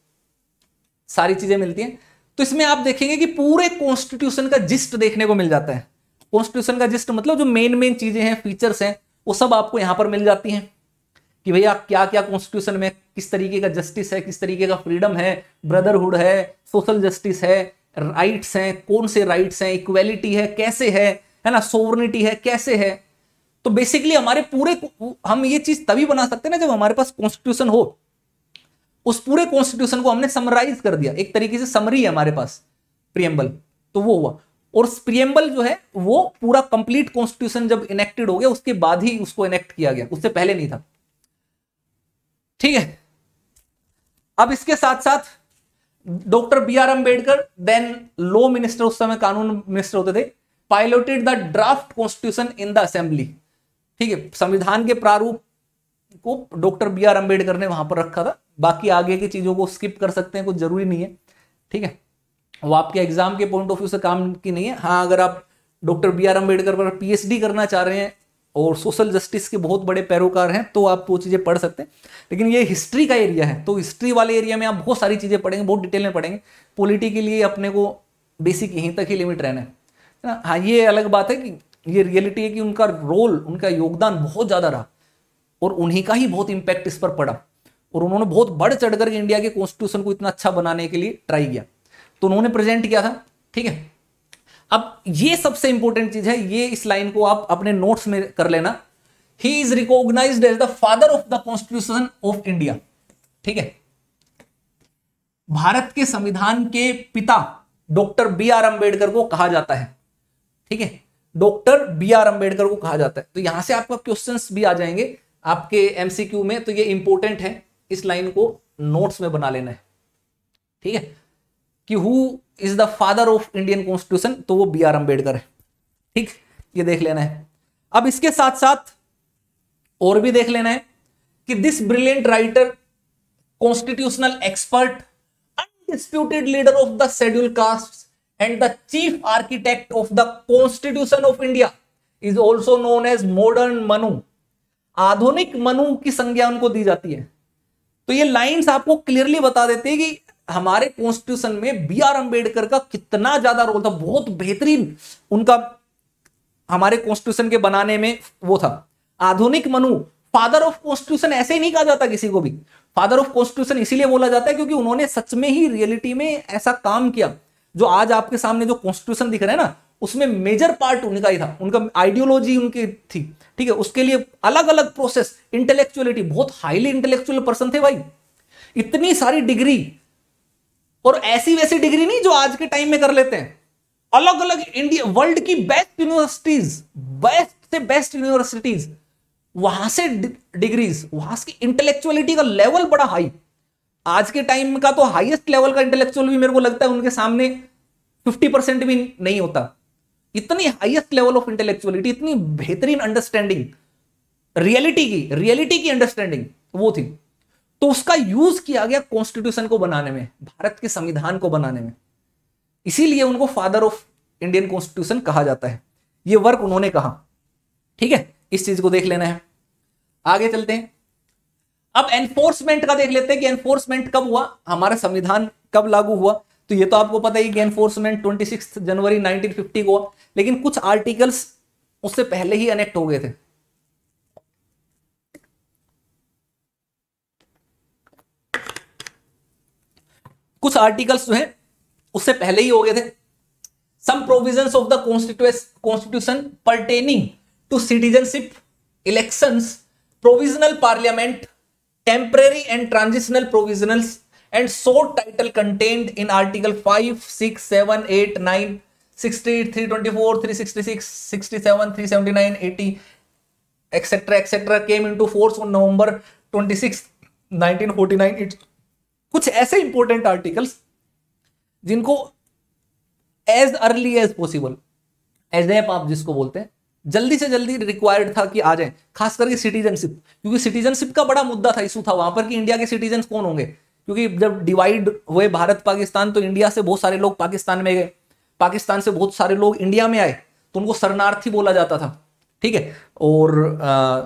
सारी चीजें मिलती हैं। तो इसमें आप देखेंगे कि पूरे कॉन्स्टिट्यूशन का जिस्ट देखने को मिल जाता है। कॉन्स्टिट्यूशन का जिस्ट मतलब जो मेन मेन चीजें हैं, फीचर्स हैं, वो सब आपको यहां पर मिल जाती हैं कि भैया क्या क्या कॉन्स्टिट्यूशन में किस तरीके का जस्टिस है, किस तरीके का फ्रीडम है, ब्रदरहुड है, सोशल जस्टिस है, राइट्स हैं, कौन से राइट्स हैं, इक्वेलिटी है कैसे है, है ना, सोवरेनिटी है कैसे है। तो बेसिकली हमारे पूरे, हम ये चीज तभी बना सकते हैं ना जब हमारे पास कॉन्स्टिट्यूशन हो। उस पूरे कॉन्स्टिट्यूशन को हमने समराइज कर दिया, एक तरीके से समरी है हमारे पास प्रियम्बल, तो वो हुआ। और प्रियम्बल जो है वो पूरा कंप्लीट कॉन्स्टिट्यूशन जब इनेक्टेड हो गया उसके बाद ही उसको इनेक्ट किया गया, उससे पहले नहीं था। ठीक है, अब इसके साथ साथ doctor B R Ambedkar, then law minister, उस समय कानून मिनिस्टर होते थे, piloted the draft constitution in the assembly. ठीक है, संविधान के प्रारूप को डॉक्टर बी आर अम्बेडकर ने वहां पर रखा था। बाकी आगे की चीजों को स्किप कर सकते हैं, कुछ जरूरी नहीं है। ठीक है, वो आपके एग्जाम के पॉइंट ऑफ व्यू से काम की नहीं है। हाँ, अगर आप डॉक्टर बी आर अम्बेडकर पर पीएचडी करना चाह रहे हैं और सोशल जस्टिस के बहुत बड़े पैरोकार हैं तो आप वो चीजें पढ़ सकते हैं। लेकिन ये हिस्ट्री का एरिया है, तो हिस्ट्री वाले एरिया में आप बहुत सारी चीजें पढ़ेंगे, बहुत डिटेल में पढ़ेंगे। पॉलिटी के लिए अपने को बेसिक यहीं तक ही लिमिट रहना है ना। हाँ, ये अलग बात है कि ये रियलिटी है कि उनका रोल, उनका योगदान बहुत ज्यादा रहा और उन्हीं का ही बहुत इंपैक्ट इस पर पड़ा और उन्होंने बहुत बढ़ चढ़ कर इंडिया के कॉन्स्टिट्यूशन को इतना अच्छा बनाने के लिए ट्राई किया, तो उन्होंने प्रेजेंट किया था। ठीक है, अब ये सबसे इंपॉर्टेंट चीज है, ये इस लाइन को आप अपने नोट्स में कर लेना। He is recognised as the father of the constitution of India. ठीक है, भारत के संविधान के पिता डॉक्टर बी आर अम्बेडकर को कहा जाता है। ठीक है, डॉक्टर बी आर अम्बेडकर को कहा जाता है। तो यहां से आपका क्वेश्चंस भी आ जाएंगे आपके एमसीक्यू में, तो ये इंपॉर्टेंट है, इस लाइन को नोट्स में बना लेना है। ठीक है, कि who is the father of Indian constitution, तो वो बी आर अम्बेडकर है। ठीक, ये देख लेना है। अब इसके साथ साथ और भी देख लेना है कि this brilliant writer, constitutional expert, undisputed leader of the schedule caste and the chief architect of the constitution of India is also known as modern Manu. आधुनिक मनु की संज्ञा उनको दी जाती है। तो ये लाइंस आपको क्लियरली बता देते हैं कि हमारे कॉन्स्टिट्यूशन में बी आर अम्बेडकर का कितना ज्यादा रोल था, बहुत बेहतरीन उनका हमारे कॉन्स्टिट्यूशन के बनाने में वो था। आधुनिक मनु, फादर ऑफ कॉन्स्टिट्यूशन ऐसे ही नहीं कहा जाता किसी को भी। फादर ऑफ कॉन्स्टिट्यूशन इसीलिए बोला जाता है क्योंकि उन्होंने सच में ही रियलिटी में ऐसा काम किया। जो आज आपके सामने जो कॉन्स्टिट्यूशन दिख रहा है ना, उसमें मेजर पार्ट उनका ही था, उनका आइडियोलॉजी उनकी थी। ठीक है, उसके लिए अलग अलग प्रोसेस, इंटेलेक्चुअलिटी, बहुत हाईली इंटेलेक्चुअल पर्सन थे भाई। इतनी सारी डिग्री, और ऐसी वैसी डिग्री नहीं जो आज के टाइम में कर लेते हैं। अलग अलग इंडिया, वर्ल्ड की बेस्ट यूनिवर्सिटीज, बेस्ट से बेस्ट यूनिवर्सिटीज, वहां से डिग्रीज, वहां की इंटेलेक्चुअलिटी का लेवल बड़ा हाई। आज के टाइम का तो हाईएस्ट लेवल का इंटेलेक्चुअल भी मेरे को लगता है उनके सामने फिफ्टी परसेंट भी नहीं होता। इतनी हाईएस्ट लेवल ऑफ इंटेलेक्चुअलिटी, इतनी बेहतरीन अंडरस्टैंडिंग रियलिटी की रियलिटी की अंडरस्टैंडिंग वो थी। तो उसका यूज किया गया कॉन्स्टिट्यूशन को बनाने में, भारत के संविधान को बनाने में, इसीलिए उनको फादर ऑफ इंडियन कॉन्स्टिट्यूशन कहा जाता है। ये वर्क उन्होंने कहा, ठीक है, इस चीज को देख लेना है। आगे चलते हैं, अब एनफोर्समेंट का देख लेते हैं कि एनफोर्समेंट कब हुआ, हमारा संविधान कब लागू हुआ। तो ये तो आपको पता ही कि एनफोर्समेंट छब्बीस जनवरी नाइनटीन फिफ्टी को हुआ, लेकिन कुछ आर्टिकल्स उससे पहले ही अनेक्ट हो गए थे। कुछ आर्टिकल्स जो है उससे पहले ही हो गए थे। Some provisions of the constitution pertaining to citizenship, elections, provisional parliament, temporary and transitional provisionals and short title contained in article five, six, seven, eight, nine, sixty, three twenty-four, three sixty-six, sixty-seven, three seventy-nine, eighty, etc etc came into force on November twenty-sixth, nineteen forty-nine. It's कुछ ऐसे इंपॉर्टेंट आर्टिकल्स जिनको as early as possible, as आप जिसको बोलते हैं, जल्दी से जल्दी रिक्वायर्ड था कि आ जाए, खास करके सिटीजनशिप, क्योंकि सिटीजनशिप का बड़ा मुद्दा था, इशू था वहां पर कि इंडिया के सिटीजन कौन होंगे, क्योंकि जब डिवाइड हुए भारत पाकिस्तान तो इंडिया से बहुत सारे लोग पाकिस्तान में गए, पाकिस्तान से बहुत सारे लोग इंडिया में आए, तो उनको शरणार्थी बोला जाता था, ठीक है। और आ,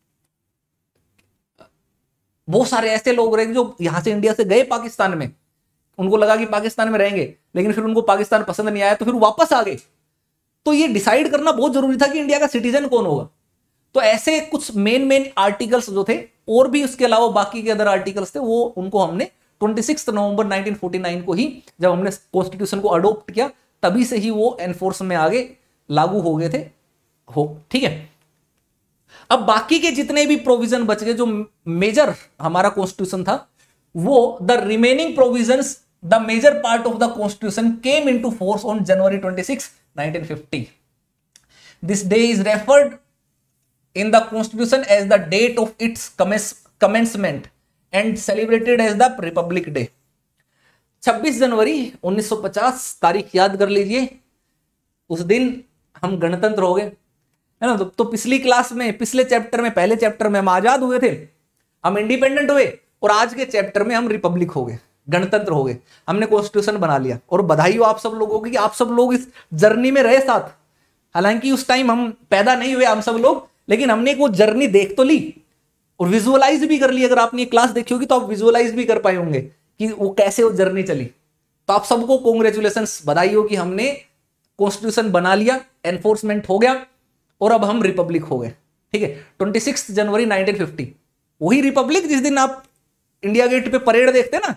बहुत सारे ऐसे लोग रहे जो यहां से इंडिया से गए पाकिस्तान में, उनको लगा कि पाकिस्तान में रहेंगे, लेकिन फिर उनको पाकिस्तान पसंद नहीं आया तो फिर वापस आ गए। तो ये डिसाइड करना बहुत जरूरी था कि इंडिया का सिटीजन कौन होगा। तो ऐसे कुछ मेन मेन आर्टिकल्स जो थे, और भी उसके अलावा बाकी के अदर आर्टिकल्स थे, वो उनको हमने छब्बीस नवंबर नाइनटीन फोर्टी नाइन को ही जब हमने कॉन्स्टिट्यूशन को अडॉप्ट किया, तभी से ही वो एनफोर्स में आगे लागू हो गए थे, हो ठीक है। अब बाकी के जितने भी प्रोविजन बच गए, जो मेजर हमारा कॉन्स्टिट्यूशन था, वो the remaining provisions, the major part of the constitution came into force on January twenty six nineteen fifty. This day is referred in the constitution as the date of its commencement and celebrated as the Republic Day. छब्बीस जनवरी उन्नीस सौ पचास तारीख याद कर लीजिए, उस दिन हम गणतंत्र हो गए, है ना। तो, तो पिछली क्लास में, पिछले चैप्टर में, पहले चैप्टर में हम आजाद हुए थे, हम इंडिपेंडेंट हुए, और आज के चैप्टर में हम रिपब्लिक हो गए, गणतंत्र हो गए, हमने कॉन्स्टिट्यूशन बना लिया। और बधाई हो आप सब लोगों की कि आप सब लोग इस जर्नी में रहे साथ। हालांकि उस टाइम हम पैदा नहीं हुए हम सब लोग, लेकिन हमने वो जर्नी देख तो ली और विजुअलाइज भी कर ली। अगर आपने क्लास देखी होगी तो आप विजुअलाइज भी कर पाए होंगे कि वो कैसे वो जर्नी चली। तो आप सबको कॉन्ग्रेचुलेशंस, बधाई हो कि हमने कॉन्स्टिट्यूशन बना लिया, एनफोर्समेंट हो गया, और अब हम रिपब्लिक हो गए, ठीक है। छब्बीस जनवरी नाइनटीन फिफ्टी, वही रिपब्लिक जिस दिन आप इंडिया गेट पे परेड देखते हैं ना,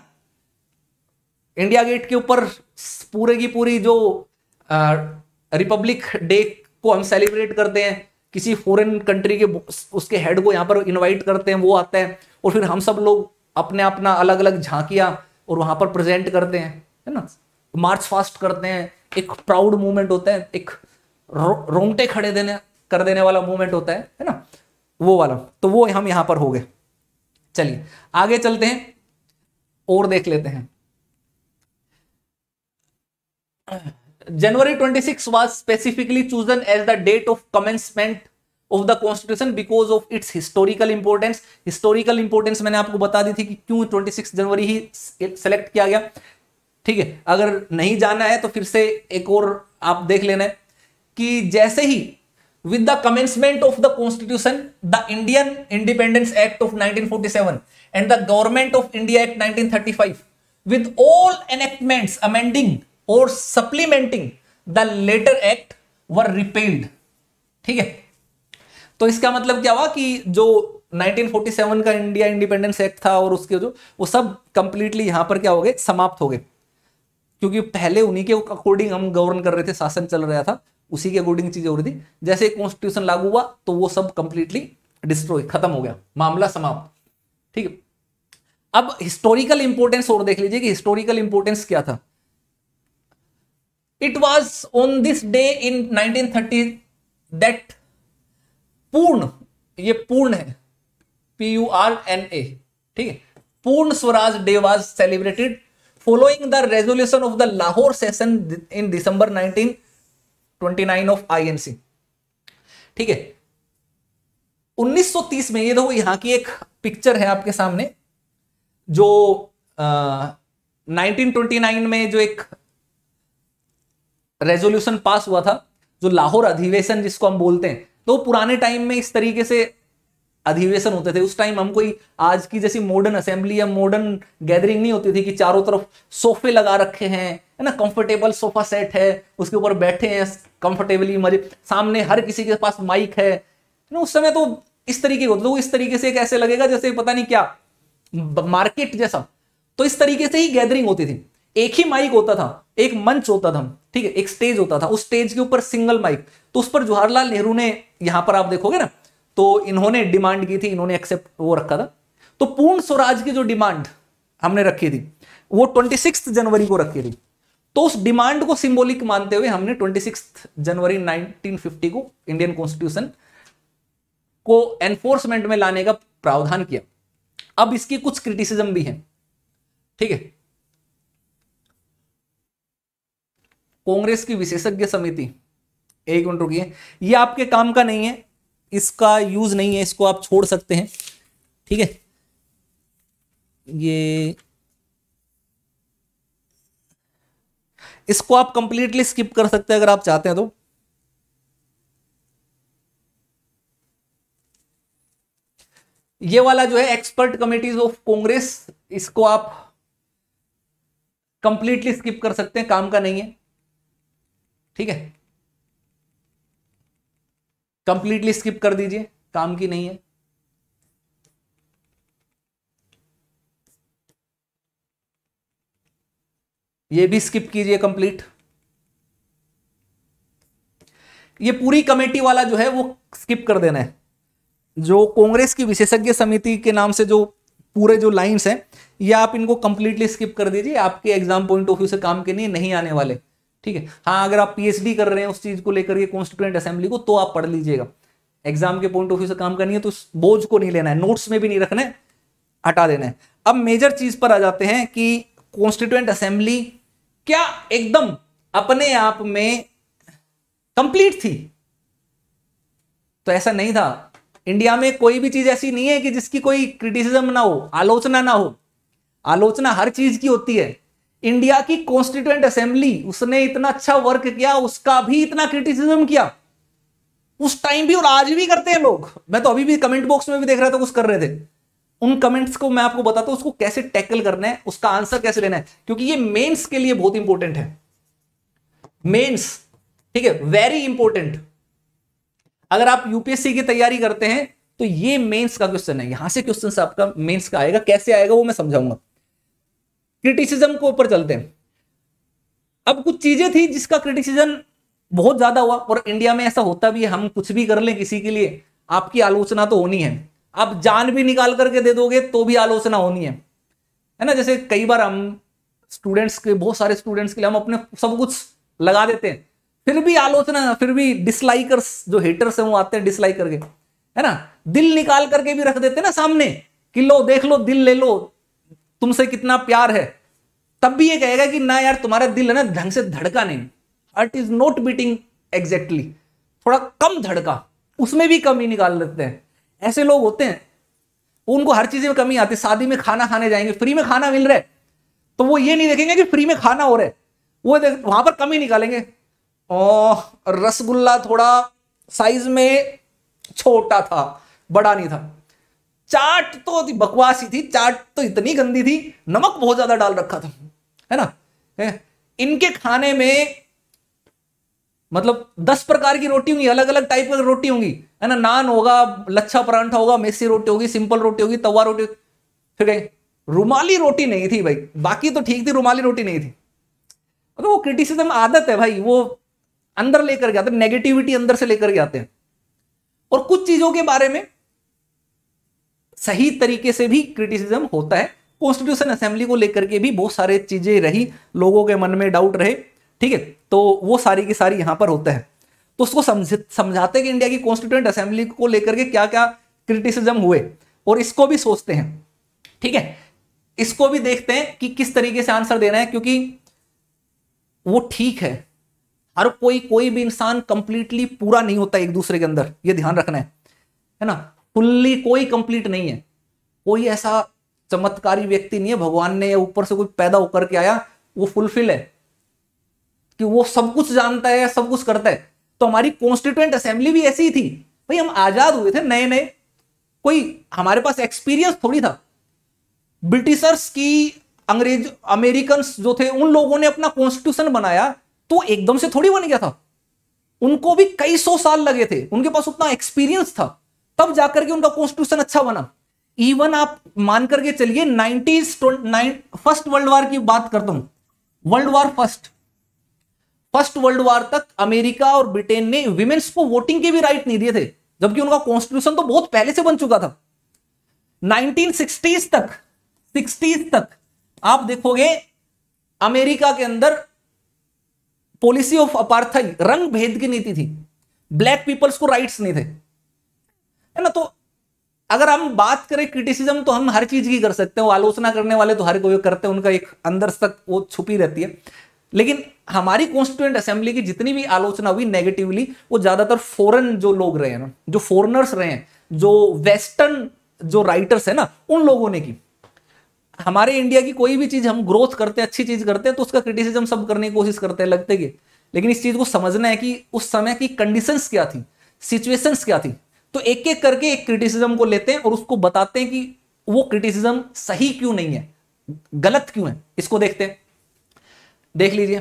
इंडिया गेट के ऊपर पूरे की पूरी जो रिपब्लिक डे को हम सेलिब्रेट करते हैं, किसी फॉरेन कंट्री के उसके हेड को यहाँ पर इनवाइट करते हैं, वो आता है, और फिर हम सब लोग अपने अपना अलग अलग झांकियां और वहां पर प्रेजेंट करते हैं, है ना, मार्च फास्ट करते हैं, एक प्राउड मूवमेंट होता है, एक रो, रोंगटे खड़े देने कर देने वाला मूवमेंट होता है है ना, वो वाला। तो वो हम यहां पर हो गए। चलिए आगे चलते हैं और देख लेते हैं। January twenty-sixth was specifically chosen as the date of commencement of the constitution because of its historical importance. Historical importance मैंने आपको बता दी थी कि क्यों छब्बीस जनवरी ही सेलेक्ट किया गया, ठीक है। अगर नहीं जाना है तो फिर से एक और आप देख लेना है कि जैसे ही with the commencement of the constitution, the Indian Independence Act of nineteen forty-seven and the Government of India Act nineteen thirty-five, with all enactments amending और supplementing the latter act were repealed, ठीक है। तो इसका मतलब क्या हुआ कि जो नाइनटीन फोर्टी सेवन का इंडिया इंडिपेंडेंस एक्ट था और उसके जो वो सब कंप्लीटली यहां पर क्या हो गए, समाप्त हो गए, क्योंकि पहले उन्हीं के अकॉर्डिंग हम गवर्न कर रहे थे, शासन चल रहा था, उसी के अकॉर्डिंग चीजें हो रही थी। जैसे कॉन्स्टिट्यूशन लागू हुआ तो वो सब कंप्लीटली डिस्ट्रॉय, खत्म हो गया, मामला समाप्त, ठीक है। अब हिस्टोरिकल इंपोर्टेंस और देख लीजिए कि हिस्टोरिकल इंपोर्टेंस क्या था। It was on this day in nineteen thirty that पूर्ण, ये पूर्ण है, P U R N A, ठीक है, Purna Swaraj day was celebrated following the resolution of the Lahore session in December nineteen twenty nine of INC. ठीक है, उन्नीस सौ तीस में, ये देखो यहां की एक पिक्चर है आपके सामने, जो आ, नाइनटीन ट्वेंटी नाइन में जो एक रेजोल्यूशन पास हुआ था, जो लाहौर अधिवेशन जिसको हम बोलते हैं, तो पुराने टाइम में इस तरीके से अधिवेशन होते थे। उस टाइम हम कोई आज की जैसी मॉडर्न असेंबली या मॉडर्न गैदरिंग नहीं होती थी कि चारों तरफ सोफे लगा रखे हैं, है ना, कंफर्टेबल सोफा सेट है, उसके ऊपर बैठे हैं कंफर्टेबली, मजे, सामने हर किसी के पास माइक है ना। उस समय तो इस तरीके होते, तो इस तरीके से कैसे लगेगा जैसे पता नहीं क्या मार्केट जैसा। तो इस तरीके से ही गैदरिंग होती थी, एक ही माइक होता था, एक मंच होता था, ठीक है, एक स्टेज होता था, उस स्टेज के ऊपर सिंगल माइक। तो उस पर जवाहरलाल नेहरू ने, यहां पर आप देखोगे ना, तो इन्होंने डिमांड की थी, इन्होंने एक्सेप्ट वो रखा था। तो पूर्ण स्वराज की जो डिमांड हमने रखी थी वो छब्बीस जनवरी को रखी थी। तो उस डिमांड को सिंबॉलिक मानते हुए हमने छब्बीस जनवरी नाइनटीन फिफ्टी को इंडियन कॉन्स्टिट्यूशन को एनफोर्समेंट में लाने का प्रावधान किया। अब इसकी कुछ क्रिटिसिज्म भी है, ठीक है। कांग्रेस की विशेषज्ञ समिति, एक मिनट रुकिए, ये आपके काम का नहीं है, इसका यूज नहीं है, इसको आप छोड़ सकते हैं, ठीक है। ये इसको आप कंप्लीटली स्किप कर सकते हैं अगर आप चाहते हैं तो। ये वाला जो है एक्सपर्ट कमिटीज ऑफ कांग्रेस, इसको आप कंप्लीटली स्किप कर सकते हैं, काम का नहीं है, ठीक है, कंप्लीटली स्किप कर दीजिए, काम की नहीं है। ये भी स्किप कीजिए कंप्लीट। ये पूरी कमेटी वाला जो है वो स्किप कर देना है। जो कांग्रेस की विशेषज्ञ समिति के नाम से जो पूरे जो लाइंस हैं, ये आप इनको कंप्लीटली स्किप कर दीजिए, आपके एग्जाम पॉइंट ऑफ व्यू से काम के नहीं नहीं आने वाले, ठीक है। हाँ, अगर आप पीएचडी कर रहे हैं उस चीज को लेकर के कॉन्स्टिट्यूएंट असेंबली को, तो आप पढ़ लीजिएगा, एग्जाम के पॉइंट ऑफ व्यू से काम करनी है तो उस बोझ को नहीं लेना है, नोट्स में भी नहीं रखना है, हटा देना है। अब मेजर चीज पर आ जाते हैं कि कॉन्स्टिट्यूएंट असेंबली क्या एकदम अपने आप में कंप्लीट थी? तो ऐसा नहीं था। इंडिया में कोई भी चीज ऐसी नहीं है कि जिसकी कोई क्रिटिसिज्म ना हो, आलोचना ना हो। आलोचना हर चीज की होती है। इंडिया की कॉन्स्टिट्यूएंट असेंबली, उसने इतना अच्छा वर्क किया, उसका भी इतना क्रिटिसिज्म किया उस टाइम भी, और आज भी करते हैं लोग। मैं तो अभी भी कमेंट बॉक्स में भी देख रहा था कुछ कर रहे थे। उन कमेंट्स को मैं आपको बताता हूं, उसको कैसे टैकल करना है, उसका आंसर कैसे लेना है, क्योंकि ये मेंस के लिए बहुत इंपॉर्टेंट है। मेंस, ठीक है, वेरी इंपॉर्टेंट। अगर आप यूपीएससी की तैयारी करते हैं तो ये मेंस का क्वेश्चन है, यहां से क्वेश्चन आपका मेंस का आएगा। कैसे आएगा वो मैं समझाऊंगा। क्रिटिसिज्म को ऊपर चलते हैं। अब कुछ चीजें थी जिसका क्रिटिसिज्म बहुत ज्यादा हुआ, और इंडिया में ऐसा होता भी है, हम कुछ भी कर लें किसी के लिए, आपकी आलोचना तो होनी है। आप जान भी निकाल करके दे दोगे तो भी आलोचना होनी है, है ना। जैसे कई बार हम स्टूडेंट्स के, बहुत सारे स्टूडेंट्स के लिए हम अपने सब कुछ लगा देते हैं, फिर भी आलोचना, फिर भी डिसलाइकर्स, जो हेटर्स हैं वो आते हैं डिसलाइक करके, है ना। दिल निकाल करके भी रख देते हैं ना सामने कि लो देख लो, दिल ले लो, तुमसे कितना प्यार है। तब भी ये कहेगा कि ना यार तुम्हारा दिल है ना ढंग से धड़का नहीं, heart is not beating exactly, थोड़ा कम धड़का, उसमें भी कमी निकाल लेते हैं। ऐसे लोग होते हैं, उनको हर चीज में कमी आती है। शादी में खाना खाने जाएंगे, फ्री में खाना मिल रहा है, तो वो ये नहीं देखेंगे कि फ्री में खाना हो रहा है, वो वहां पर कमी निकालेंगे। और रसगुल्ला थोड़ा साइज में छोटा था, बड़ा नहीं था। चाट तो बकवास ही थी, चाट तो इतनी गंदी थी, नमक बहुत ज्यादा डाल रखा था, है ना। है? इनके खाने में मतलब दस प्रकार की रोटी होंगी, अलग अलग टाइप की रोटी होंगी, है ना। नान होगा, लच्छा परांठा होगा, मेसी रोटी होगी, सिंपल रोटी होगी, तवा रोटी, फिर कहीं रुमाली रोटी नहीं थी भाई। बाकी तो ठीक थी, रुमाली रोटी नहीं थी। तो वो क्रिटिसिज्म आदत है भाई, वो अंदर लेकर के आते हैं, नेगेटिविटी अंदर से लेकर के आते हैं। और कुछ चीजों के बारे में सही तरीके से भी क्रिटिसिज्म होता है। कॉन्स्टिट्यूशन असेंबली को लेकर के भी बहुत सारे चीजें रही, लोगों के मन में डाउट रहे, ठीक है। तो वो सारी की सारी यहां पर होता है। तो उसको समझ समझाते हैं कि इंडिया की कॉन्स्टिट्यूएंट असेंबली को लेकर के क्या क्या क्रिटिसिज्म हुए, और इसको भी सोचते हैं, ठीक है। इसको भी देखते हैं कि किस तरीके से आंसर देना है, क्योंकि वो ठीक है, हर कोई कोई भी इंसान कंप्लीटली पूरा नहीं होता एक दूसरे के अंदर, ये ध्यान रखना है, है ना। फुल्ली कोई कंप्लीट नहीं है, कोई ऐसा चमत्कारी व्यक्ति नहीं है भगवान ने या ऊपर से कोई पैदा होकर के आया वो फुलफिल है कि वो सब कुछ जानता है, सब कुछ करता है। तो हमारी कॉन्स्टिट्यूएंट असेंबली भी ऐसी ही थी भाई, हम आजाद हुए थे नए नए, कोई हमारे पास एक्सपीरियंस थोड़ी था। ब्रिटिशर्स की, अंग्रेज अमेरिकन जो थे उन लोगों ने अपना कॉन्स्टिट्यूशन बनाया तो एकदम से थोड़ी बन गया था, उनको भी कई सौ साल लगे थे, उनके पास उतना एक्सपीरियंस था, तब जाकर के उनका कॉन्स्टिट्यूशन अच्छा बना। इवन आप मान करके चलिए नाइनटीज फर्स्ट वर्ल्ड वॉर की बात करता हूं, world war first first world war तक अमेरिका और ब्रिटेन ने विमेन्स को वोटिंग के भी राइट नहीं दिए थे, जबकि उनका कॉन्स्टिट्यूशन तो बहुत पहले से बन चुका था। नाइनटीन सिक्सटीज़ तक सिक्सटीज़ तक आप देखोगे अमेरिका के अंदर पॉलिसी ऑफ अपार्थाइड, रंग भेद की नीति थी, ब्लैक पीपल्स को राइट्स नहीं थे, है ना। तो अगर हम बात करें क्रिटिसिज्म तो हम हर चीज की कर सकते हैं, वो आलोचना करने वाले तो हर कोई करते हैं, उनका एक अंदर तक वो छुपी रहती है। लेकिन हमारी कॉन्स्टिट्यूएंट असेंबली की जितनी भी आलोचना हुई नेगेटिवली, वो ज्यादातर फॉरेन जो लोग रहे हैं ना, जो फॉरेनर्स रहे हैं, जो वेस्टर्न जो राइटर्स है ना, उन लोगों ने की। हमारे इंडिया की कोई भी चीज हम ग्रोथ करते हैं, अच्छी चीज करते हैं, तो उसका क्रिटिसिज्म सब करने की कोशिश करते हैं, लगते कि। लेकिन इस चीज को समझना है कि उस समय की कंडीशंस क्या थी, सिचुएशंस क्या थी। तो एक एक करके एक क्रिटिसिज्म को लेते हैं और उसको बताते हैं कि वो क्रिटिसिज्म सही क्यों नहीं है, गलत क्यों है, इसको देखते हैं। देख लीजिए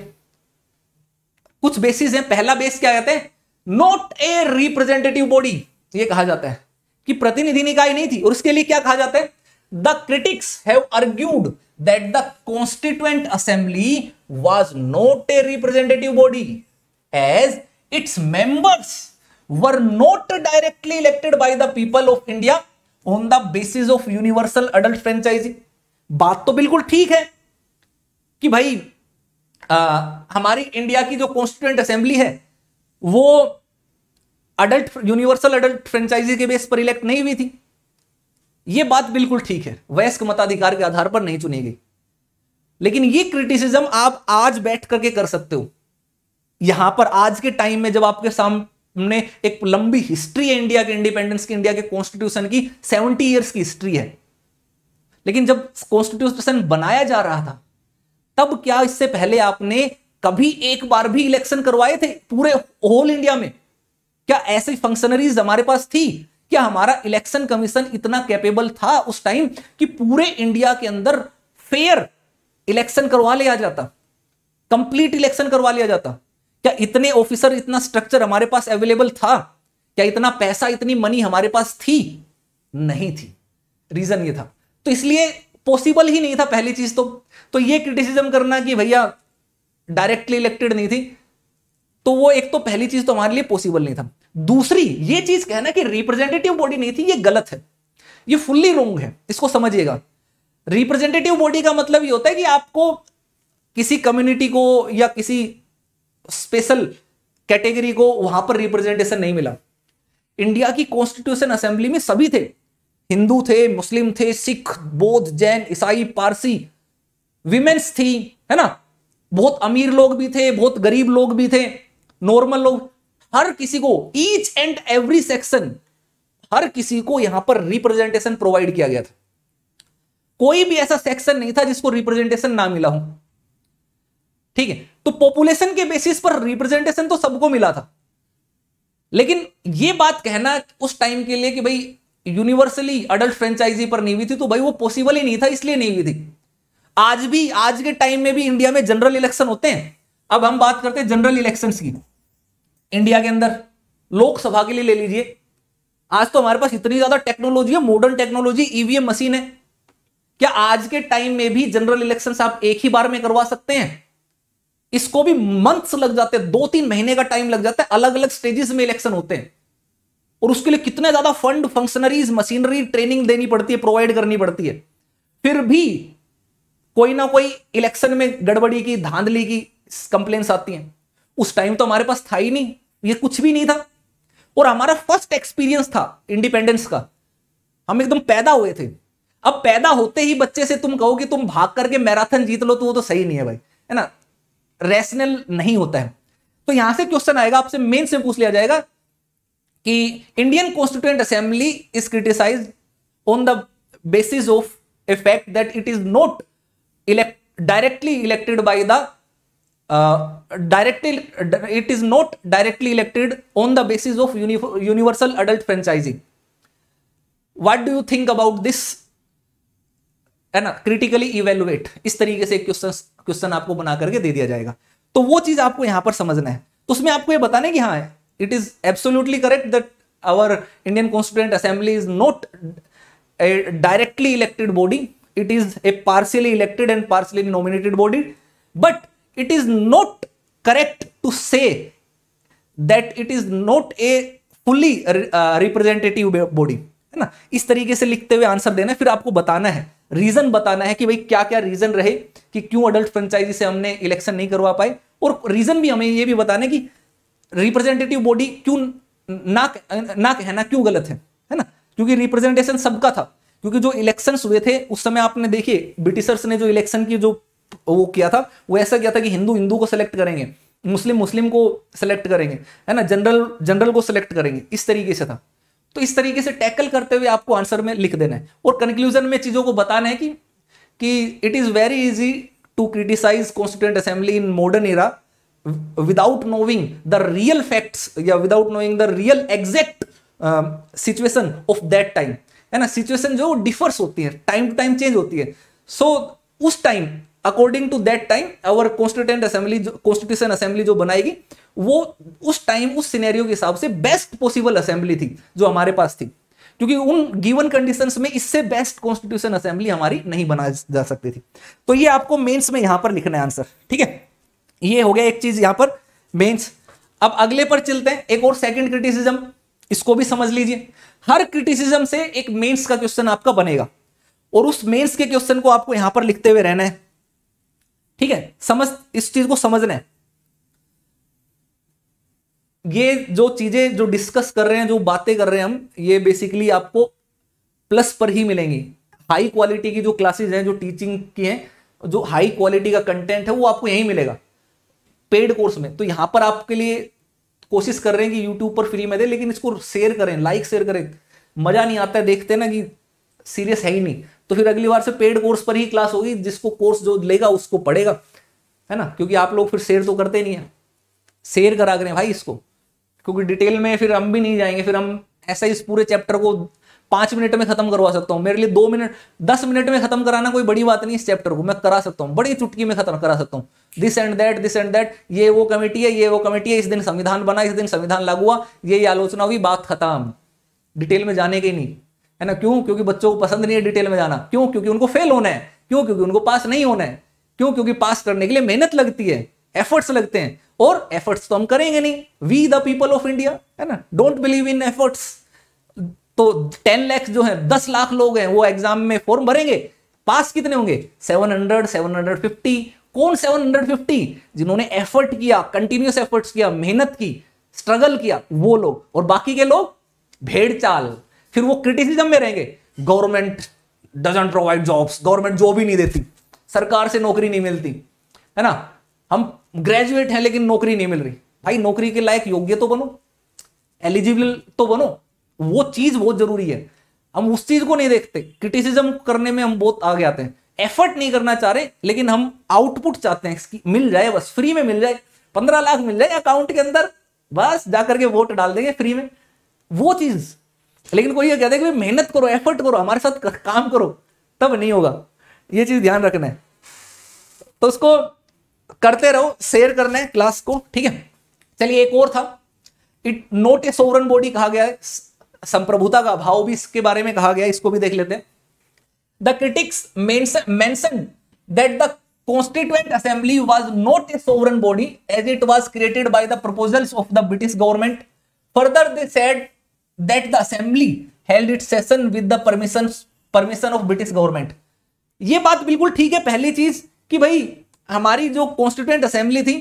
कुछ बेसिस हैं। पहला बेस क्या कहते हैं, नॉट ए रिप्रेजेंटेटिव बॉडी, ये कहा जाता है कि प्रतिनिधि निकाय नहीं थी। और उसके लिए क्या कहा जाता है, the critics have argued that the constituent assembly was not a representative body as its members were not directly elected by the people of India on the basis of universal adult franchising। बात तो बिल्कुल ठीक है कि भाई आ, हमारी इंडिया की जो कॉन्स्टिट्यूएंट असेंबली है वो अडल्ट यूनिवर्सल अडल्ट फ्रेंचाइजी के बेस पर इलेक्ट नहीं हुई थी, ये बात बिल्कुल ठीक है, वयस्क मताधिकार के आधार पर नहीं चुनी गई। लेकिन ये क्रिटिसिज्म आप आज बैठ करके कर सकते हो। यहां पर आज के टाइम में जब आपके सामने हमने एक लंबी हिस्ट्री है इंडिया के इंडिपेंडेंस की, इंडिया के कॉन्स्टिट्यूशन की सत्तर इयर्स की हिस्ट्री है। लेकिन जब कॉन्स्टिट्यूशन बनाया जा रहा था तब क्या इससे पहले आपने कभी एक बार भी इलेक्शन करवाए थे पूरे होल इंडिया में? क्या ऐसी फंक्शनरीज हमारे पास थी? क्या हमारा इलेक्शन कमीशन इतना कैपेबल था उस टाइम कि पूरे इंडिया के अंदर फेयर इलेक्शन करवा लिया जाता, कंप्लीट इलेक्शन करवा लिया जाता? क्या इतने ऑफिसर, इतना स्ट्रक्चर हमारे पास अवेलेबल था? क्या इतना पैसा, इतनी मनी हमारे पास थी? नहीं थी। रीजन ये था, तो इसलिए पॉसिबल ही नहीं था पहली चीज तो तो ये क्रिटिसिज्म करना कि भैया डायरेक्टली इलेक्टेड नहीं थी, तो वो एक तो पहली चीज तो हमारे लिए पॉसिबल नहीं था। दूसरी ये चीज कहना कि रिप्रेजेंटेटिव बॉडी नहीं थी, ये गलत है, ये फुल्ली रॉन्ग है, इसको समझिएगा। रिप्रेजेंटेटिव बॉडी का मतलब ये होता है कि आपको किसी कम्युनिटी को या किसी स्पेशल कैटेगरी को वहां पर रिप्रेजेंटेशन नहीं मिला। इंडिया की कॉन्स्टिट्यूशन असेंबली में सभी थे, हिंदू थे, मुस्लिम थे, सिख, बौद्ध, जैन, ईसाई, पारसी, विमेन्स थी, है ना, बहुत अमीर लोग भी थे, बहुत गरीब लोग भी थे, नॉर्मल लोग, हर किसी को, ईच एंड एवरी सेक्शन, हर किसी को यहां पर रिप्रेजेंटेशन प्रोवाइड किया गया था। कोई भी ऐसा सेक्शन नहीं था जिसको रिप्रेजेंटेशन ना मिला हो, ठीक है। तो पॉपुलेशन के बेसिस पर रिप्रेजेंटेशन तो सबको मिला था। लेकिन यह बात कहना उस टाइम के लिए कि भाई यूनिवर्सली अडल्ट फ्रेंचाइजी पर नहीं हुई थी, तो भाई वो पॉसिबल ही नहीं था, इसलिए नहीं हुई थी। आज भी, आज के टाइम में भी इंडिया में जनरल इलेक्शन होते हैं। अब हम बात करते हैं जनरल इलेक्शंस की। इंडिया के अंदर लोकसभा के लिए ले लीजिए, आज तो हमारे पास इतनी ज्यादा टेक्नोलॉजी है, मॉडर्न टेक्नोलॉजी, ईवीएम मशीन है। क्या आज के टाइम में भी जनरल इलेक्शंस आप एक ही बार में करवा सकते हैं? इसको भी मंथ्स लग जाते हैं, दो तीन महीने का टाइम लग जाता है, अलग अलग स्टेजेस में इलेक्शन होते हैं, और उसके लिए कितने ज्यादा फंड, फंक्शनरीज, मशीनरी, ट्रेनिंग देनी पड़ती है, प्रोवाइड करनी पड़ती है। फिर भी कोई ना कोई इलेक्शन में गड़बड़ी की, धांधली की कंप्लेंट्स आती हैं। उस टाइम तो हमारे पास था ही नहीं, ये कुछ भी नहीं था, और हमारा फर्स्ट एक्सपीरियंस था इंडिपेंडेंस का, हम एकदम पैदा हुए थे। अब पैदा होते ही बच्चे से तुम कहो कि तुम भाग करके मैराथन जीत लो, तो वो तो सही नहीं है भाई, है ना, रैशनल नहीं होता है। तो यहां से क्वेश्चन आएगा आपसे, मेंस में पूछ लिया जाएगा कि Indian constituent assembly is criticised on the basis of a fact that it is not elect directly elected by the directly it is not directly elected on the basis of universal adult franchising. What do you think about this, है ना, क्रिटिकली इवेलुएट, इस तरीके से क्वेश्चन क्वेश्चन आपको बना करके दे दिया जाएगा। तो वो चीज आपको यहां पर समझना है। तो उसमें आपको ये बताना है कि हाँ, it is absolutely correct that our Indian constituent assembly is not a directly elected body, it is a partially elected and partially nominated body, but it is not correct to say that it is not a fully uh, representative body, है ना। इस तरीके से लिखते हुए आंसर देना है, फिर आपको बताना है, रीजन बताना है कि भाई क्या क्या रीजन रहे कि क्यों अडल्ट फ्रेंचाइजी से हमने इलेक्शन नहीं करवा पाए, और रीजन भी हमें ये भी बताना है कि रिप्रेजेंटेटिव बॉडी क्यों ना ना कहना क्यों गलत है, है ना, क्योंकि रिप्रेजेंटेशन सबका था। क्योंकि जो इलेक्शंस हुए थे उस समय आपने देखिए ब्रिटिशर्स ने जो इलेक्शन की जो वो किया था वो ऐसा किया था कि हिंदू हिंदू को सेलेक्ट करेंगे, मुस्लिम मुस्लिम को सेलेक्ट करेंगे, है ना, जनरल जनरल को सेलेक्ट करेंगे, इस तरीके से था। तो इस तरीके से टैकल करते हुए आपको आंसर में लिख देना है, और कंक्लूजन में चीजों को बताना है कि कि it is very easy to criticise constituent assembly in modern era without knowing the real facts या without knowing the real exact situation of that time, है ना। सिचुएशन जो डिफर्स होती है, टाइम टू टाइम चेंज होती है। सो so, उस time according to that time our constituent assembly constitution assembly जो बनाएगी वो उस टाइम उस सिनेरियो के हिसाब से बेस्ट पॉसिबल असेंबली थी जो हमारे पास थी, क्योंकि उन गिवन कंडीशंस में इससे बेस्ट कॉन्स्टिट्यूशन असेंबली हमारी नहीं बना जा सकती थी। तो ये आपको मेंस में यहां पर लिखना है आंसर, ठीक है। ये हो गया एक चीज यहां पर मेंस। अब अगले पर चलते हैं, एक और सेकंड क्रिटिसिज्म, इसको भी समझ लीजिए। हर क्रिटिसिज्म से एक मेंस का क्वेश्चन आपका बनेगा, और उस मेंस के क्वेश्चन को आपको यहां पर लिखते हुए रहना है, ठीक है। समझ, इस चीज को समझना है। ये जो चीजें जो डिस्कस कर रहे हैं, जो बातें कर रहे हैं हम, ये बेसिकली आपको प्लस पर ही मिलेंगी। हाई क्वालिटी की जो क्लासेस हैं, जो टीचिंग की हैं, जो हाई क्वालिटी का कंटेंट है वो आपको यहीं मिलेगा पेड कोर्स में। तो यहां पर आपके लिए कोशिश कर रहे हैं कि यूट्यूब पर फ्री में दे, लेकिन इसको शेयर करें, लाइक शेयर करें। मजा नहीं आता है, देखते ना कि सीरियस है ही नहीं, तो फिर अगली बार से पेड कोर्स पर ही क्लास होगी, जिसको कोर्स जो लेगा उसको पढ़ेगा, है ना। क्योंकि आप लोग फिर शेयर तो करते नहीं है, शेयर करा करें भाई इसको, क्योंकि डिटेल में फिर हम भी नहीं जाएंगे। फिर हम ऐसा इस पूरे चैप्टर को पांच मिनट में खत्म करवा सकता हूं, मेरे लिए दो मिनट दस मिनट में खत्म कराना कोई बड़ी बात नहीं। इस चैप्टर को मैं करा सकता हूं, बड़ी चुटकी में खत्म करा सकता हूं। This and that, this and that, ये वो कमेटी है, ये वो कमेटी है, इस दिन संविधान बना, इस दिन संविधान लागू हुआ, ये ये आलोचना हुई, बात खत्म। डिटेल में जाने के नहीं, है ना। क्यों? क्योंकि बच्चों को पसंद नहीं है डिटेल में जाना। क्यों? क्योंकि उनको फेल होना है। क्यों? क्योंकि उनको पास नहीं होना है। क्यों? क्योंकि पास करने के लिए मेहनत लगती है, एफर्ट्स लगते हैं, और एफर्ट्स तो हम करेंगे नहीं। We the people of India, है ना, डोंट बिलीव इन एफर्ट्स। तो टेन लाख जो है, दस लाख लोग हैं, वो एग्जाम में फॉर्म भरेंगे, पास कितने होंगे? Seven hundred, seven hundred fifty. कौन सेवन हंड्रेड फिफ्टी? जिन्होंने एफर्ट किया, कंटिन्यूस एफर्ट्स किया, मेहनत की, स्ट्रगल किया, वो लोग। और बाकी के लोग भेड़ चाल। फिर वो क्रिटिसिज्म में रहेंगे, government doesn't provide jobs, government job ही नहीं देती, सरकार से नौकरी नहीं मिलती, है ना। हम ग्रेजुएट हैं लेकिन नौकरी नहीं मिल रही। भाई नौकरी के लायक योग्य तो बनो, एलिजिबल तो बनो, वो चीज बहुत जरूरी है। हम उस चीज को नहीं देखते, क्रिटिसिज्म करने में हम बहुत आगे आते हैं। एफर्ट नहीं करना चाह रहे, लेकिन हम आउटपुट चाहते हैं, इसकी मिल जाए, बस फ्री में मिल जाए, पंद्रह लाख मिल जाए अकाउंट के अंदर, बस जाकर के वोट डाल देंगे फ्री में, वो चीज। लेकिन कोई ये कहता है कि मेहनत करो, एफर्ट करो, हमारे साथ काम करो, तब नहीं होगा। ये चीज ध्यान रखना है। तो उसको करते रहो, शेयर करना है क्लास को, ठीक है। चलिए एक और था, it not a sovereign body कहा गया है, संप्रभुता का अभाव भी इसके बारे में कहा गया है, इसको भी देख लेते हैं। The critics mention that the constituent assembly was not a sovereign body as it was created by the proposals of the British government. Further they said that the assembly held its session with the permission permission of British government. ये बात बिल्कुल ठीक है। पहली चीज कि भाई हमारी जो कॉन्स्टिट्यूएंट असेंबली थी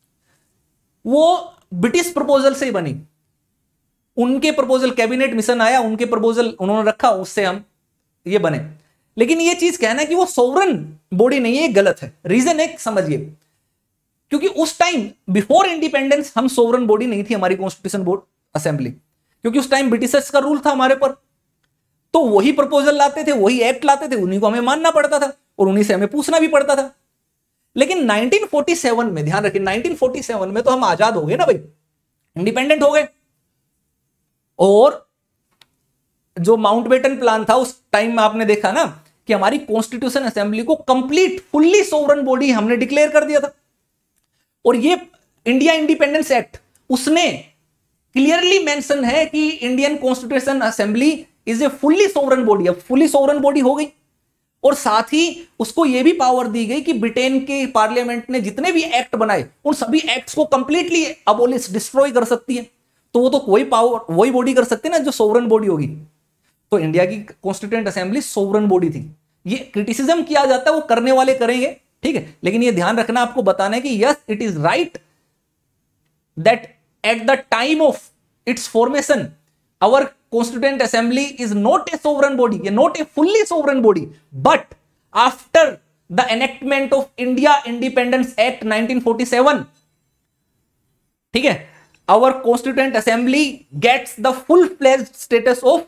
वो ब्रिटिश प्रपोजल से ही बनी, उनके प्रपोजल, कैबिनेट मिशन आया, उनके प्रपोजल उन्होंने रखा, उससे हम ये बने। लेकिन ये चीज कहना है कि वो सोवरन बॉडी नहीं है, गलत है। रीजन एक समझिए, क्योंकि उस टाइम बिफोर इंडिपेंडेंस हम सोवरन बॉडी नहीं थी हमारी कॉन्स्टिट्यूशन बोर्ड असेंबली, क्योंकि उस टाइम ब्रिटिशर्स का रूल था हमारे पर। तो वही प्रपोजल लाते थे, वही एक्ट लाते थे, उन्हीं को हमें मानना पड़ता था और उन्हीं से हमें पूछना भी पड़ता था। लेकिन नाइनटीन फोर्टी सेवन में, ध्यान रखिए, नाइनटीन फोर्टी सेवन में तो हम आजाद हो गए ना भाई, इंडिपेंडेंट हो गए। और जो माउंटबेटन प्लान था उस टाइम में आपने देखा ना कि हमारी कॉन्स्टिट्यूशन असेंबली को कंप्लीट फुल्ली सोवरन बॉडी हमने डिक्लेयर कर दिया था। और ये इंडिया इंडिपेंडेंस एक्ट उसने क्लियरली मेंशन है कि Indian constitution assembly is a fully sovereign body. अब फुल्ली सोवरन बॉडी हो गई और साथ ही उसको यह भी पावर दी गई कि ब्रिटेन के पार्लियामेंट ने जितने भी एक्ट बनाए उन सभी एक्ट्स को कंप्लीटली अबोलिश, डिस्ट्रॉय कर सकती है। तो वो तो कोई पावर वही बॉडी कर सकती है ना जो सोवरन बॉडी होगी। तो इंडिया की कॉन्स्टिट्यूएंट असेंबली सोवरन बॉडी थी। ये क्रिटिसिज्म किया जाता है, वो करने वाले करेंगे, ठीक है, लेकिन ये ध्यान रखना, आपको बताना है कि yes it is right that at the time of its formation our constituent assembly is not a sovereign body, not a fully sovereign body, but after the enactment of India Independence Act nineteen forty seven, ठीक है, our constituent assembly gets the full fledged status of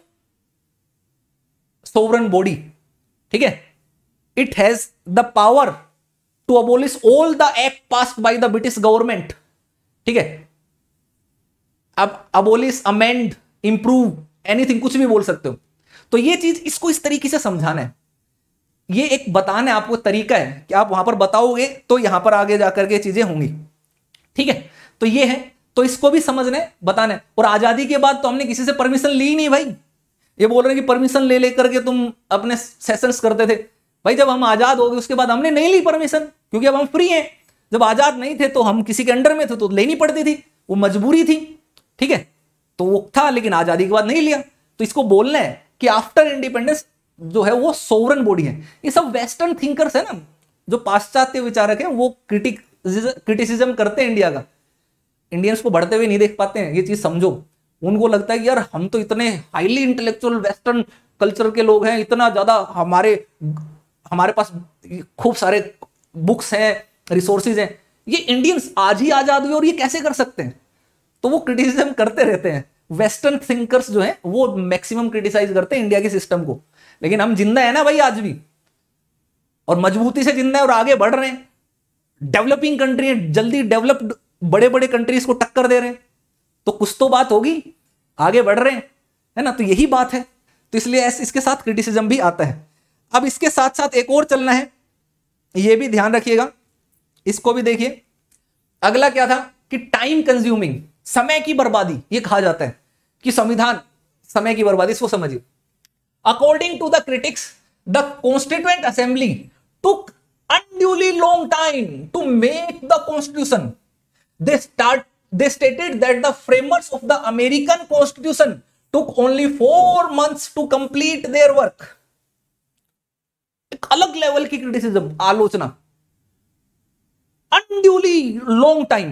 sovereign body, ठीक है। It has the power to abolish all the act passed by the British government, ठीक है। अब abolish, amend, इंप्रूव, एनीथिंग, कुछ भी बोल सकते हो। तो ये चीज, इसको इस तरीके से समझाना है, ये एक बताना है आपको तरीका है कि आप वहां पर बताओगे तो यहां पर आगे जाकर के चीजें होंगी, ठीक है। तो ये है, तो इसको भी समझना है, बताना है। और आजादी के बाद तो हमने किसी से परमिशन ली नहीं भाई। ये बोल रहे हैं कि परमिशन ले लेकर के तुम अपने सेशंस करते थे। भाई जब हम आजाद हो गए उसके बाद हमने नहीं ली परमिशन, क्योंकि अब हम फ्री हैं। जब आजाद नहीं थे तो हम किसी के अंडर में थे तो लेनी पड़ती थी, वो मजबूरी थी, ठीक है। तो वो था, लेकिन आजादी के बाद नहीं लिया। तो इसको बोलना है कि आफ्टर इंडिपेंडेंस जो है वो सोवरन बॉडी है। ये सब वेस्टर्न थिंकर्स है ना, जो पाश्चात्य विचारक हैं, वो क्रिटिक क्रिटिसिज्म करते हैं इंडिया का। इंडियंस को बढ़ते हुए नहीं देख पाते हैं, ये चीज समझो। उनको लगता है कि यार हम तो इतने हाईली इंटेलेक्चुअल वेस्टर्न कल्चर के लोग हैं, इतना ज्यादा हमारे हमारे पास खूब सारे बुक्स हैं, रिसोर्सेज हैं, ये इंडियंस आज ही आजाद हुए और ये कैसे कर सकते हैं। तो वो क्रिटिसिज्म करते रहते हैं। वेस्टर्न थिंकर्स जो हैं वो मैक्सिमम क्रिटिसाइज करते हैं इंडिया के सिस्टम को। लेकिन हम जिंदा है ना भाई आज भी, और मजबूती से जिंदा है और आगे बढ़ रहे हैं। डेवलपिंग कंट्री है, जल्दी डेवलप्ड बड़े बड़े कंट्रीज को टक्कर दे रहे हैं, तो कुछ तो बात होगी, आगे बढ़ रहे हैं, है ना। तो यही बात है, तो इसलिए इसके साथ क्रिटिसिज्म भी आता है। अब इसके साथ साथ एक और चलना है, ये भी ध्यान रखिएगा, इसको भी देखिए। अगला क्या था कि टाइम कंज्यूमिंग, समय की बर्बादी। ये कहा जाता है कि संविधान समय की बर्बादी, इसको समझिए। According to the critics, the constituent assembly took unduly long time to make the constitution. They start they stated that the framers of the American constitution took only four months to complete their work. एक अलग लेवल की क्रिटिसिज्म, आलोचना, अनड्यूली लॉन्ग टाइम।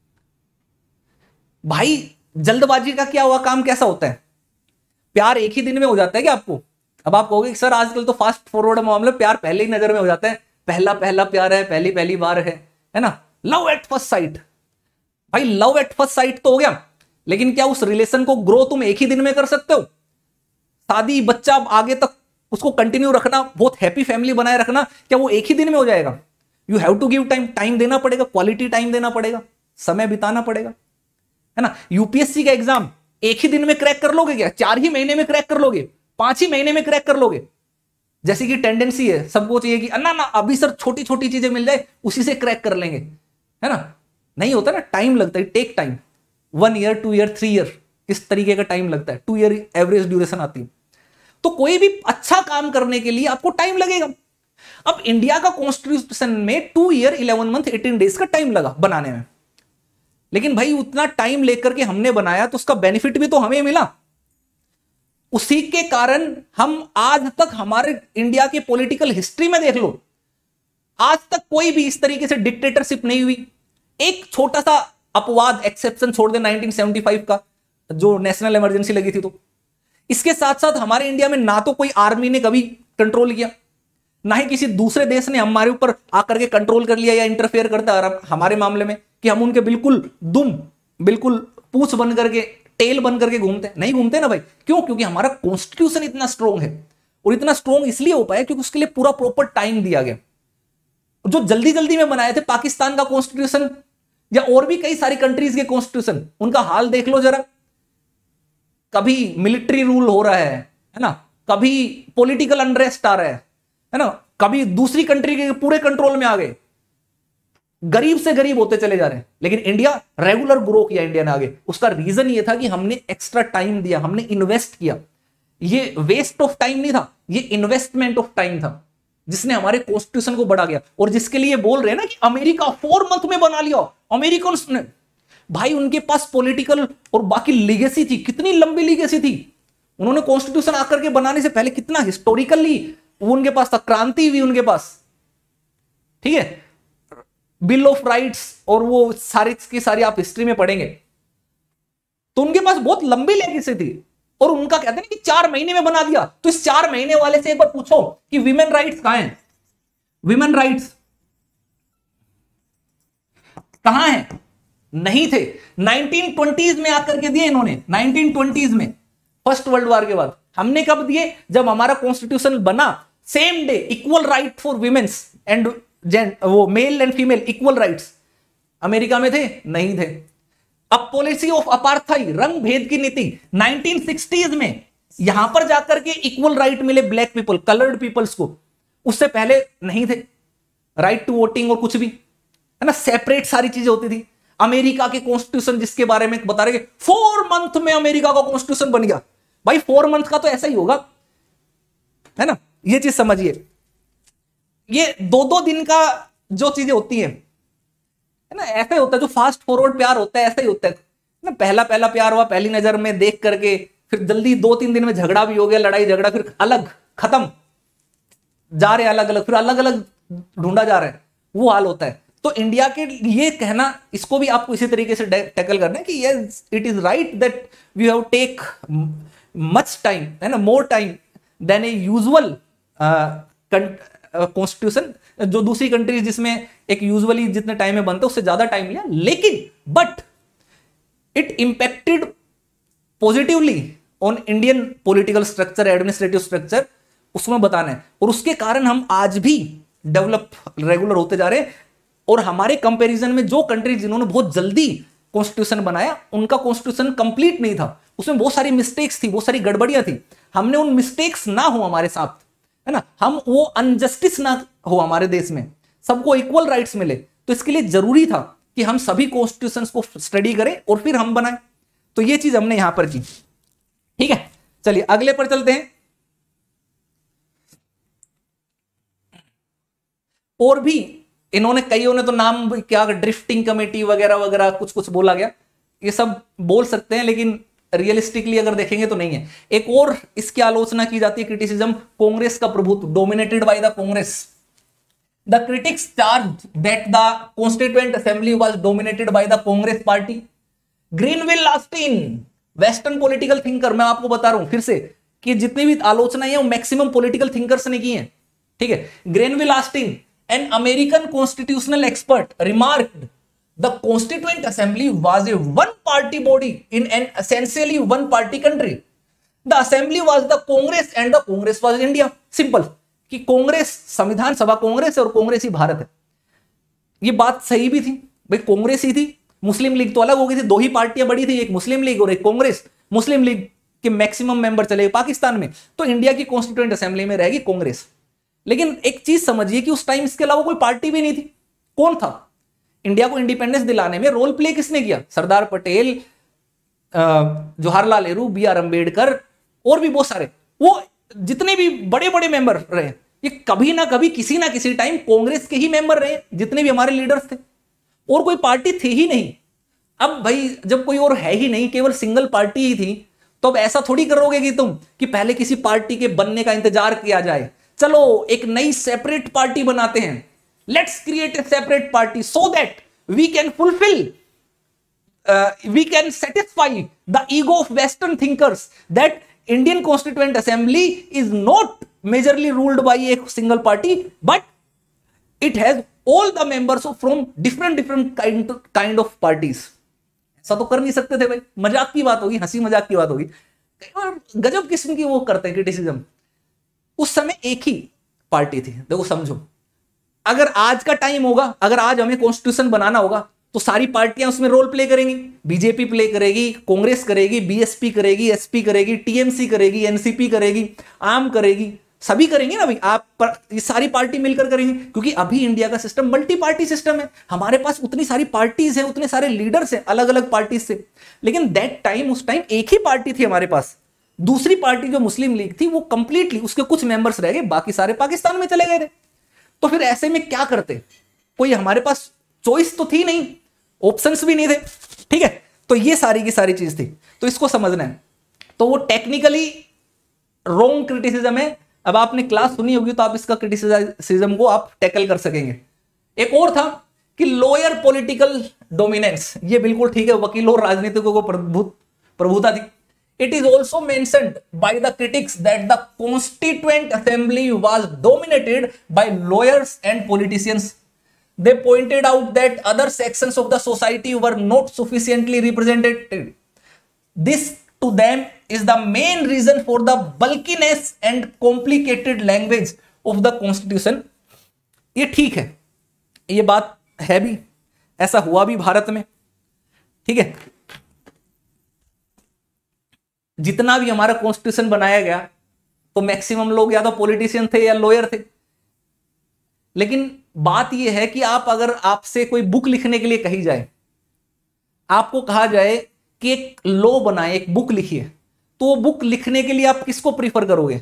भाई जल्दबाजी का क्या हुआ, काम कैसा होता है? प्यार एक ही दिन में हो जाता है क्या आपको? अब आप कहोगे सर आजकल तो फास्ट फॉरवर्ड मामले, प्यार पहले ही नजर में हो जाता है, पहला पहला प्यार है, पहली पहली बार है है ना, लव एट फर्स्ट साइट। भाई लव एट फर्स्ट साइट तो हो गया, लेकिन क्या उस रिलेशन को ग्रो तुम एक ही दिन में कर सकते हो? शादी, बच्चा, आगे तक उसको कंटिन्यू रखना, बहुत हैप्पी फैमिली बनाए रखना, क्या वो एक ही दिन में हो जाएगा? You have to give time, time देना पड़ेगा, क्वालिटी टाइम देना पड़ेगा, समय बिताना पड़ेगा, है ना। यूपीएससी का एग्जाम एक ही दिन में क्रैक कर लोगे क्या? चार ही महीने में क्रैक कर लोगे? पांच ही महीने में क्रैक कर लोगे? जैसी कि टेंडेंसी है, सबको चाहिए कि ना ना अभी सर छोटी छोटी चीजें मिल जाए उसी से क्रैक कर लेंगे, है ना। नहीं होता ना, टाइम लगता है, take time, one year, two year, three year, इस तरीके का टाइम लगता है। टू ईयर एवरेज ड्यूरेशन आती है। तो कोई भी अच्छा काम करने के लिए आपको टाइम लगेगा। अब इंडिया का कॉन्स्टिट्यूशन में two year eleven month eighteen days का टाइम लगा बनाने में, लेकिन भाई उतना टाइम लेकर के हमने बनाया तो उसका बेनिफिट भी तो हमें मिला। उसी के कारण हम आज तक, हमारे इंडिया के पॉलिटिकल हिस्ट्री में देख लो, आज तक कोई भी इस तरीके से डिक्टेटरशिप नहीं हुई। एक छोटा सा अपवाद, एक्सेप्शन छोड़ दे नाइनटीन सेवेंटी फाइव का, जो नेशनल इमरजेंसी लगी थी, तो इसके साथ साथ हमारे इंडिया में ना तो कोई आर्मी ने कभी कंट्रोल किया, ना ही किसी दूसरे देश ने हमारे ऊपर आकर के कंट्रोल कर लिया या इंटरफेयर करता है हमारे मामले में कि हम उनके बिल्कुल दुम, बिल्कुल पूछ बन करके, टेल बन करके घूमते नहीं घूमते ना भाई। क्यों? क्योंकि हमारा कॉन्स्टिट्यूशन इतना स्ट्रॉन्ग है, और इतना स्ट्रॉन्ग इसलिए हो पाया क्योंकि उसके लिए पूरा प्रॉपर टाइम दिया गया। जो जल्दी जल्दी में बनाए थे पाकिस्तान का कॉन्स्टिट्यूशन या और भी कई सारी कंट्रीज के कॉन्स्टिट्यूशन, उनका हाल देख लो जरा। कभी मिलिट्री रूल हो रहा है है ना, कभी पॉलिटिकल अनरेस्ट आ रहा है है ना, कभी दूसरी कंट्री के पूरे कंट्रोल में आ गए, गरीब से गरीब होते चले जा रहे हैं। लेकिन इंडिया रेगुलर ग्रो किया इंडिया ने आगे। उसका रीजन ये था कि हमने एक्स्ट्रा टाइम दिया, हमने इन्वेस्ट किया। ये वेस्ट ऑफ टाइम नहीं था, ये इन्वेस्टमेंट ऑफ टाइम था, जिसने हमारे कॉन्स्टिट्यूशन को बढ़ा गया। और जिसके लिए बोल रहे हैं ना कि अमेरिका फोर मंथ में बना लिया, अमेरिकन ने भाई, उनके पास पॉलिटिकल और बाकी लीगेसी थी, कितनी लंबी लीगेसी थी। उन्होंने कॉन्स्टिट्यूशन आकर के बनाने से पहले कितना हिस्टोरिकली वो उनके पास था, क्रांति हुई उनके पास, ठीक है, बिल ऑफ राइट्स और वो सारी की सारी आप हिस्ट्री में पढ़ेंगे तो उनके पास बहुत लंबी लेगेसी थी। और उनका कहते हैं कि चार महीने में बना दिया। तो इस चार महीने वाले से एक बार पूछो कि विमेन राइट्स कहां हैं, विमेन राइट्स कहां हैं? नहीं थे। नाइनटीन ट्वेंटीज़ में आकर के दिए इन्होंने, नाइनटीन ट्वेंटीज़ में, फर्स्ट वर्ल्ड वॉर के बाद। हमने कब दिए? जब हमारा कॉन्स्टिट्यूशन बना, same day, equal right for women's and वो male and female equal rights. America में थे? नहीं थे। अब पॉलिसी ऑफ अपार्थाइड, रंग भेद की नीति, नाइनटीन सिक्सटीज़ में यहां पर जाकर के इक्वल राइट मिले ब्लैक पीपल, कलर्ड पीपल्स को। उससे पहले नहीं थे। राइट टू वोटिंग और कुछ भी, है ना, सेपरेट सारी चीजें होती थी। अमेरिका के कॉन्स्टिट्यूशन जिसके बारे में बता रहे, फोर मंथ में अमेरिका का कॉन्स्टिट्यूशन बन गया। भाई फोर मंथ का तो ऐसा ही होगा, है ना, ये चीज समझिए। ये दो दो दिन का जो चीजें होती है है ना, ऐसा ही होता है। जो फास्ट फॉरवर्ड प्यार होता है ऐसा ही होता है ना। पहला पहला प्यार हुआ पहली नजर में देख करके, फिर जल्दी दो तीन दिन में झगड़ा भी हो गया, लड़ाई झगड़ा, फिर अलग, खत्म, जा रहे अलग अलग, फिर अलग अलग ढूंढा जा रहा है, वो हाल होता है। तो इंडिया के ये कहना, इसको भी आपको इसी तरीके से टैकल करना है कि yes, it is right that we have take much time, है ना, more time than a usual constitution. जो दूसरी कंट्रीज जिसमें एक यूजुअली जितने टाइम में बनता है उससे ज्यादा टाइम लिया, लेकिन but it impacted positively on Indian political structure, administrative structure, उसमें बताना है। और उसके कारण हम आज भी डेवलप रेगुलर होते जा रहे हैं। और हमारे कंपैरिजन में जो कंट्रीज जिन्होंने बहुत जल्दी कॉन्स्टिट्यूशन बनाया, उनका कॉन्स्टिट्यूशन कंप्लीट नहीं था, उसमें बहुत सारी मिस्टेक्स थी, बहुत सारी गड़बड़ियां थी। हमने उन मिस्टेक्स ना हो हमारे साथ, है ना, हम वो अनजस्टिस ना हो हमारे देश में, सबको इक्वल राइट्स मिले। तो इसके लिए जरूरी था कि हम सभी कॉन्स्टिट्यूशंस को स्टडी करें और फिर हम बनाएं। तो ये चीज हमने यहां पर की, ठीक है। चलिए अगले पर चलते हैं। और भी इन्होंने, कईयों ने तो नाम क्या, ड्रिफ्टिंग कमेटी वगैरह वगैरह कुछ कुछ बोला गया, ये सब बोल सकते हैं, लेकिन रियलिस्टिकली अगर देखेंगे तो नहीं है। एक और इसकी आलोचना की जाती है, क्रिटिसिज्म, कांग्रेस का प्रभुत्व, dominated by the Congress. The critics charge that the constituent assembly was dominated by the Congress party. Granville Austin, western political thinker, मैं आपको बता रहा हूं फिर से कि जितनी भी आलोचना है वो मैक्सिमम पॉलिटिकल थिंकर्स ने की है, ठीक है। Granville Austin, an American constitutional expert, remarked the Constituent Assembly was a one-party body in an essentially one-party country. The Assembly was the Congress and the Congress was India. Simple. कि कांग्रेस, संविधान सभा कांग्रेस है और कांग्रेस ही भारत है। ये बात सही भी थी भाई, कांग्रेस ही थी, मुस्लिम लीग तो अलग हो गई थी। दो ही पार्टियां बड़ी थी, एक मुस्लिम लीग और एक कांग्रेस। मुस्लिम लीग के मैक्सिमम मेंबर चले पाकिस्तान में, तो इंडिया की कॉन्स्टिट्यूएंट असेंबली में रहेगी कांग्रेस। लेकिन एक चीज समझिए कि उस टाइम इसके अलावा कोई पार्टी भी नहीं थी। कौन था? इंडिया को इंडिपेंडेंस दिलाने में रोल प्ले किसने किया? सरदार पटेल, जवाहरलाल नेहरू, बी आर अंबेडकर और भी बहुत सारे, वो जितने भी बड़े बड़े मेंबर रहे, ये कभी ना कभी किसी ना किसी टाइम कांग्रेस के ही मेंबर रहे, जितने भी हमारे लीडर्स थे। और कोई पार्टी थी ही नहीं। अब भाई जब कोई और है ही नहीं, केवल सिंगल पार्टी ही थी, तो अब ऐसा थोड़ी करोगे कि तुम कि पहले किसी पार्टी के बनने का इंतजार किया जाए। चलो एक नई सेपरेट पार्टी बनाते हैं, let's create a separate party so that we can fulfil, we can satisfy the ego of western thinkers that Indian constituent assembly is not majorly ruled by a single party, but it has all the members from different different kind kind of parties. ऐसा तो कर नहीं सकते थे भाई, मजाक की बात होगी, हंसी मजाक की बात होगी। गजब किस्म की वो करते हैं क्रिटिसिज्म। उस समय एक ही पार्टी थी। देखो समझो, अगर आज का टाइम होगा, अगर आज हमें कॉन्स्टिट्यूशन बनाना होगा तो सारी पार्टियां उसमें रोल प्ले करेंगी। बीजेपी प्ले करेगी, कांग्रेस करेगी, बीएसपी करेगी, एसपी करेगी, टीएमसी करेगी, एनसीपी करेगी, आम करेगी, सभी करेंगे ना भाई। आप पर, ये सारी पार्टी मिलकर करेंगे, क्योंकि अभी इंडिया का सिस्टम मल्टी पार्टी सिस्टम है। हमारे पास उतनी सारी पार्टीज है, उतने सारे लीडर्स हैं अलग अलग पार्टीज से। लेकिन दैट टाइम, उस टाइम एक ही पार्टी थी हमारे पास। दूसरी पार्टी जो मुस्लिम लीग थी वो कंप्लीटली, उसके कुछ मेंबर्स रह गए, बाकी सारे पाकिस्तान में चले गए थे। तो फिर ऐसे में क्या करते? कोई हमारे पास चॉइस तो थी नहीं, ऑप्शंस भी नहीं थे, ठीक है। तो ये सारी की सारी चीज थी, तो इसको समझना है। तो वो टेक्निकली रॉन्ग क्रिटिसिज्म है। अब आपने क्लास सुनी होगी तो आप इसका क्रिटिसिज्म को आप टैकल कर सकेंगे। एक और था कि लोअर पॉलिटिकल डोमिनेंस, ये बिल्कुल ठीक है, वकीलों और राजनीतिकों को प्रभुता थी। It is also mentioned by the critics that the Constituent Assembly was dominated by lawyers and politicians. They pointed out that other sections of the society were not sufficiently represented. This, to them, is the main reason for the bulkiness and complicated language of the Constitution. ये ठीक है, ये बात है भी, ऐसा हुआ भी भारत में, ठीक है। जितना भी हमारा कॉन्स्टिट्यूशन बनाया गया तो मैक्सिमम लोग या तो पॉलिटिशियन थे या लॉयर थे। लेकिन बात यह है कि आप, अगर आपसे कोई बुक लिखने के लिए कही जाए, आपको कहा जाए कि एक लॉ बनाए, एक बुक लिखिए, तो वो बुक लिखने के लिए आप किसको प्रीफर करोगे?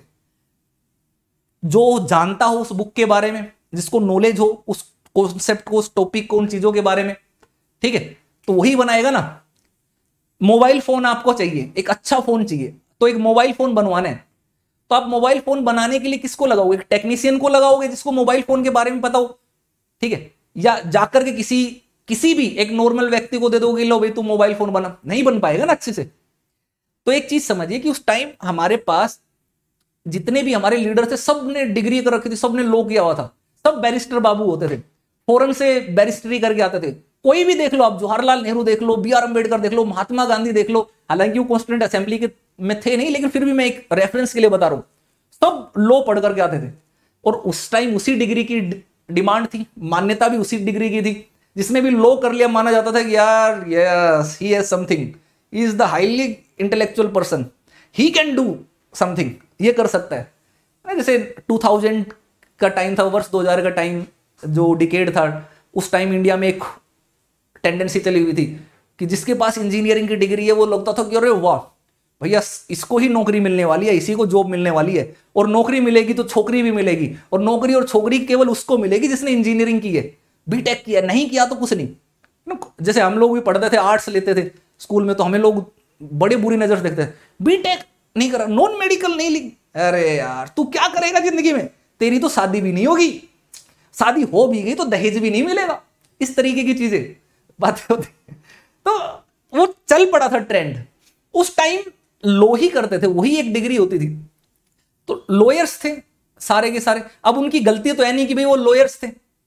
जो जानता हो उस बुक के बारे में, जिसको नॉलेज हो उस कॉन्सेप्ट को, उस टॉपिक को, उन चीजों के बारे में, ठीक है, तो वही बनाएगा ना। मोबाइल फोन आपको चाहिए, एक अच्छा फोन चाहिए, तो एक मोबाइल फोन बनवाना है, तो आप मोबाइल फोन बनाने के लिए किसको लगाओगे? एक टेक्नीशियन को लगाओगे जिसको मोबाइल फोन के बारे में पता हो, ठीक है, या जाकर के किसी किसी भी एक नॉर्मल व्यक्ति को दे दोगे, लो भाई तू मोबाइल फोन बना, नहीं बन पाएगा ना अच्छे से। तो एक चीज समझिए कि उस टाइम हमारे पास जितने भी हमारे लीडर थे, सब ने डिग्री कर रखी थी, सब ने लॉ किया हुआ था, सब बैरिस्टर बाबू होते थे, फॉरेन से बैरिस्टरी करके आते थे। कोई भी देख लो आप, जवाहरलाल नेहरू देख लो, बी आर अम्बेडकर देख लो, महात्मा गांधी देख लो, हालांकि वो कॉन्स्टिट्यूएंट असेंबली के में थे नहीं, लेकिन फिर भी मैं एक रेफरेंस के लिए बता रहा हूं, सब लॉ पढ़ करके आते थे। और उस टाइम उसी डिग्री की डिमांड थी, मान्यता भी उसी डिग्री की थी। जिसने भी लॉ कर लिया माना जाता था कि यार yes he has something, he is the highly intellectual person, he can do something, ये कर सकता है। जैसे टू थाउजेंड का टाइम था, वर्ष दो हज़ार का टाइम जो डिकेड था, उस टाइम इंडिया में एक टेंडेंसी चली हुई थी कि जिसके पास इंजीनियरिंग की डिग्री है वो लगता था कि अरे वाह भैया इसको ही नौकरी मिलने वाली है, इसी को जॉब मिलने वाली है, और नौकरी मिलेगी तो छोकरी भी मिलेगी, और नौकरी और छोकरी केवल उसको मिलेगी जिसने इंजीनियरिंग की है, बीटेक किया, नहीं किया तो कुछ नहीं। जैसे हम लोग भी पढ़ते थे, आर्ट्स लेते थे स्कूल में, तो हमें लोग बड़े बुरी नजर से देखते थे, बीटेक नहीं करा, नॉन मेडिकल नहीं ली, अरे यार तू क्या करेगा जिंदगी में, तेरी तो शादी भी नहीं होगी, शादी हो भी गई तो दहेज भी नहीं मिलेगा, इस तरीके की चीजें बातें होती। तो वो चल पड़ा था ट्रेंड। उस टाइम लो ही करते थे, वही एक डिग्री होती थी, तो लॉयर्स थे सारे के सारे। अब उनकी गलती तो है नहीं कि भाई वो लॉयर्स थे,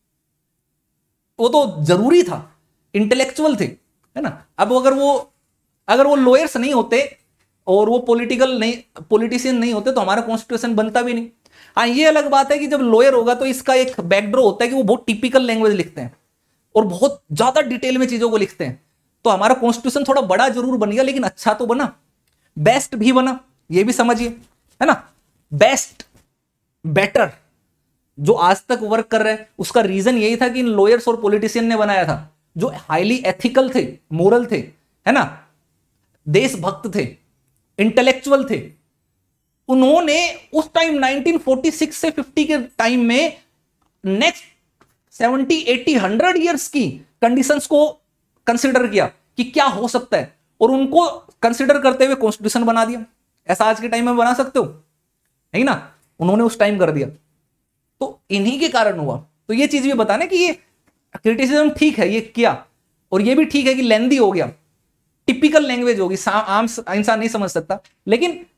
वो तो जरूरी था, इंटेलेक्चुअल थे, है ना। अब अगर वो अगर वो लॉयर्स नहीं होते और वो पॉलिटिकल नहीं, पॉलिटिशियन नहीं होते, तो हमारा कॉन्स्टिट्यूशन बनता भी नहीं। हाँ, ये अलग बात है कि जब लॉयर होगा तो इसका एक बैकड्रॉ होता है कि वो बहुत टिपिकल लैंग्वेज लिखते हैं और बहुत ज्यादा डिटेल में चीजों को लिखते हैं, तो हमारा कॉन्स्टिट्यूशन थोड़ा बड़ा जरूर बन गया, लेकिन अच्छा तो बना, बेस्ट भी बना, ये भी समझिए, है ना। बेस्ट, बेटर जो आज तक वर्क कर रहे हैं, उसका रीजन यही था कि इन लॉयर्स और पॉलिटिशियन ने बनाया था, जो हाईली एथिकल थे, मोरल थे, है ना, देशभक्त थे, इंटेलेक्चुअल थे। उन्होंने उस टाइम नाइनटीन फोर्टी सिक्स से फिफ्टी के टाइम में next seventy, eighty, hundred years की कंडीशंस को कंसिडर किया कि क्या हो सकता है, और उनको कंसिडर करते हुए कॉन्स्टिट्यूशन बना दिया। ऐसा आज के टाइम में बना सकते हो, है ना, उन्होंने उस टाइम कर दिया, तो इन्हीं के कारण हुआ। तो ये चीज भी बताने कि ये क्रिटिसिज्म ठीक है, ये किया, और ये भी ठीक है कि लेंदी हो गया, टिपिकल लैंग्वेज होगी, आम इंसान नहीं समझ सकता, लेकिन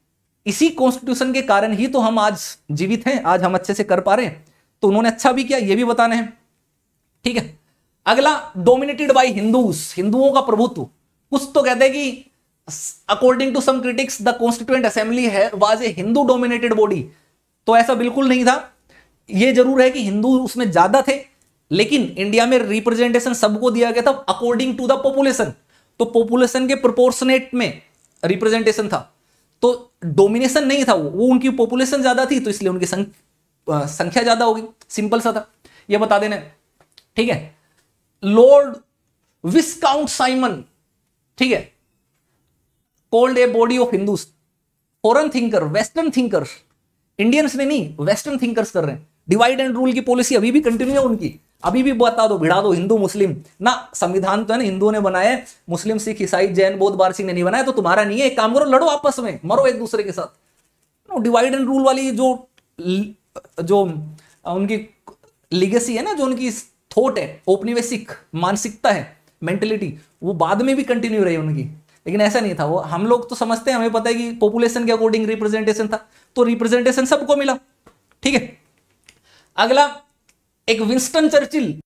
इसी कॉन्स्टिट्यूशन के कारण ही तो हम आज जीवित हैं, आज हम अच्छे से कर पा रहे हैं। तो उन्होंने अच्छा भी किया, ये भी बताना है। ठीक है, अगला, डोमिनेटेड बाय हिंदूज, हिंदुओं का प्रभुत्व। कुछ तो कहते हैं कि according to some critics the constituent assembly है was a Hindu dominated body. तो ऐसा बिल्कुल नहीं था। ये जरूर है कि हिंदू उसमें ज्यादा थे, लेकिन इंडिया में रिप्रेजेंटेशन सबको दिया गया था अकॉर्डिंग टू द पॉपुलेशन। तो पॉपुलेशन के प्रोपोर्शनेट में रिप्रेजेंटेशन था, तो डोमिनेशन नहीं था। वो वो उनकी पॉपुलेशन ज्यादा थी, तो इसलिए उनकी संख्या ज्यादा होगी। सिंपल सा था, ये बता देना। ठीक है, लॉर्ड विस्काउंट साइमन, ठीक है, called a body of Hindus, foreign thinker, western thinker, Indians ने नहीं, वेस्टर्न थिंकर्स कर रहे हैं। डिवाइड एंड रूल की पॉलिसी अभी भी कंटिन्यू है उनकी, अभी भी बता दो, भिड़ा दो, हिंदू मुस्लिम ना। संविधान तो है ना हिंदुओं ने बनाया है, मुस्लिम सिख ईसाई जैन बौद्ध पारसी ने नहीं बनाया, तो तुम्हारा नहीं है। एक काम करो, लड़ो आपस में, मरो एक दूसरे के साथ। डिवाइड एंड रूल वाली जो जो उनकी लिगेसी है ना, जो उनकी थॉट है, औपनिवेशिक मानसिकता है, मेंटेलिटी, वो बाद में भी कंटिन्यू रही उनकी। लेकिन ऐसा नहीं था वो। हम लोग तो समझते हैं, हमें पता है कि पॉपुलेशन के अकॉर्डिंग रिप्रेजेंटेशन था, तो रिप्रेजेंटेशन सबको मिला। ठीक है, अगला, एक विंस्टन चर्चिल,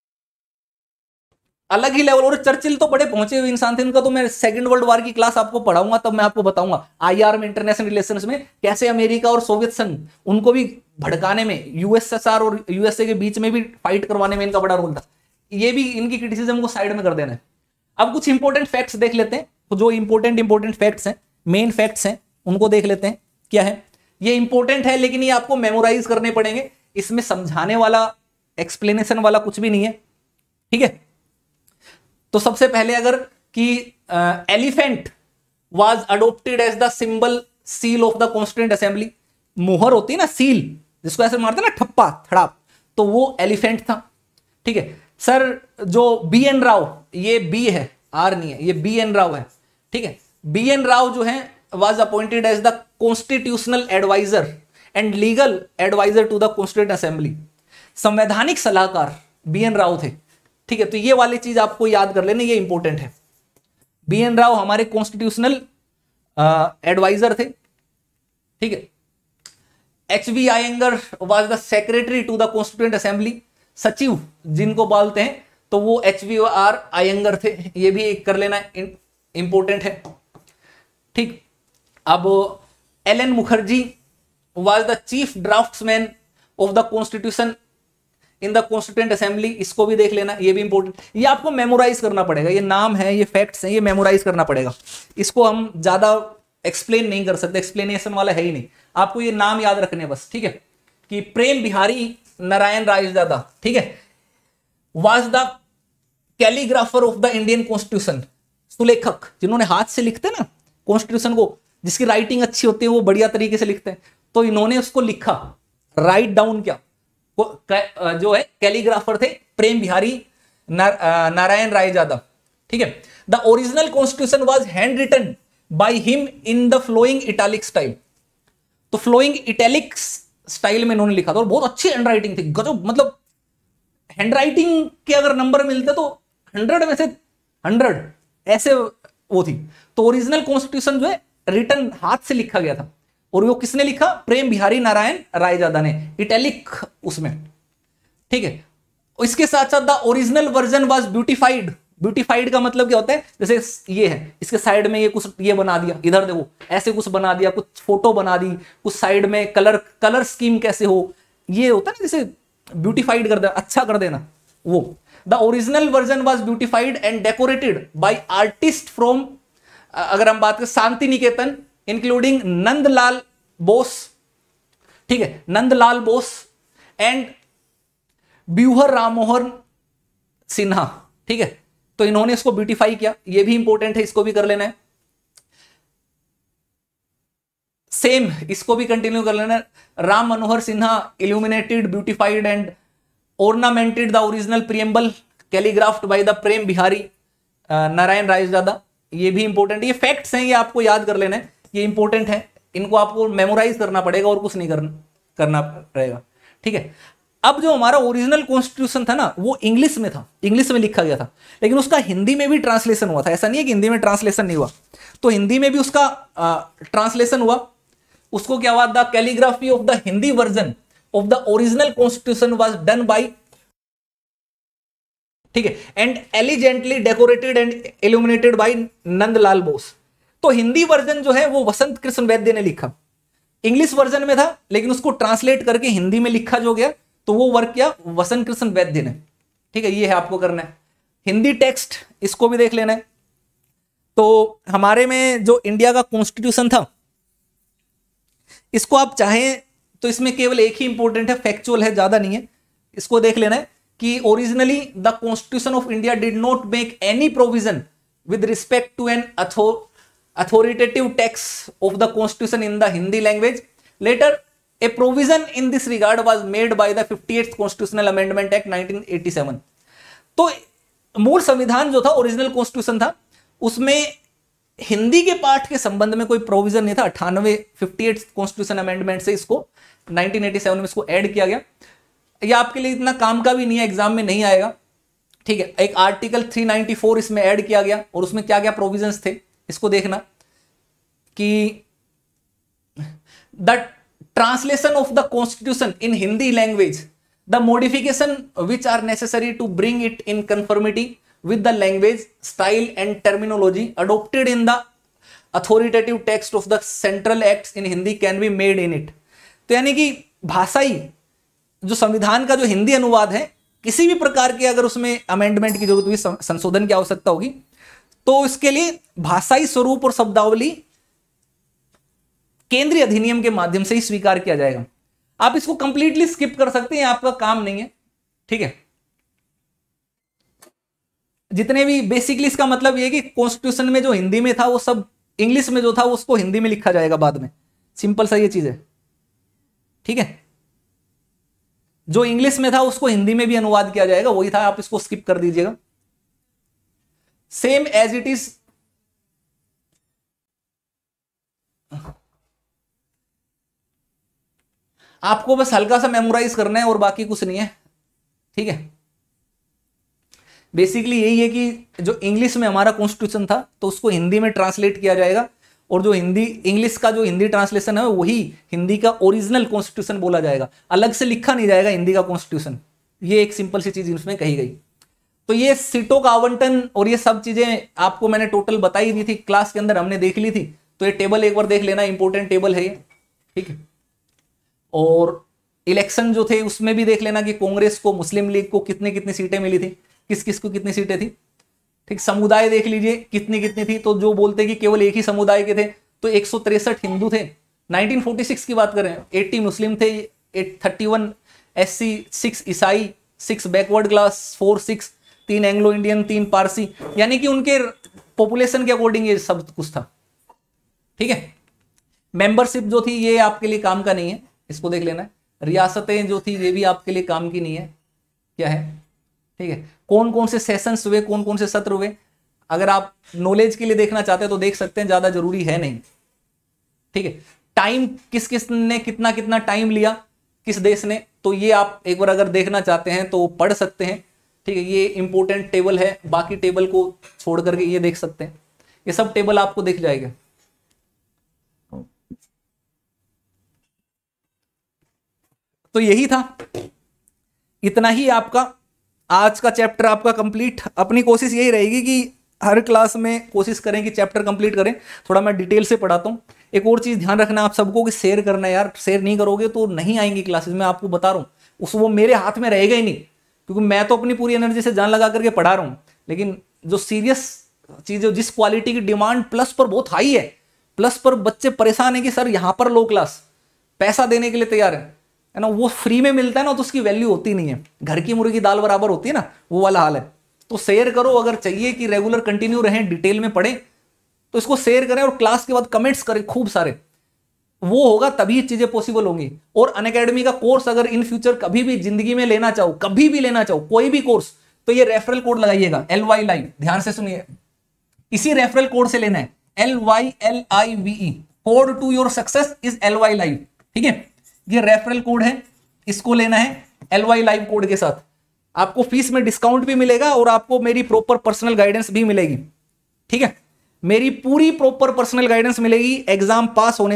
अलग ही लेवल। और चर्चिल तो बड़े पहुंचे हुए इंसान थे, उनका तो मैं सेकंड वर्ल्ड वॉर की क्लास आपको पढ़ाऊंगा, तब मैं आपको बताऊंगा आईआर में, इंटरनेशनल रिलेशंस में, कैसे अमेरिका और सोवियत संघ, उनको भी भड़काने में, यूएसएसआर और यूएसए के बीच में भी फाइट करवाने में इनका बड़ा रोल था। ये भी इनकी क्रिटिसिज्म को साइड में कर देना है। अब कुछ इंपॉर्टेंट फैक्ट्स देख लेते हैं। तो जो इंपॉर्टेंट इंपॉर्टेंट फैक्ट्स हैं, मेन फैक्ट्स हैं, उनको देख लेते हैं। क्या है ये? इंपॉर्टेंट है, लेकिन ये आपको मेमोराइज करने पड़ेंगे। इसमें समझाने वाला, एक्सप्लेनेशन वाला कुछ भी नहीं है। ठीक है, तो सबसे पहले अगर कि elephant was adopted as the symbol seal of the constituent assembly. मोहर होती है ना, सील, जिसको ऐसे मारते हैं ना, ठप्पा थड़ाप, तो वो एलिफेंट था। ठीक है सर, जो बी एन राव, ये बी है, आर नहीं है, ये बी एन राव है। ठीक है, बी एन राव जो है was appointed as the constitutional adviser and legal adviser to the constituent assembly. संवैधानिक सलाहकार बी एन राव थे। ठीक है, तो ये वाली चीज आपको याद कर लेना, ये इंपॉर्टेंट है। बी एन राव हमारे कॉन्स्टिट्यूशनल एडवाइजर थे। ठीक है, H V Ayyangar was the secretary to the constituent assembly. सचिव जिनको बोलते हैं, तो वो एच वी आर आयंगर थे। ये भी कर लेना, इंपॉर्टेंट है। ठीक, अब L N Mukherjee was the chief draftsman of the constitution in the constituent assembly. इसको भी देख लेना, ये भी इंपॉर्टेंट। ये आपको मेमोराइज करना पड़ेगा, ये नाम है, ये फैक्ट्स हैं, ये मेमोराइज करना पड़ेगा। इसको हम ज्यादा एक्सप्लेन नहीं कर सकते, एक्सप्लेनेशन वाला है ही नहीं। आपको ये नाम याद रखने बस। ठीक है, कि प्रेम बिहारी नारायण रायजादा, ठीक है, was the calligrapher of the Indian constitution. सुलेखक, जिन्होंने हाथ से लिखते हैं ना कॉन्स्टिट्यूशन को, जिसकी राइटिंग अच्छी होती है, वो बढ़िया तरीके से लिखते हैं, तो इन्होंने उसको लिखा, राइट डाउन किया। जो है कैलीग्राफर थे प्रेम बिहारी नारायण रायजादा। ठीक है, the original constitution was hand written by him in the flowing italic style. तो फ्लोइंग इटैलिक स्टाइल में इन्होंने लिखा था, और बहुत अच्छी हैंड राइटिंग थी, गजब। मतलब हैंड राइटिंग के अगर नंबर मिलते तो हंड्रेड में से हंड्रेड ऐसे वो थी। तो ओरिजिनल कॉन्स्टिट्यूशन जो है रिटन हाथ से लिखा गया था, और वो किसने लिखा? प्रेम बिहारी नारायण रायजादा ने, इटैलिक उसमें। ठीक है, इसके साथ साथ the original version was beautified. Beautified का मतलब क्या होता है? जैसे ये है, इसके साइड में ये कुछ ये बना दिया, इधर देखो ऐसे कुछ बना दिया, कुछ फोटो बना दी, कुछ साइड में कलर कलर स्कीम कैसे हो, ये होता है ना, जैसे ब्यूटिफाइड कर देना, अच्छा कर देना, वो। The original version was beautified and decorated by artist from, अगर हम बात करें शांति निकेतन, इंक्लूडिंग नंदलाल बोस। ठीक है, नंदलाल बोस एंड ब्यूहर राममोहन सिन्हा। ठीक है, तो इन्होंने इसको ब्यूटिफाई किया, ये भी इंपॉर्टेंट है, इसको भी कर लेना है। सेम इसको भी कंटिन्यू कर लेना है। Ram Manohar Sinha illuminated, beautified and ornamented the original preamble calligraphed by the Prem Behari Narayan Raizada. ये भी इंपॉर्टेंट, ये फैक्ट्स हैं, ये आपको याद कर लेना है, ये इंपॉर्टेंट है, इनको आपको मेमोराइज करना पड़ेगा और कुछ नहीं करना करना रहेगा। ठीक है, अब जो हमारा ओरिजिनल कॉन्स्टिट्यूशन था ना, वो इंग्लिश में था, इंग्लिश में लिखा गया था, लेकिन उसका हिंदी में भी ट्रांसलेशन हुआ था। ऐसा नहीं है कि हिंदी में ट्रांसलेशन नहीं हुआ, तो हिंदी में भी उसका ट्रांसलेशन हुआ। उसको क्या हुआ, the calligraphy of the Hindi version of the original constitution was done by, ठीक है, and elegantly decorated and illuminated by Nandlal Bose. तो हिंदी वर्जन जो है वो वसंत कृष्ण वैद्य ने लिखा, इंग्लिश वर्जन में था लेकिन उसको ट्रांसलेट करके हिंदी में लिखा जो गया, तो वो वर्क किया वसंत कृष्ण वैद्य ने, ठीक है। ये है आपको करना है। हिंदी टेक्स्ट इसको भी देख लेना है। तो हमारे में जो इंडिया का कॉन्स्टिट्यूशन था, इसको आप चाहें तो इसमें केवल एक ही इंपॉर्टेंट है, फैक्चुअल है, ज्यादा नहीं है। इसको देख लेना है कि originally the constitution of India did not make any provision with respect to an authoritative text of the constitution in the Hindi language. Later, a provision in this regard was made by the fifty-eighth Constitutional Amendment Act nineteen eighty-seven. तो मूल संविधान जो था, ओरिजिनल कॉन्स्टिट्यूशन था, उसमें हिंदी के पाठ के संबंध में कोई प्रोविजन नहीं था। अट्ठानवे फिफ्टी एट कॉन्स्टिट्यूशन अमेंडमेंट से इसको नाइनटीन एटी सेवन में इसको ऐड किया गया। ये आपके लिए इतना काम का भी नहीं है, एग्जाम में नहीं आएगा, ठीक है। एक आर्टिकल थ्री नाइंटी फोर इसमें ऐड किया गया और उसमें क्या क्या प्रोविजंस थे इसको देखना कि the translation of the constitution in Hindi language, the modification which are necessary to bring it in conformity with the language style and terminology adopted in the authoritative text of the central acts in Hindi can be made in it. तो यानी कि भाषाई जो संविधान का जो हिंदी अनुवाद है, किसी भी प्रकार के अगर उसमें अमेंडमेंट की जरूरत हुई, संशोधन की आवश्यकता होगी, तो इसके लिए भाषाई स्वरूप और शब्दावली केंद्रीय अधिनियम के माध्यम से ही स्वीकार किया जाएगा। आप इसको कंप्लीटली स्किप कर सकते हैं, आपका काम नहीं है, ठीक है। जितने भी बेसिकली इसका मतलब यह कि कॉन्स्टिट्यूशन में जो हिंदी में था वो सब इंग्लिश में जो था उसको हिंदी में लिखा जाएगा बाद में। सिंपल सा ये चीज है, ठीक है। जो इंग्लिश में था उसको हिंदी में भी अनुवाद किया जाएगा, वही था, आप इसको स्किप कर दीजिएगा। सेम एज इट इज आपको बस हल्का सा मेमोराइज करना है और बाकी कुछ नहीं है, ठीक है। बेसिकली यही है कि जो इंग्लिश में हमारा कॉन्स्टिट्यूशन था तो उसको हिंदी में ट्रांसलेट किया जाएगा, और जो हिंदी इंग्लिश का जो हिंदी ट्रांसलेशन है वही हिंदी का ओरिजिनल कॉन्स्टिट्यूशन बोला जाएगा, अलग से लिखा नहीं जाएगा हिंदी का कॉन्स्टिट्यूशन। ये एक सिंपल सी चीज इसमें कही गई। तो ये सीटों का आवंटन और ये सब चीजें आपको मैंने टोटल बताई दी थी, क्लास के अंदर हमने देख ली थी। तो ये टेबल एक बार देख लेना, इंपॉर्टेंट टेबल है ये, ठीक है। और इलेक्शन जो थे उसमें भी देख लेना कि कांग्रेस को, मुस्लिम लीग को कितनी कितनी सीटें मिली थी, किस किस को कितनी सीटें थी, ठीक। समुदाय देख लीजिए कितनी कितनी थी। तो जो बोलते कि केवल एक ही समुदाय के थे तो एक सौ तिरसठ हिंदू थे। नाइनटीन फोर्टी सिक्स की बात करें, अस्सी मुस्लिम थे, थर्टी वन एससी, सिक्स ईसाई, six backward class, four six, तीन एंग्लो इंडियन, तीन पारसी, यानी कि उनके पॉपुलेशन के अकॉर्डिंग ये सब कुछ था, ठीक है। मेंबरशिप जो थी ये आपके लिए काम का नहीं है, इसको देख लेना है। रियासतें जो थी ये भी आपके लिए काम की नहीं है, क्या है, ठीक है। कौन कौन से सेशंस हुए, कौन कौन से सत्र हुए, अगर आप नॉलेज के लिए देखना चाहते हैं तो देख सकते हैं, ज्यादा जरूरी है नहीं, ठीक है। टाइम किस किस ने कितना कितना टाइम लिया किस देश ने, तो ये आप एक बार अगर देखना चाहते हैं तो पढ़ सकते हैं, ठीक है। ये इंपॉर्टेंट टेबल है, बाकी टेबल को छोड़ करके ये देख सकते हैं, ये सब टेबल आपको दिख जाएगा। तो यही था, इतना ही आपका आज का चैप्टर आपका कंप्लीट। अपनी कोशिश यही रहेगी कि हर क्लास में कोशिश करें कि चैप्टर कंप्लीट करें। थोड़ा मैं डिटेल से पढ़ाता हूँ। एक और चीज़ ध्यान रखना आप सबको कि शेयर करना है यार, शेयर नहीं करोगे तो नहीं आएंगी क्लासेस, मैं आपको बता रहा हूँ। उस वो मेरे हाथ में रहेगा ही नहीं, क्योंकि मैं तो अपनी पूरी एनर्जी से जान लगा करके पढ़ा रहा हूँ, लेकिन जो सीरियस चीज़ें, जिस क्वालिटी की डिमांड प्लस पर बहुत हाई है, प्लस पर बच्चे परेशान है कि सर यहाँ पर लो क्लास, पैसा देने के लिए तैयार है है ना, वो फ्री में मिलता है ना तो उसकी वैल्यू होती नहीं है, घर की मुर्गी दाल बराबर होती है ना, वो वाला हाल है। तो शेयर करो, अगर चाहिए कि रेगुलर कंटिन्यू रहें, डिटेल में पढ़ें, तो इसको शेयर करें और क्लास के बाद कमेंट्स करें खूब सारे, वो होगा तभी चीजें पॉसिबल होंगी। और अनअकैडमी का कोर्स अगर इन फ्यूचर कभी भी जिंदगी में लेना चाहो, कभी भी लेना चाहो कोई भी कोर्स, तो ये रेफरल कोड लगाइएगा, एल वाई लाइव, ध्यान से सुनिए, इसी रेफरल कोड से लेना है, L Y L I V E, code to your success is L Y live, ठीक है। ये रेफरल कोड है, इसको लेना है एल वाई लाइव कोड के साथ, आपको फीस में डिस्काउंट भी मिलेगा और आपको मेरी प्रॉपर पर्सनल गाइडेंस भी मिलेगी, ठीक है। मेरी पूरी प्रॉपर पर्सनल गाइडेंस मिलेगी एग्जाम पास होने तक,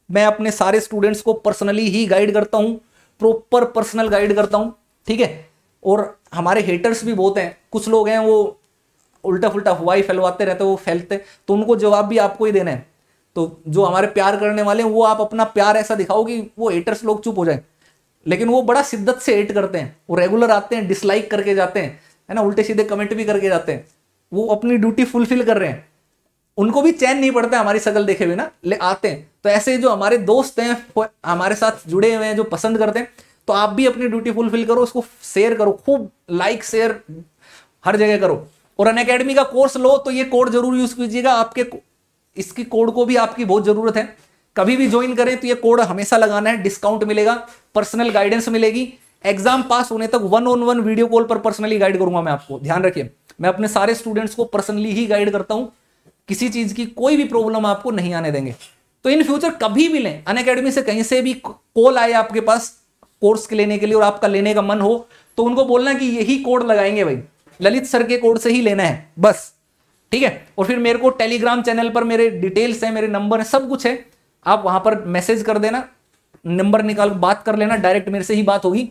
मैं अपने सारे स्टूडेंट्स को पर्सनली ही गाइड करता हूं, प्रॉपर पर्सनल गाइड करता हूं, ठीक है। और हमारे हेटर्स भी बहुत हैं, कुछ लोग हैं वो उल्टा फुल्टा हुआ ही फैलवाते रहते, वो फैलते, तो उनको जवाब भी आपको ही देना है। तो जो हमारे प्यार करने वाले हैं वो आप अपना प्यार ऐसा दिखाओ कि वो हेटर्स लोग चुप हो जाए, लेकिन वो बड़ा शिद्दत से हेट करते हैं, वो रेगुलर आते हैं, डिसलाइक करके जाते हैं, है ना, उल्टे सीधे कमेंट भी करके जाते हैं, वो अपनी ड्यूटी फुलफिल कर रहे हैं, उनको भी चैन नहीं पड़ता हमारी शक्ल देखे हुए ना, ले आते हैं। तो ऐसे जो हमारे दोस्त हैं हमारे साथ जुड़े हुए हैं, जो पसंद करते हैं, तो आप भी अपनी ड्यूटी फुलफिल करो, उसको शेयर करो, खूब लाइक शेयर हर जगह करो। और अनअकैडमी का कोर्स लो तो ये कोड जरूर यूज कीजिएगा, आपके इसकी कोड को भी आपकी बहुत जरूरत है। कभी भी ज्वाइन करें तो ये कोड हमेशा लगाना है, डिस्काउंट मिलेगा, पर्सनल गाइडेंस मिलेगी, एग्जाम पास होने तक one on one video call पर पर्सनली गाइड करूंगा मैं आपको। ध्यान रखिए, मैं अपने सारे स्टूडेंट्स को पर्सनली ही गाइड करता हूं, किसी चीज की कोई भी प्रॉब्लम आपको नहीं आने देंगे। तो इन फ्यूचर कभी भी लें, अनअकैडमी से कहीं से भी कॉल आए आपके पास कोर्स के लेने के लिए और आपका लेने का मन हो, तो उनको बोलना कि यही कोड लगाएंगे भाई, ललित सर के कोड से ही लेना है बस, ठीक है। और फिर मेरे को टेलीग्राम चैनल पर मेरे डिटेल्स हैं, मेरे नंबर है, सब कुछ है, आप वहां पर मैसेज कर देना, नंबर निकाल बात कर लेना, डायरेक्ट मेरे से ही बात होगी,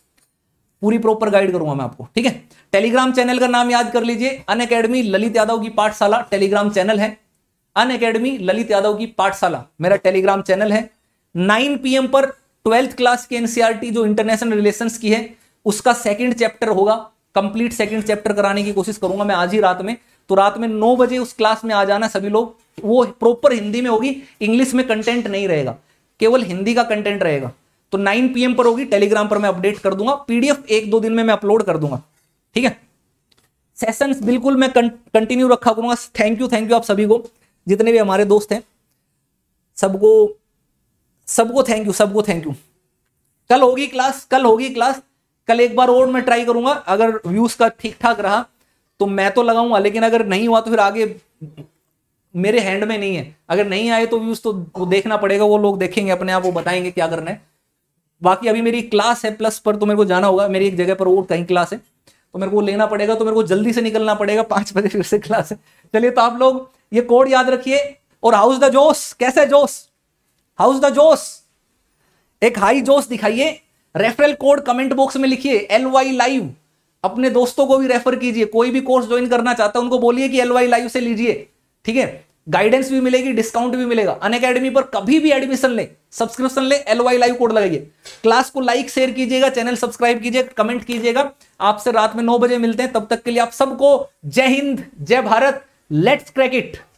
पूरी प्रॉपर गाइड करूंगा मैं आपको, ठीक है। टेलीग्राम चैनल का नाम याद कर लीजिए, अनअकैडमी ललित यादव की पाठशाला टेलीग्राम चैनल है, अनअकैडमी ललित यादव की पाठशाला मेरा टेलीग्राम चैनल है। नाइन पी एम पर ट्वेल्थ क्लास की एनसीईआरटी जो इंटरनेशनल रिलेशंस की है उसका सेकंड चैप्टर होगा, कंप्लीट सेकंड चैप्टर कराने की कोशिश करूंगा मैं आज ही रात में। तो रात में नौ बजे उस क्लास में आ जाना सभी लोग, वो प्रॉपर हिंदी में होगी, इंग्लिश में कंटेंट नहीं रहेगा, केवल हिंदी का कंटेंट रहेगा। तो नाइन पी एम पर होगी, टेलीग्राम पर मैं अपडेट कर दूंगा, पीडीएफ एक दो दिन में मैं अपलोड कर दूंगा, ठीक है। सेशंस बिल्कुल मैं कंटिन्यू रखा करूंगा। थैंक यू थैंक यू आप सभी को, जितने भी हमारे दोस्त हैं सबको सबको थैंक यू, सबको थैंक यू। कल होगी क्लास, कल होगी क्लास, कल एक बार और मैं ट्राई करूंगा, अगर व्यूज का ठीक ठाक रहा तो मैं तो लगाऊंगा, लेकिन अगर नहीं हुआ तो फिर आगे मेरे हैंड में नहीं है, अगर नहीं आए तो व्यूज तो वो देखना पड़ेगा, वो लोग देखेंगे अपने आप, वो बताएंगे क्या करना है। बाकी अभी मेरी क्लास है प्लस पर, तो मेरे को जाना होगा, मेरी एक जगह पर और कहीं क्लास है तो मेरे को लेना पड़ेगा, तो मेरे को जल्दी से निकलना पड़ेगा, पांच बजे फिर से क्लास है। चलिए, तो आप लोग ये कोड याद रखिए। और हाउस द जोश, कैसे जोश, हाउस द जोश, एक हाई जोश दिखाइए, रेफरल कोड कमेंट बॉक्स में लिखिए एल वाई लाइव, अपने दोस्तों को भी रेफर कीजिए, कोई भी कोर्स ज्वाइन करना चाहता है उनको बोलिए कि एल वाई लाइव से लीजिए, ठीक है। गाइडेंस भी मिलेगी, डिस्काउंट भी मिलेगा। अनअकैडमी पर कभी भी एडमिशन ले, सब्सक्रिप्शन ले, एल वाई लाइव कोड लगाइए। क्लास को लाइक शेयर कीजिएगा, चैनल सब्सक्राइब कीजिएगा, कमेंट कीजिएगा। आपसे रात में नौ बजे मिलते हैं, तब तक के लिए आप सबको जय हिंद, जय भारत, लेट्स क्रैक इट।